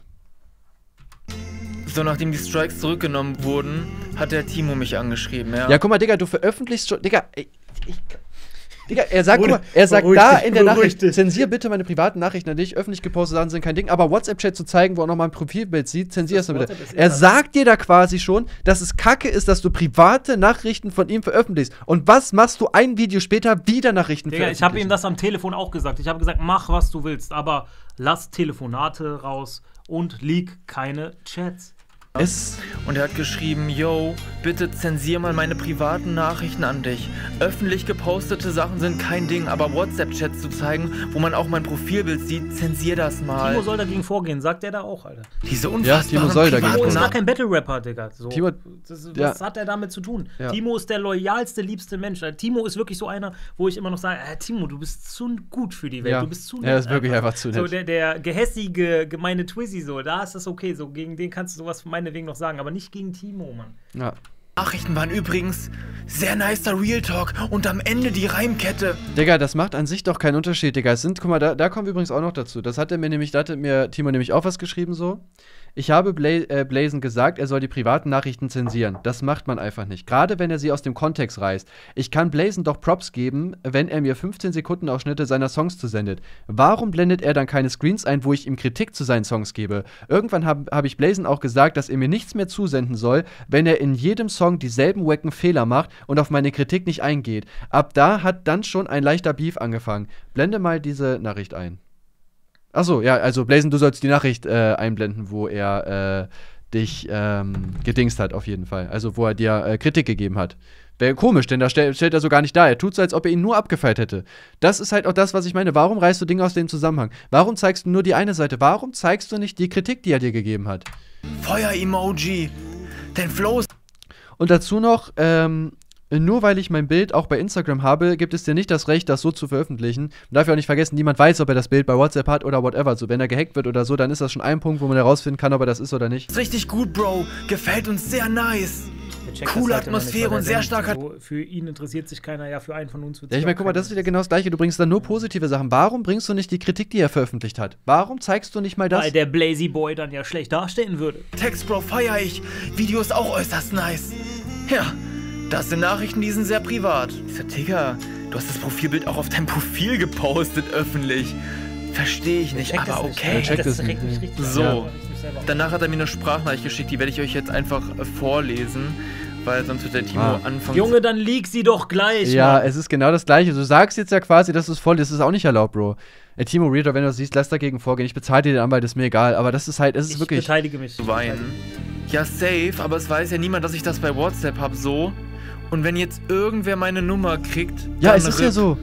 So, nachdem die Strikes zurückgenommen wurden, hat der Timo mich angeschrieben, ja.
Ja, guck mal, Digga, du veröffentlichst schon, Digga, ey, ich, Digga, er sagt, guck mal, er sagt da in der Nachricht, zensier bitte meine privaten Nachrichten, an die ich öffentlich gepostet habe, sind kein Ding, aber WhatsApp-Chat zu zeigen, wo er noch mal ein Profilbild sieht, zensier es mal bitte. Er sagt dir da quasi schon, dass es kacke ist, dass du private Nachrichten von ihm veröffentlichst. Und was machst du ein Video später wieder Nachrichten
Digga, ich habe ihm das am Telefon auch gesagt. Ich habe gesagt, mach, was du willst, aber lass Telefonate raus und leak keine Chats.
Es und er hat geschrieben, yo, bitte zensier mal meine privaten Nachrichten an dich. Öffentlich gepostete Sachen sind kein Ding, aber WhatsApp-Chats zu zeigen, wo man auch mein Profilbild sieht, zensier das mal.
Timo soll dagegen vorgehen, sagt er da auch, Alter.
Diese unfassbaren
ja, Timo soll dagegen
Timo ist gar kein Battle-Rapper, Digga. So.
Timo,
das, was
ja.
hat er damit zu tun?
Ja.
Timo ist der loyalste, liebste Mensch. Timo ist wirklich so einer, wo ich immer noch sage, äh, Timo, du bist zu gut für die Welt,
ja.
du bist zu nett.
Er ist wirklich einfach, einfach zu nett.
So der, der gehässige, gemeine Twizzy, so, da ist das okay, so gegen den kannst du sowas meinetwegen noch sagen, aber nicht gegen Timo, Mann.
Ja.
Nachrichten waren übrigens sehr nicer Real Talk und am Ende die Reimkette.
Digga, das macht an sich doch keinen Unterschied, Digga. Es sind, guck mal, da, da kommen wir übrigens auch noch dazu. Das hat er mir nämlich, da hatte mir Timo nämlich auch was geschrieben so. Ich habe Bla äh, Blazen gesagt, er soll die privaten Nachrichten zensieren. Das macht man einfach nicht. Gerade wenn er sie aus dem Kontext reißt. Ich kann Blazen doch Props geben, wenn er mir fünfzehn Sekunden Ausschnitte seiner Songs zusendet. Warum blendet er dann keine Screens ein, wo ich ihm Kritik zu seinen Songs gebe? Irgendwann habe hab ich Blazen auch gesagt, dass er mir nichts mehr zusenden soll, wenn er in jedem Song dieselben wacken Fehler macht und auf meine Kritik nicht eingeht. Ab da hat dann schon ein leichter Beef angefangen. Blende mal diese Nachricht ein. Achso, ja, also Blazen, du sollst die Nachricht äh, einblenden, wo er äh, dich ähm, gedingst hat, auf jeden Fall. Also wo er dir äh, Kritik gegeben hat. Wäre komisch, denn da stell, stellt er so gar nicht da. Er tut so, als ob er ihn nur abgefeiert hätte. Das ist halt auch das, was ich meine. Warum reißt du Dinge aus dem Zusammenhang? Warum zeigst du nur die eine Seite? Warum zeigst du nicht die Kritik, die er dir gegeben hat?
Feuer-Emoji. Dein Flow ist...
Und dazu noch, ähm, nur weil ich mein Bild auch bei Instagram habe, gibt es dir nicht das Recht, das so zu veröffentlichen. Man darf ja auch nicht vergessen, niemand weiß, ob er das Bild bei WhatsApp hat oder whatever. So, wenn er gehackt wird oder so, dann ist das schon ein Punkt, wo man herausfinden kann, ob er das ist oder nicht.
Richtig gut, Bro. Gefällt uns sehr nice. Coole Atmosphäre und sehr stark hat.
So, für ihn interessiert sich keiner, ja, für einen von uns wird
Ja, ich meine, guck mal, das ist wieder genau das Gleiche. Du bringst dann nur positive Sachen. Warum bringst du nicht die Kritik, die er veröffentlicht hat? Warum zeigst du nicht mal das?
Weil der Blazy Boy dann ja schlecht dastehen würde.
Text, Bro, feier ich. Video ist auch äußerst nice. Ja. Das sind Nachrichten, die sind sehr privat. Ich sag, Digga, du hast das Profilbild auch auf deinem Profil gepostet, öffentlich. Verstehe ich nicht, aber okay.
Nicht. Das
regt mich richtig
so,
ja.
Danach hat er mir eine Sprachnachricht geschickt, die werde ich euch jetzt einfach vorlesen, weil sonst wird der Timo
ah.
anfangen.
Junge, dann leak sie doch gleich,
Ja,
Mann.
es ist genau das Gleiche. Du sagst jetzt ja quasi, dass es voll ist. Das ist auch nicht erlaubt, Bro. Ey, Timo Reader, wenn du das siehst, lass dagegen vorgehen. Ich bezahle dir den Anwalt, ist mir egal. Aber das ist halt, es ist
ich
wirklich...
Ich beteilige mich.
Weinen. Ja, safe, aber es weiß ja niemand, dass ich das bei WhatsApp habe, so. Und wenn jetzt irgendwer meine Nummer kriegt,
ja,
dann
es ist
rip.
ja so.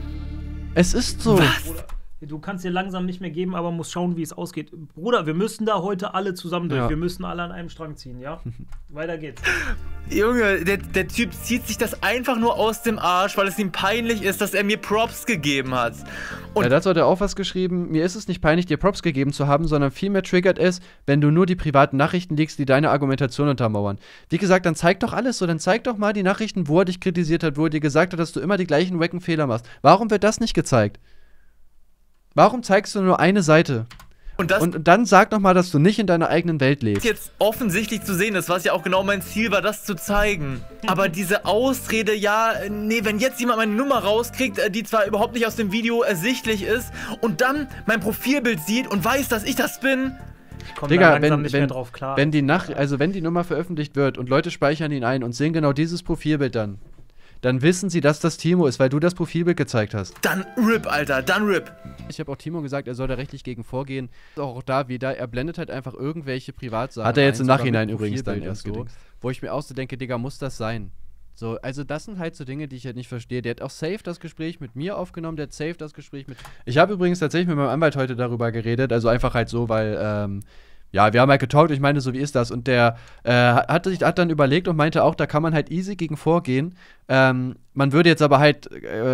Es ist so.
Was?
Du kannst dir langsam nicht mehr geben, aber musst schauen, wie es ausgeht. Bruder, wir müssen da heute alle zusammen durch.
Ja.
Wir müssen alle an einem Strang ziehen, ja? Weiter geht's.
Junge, der, der Typ zieht sich das einfach nur aus dem Arsch, weil es ihm peinlich ist, dass er mir Props gegeben hat. Und
ja, dazu hat er auch was geschrieben. Mir ist es nicht peinlich, dir Props gegeben zu haben, sondern vielmehr triggert es, wenn du nur die privaten Nachrichten legst, die deine Argumentation untermauern. Wie gesagt, dann zeig doch alles so. Dann zeig doch mal die Nachrichten, wo er dich kritisiert hat, wo er dir gesagt hat, dass du immer die gleichen wacken Fehler machst. Warum wird das nicht gezeigt? Warum zeigst du nur eine Seite?
Und, das
und dann sag noch mal, dass du nicht in deiner eigenen Welt lebst.
Jetzt offensichtlich zu sehen ist, was ja auch genau mein Ziel war, das zu zeigen. Aber diese Ausrede, ja, nee, wenn jetzt jemand meine Nummer rauskriegt, die zwar überhaupt nicht aus dem Video ersichtlich ist, und dann mein Profilbild sieht und weiß, dass ich das bin.
Ich komm
Digga,
da langsam
wenn,
nicht
wenn,
mehr drauf klar.
Wenn die, Nach also wenn die Nummer veröffentlicht wird und Leute speichern ihn ein und sehen genau dieses Profilbild dann, dann wissen sie, dass das Timo ist, weil du das Profilbild gezeigt hast.
Dann RIP, Alter, dann RIP.
Ich habe auch Timo gesagt, er soll da rechtlich gegen vorgehen. Auch da wieder, er blendet halt einfach irgendwelche Privatsachen.
Hat er jetzt
ein,
im Nachhinein
sogar mit
übrigens dann
Profilbild
erst
und so,
gedingst.
wo ich mir auch so denke, Digga, muss das sein? So, also das sind halt so Dinge, die ich halt nicht verstehe. Der hat auch safe das Gespräch mit mir aufgenommen, der hat safe das Gespräch mit... Ich habe übrigens tatsächlich mit meinem Anwalt heute darüber geredet, also einfach halt so, weil, ähm, ja, wir haben halt getalkt, ich meine, so wie ist das? Und der äh, hat, sich, hat dann überlegt und meinte auch, da kann man halt easy gegen vorgehen, Ähm, man würde jetzt aber halt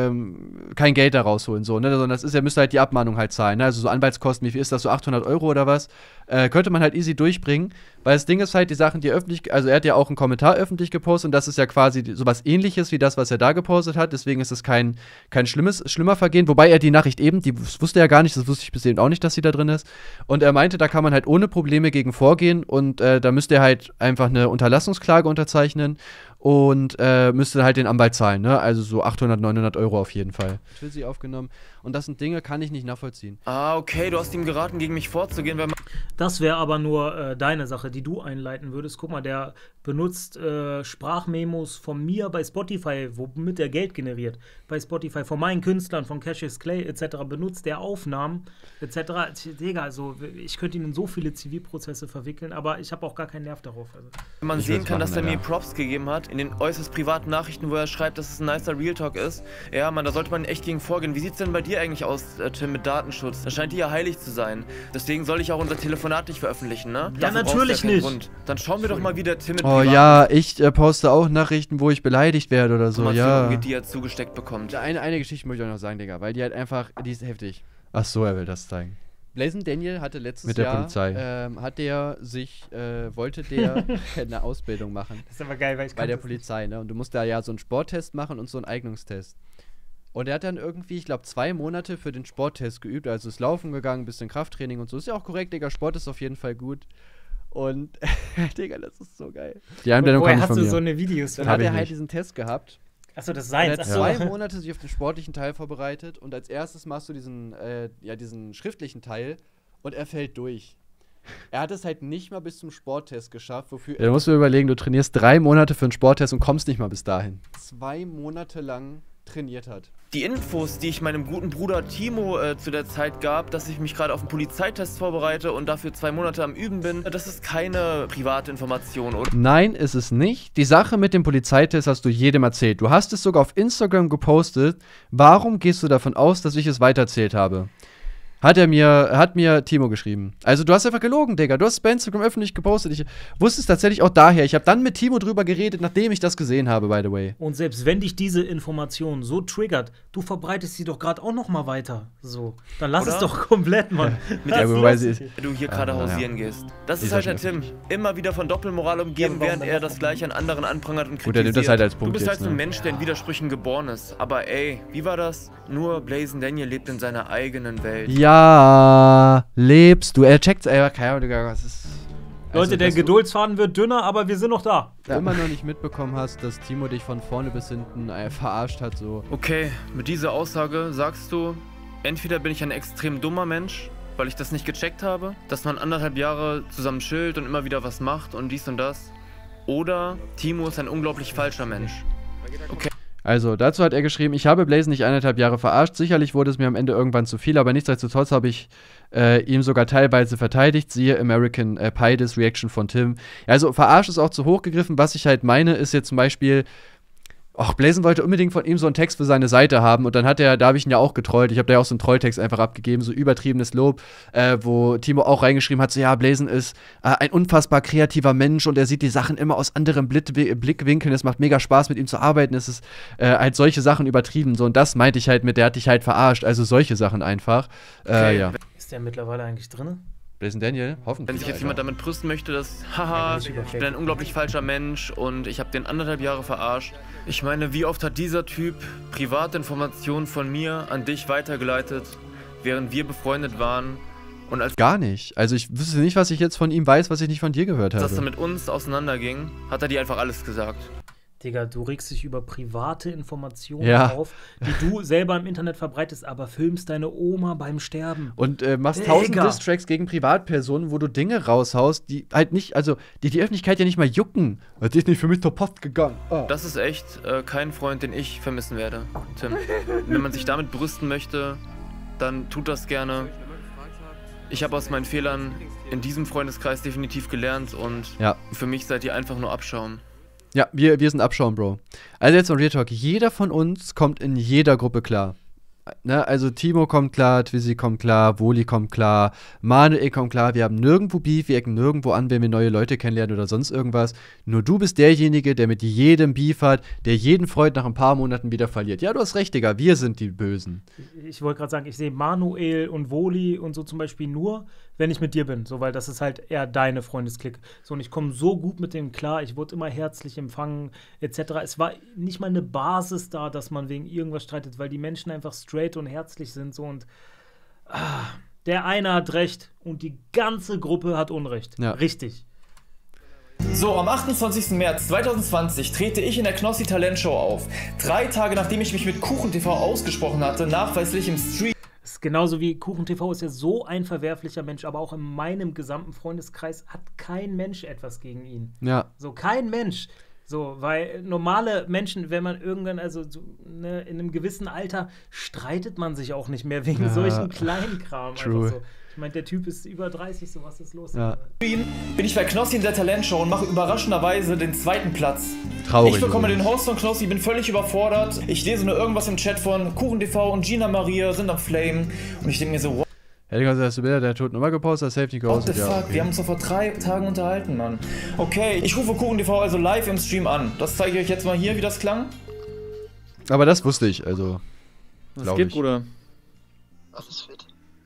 ähm, kein Geld da rausholen, so, ne? Sondern das ist, er müsste halt die Abmahnung halt zahlen, ne? Also so Anwaltskosten, wie viel ist das, so achthundert Euro oder was? Äh, könnte man halt easy durchbringen, weil das Ding ist halt, die Sachen, die öffentlich, also er hat ja auch einen Kommentar öffentlich gepostet und das ist ja quasi sowas ähnliches wie das, was er da gepostet hat, deswegen ist es kein, kein schlimmes, schlimmer Vergehen, wobei er die Nachricht eben, die wusste er gar nicht, das wusste ich bis eben auch nicht, dass sie da drin ist, und er meinte, da kann man halt ohne Probleme gegen vorgehen und äh, da müsste er halt einfach eine Unterlassungsklage unterzeichnen und äh, müsste halt den Anwalt zahlen, ne? Also so achthundert, neunhundert Euro auf jeden Fall. Für sie aufgenommen. Und das sind Dinge, kann ich nicht nachvollziehen.
Ah, okay, du hast ihm geraten, gegen mich vorzugehen, weil man
Das wäre aber nur äh, deine Sache, die du einleiten würdest. Guck mal, der benutzt äh, Sprachmemos von mir bei Spotify, womit er Geld generiert. Bei Spotify, von meinen Künstlern, von Cassius Clay et cetera benutzt der Aufnahmen et cetera. Digga, also ich könnte ihn in so viele Zivilprozesse verwickeln, aber ich habe auch gar keinen Nerv darauf. Also.
man sehen kann, dass er mir Props gegeben hat, in den äußerst privaten Nachrichten, wo er schreibt, dass es ein nicer Real Talk ist. Ja, man, da sollte man echt gegen vorgehen. Wie sieht's denn bei dir eigentlich aus, äh, Tim, mit Datenschutz? Das scheint dir ja heilig zu sein. Deswegen soll ich auch unser Telefonat nicht veröffentlichen, ne?
Ja,
Dafür
natürlich
ja
nicht.
Grund. Dann schauen wir doch mal, wie der Tim mit
Oh ja, ich äh, poste auch Nachrichten, wo ich beleidigt werde oder so, ja.
umgeht, die er zugesteckt bekommt.
Eine, eine Geschichte möchte ich auch noch sagen, Digga, weil die halt einfach, die ist heftig.
Ach so, er will das zeigen.
Blazing Daniel hatte letztes
Mit der
Jahr,
Polizei.
Ähm, hat der sich, äh, wollte der eine Ausbildung machen.
Das ist aber geil, weil ich
Bei der
das
Polizei, ne? Und du musst da ja so einen Sporttest machen und so einen Eignungstest. Und er hat dann irgendwie, ich glaube, zwei Monate für den Sporttest geübt, also ist laufen gegangen, bisschen Krafttraining und so. Ist ja auch korrekt, Digga, Sport ist auf jeden Fall gut. Und, Digga, das ist so geil.
Die Einblendung
Woher
kommt
hast
von
du
mir.
so eine Videos?
Dann hat er halt diesen Test gehabt.
Achso, das ist
Und
seins.
er hat
Achso.
zwei Monate sich auf den sportlichen Teil vorbereitet und als erstes machst du diesen, äh, ja, diesen schriftlichen Teil und er fällt durch. Er hat es halt nicht mal bis zum Sporttest geschafft, wofür
Ja, da musst du überlegen, du trainierst drei Monate für einen Sporttest und kommst nicht mal bis dahin.
zwei Monate lang trainiert hat.
Die Infos, die ich meinem guten Bruder Timo äh, zu der Zeit gab, dass ich mich gerade auf einen Polizeitest vorbereite und dafür zwei Monate am Üben bin, das ist keine private Information, oder?
Nein, ist es nicht. Die Sache mit dem Polizeitest hast du jedem erzählt. Du hast es sogar auf Instagram gepostet. Warum gehst du davon aus, dass ich es weitererzählt habe? Hat er mir, hat mir Timo geschrieben. Also du hast einfach gelogen, Digga. Du hast es bei Instagram öffentlich gepostet. Ich wusste es tatsächlich auch daher. Ich habe dann mit Timo drüber geredet, nachdem ich das gesehen habe, by the way.
Und selbst wenn dich diese Information so triggert, du verbreitest sie doch gerade auch noch mal weiter. So, dann lass
Oder?
es doch komplett, Mann.
Mit
Ja,
der
wobei sie-
wenn du hier gerade
Ah,
hausieren
ja.
gehst. Das
Die
ist
ist
halt
ja
der
schon
Tim. Immer wieder von Doppelmoral umgeben,
Ja, warum
während
dann
er
noch
das gleiche an anderen anprangert und kritisiert.
Gut, er nimmt das halt als Punkt
Du bist halt
jetzt,
so ein
ne?
Mensch, der in Widersprüchen geboren ist. Aber ey, wie war das? Nur Blazing Daniel lebt in seiner eigenen Welt.
Ja, lebst du. Er checkt ey, keine Ahnung, Digga, was ist.
Leute,
Also,
der
dass du
Geduldsfaden wird dünner, aber wir sind noch da.
Immer noch nicht mitbekommen hast, dass Timo dich von vorne bis hinten äh, verarscht hat, so.
Okay, mit dieser Aussage sagst du, entweder bin ich ein extrem dummer Mensch, weil ich das nicht gecheckt habe, dass man anderthalb Jahre zusammen chillt und immer wieder was macht und dies und das, oder Timo ist ein unglaublich falscher Mensch. Okay.
Also, dazu hat er geschrieben, ich habe Blazing nicht eineinhalb Jahre verarscht. Sicherlich wurde es mir am Ende irgendwann zu viel, aber nichtsdestotrotz habe ich äh, ihm sogar teilweise verteidigt. Siehe American äh, Pie Dis Reaction von Tim. Ja, also, verarscht ist auch zu hoch gegriffen. Was ich halt meine, ist jetzt zum Beispiel, ach, Blazing wollte unbedingt von ihm so einen Text für seine Seite haben und dann hat er, da habe ich ihn ja auch getrollt, ich habe da ja auch so einen Trolltext einfach abgegeben, so übertriebenes Lob, äh, wo Timo auch reingeschrieben hat, so ja, Blazing ist äh, ein unfassbar kreativer Mensch und er sieht die Sachen immer aus anderen Blick Blickwinkeln, es macht mega Spaß mit ihm zu arbeiten, es ist äh, halt solche Sachen übertrieben, so und das meinte ich halt mit, der hat dich halt verarscht, also solche Sachen einfach,
Okay.
äh, ja.
Ist der mittlerweile eigentlich drin?
Blazing Daniel, hoffentlich.
Wenn sich jetzt
Alter.
jemand damit brüsten möchte, dass, haha, ich bin ein unglaublich falscher Mensch und ich habe den anderthalb Jahre verarscht. Ich meine, wie oft hat dieser Typ private Informationen von mir an dich weitergeleitet, während wir befreundet waren und als
Gar nicht. Also ich wüsste nicht, was ich jetzt von ihm weiß, was ich nicht von dir gehört habe.
das dann mit uns auseinanderging, hat er dir einfach alles gesagt.
Digga, du regst dich über private Informationen
Ja.
auf, die du selber im Internet verbreitest, aber filmst deine Oma beim Sterben.
Und äh, machst
Digga.
tausend Diss-Tracks gegen Privatpersonen, wo du Dinge raushaust, die halt nicht, also die die Öffentlichkeit ja nicht mal jucken. Das ist nicht für mich zur Post gegangen. Oh.
Das ist echt äh, kein Freund, den ich vermissen werde, Tim. Wenn man sich damit brüsten möchte, dann tut das gerne. Ich habe aus meinen Fehlern in diesem Freundeskreis definitiv gelernt und
Ja.
für mich seid ihr einfach nur Abschaum.
Ja, wir, wir sind Abschaum, Bro. Also jetzt mal Real Talk. Jeder von uns kommt in jeder Gruppe klar. ne, also Timo kommt klar, Twizy kommt klar, Woli kommt klar, Manuel kommt klar, wir haben nirgendwo Beef, wir ecken nirgendwo an, wenn wir neue Leute kennenlernen oder sonst irgendwas. Nur du bist derjenige, der mit jedem Beef hat, der jeden Freund nach ein paar Monaten wieder verliert. Ja, du hast recht, Digga, wir sind die Bösen.
Ich, ich wollte gerade sagen, ich sehe Manuel und Woli und so zum Beispiel nur, wenn ich mit dir bin, so, weil das ist halt eher deine Freundesklicke. So, und ich komme so gut mit dem klar, ich wurde immer herzlich empfangen, et cetera. Es war nicht mal eine Basis da, dass man wegen irgendwas streitet, weil die Menschen einfach straight und herzlich sind, so, und ah, der eine hat recht und die ganze Gruppe hat Unrecht.
Ja.
Richtig.
So, am achtundzwanzigsten März zweitausendzwanzig trete ich in der Knossi Talentshow auf. Drei Tage nachdem ich mich mit KuchenTV ausgesprochen hatte, nachweislich im Stream.
Das ist genauso wie KuchenTV ist ja so ein verwerflicher Mensch, aber auch in meinem gesamten Freundeskreis hat kein Mensch etwas gegen ihn.
Ja.
So, kein Mensch. So, weil normale Menschen, wenn man irgendwann, also so, ne, in einem gewissen Alter, streitet man sich auch nicht mehr wegen
Ja.
solchen kleinen Kram.
True.
Einfach so. Ich meine, der Typ ist über dreißig, so, was ist los?
Ja.
Bin ich bei Knossi in der Talentshow und mache überraschenderweise den zweiten Platz.
Traurig.
Ich bekomme
übrigens.
den Host von Knossi, bin völlig überfordert. Ich lese nur irgendwas im Chat von KuchenTV und Gina Maria sind am Flame. Und ich denke mir so, what
Ja, Digga, hast du Bilder der toten Nummer gepostet, Safety
the
gepostet,
fuck?
ja. Okay.
Wir haben uns doch vor drei Tagen unterhalten, Mann. Okay, ich rufe KuchenTV also live im Stream an. Das zeige ich euch jetzt mal hier, wie das klang.
Aber das wusste ich, also.
Was geht,
ich.
Bruder?
Alles fit.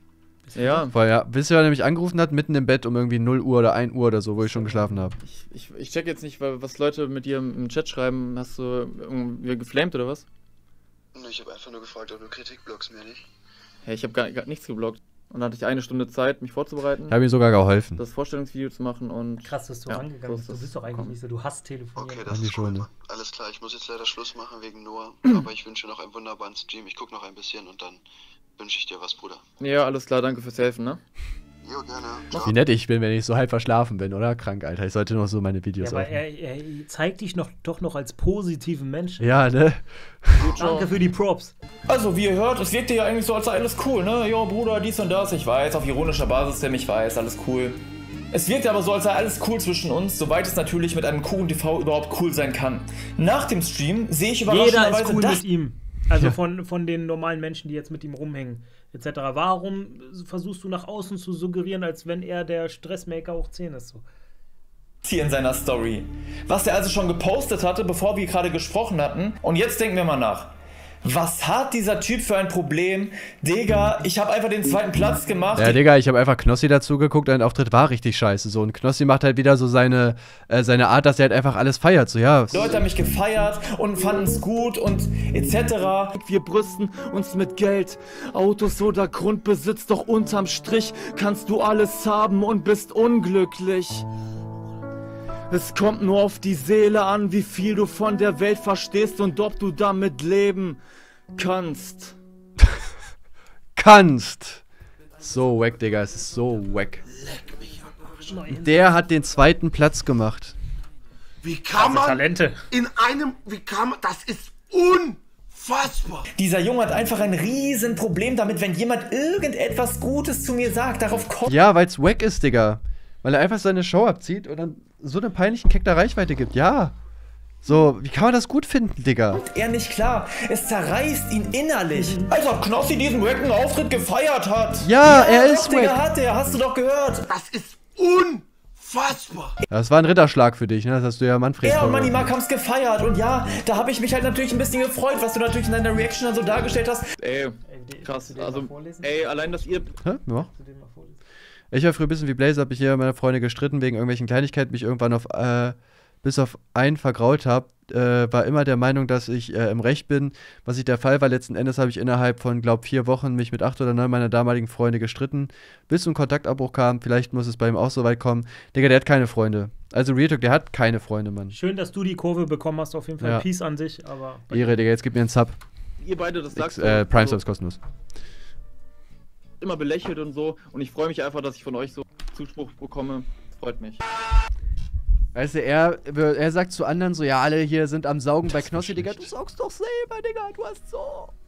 Ja.
Weil ja, bis er nämlich angerufen hat, mitten im Bett um irgendwie null Uhr oder ein Uhr oder so, wo ich schon geschlafen habe.
Ich, ich, ich check jetzt nicht, weil, was Leute mit dir im Chat schreiben. Hast du irgendwie geflamed oder was?
Nö, ich habe einfach nur gefragt, ob du Kritik blockst, mir nicht.
Hey, ich habe gar, gar nichts geblockt. Und dann hatte ich eine Stunde Zeit, mich vorzubereiten.
Ich habe ihm sogar geholfen.
Das Vorstellungsvideo zu machen und.
Krass, dass du
ja,
rangegangen bist.
so
Du bist doch eigentlich nicht so, du hast telefoniert.
Okay, das
die
ist cool.
schon, ne?
Alles klar, ich muss jetzt leider Schluss machen wegen Noah, aber ich wünsche noch einen wunderbaren Stream. Ich gucke noch ein bisschen und dann wünsche ich dir was, Bruder.
Ja, alles klar, danke fürs Helfen, ne?
Jo, gerne.
Wie nett ich bin, wenn ich so halb verschlafen bin, oder? Krank, Alter. Ich sollte noch so meine Videos
Ja, aber
aufnehmen.
er, er zeigt dich noch, doch noch als positiven Menschen.
Ja, ne?
Danke für die Props.
Also, wie ihr hört, es wirkte ja eigentlich so, als sei alles cool, ne? Jo, Bruder, dies und das, ich weiß, auf ironischer Basis, Tim, ich weiß, alles cool. Es wirkte aber so, als sei alles cool zwischen uns, soweit es natürlich mit einem KuchenTV überhaupt cool sein kann. Nach dem Stream sehe ich
Jeder
überraschenderweise
ist cool
das...
mit ihm. Also
Ja.
von, von den normalen Menschen, die jetzt mit ihm rumhängen, et cetera. Warum versuchst du nach außen zu suggerieren, als wenn er der Stressmaker hoch zehn ist? So?
hier in seiner Story. Was er also schon gepostet hatte, bevor wir gerade gesprochen hatten. Und jetzt denken wir mal nach. Was hat dieser Typ für ein Problem? Digga, ich habe einfach den zweiten Platz gemacht.
Ja, Digga, ich habe einfach Knossi dazu geguckt, dein Auftritt war richtig scheiße. So, und Knossi macht halt wieder so seine, äh, seine Art, dass er halt einfach alles feiert. So, ja.
Die Leute haben mich gefeiert und fanden es gut und et cetera.
Wir brüsten uns mit Geld, Autos oder Grundbesitz, doch unterm Strich kannst du alles haben und bist unglücklich. Es kommt nur auf die Seele an, wie viel du von der Welt verstehst und ob du damit leben kannst.
Kannst. So wack, Digga, es ist so wack. Der hat den zweiten Platz gemacht.
Wie kann
Also
man
Talente.
in einem, wie kann man, das ist unfassbar.
Dieser Junge hat einfach ein riesen Problem damit, wenn jemand irgendetwas Gutes zu mir sagt. Darauf kommt
Ja, weil's wack ist, Digga. Weil er einfach seine Show abzieht und dann so einen peinlichen Keck der Reichweite gibt. Ja. So, wie kann man das gut finden, Digga?
er nicht klar. Es zerreißt ihn innerlich. Als ob Knossi diesen wacken Auftritt gefeiert hat.
Ja, er
doch,
ist
Digga,
wack.
hat er. Hast du doch gehört.
Das ist unfassbar.
Das war ein Ritterschlag für dich, ne? Das hast du ja Manfred
Er und
vorgeworfen.
Manny Mark haben's gefeiert. Und ja, da habe ich mich halt natürlich ein bisschen gefreut, was du natürlich in deiner Reaction dann so dargestellt hast.
Ey, krass. Also, ey, allein, dass ihr...
Hä? Ja. Ich war früher ein bisschen wie Blaze, hab ich hier mit meiner Freundin gestritten wegen irgendwelchen Kleinigkeiten, mich irgendwann auf, äh, bis auf einen vergrault habe. Äh, war immer der Meinung, dass ich äh, im Recht bin, was nicht der Fall war. Letzten Endes habe ich innerhalb von, glaub, vier Wochen mich mit acht oder neun meiner damaligen Freunde gestritten, bis zum Kontaktabbruch kam. Vielleicht muss es bei ihm auch so weit kommen. Digga, der hat keine Freunde. Also Real Talk, der hat keine Freunde, Mann.
Schön, dass du die Kurve bekommen hast, auf jeden Fall.
Ja.
Peace an sich, aber...
Ehre, Digga, jetzt gib mir einen Sub.
Ihr beide das sagt.
X, äh, Prime Subs kostenlos.
Immer belächelt und so. Und ich freue mich einfach, dass ich von euch so Zuspruch bekomme. Freut mich.
Weißt du, er, er sagt zu anderen so, ja, alle hier sind am Saugen bei Knossi, Digga, du saugst doch selber, Digga, du hast so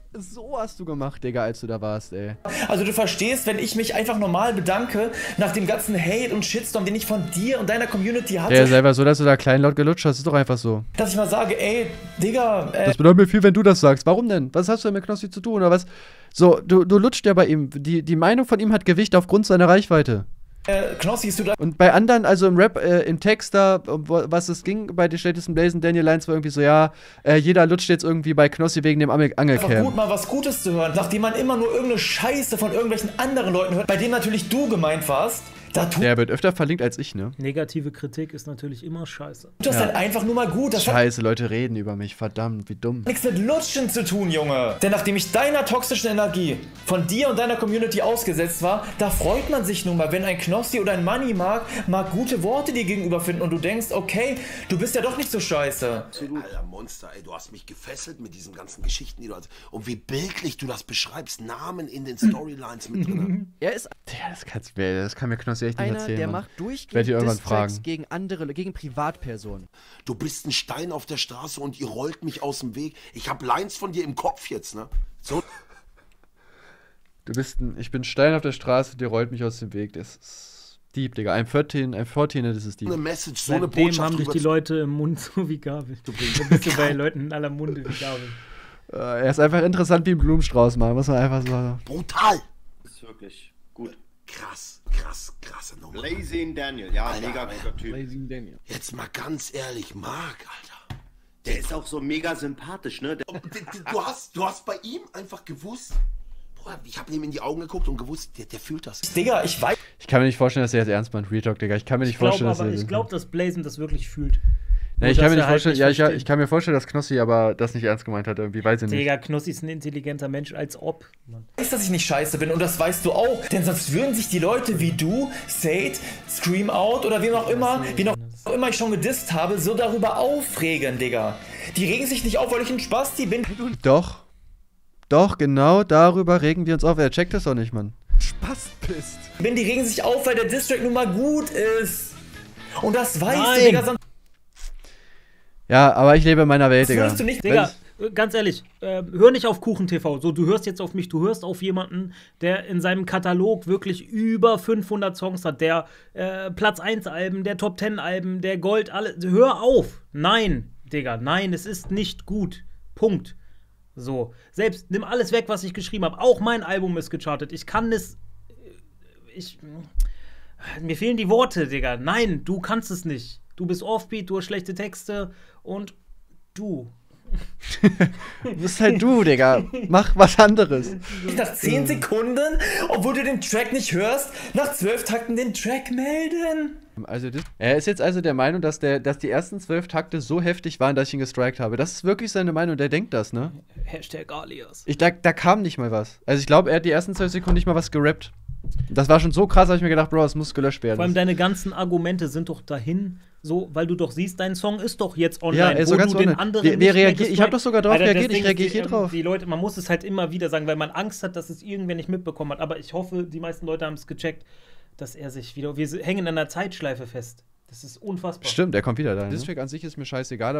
So hast du gemacht, Digga, als du da warst, ey.
Also du verstehst, wenn ich mich einfach normal bedanke, nach dem ganzen Hate und Shitstorm, den ich von dir und deiner Community hatte.
Ja, selber so, dass du da kleinlaut gelutscht hast, ist doch einfach so.
Dass ich mal sage, ey, Digga, äh,
das bedeutet mir viel, wenn du das sagst. Warum denn? Was hast du denn mit Knossi zu tun, oder was? So, du, du lutscht ja bei ihm. Die, die Meinung von ihm hat Gewicht aufgrund seiner Reichweite.
Äh, Knossi, ist du da?
Und bei anderen, also im Rap, äh, im Text da, um was es ging, bei den schlechtesten Blazing Daniel Lines war irgendwie so, ja, äh, jeder lutscht jetzt irgendwie bei Knossi wegen dem Angelcam.
Einfach gut, mal was Gutes zu hören, nachdem man immer nur irgendeine Scheiße von irgendwelchen anderen Leuten hört, bei denen natürlich du gemeint warst. Da tut
Der wird öfter verlinkt als ich, ne?
Negative Kritik ist natürlich immer scheiße.
Das ist
Ja.
halt einfach nur mal gut. Das
Scheiße, Leute reden über mich, verdammt, wie dumm.
hat nichts mit Lutschen zu tun, Junge. Denn nachdem ich deiner toxischen Energie von dir und deiner Community ausgesetzt war, da freut man sich nun mal, wenn ein Knossi oder ein Money Mark mal gute Worte dir gegenüber finden und du denkst, okay, du bist ja doch nicht so scheiße.
Absolut. Alter Monster, ey, du hast mich gefesselt mit diesen ganzen Geschichten, die du hast. Und wie bildlich du das beschreibst, Namen in den Storylines mit drin.
Er ist
Ja, das, kann's mir, das kann mir Knossi echt nicht
einer,
erzählen,
der
Mann.
macht
Ich werd
durchgehend
dich irgendwann
Distracks
fragen.
gegen andere, gegen Privatpersonen.
Du bist ein Stein auf der Straße und ihr rollt mich aus dem Weg. Ich hab Lines von dir im Kopf jetzt, ne? So.
Du bist ein, ich bin Stein auf der Straße, der rollt mich aus dem Weg. Das ist deep, Digga. I'm vierzehn, I'm fourteen, das ist deep.
Eine Message, so eine
Seitdem
Botschaft
haben dich die Leute im Mund so wie Gabel. Du bist du bei Leuten in aller Munde wie Gabel.
Äh, er ist einfach interessant wie ein Blumenstrauß, Mann. Muss man einfach so sagen.
Brutal!
Das ist wirklich gut.
Krass, krass, krasse Nummer.
Blazing Daniel, ja,
Alter,
mega
Alter.
guter Typ.
Blazing Daniel. Jetzt mal ganz ehrlich, Marc, Alter.
Der ist auch so mega sympathisch, ne? Der
Du hast, du hast bei ihm einfach gewusst, boah, ich habe ihm in die Augen geguckt und gewusst, der, der fühlt das.
Digga, ich weiß.
Ich kann mir nicht vorstellen, dass er jetzt ernst meint, Real Talk, Digga. Ich kann mir nicht
Ich glaube
vorstellen, dass
aber,
er.
ich glaube, dass Blazing das wirklich fühlt.
Ja,
Nur,
ich kann
dass
mir nicht
er halt
vorstellen,
nicht
ja, ich,
versteht.
ich kann mir vorstellen, dass Knossi aber das nicht ernst gemeint hat, irgendwie, weiß ich nicht.
Digga, Knossi ist ein intelligenter Mensch, als ob. Mann.
Ich weiß, dass ich nicht scheiße bin und das weißt du auch. Denn sonst würden sich die Leute wie du, Sade, Scream Out oder wem auch immer, wen auch immer ich schon gedisst habe, so darüber aufregen, Digga. Die regen sich nicht auf, weil ich ein Spasti bin.
Doch. Doch, genau darüber regen wir uns auf. Er checkt das doch nicht, Mann.
Spast bist.
Bin, die regen sich auf, weil der Distrack nun mal gut ist. Und das weißt
Nein.
du, Digga. Sonst
Ja, aber ich lebe in meiner Welt,
das
Digga.
würdest du nicht,
Digga, ganz ehrlich, äh, hör nicht auf Kuchen T V. So, du hörst jetzt auf mich, du hörst auf jemanden, der in seinem Katalog wirklich über fünfhundert Songs hat, der äh, Platz eins Alben, der Top zehn Alben, der Gold, alle. Hör auf! Nein, Digga, nein, es ist nicht gut. Punkt. So, selbst nimm alles weg, was ich geschrieben habe. Auch mein Album ist gechartet. Ich kann es. Ich. Mir fehlen die Worte, Digga. Nein, du kannst es nicht. Du bist Offbeat, du hast schlechte Texte und du.
Du bist halt du, Digga. Mach was anderes.
nach zehn Sekunden, obwohl du den Track nicht hörst, nach zwölf Takten den Track melden.
Also das, er ist jetzt also der Meinung, dass, der, dass die ersten zwölf Takte so heftig waren, dass ich ihn gestrikt habe. Das ist wirklich seine Meinung, der denkt das, ne?
Hashtag Alias.
Ich, da, da kam nicht mal was. Also ich glaube, er hat die ersten zwölf Sekunden nicht mal was gerappt. Das war schon so krass, habe ich mir gedacht, Bro, das muss gelöscht werden.
Vor allem deine ganzen Argumente sind doch dahin, so, weil du doch siehst, dein Song ist doch jetzt online,
Ja, er ist
wo
so ganz
du den
online.
anderen
Wer- wer
nicht mehr
reagiert- ich hab
gestrikt-
doch sogar drauf
Alter, das
reagiert, ich
Ding ist,
reagiere
die,
hier drauf.
Die Leute, man muss es halt immer wieder sagen, weil man Angst hat, dass es irgendwer nicht mitbekommen hat. Aber ich hoffe, die meisten Leute haben es gecheckt, dass er sich wieder. Wir hängen in einer Zeitschleife fest. Das ist unfassbar.
Stimmt, der kommt wieder da.
Ne?
District an sich ist mir scheißegal.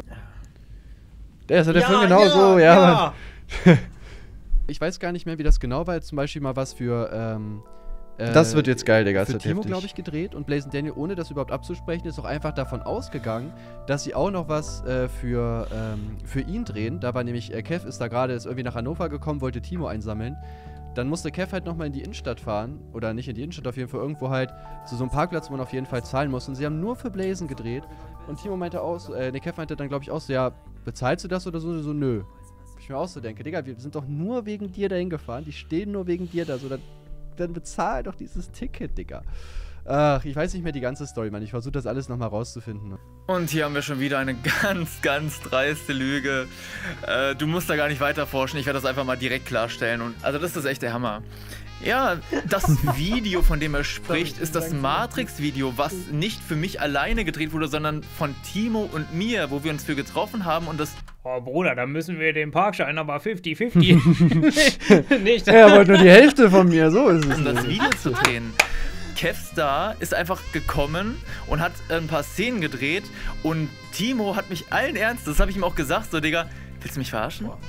Der ist ja der
Ja,
Film genau
ja,
so, ja.
ja.
Mann. Ich weiß gar nicht mehr, wie das genau war. Jetzt zum Beispiel mal was für. Ähm, äh,
Das wird jetzt geil, Digga, das
Für
wird
Timo,
heftig.
glaube ich, gedreht. Und Blazing Daniel, ohne das überhaupt abzusprechen, ist auch einfach davon ausgegangen, dass sie auch noch was äh, für, ähm, für ihn drehen. Da war nämlich, äh, Kev ist da gerade, ist irgendwie nach Hannover gekommen, wollte Timo einsammeln. Dann musste Kev halt nochmal in die Innenstadt fahren. Oder nicht in die Innenstadt, auf jeden Fall irgendwo halt zu so einem Parkplatz, wo man auf jeden Fall zahlen muss. Und sie haben nur für Blazing gedreht. Und Timo meinte auch, so- äh, ne, Kev meinte dann, glaube ich, auch so, ja, bezahlst du das oder so? So, nö. Ich mir auch so denke, Digga, wir sind doch nur wegen dir dahin gefahren. Die stehen nur wegen dir da. So, dann, dann bezahl doch dieses Ticket, Digga. Ach, ich weiß nicht mehr die ganze Story, Mann. Ich versuche das alles nochmal rauszufinden.
Und hier haben wir schon wieder eine ganz, ganz dreiste Lüge. Äh, du musst da gar nicht weiter forschen, ich werde das einfach mal direkt klarstellen. Und, also das ist echt der Hammer. Ja, das Video, von dem er spricht, ist das Matrix-Video, was nicht für mich alleine gedreht wurde, sondern von Timo und mir, wo wir uns für getroffen haben und das...
Oh Bruder, dann müssen wir den Parkschein aber fünfzig fünfzig. Nicht.
Er wollte nur die Hälfte von mir, so ist es.
Um das Video zu drehen. Kevstar ist einfach gekommen und hat ein paar Szenen gedreht und Timo hat mich allen Ernstes, das habe ich ihm auch gesagt, so Digga, willst du mich verarschen?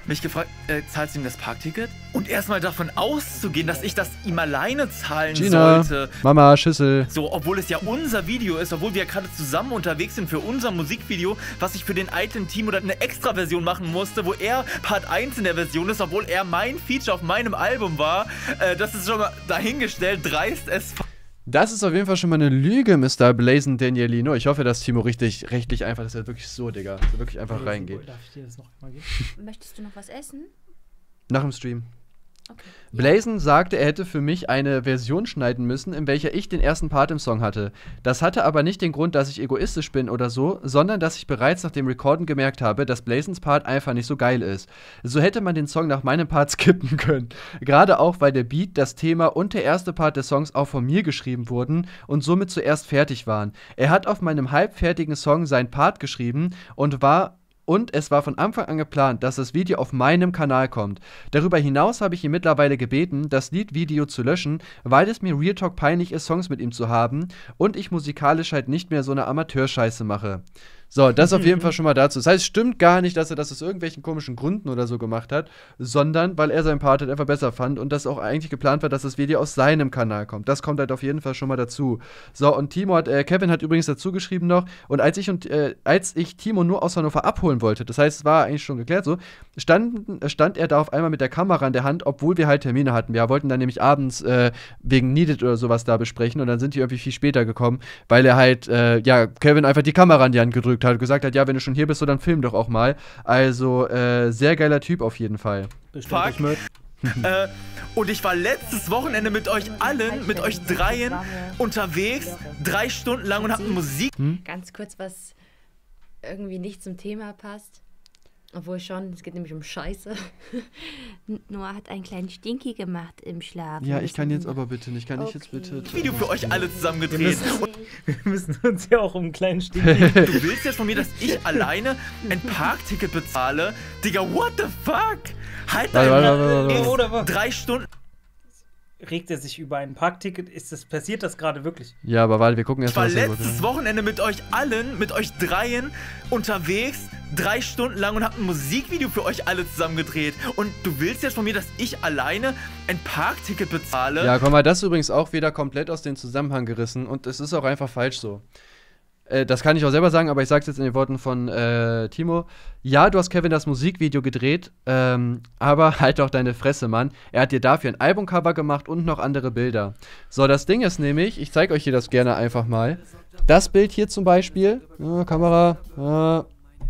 mich gefragt, äh, zahlst du ihm das Parkticket? Und erstmal davon auszugehen, dass ich das ihm alleine zahlen
Gina,
sollte.
Mama, Schüssel.
So, obwohl es ja unser Video ist, obwohl wir ja gerade zusammen unterwegs sind für unser Musikvideo, was ich für den eitlen Team oder eine Extra-Version machen musste, wo er Part eins in der Version ist, obwohl er mein Feature auf meinem Album war. Äh, das ist schon mal dahingestellt, dreist es.
Das ist auf jeden Fall schon mal eine Lüge, Mister Blazing Danielino. Ich hoffe, dass Timo richtig rechtlich einfach, dass er wirklich so, Digga, dass er wirklich einfach reingeht.
Darf ich dir das noch mal geben?
Möchtest du noch was essen?
Nach dem Stream.
Okay.
Blazen sagte, er hätte für mich eine Version schneiden müssen, in welcher ich den ersten Part im Song hatte. Das hatte aber nicht den Grund, dass ich egoistisch bin oder so, sondern dass ich bereits nach dem Recorden gemerkt habe, dass Blazens Part einfach nicht so geil ist. So hätte man den Song nach meinem Part skippen können. Gerade auch, weil der Beat, das Thema und der erste Part des Songs auch von mir geschrieben wurden und somit zuerst fertig waren. Er hat auf meinem halbfertigen Song seinen Part geschrieben und war Und es war von Anfang an geplant, dass das Video auf meinem Kanal kommt. Darüber hinaus habe ich ihn mittlerweile gebeten, das Liedvideo zu löschen, weil es mir Real Talk peinlich ist, Songs mit ihm zu haben und ich musikalisch halt nicht mehr so eine Amateurscheiße mache. So, das auf jeden Fall schon mal dazu. Das heißt, es stimmt gar nicht, dass er das aus irgendwelchen komischen Gründen oder so gemacht hat, sondern weil er seinen Part halt einfach besser fand und das auch eigentlich geplant war, dass das Video aus seinem Kanal kommt. Das kommt halt auf jeden Fall schon mal dazu. So, und Timo hat, äh, Kevin hat übrigens dazu geschrieben noch, und als ich und äh, als ich Timo nur aus Hannover abholen wollte, das heißt, es war eigentlich schon geklärt so, stand, stand er da auf einmal mit der Kamera in der Hand, obwohl wir halt Termine hatten. Wir wollten dann nämlich abends äh, wegen Needed oder sowas da besprechen und dann sind die irgendwie viel später gekommen, weil er halt, äh, ja, Kevin einfach die Kamera in die Hand gedrückt hat und gesagt hat, ja, wenn du schon hier bist, so dann film doch auch mal. Also, äh, sehr geiler Typ auf jeden Fall.
Fuck. äh, und ich war letztes Wochenende mit euch allen, mit euch dreien unterwegs, drei Stunden lang und hab Musik.
Hm? Ganz kurz, was irgendwie nicht zum Thema passt. Obwohl schon, es geht nämlich um Scheiße.
Noah hat einen kleinen Stinky gemacht im Schlaf.
Ja, ich kann jetzt aber bitte nicht. Kann okay. ich jetzt bitte...
Video für euch alle zusammen gedreht.
Wir müssen, wir müssen uns ja auch um einen kleinen Stinky...
Du willst jetzt von mir, dass ich alleine ein Parkticket bezahle? Digga, what the fuck? Halt dein... Drei Stunden...
Regt er sich über ein Parkticket? Ist das, passiert das gerade wirklich?
Ja, aber warte, wir gucken erst mal.
Ich war letztes Wochenende mit euch allen, mit euch dreien unterwegs, drei Stunden lang und hab ein Musikvideo für euch alle zusammen gedreht. Und du willst jetzt von mir, dass ich alleine ein Parkticket bezahle?
Ja, komm mal, das ist übrigens auch wieder komplett aus dem Zusammenhang gerissen und es ist auch einfach falsch so. Äh, das kann ich auch selber sagen, aber ich sag's jetzt in den Worten von äh, Timo. Ja, du hast Kevin das Musikvideo gedreht, ähm, aber halt doch deine Fresse, Mann. Er hat dir dafür ein Albumcover gemacht und noch andere Bilder. So, das Ding ist nämlich, ich zeige euch hier das gerne einfach mal. Das Bild hier zum Beispiel, ja, Kamera, ja,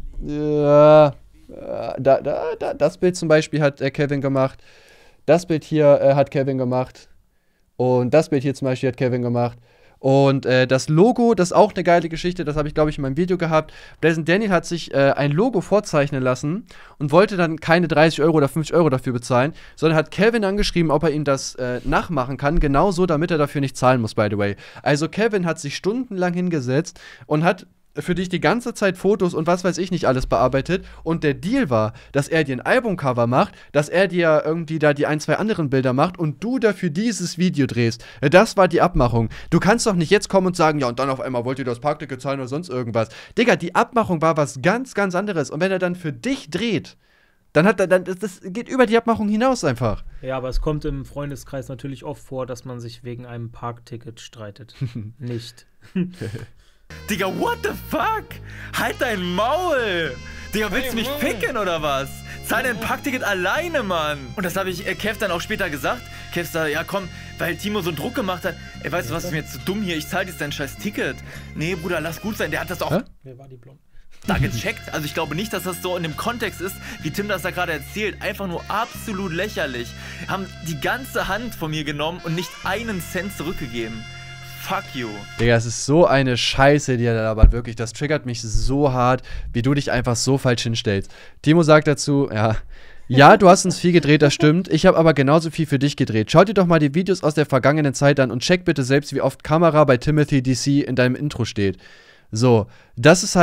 ja, da, da, da, das Bild zum Beispiel hat äh, Kevin gemacht. Das Bild hier äh, hat Kevin gemacht. Und das Bild hier zum Beispiel hat Kevin gemacht. Und äh, das Logo, das ist auch eine geile Geschichte, das habe ich, glaube ich, in meinem Video gehabt. Blazing Daniel hat sich äh, ein Logo vorzeichnen lassen und wollte dann keine dreißig Euro oder fünfzig Euro dafür bezahlen, sondern hat Kevin angeschrieben, ob er ihm das äh, nachmachen kann, genauso, damit er dafür nicht zahlen muss, by the way. Also Kevin hat sich stundenlang hingesetzt und hat für dich die ganze Zeit Fotos und was weiß ich nicht alles bearbeitet und der Deal war, dass er dir ein Albumcover macht, dass er dir irgendwie da die ein, zwei anderen Bilder macht und du dafür dieses Video drehst. Das war die Abmachung. Du kannst doch nicht jetzt kommen und sagen, ja und dann auf einmal wollt ihr das Parkticket zahlen oder sonst irgendwas. Digga, die Abmachung war was ganz, ganz anderes und wenn er dann für dich dreht, dann hat er, dann, das geht über die Abmachung hinaus einfach.
Ja, aber es kommt im Freundeskreis natürlich oft vor, dass man sich wegen einem Parkticket streitet. Nicht.
Digga, what the fuck? Halt dein Maul! Digga, willst du mich ficken oder was? Zahl dein Parkticket alleine, Mann! Und das habe ich äh, Kev dann auch später gesagt. Kev sagt, ja komm, weil Timo so einen Druck gemacht hat. Ey, weißt du was, ist mir jetzt zu dumm hier, ich zahl jetzt dein scheiß Ticket. Nee, Bruder, lass gut sein, der hat das auch... Hä?
Wer war die Blonde?
Da gecheckt. Also ich glaube nicht, dass das so in dem Kontext ist, wie Tim das da gerade erzählt. Einfach nur absolut lächerlich. Haben die ganze Hand von mir genommen und nicht einen Cent zurückgegeben. Fuck you.
Digga, es ist so eine Scheiße, die er da labert, wirklich. Das triggert mich so hart, wie du dich einfach so falsch hinstellst. Timo sagt dazu, ja, ja, du hast uns viel gedreht, das stimmt. Ich habe aber genauso viel für dich gedreht. Schau dir doch mal die Videos aus der vergangenen Zeit an und check bitte selbst, wie oft Kamera bei Timothy D C in deinem Intro steht. So, das ist halt,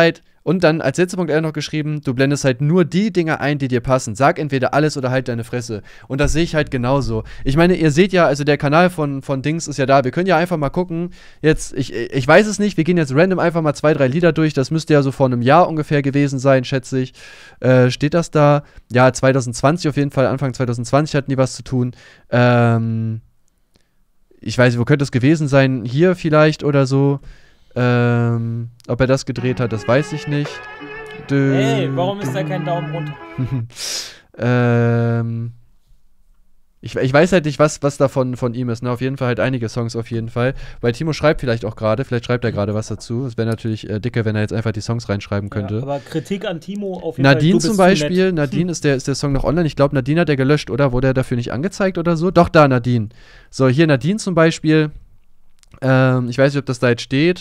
Und dann als letzter Punkt er noch geschrieben, du blendest halt nur die Dinge ein, die dir passen. Sag entweder alles oder halt deine Fresse. Und das sehe ich halt genauso. Ich meine, ihr seht ja, also der Kanal von, von Dings ist ja da. Wir können ja einfach mal gucken. Jetzt, ich, ich weiß es nicht, wir gehen jetzt random einfach mal zwei, drei Lieder durch. Das müsste ja so vor einem Jahr ungefähr gewesen sein, schätze ich. Äh, steht das da? Ja, zwanzig zwanzig auf jeden Fall. Anfang zwanzig zwanzig hatten die was zu tun. Ähm, ich weiß nicht, wo könnte es gewesen sein? Hier vielleicht oder so. Ähm, ob er das gedreht hat, das weiß ich nicht. Dö
Hey, warum ist da kein Daumen runter?
ähm, ich, ich weiß halt nicht, was, was davon von ihm ist. Ne? Auf jeden Fall halt einige Songs auf jeden Fall. Weil Timo schreibt vielleicht auch gerade, vielleicht schreibt er gerade was dazu. Es wäre natürlich äh, dicker, wenn er jetzt einfach die Songs reinschreiben könnte.
Ja, aber Kritik an Timo auf jeden
Nadine
Fall.
zum Beispiel, Nadine ist der, ist der Song noch online. Ich glaube, Nadine hat er gelöscht, oder? Wurde er dafür nicht angezeigt oder so? Doch, da, Nadine. So, hier Nadine zum Beispiel. Ähm, ich weiß nicht, ob das da jetzt steht.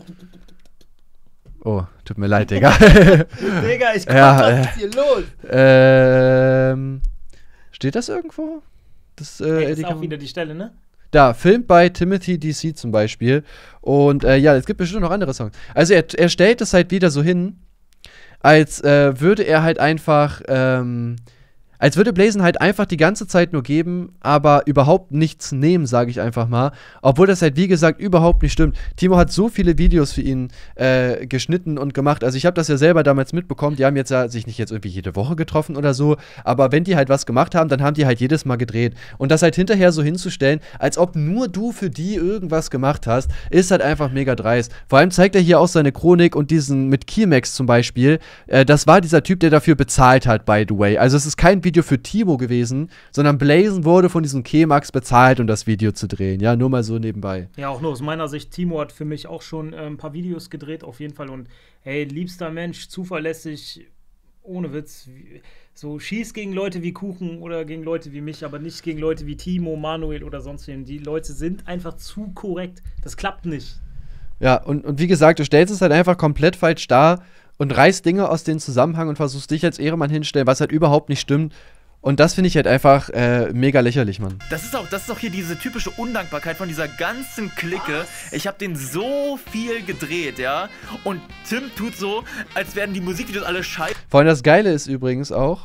Oh, tut mir leid, Digga.
Digga, ich komm,
ja,
was ist hier los?
Ähm, steht das irgendwo? Das, äh,
Hey, ist auch wieder die Stelle, ne?
Da, filmt bei Timothy D C zum Beispiel. Und äh, ja, es gibt bestimmt noch andere Songs. Also er, er stellt es halt wieder so hin, als äh, würde er halt einfach, ähm, als würde Blazen halt einfach die ganze Zeit nur geben, aber überhaupt nichts nehmen, sage ich einfach mal. Obwohl das halt, wie gesagt, überhaupt nicht stimmt. Timo hat so viele Videos für ihn äh, geschnitten und gemacht. Also ich habe das ja selber damals mitbekommen. Die haben jetzt ja sich nicht jetzt irgendwie jede Woche getroffen oder so. Aber wenn die halt was gemacht haben, dann haben die halt jedes Mal gedreht. Und das halt hinterher so hinzustellen, als ob nur du für die irgendwas gemacht hast, ist halt einfach mega dreist. Vor allem zeigt er hier auch seine Chronik und diesen mit Keymax zum Beispiel. Äh, das war dieser Typ, der dafür bezahlt hat, by the way. Also es ist kein Video für Timo gewesen, sondern Blazen wurde von diesem Keymax bezahlt, um das Video zu drehen. Ja, nur mal so nebenbei.
Ja, auch nur aus meiner Sicht, Timo hat für mich auch schon äh, ein paar Videos gedreht, auf jeden Fall. Und hey, liebster Mensch, zuverlässig, ohne Witz, so schieß gegen Leute wie Kuchen oder gegen Leute wie mich, aber nicht gegen Leute wie Timo, Manuel oder sonst wen. Die Leute sind einfach zu korrekt. Das klappt nicht.
Ja, und, und wie gesagt, du stellst es halt einfach komplett falsch dar und reißt Dinge aus dem Zusammenhang und versuchst dich als Ehrenmann hinstellen, was halt überhaupt nicht stimmt. Und das finde ich halt einfach äh, mega lächerlich, Mann.
Das ist auch, das ist auch hier diese typische Undankbarkeit von dieser ganzen Clique. Ich habe den so viel gedreht, ja. Und Tim tut so, als wären die Musikvideos alle scheiße.
Vor allem das Geile ist übrigens auch.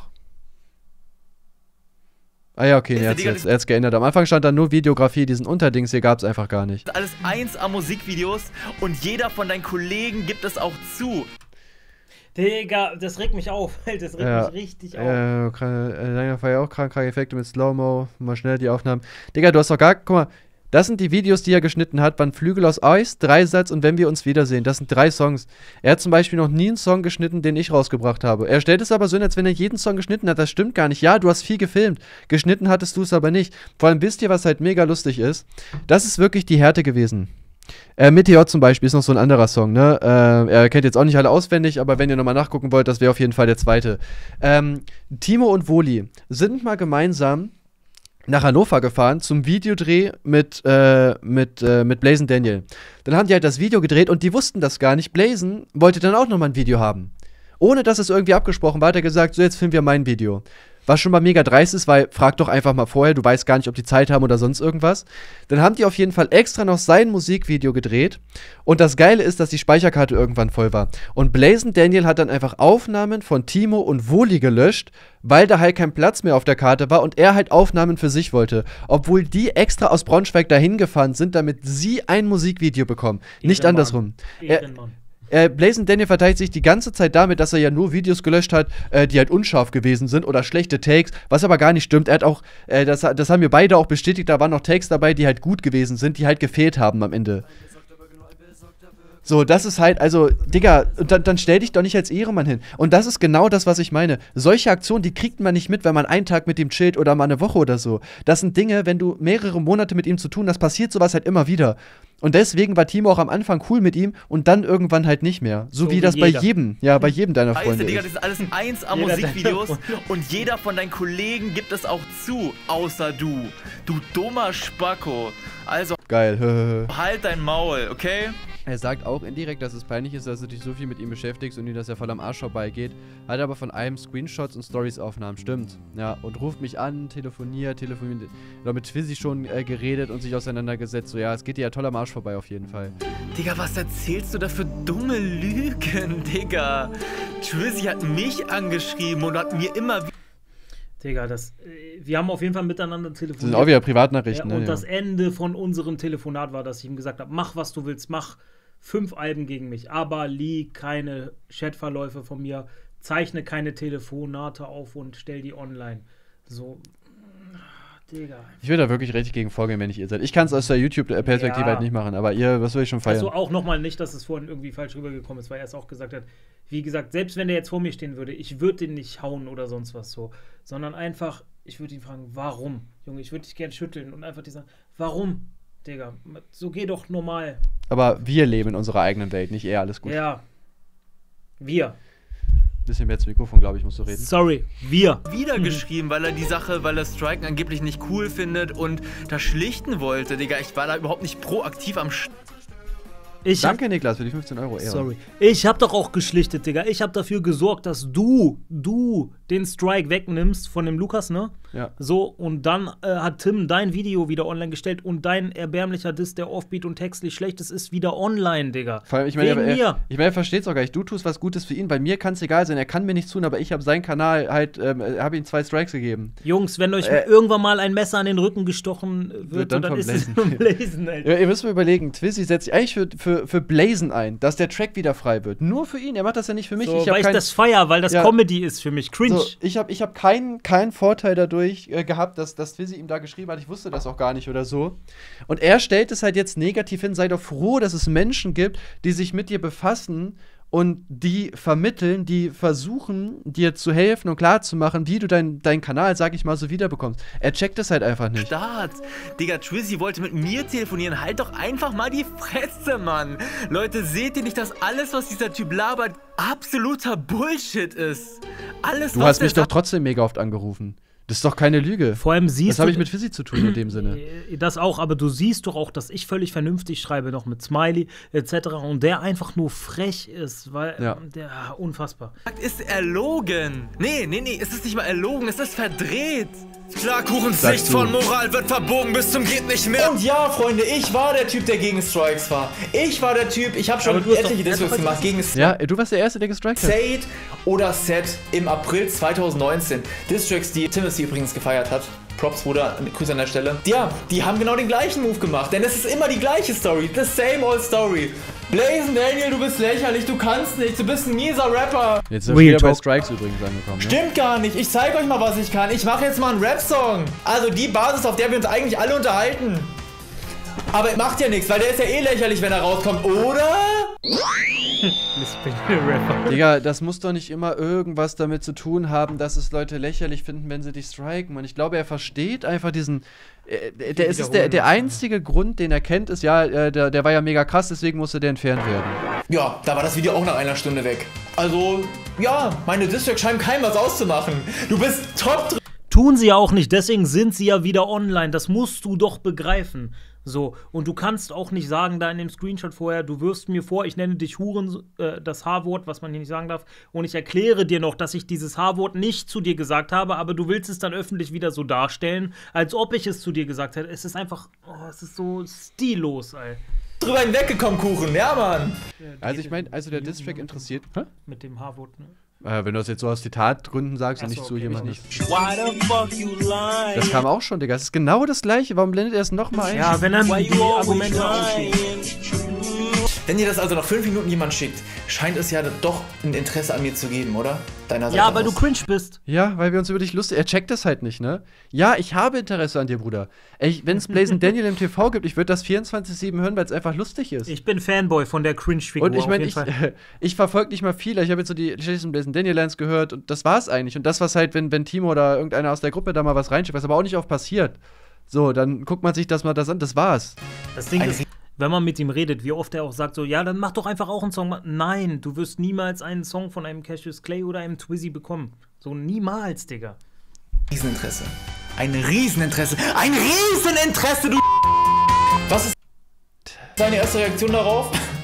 Ah ja, okay, er hat es jetzt geändert. Am Anfang stand da nur Videografie, diesen Unterdings hier gab es einfach gar nicht.
Alles eins A Musikvideos und jeder von deinen Kollegen gibt es auch zu.
Digga, das regt mich auf. Das regt
ja,
mich richtig auf.
Ja, äh, war ja auch krank, kranke Effekte mit Slow-Mo, mal schnell die Aufnahmen. Digga, du hast doch gar, guck mal, das sind die Videos, die er geschnitten hat, waren Flügel aus Eis, Dreisatz und Wenn wir uns wiedersehen. Das sind drei Songs. Er hat zum Beispiel noch nie einen Song geschnitten, den ich rausgebracht habe. Er stellt es aber so hin, als wenn er jeden Song geschnitten hat. Das stimmt gar nicht. Ja, du hast viel gefilmt. Geschnitten hattest du es aber nicht. Vor allem wisst ihr, was halt mega lustig ist? Das ist wirklich die Härte gewesen. Äh, Meteor zum Beispiel ist noch so ein anderer Song, ne? Äh, er kennt jetzt auch nicht alle auswendig, aber wenn ihr nochmal nachgucken wollt, das wäre auf jeden Fall der zweite. Ähm, Timo und Woli sind mal gemeinsam nach Hannover gefahren zum Videodreh mit, äh, mit, äh, mit Blazen Daniel. Dann haben die halt das Video gedreht und die wussten das gar nicht. Blazen wollte dann auch nochmal ein Video haben. Ohne dass es irgendwie abgesprochen war, hat er gesagt, so jetzt filmen wir mein Video. Was schon mal mega dreist ist, weil frag doch einfach mal vorher, du weißt gar nicht, ob die Zeit haben oder sonst irgendwas. Dann haben die auf jeden Fall extra noch sein Musikvideo gedreht. Und das Geile ist, dass die Speicherkarte irgendwann voll war. Und Blazen Daniel hat dann einfach Aufnahmen von Timo und Woli gelöscht, weil da halt kein Platz mehr auf der Karte war und er halt Aufnahmen für sich wollte. Obwohl die extra aus Braunschweig dahin gefahren sind, damit sie ein Musikvideo bekommen. Ehrenmann. Nicht andersrum. Ehrenmann. Äh, Blazen Daniel verteidigt sich die ganze Zeit damit, dass er ja nur Videos gelöscht hat, äh, die halt unscharf gewesen sind oder schlechte Takes, was aber gar nicht stimmt. Er hat auch, äh, das, das haben wir beide auch bestätigt, da waren noch Takes dabei, die halt gut gewesen sind, die halt gefehlt haben am Ende. So, das ist halt, also, Digga, dann, dann stell dich doch nicht als Ehrenmann hin. Und das ist genau das, was ich meine. Solche Aktionen, die kriegt man nicht mit, wenn man einen Tag mit ihm chillt oder mal eine Woche oder so. Das sind Dinge, wenn du mehrere Monate mit ihm zu tun hast, passiert sowas halt immer wieder. Und deswegen war Timo auch am Anfang cool mit ihm und dann irgendwann halt nicht mehr. So, so wie, wie das jeder. bei jedem, ja, bei jedem deiner Freunde
Weißt du, Digga,
ist.
das ist alles eins A Musikvideos und jeder von deinen Kollegen gibt es auch zu, außer du. Du dummer Spacko. Also,
geil.
halt dein Maul, okay?
Er sagt auch indirekt, dass es peinlich ist, dass du dich so viel mit ihm beschäftigst und ihm das ja voll am Arsch vorbeigeht. Hat aber von einem Screenshots und Stories-Aufnahmen. Stimmt. Ja, und ruft mich an, telefoniert, telefoniert, oder mit Twizzy schon äh, geredet und sich auseinandergesetzt. So, ja, es geht dir ja toll am Arsch vorbei auf jeden Fall.
Digga, was erzählst du da für dumme Lügen, Digga? Twizzy hat mich angeschrieben und hat mir immer...
Digga, das, wir haben auf jeden Fall miteinander telefoniert.
Das sind auch wieder Privatnachrichten.
Ja, und
ne,
das
ja.
Ende von unserem Telefonat war, dass ich ihm gesagt habe, mach, was du willst, mach fünf Alben gegen mich, aber leak keine Chatverläufe von mir, zeichne keine Telefonate auf und stell die online. So, Digga.
Ich will da wirklich richtig gegen vorgehen, wenn ich ihr seid. Ich kann es aus der YouTube-Perspektive
Ja.
halt nicht machen, aber ihr, was will ich schon feiern?
Also auch nochmal nicht, dass es vorhin irgendwie falsch rübergekommen ist, weil er es auch gesagt hat, wie gesagt, selbst wenn der jetzt vor mir stehen würde, ich würde den nicht hauen oder sonst was so, sondern einfach, ich würde ihn fragen, warum? Junge, ich würde dich gern schütteln und einfach die sagen, warum? Digga, so geh doch normal.
Aber wir leben in unserer eigenen Welt, nicht er, alles gut.
Ja. Wir.
Bisschen mehr ins Mikrofon, glaube ich, musst du reden.
Sorry, wir.
Wieder geschrieben, weil er die Sache, weil er Striken angeblich nicht cool findet und da schlichten wollte, Digga. Ich war da überhaupt nicht proaktiv am Sch
Ich
Danke, Niklas, für die fünfzehn Euro. Ehre.
Sorry. Ich hab doch auch geschlichtet, Digga. Ich hab dafür gesorgt, dass du, du den Strike wegnimmst von dem Lukas, ne?
Ja.
So, und dann äh, hat Tim dein Video wieder online gestellt und dein erbärmlicher Diss, der Offbeat und textlich schlecht ist, ist wieder online, Digga.
Vor allem, ich meine,
Wegen
er,
mir.
ich meine, er versteht's auch gar nicht. Du tust was Gutes für ihn. Bei mir kann es egal sein. Er kann mir nichts tun, aber ich habe seinen Kanal halt, ähm, habe ihm zwei Strikes gegeben.
Jungs, wenn euch
Äh,
irgendwann mal ein Messer an den Rücken gestochen wird,
Wird
so,
dann
dann,
von
ist es
Blazen.
von Blazen, Alter.
Ja, ihr müsst mal überlegen, Twizzy setzt sich eigentlich für, für, für Blazen ein, dass der Track wieder frei wird. Nur für ihn. Er macht das ja nicht für mich.
So,
ich hab
weil
kein,
ich das feier, weil das
Ja.
Comedy ist für mich. Cringe.
So, ich habe ich hab keinen keinen Vorteil dadurch äh, gehabt, dass, dass Twizzy ihm da geschrieben hat. Ich wusste das auch gar nicht oder so. Und er stellt es halt jetzt negativ hin. Sei doch froh, dass es Menschen gibt, die sich mit dir befassen und die vermitteln, die versuchen, dir zu helfen und klarzumachen, wie du deinen dein Kanal, sag ich mal, so wiederbekommst. Er checkt es halt einfach nicht.
Start. Digga, Twizzy wollte mit mir telefonieren. Halt doch einfach mal die Fresse, Mann. Leute, seht ihr nicht, dass alles, was dieser Typ labert, absoluter Bullshit ist? Alles,
Du
was
hast
er
mich doch
sagt-
trotzdem mega oft angerufen. Das ist doch keine Lüge.
Vor allem siehst
Was habe
du-
ich mit Twizzy zu tun in dem Sinne?
Das auch, aber du siehst doch auch, dass ich völlig vernünftig schreibe, noch mit Smiley et cetera. Und der einfach nur frech ist, weil
Ja.
der unfassbar.
Ist erlogen. Nee, nee, nee, es ist nicht mal erlogen, es ist verdreht.
Klar, Kuchens
Sagst
Sicht
du.
von Moral wird verbogen bis zum geht nicht mehr.
Und ja, Freunde, ich war der Typ, der gegen Strikes war. Ich war der Typ, ich habe schon
Aber du hast
etliche
doch-
Discos gemacht gegen
Ja, du warst der Erste, der gestrikt hat.
Sade oder Set im April zweitausendneunzehn. Distracks, die Timothy übrigens gefeiert hat. Props, Bruder, Grüße an der Stelle. Ja, die haben genau den gleichen Move gemacht, denn es ist immer die gleiche Story. The same old story. Blazen Daniel, du bist lächerlich, du kannst nicht, du bist ein mieser Rapper.
Jetzt sind wir wieder bei Strikes übrigens angekommen. Ne?
Stimmt gar nicht, ich zeige euch mal, was ich kann. Ich mache jetzt mal einen Rap-Song. Also die Basis, auf der wir uns eigentlich alle unterhalten. Aber macht ja nichts, weil der ist ja eh lächerlich, wenn er rauskommt, oder?
Digga, das muss doch nicht immer irgendwas damit zu tun haben, dass es Leute lächerlich finden, wenn sie dich striken. Man, ich glaube, er versteht einfach diesen. Äh, der, es ist der, der einzige Grund, den er kennt, ist ja, äh, der, der war ja mega krass, deswegen musste der entfernt werden.
Ja, da war das Video auch nach einer Stunde weg. Also, ja, meine Distracks scheinen keinem was auszumachen. Du bist top drin.
Tun sie ja auch nicht, deswegen sind sie ja wieder online. Das musst du doch begreifen. So, und du kannst auch nicht sagen, da in dem Screenshot vorher, du wirfst mir vor, ich nenne dich Huren, äh, das H-Wort, was man hier nicht sagen darf, und ich erkläre dir noch, dass ich dieses H-Wort nicht zu dir gesagt habe, aber du willst es dann öffentlich wieder so darstellen, als ob ich es zu dir gesagt hätte. Es ist einfach, oh, es ist so stillos, ey.
Drüber hinweggekommen, Kuchen, ja, Mann.
Also ich meine, also der Distrack interessiert. Hä?
Mit dem H-Wort, ne?
Äh, wenn du das jetzt so aus Zitatgründen sagst und
Ach so,
nicht zu
okay,
jemandem.
nicht.
Why the fuck you lying?
Das kam auch schon, Digga. Das ist genau das gleiche. Warum blendet er es nochmal ein?
Ja, wenn er
Why
die
you always
Argumente
lying?
Wenn dir das also nach fünf Minuten jemand schickt, scheint es ja doch ein Interesse an mir zu geben, oder? Deiner Seite
Ja, weil du
aus.
cringe bist.
Ja, weil wir uns über dich lustig. Er checkt das halt nicht, ne? Ja, ich habe Interesse an dir, Bruder. Wenn es Blazen Daniel im T V gibt, ich würde das vierundzwanzig sieben hören, weil es einfach lustig ist.
Ich bin Fanboy von der Cringe-Figur.
Und ich meine,
auf jeden
ich,
Fall.
ich verfolge nicht mal viele. Ich habe jetzt so die schlechtesten Blazen Daniel-Lines gehört und das war's eigentlich. Und das, was halt, wenn, wenn Timo oder irgendeiner aus der Gruppe da mal was reinschickt, was aber auch nicht oft passiert. So, dann guckt man sich das mal das an, das war's.
Das Ding ist, wenn man mit ihm redet, wie oft er auch sagt so, ja, dann mach doch einfach auch einen Song. Nein, du wirst niemals einen Song von einem Cassius Clay oder einem Twizzy bekommen. So niemals, Digga.
Rieseninteresse. Ein Rieseninteresse. Ein Rieseninteresse, du. Was ist deine erste Reaktion darauf?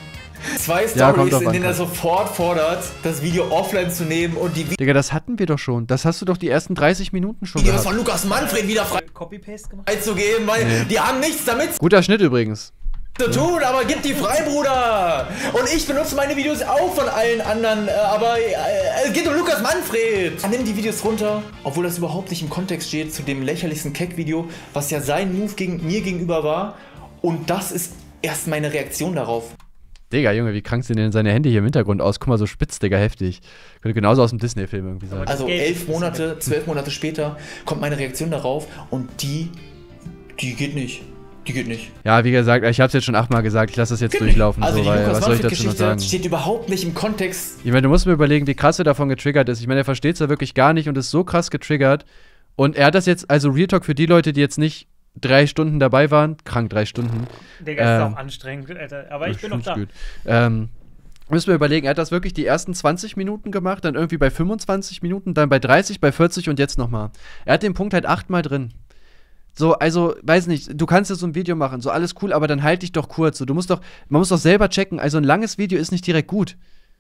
Zwei Stories, ja, in denen er sofort fordert, das Video offline zu nehmen und die...
Digga, das hatten wir doch schon. Das hast du doch die ersten dreißig Minuten schon
Videos von Lukas Manfred wieder frei
Copy-Paste gemacht?
Freizugeben, weil nee. die haben nichts damit
Guter Schnitt übrigens.
zu tun, aber gib die frei, Bruder! Und ich benutze meine Videos auch von allen anderen, aber äh, es geht um Lukas Manfred! Nimm die Videos runter, obwohl das überhaupt nicht im Kontext steht zu dem lächerlichsten Keck-Video, was ja sein Move gegen mir gegenüber war. Und das ist erst meine Reaktion darauf.
Digga, Junge, wie krank sehen denn seine Hände hier im Hintergrund aus? Guck mal, so spitz, Digga, heftig. Könnte genauso aus dem Disney-Film irgendwie sein.
Also elf Monate, zwölf Monate später kommt meine Reaktion darauf und die, die geht nicht. Die geht nicht.
Ja, wie gesagt, ich hab's jetzt schon achtmal gesagt, ich lasse das jetzt geht durchlaufen.
Also
so,
die
weil,
Lukas
was soll ich dazu noch
Geschichte
sagen?
steht überhaupt nicht im Kontext.
Ich meine, du musst mir überlegen, wie krass er davon getriggert ist. Ich meine, er versteht's ja wirklich gar nicht und ist so krass getriggert. Und er hat das jetzt, also Real Talk für die Leute, die jetzt nicht drei Stunden dabei waren, krank drei Stunden.
Digga, ähm, ist auch anstrengend, Alter. Aber ich bin noch da.
Gut. Ähm, müssen wir überlegen, er hat das wirklich die ersten zwanzig Minuten gemacht, dann irgendwie bei fünfundzwanzig Minuten, dann bei dreißig, bei vierzig und jetzt nochmal. Er hat den Punkt halt achtmal drin. So, also, weiß nicht, du kannst jetzt so ein Video machen, so alles cool, aber dann halt dich doch kurz. So, du musst doch, man muss doch selber checken, also ein langes Video ist nicht direkt gut.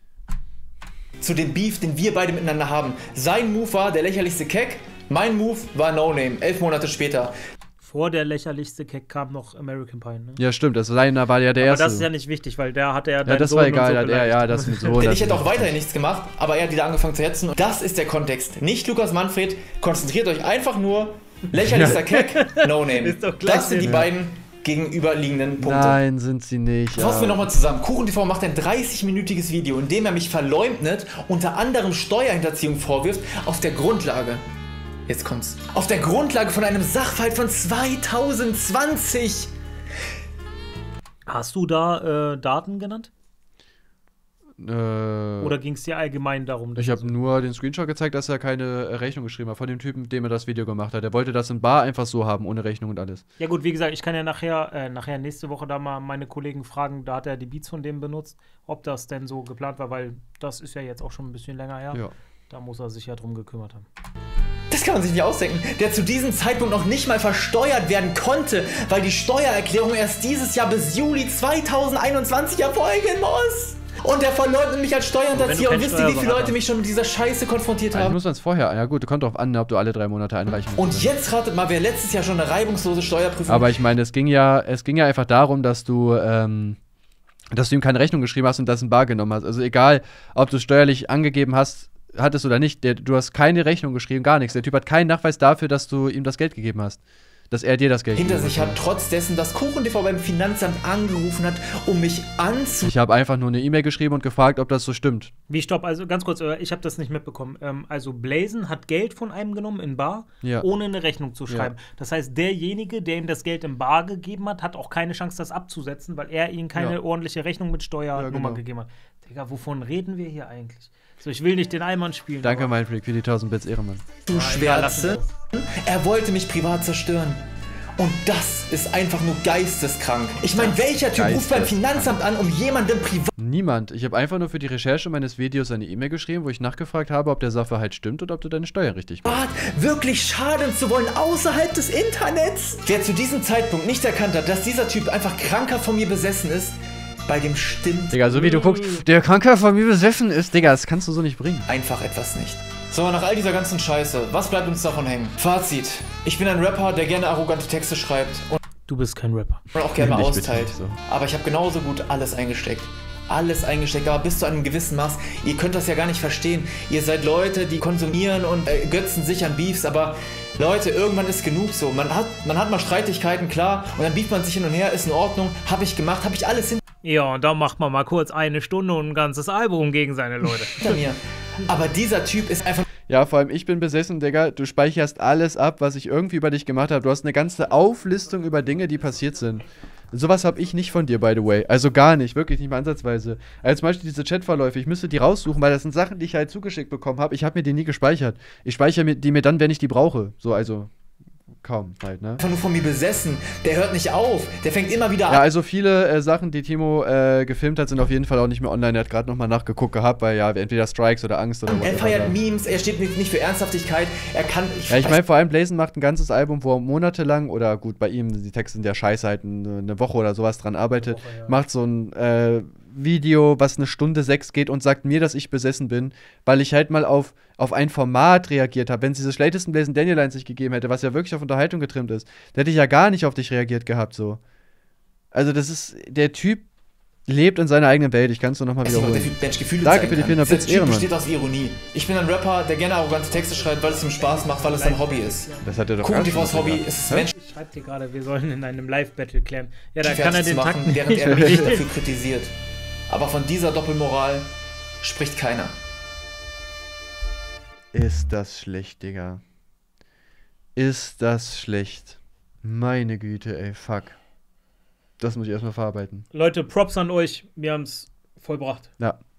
Zu dem Beef, den wir beide miteinander haben. Sein Move war der lächerlichste Keck, mein Move war No Name, elf Monate später.
Vor der lächerlichste Keck kam noch American Pie, ne?
Ja, stimmt, das seiner war ja der
aber
erste.
Aber das ist ja nicht wichtig, weil der hatte ja
Ja, das
Sohn
war egal,
und so
hat er, ja, das mit so.
Denn ich hätte auch weiterhin nichts gemacht, aber er hat wieder angefangen zu hetzen. Und das ist der Kontext. Nicht Lukas Manfred, konzentriert euch einfach nur, lächerlichster Keck, No Name.
Ist doch gleich
das sind die
ja.
beiden gegenüberliegenden Punkte.
Nein, sind sie nicht.
Fassen ja. wir nochmal zusammen. KuchenTV macht ein dreißig-minütiges Video, in dem er mich verleumdet, unter anderem Steuerhinterziehung vorwirft, auf der Grundlage, jetzt kommt's, auf der Grundlage von einem Sachverhalt von zweitausendzwanzig.
Hast du da äh, Daten genannt?
Äh,
Oder ging es dir allgemein darum?
Ich habe nur den Screenshot gezeigt, dass er keine Rechnung geschrieben hat von dem Typen, dem er das Video gemacht hat. Er wollte das in Bar einfach so haben, ohne Rechnung und alles.
Ja gut, wie gesagt, ich kann ja nachher, äh, nachher nächste Woche da mal meine Kollegen fragen, da hat er die Beats von dem benutzt, ob das denn so geplant war, weil das ist ja jetzt auch schon ein bisschen länger her.
Ja.
Da muss er sich ja drum gekümmert haben.
Das kann man sich nicht ausdenken, der zu diesem Zeitpunkt noch nicht mal versteuert werden konnte, weil die Steuererklärung erst dieses Jahr bis Juli zweitausendeinundzwanzig erfolgen muss. Und der verleugnet mich als Steuerhinterzieher und wisst ihr, wie viele Leute mich schon mit dieser Scheiße konfrontiert haben?
Ich muss man es vorher, ja gut, kommt drauf an, ob du alle drei Monate einreichen musst.
Und jetzt ratet mal, wer letztes Jahr schon eine reibungslose Steuerprüfung...
Aber ich meine, es ging ja, es ging ja einfach darum, dass du, ähm, dass du ihm keine Rechnung geschrieben hast und das in bar genommen hast. Also egal, ob du es steuerlich angegeben hast, hattest oder nicht, der, du hast keine Rechnung geschrieben, gar nichts. Der Typ hat keinen Nachweis dafür, dass du ihm das Geld gegeben hast. Dass er dir das Geld
hinter sich hat, trotz dessen, dass KuchenTV beim Finanzamt angerufen hat, um mich anzu...
Ich habe einfach nur eine E-Mail geschrieben und gefragt, ob das so stimmt.
Wie, stopp, also ganz kurz, ich habe das nicht mitbekommen. Ähm, also Blazen hat Geld von einem genommen in bar,
ja.
ohne eine Rechnung zu schreiben. Ja. Das heißt, derjenige, der ihm das Geld in bar gegeben hat, hat auch keine Chance, das abzusetzen, weil er ihm keine ja. ordentliche Rechnung mit Steuernummer ja, genau. gegeben hat. Digga, wovon reden wir hier eigentlich? So, ich will nicht den Allmann spielen.
Danke, mein Freak, für die tausend Bits, Ehrenmann.
Du Schwärze. Er wollte mich privat zerstören. Und das ist einfach nur geisteskrank. Ich meine, welcher Typ ruft beim Finanzamt an, um jemanden privat...
Niemand. Ich habe einfach nur für die Recherche meines Videos eine E-Mail geschrieben, wo ich nachgefragt habe, ob der Sachverhalt stimmt und ob du deine Steuer richtig machst.
Wirklich schaden zu wollen außerhalb des Internets? Wer zu diesem Zeitpunkt nicht erkannt hat, dass dieser Typ einfach kranker von mir besessen ist, bei dem stimmt...
Digga, so wie du guckst, der kranker von mir besessen ist, Digga, das kannst du so nicht bringen.
Einfach etwas nicht. So, nach all dieser ganzen Scheiße, was bleibt uns davon hängen? Fazit. Ich bin ein Rapper, der gerne arrogante Texte schreibt. Und
du bist kein Rapper.
Und auch gerne mal austeilt. So. Aber ich habe genauso gut alles eingesteckt. Alles eingesteckt, aber bis zu einem gewissen Maß. Ihr könnt das ja gar nicht verstehen. Ihr seid Leute, die konsumieren und äh, götzen sich an Beefs, aber Leute, irgendwann ist genug so. Man hat, man hat mal Streitigkeiten, klar, und dann beeft man sich hin und her, ist in Ordnung. Habe ich gemacht, habe ich alles hin...
Ja, und da macht man mal kurz eine Stunde und ein ganzes Album gegen seine Leute.
Hinter mir. Aber dieser Typ ist einfach...
Ja, vor allem ich bin besessen, Digga. Du speicherst alles ab, was ich irgendwie über dich gemacht habe. Du hast eine ganze Auflistung über Dinge, die passiert sind. Sowas habe ich nicht von dir, by the way. Also gar nicht, wirklich nicht mal ansatzweise. Also zum Beispiel diese Chatverläufe, ich müsste die raussuchen, weil das sind Sachen, die ich halt zugeschickt bekommen habe. Ich habe mir die nie gespeichert. Ich speichere die mir dann, wenn ich die brauche. So, also... Kaum halt, ne?
Einfach nur von mir besessen. Der hört nicht auf. Der fängt immer wieder an.
Ja, also viele äh, Sachen, die Timo äh, gefilmt hat, sind auf jeden Fall auch nicht mehr online. Er hat gerade nochmal nachgeguckt gehabt, weil ja, entweder Strikes oder Angst oder was.
Er feiert Memes, er steht nicht für Ernsthaftigkeit. Er kann.
Ich ja, ich meine, vor allem Blazen macht ein ganzes Album, wo er monatelang, oder gut, bei ihm, die Texte sind ja scheiße, halt eine Woche oder sowas dran arbeitet, Woche, ja. macht so ein, äh, Video, was eine Stunde sechs geht und sagt mir, dass ich besessen bin, weil ich halt mal auf, auf ein Format reagiert habe. Wenn es diese schlechtesten Blazing Daniel Lines nicht gegeben hätte, was ja wirklich auf Unterhaltung getrimmt ist, dann hätte ich ja gar nicht auf dich reagiert gehabt, so. Also das ist, der Typ lebt in seiner eigenen Welt, ich kann es nur nochmal wiederholen.
Der Mensch Gefühle
Danke
zeigen
für die
kann.
vierhundert Bits,
Dieser Typ
Ehrenmann.
besteht aus Ironie. Ich bin ein Rapper, der gerne arrogante Texte schreibt, weil es ihm Spaß macht, weil es sein Hobby ist.
Das hat er doch
Kuchen
gerade
T Vs
schon
Hobby
gesagt.
ist es
Hä?
Mensch.
Ich schreibe dir gerade, wir sollen in einem Live-Battle klären. Ja, da
fertig
kann er
zu
den
machen,
Takt
während er mich dafür kritisiert. Aber von dieser Doppelmoral spricht keiner.
Ist das schlecht, Digga. Ist das schlecht. Meine Güte, ey, fuck. Das muss ich erstmal verarbeiten.
Leute, Props an euch. Wir haben es vollbracht.
Ja.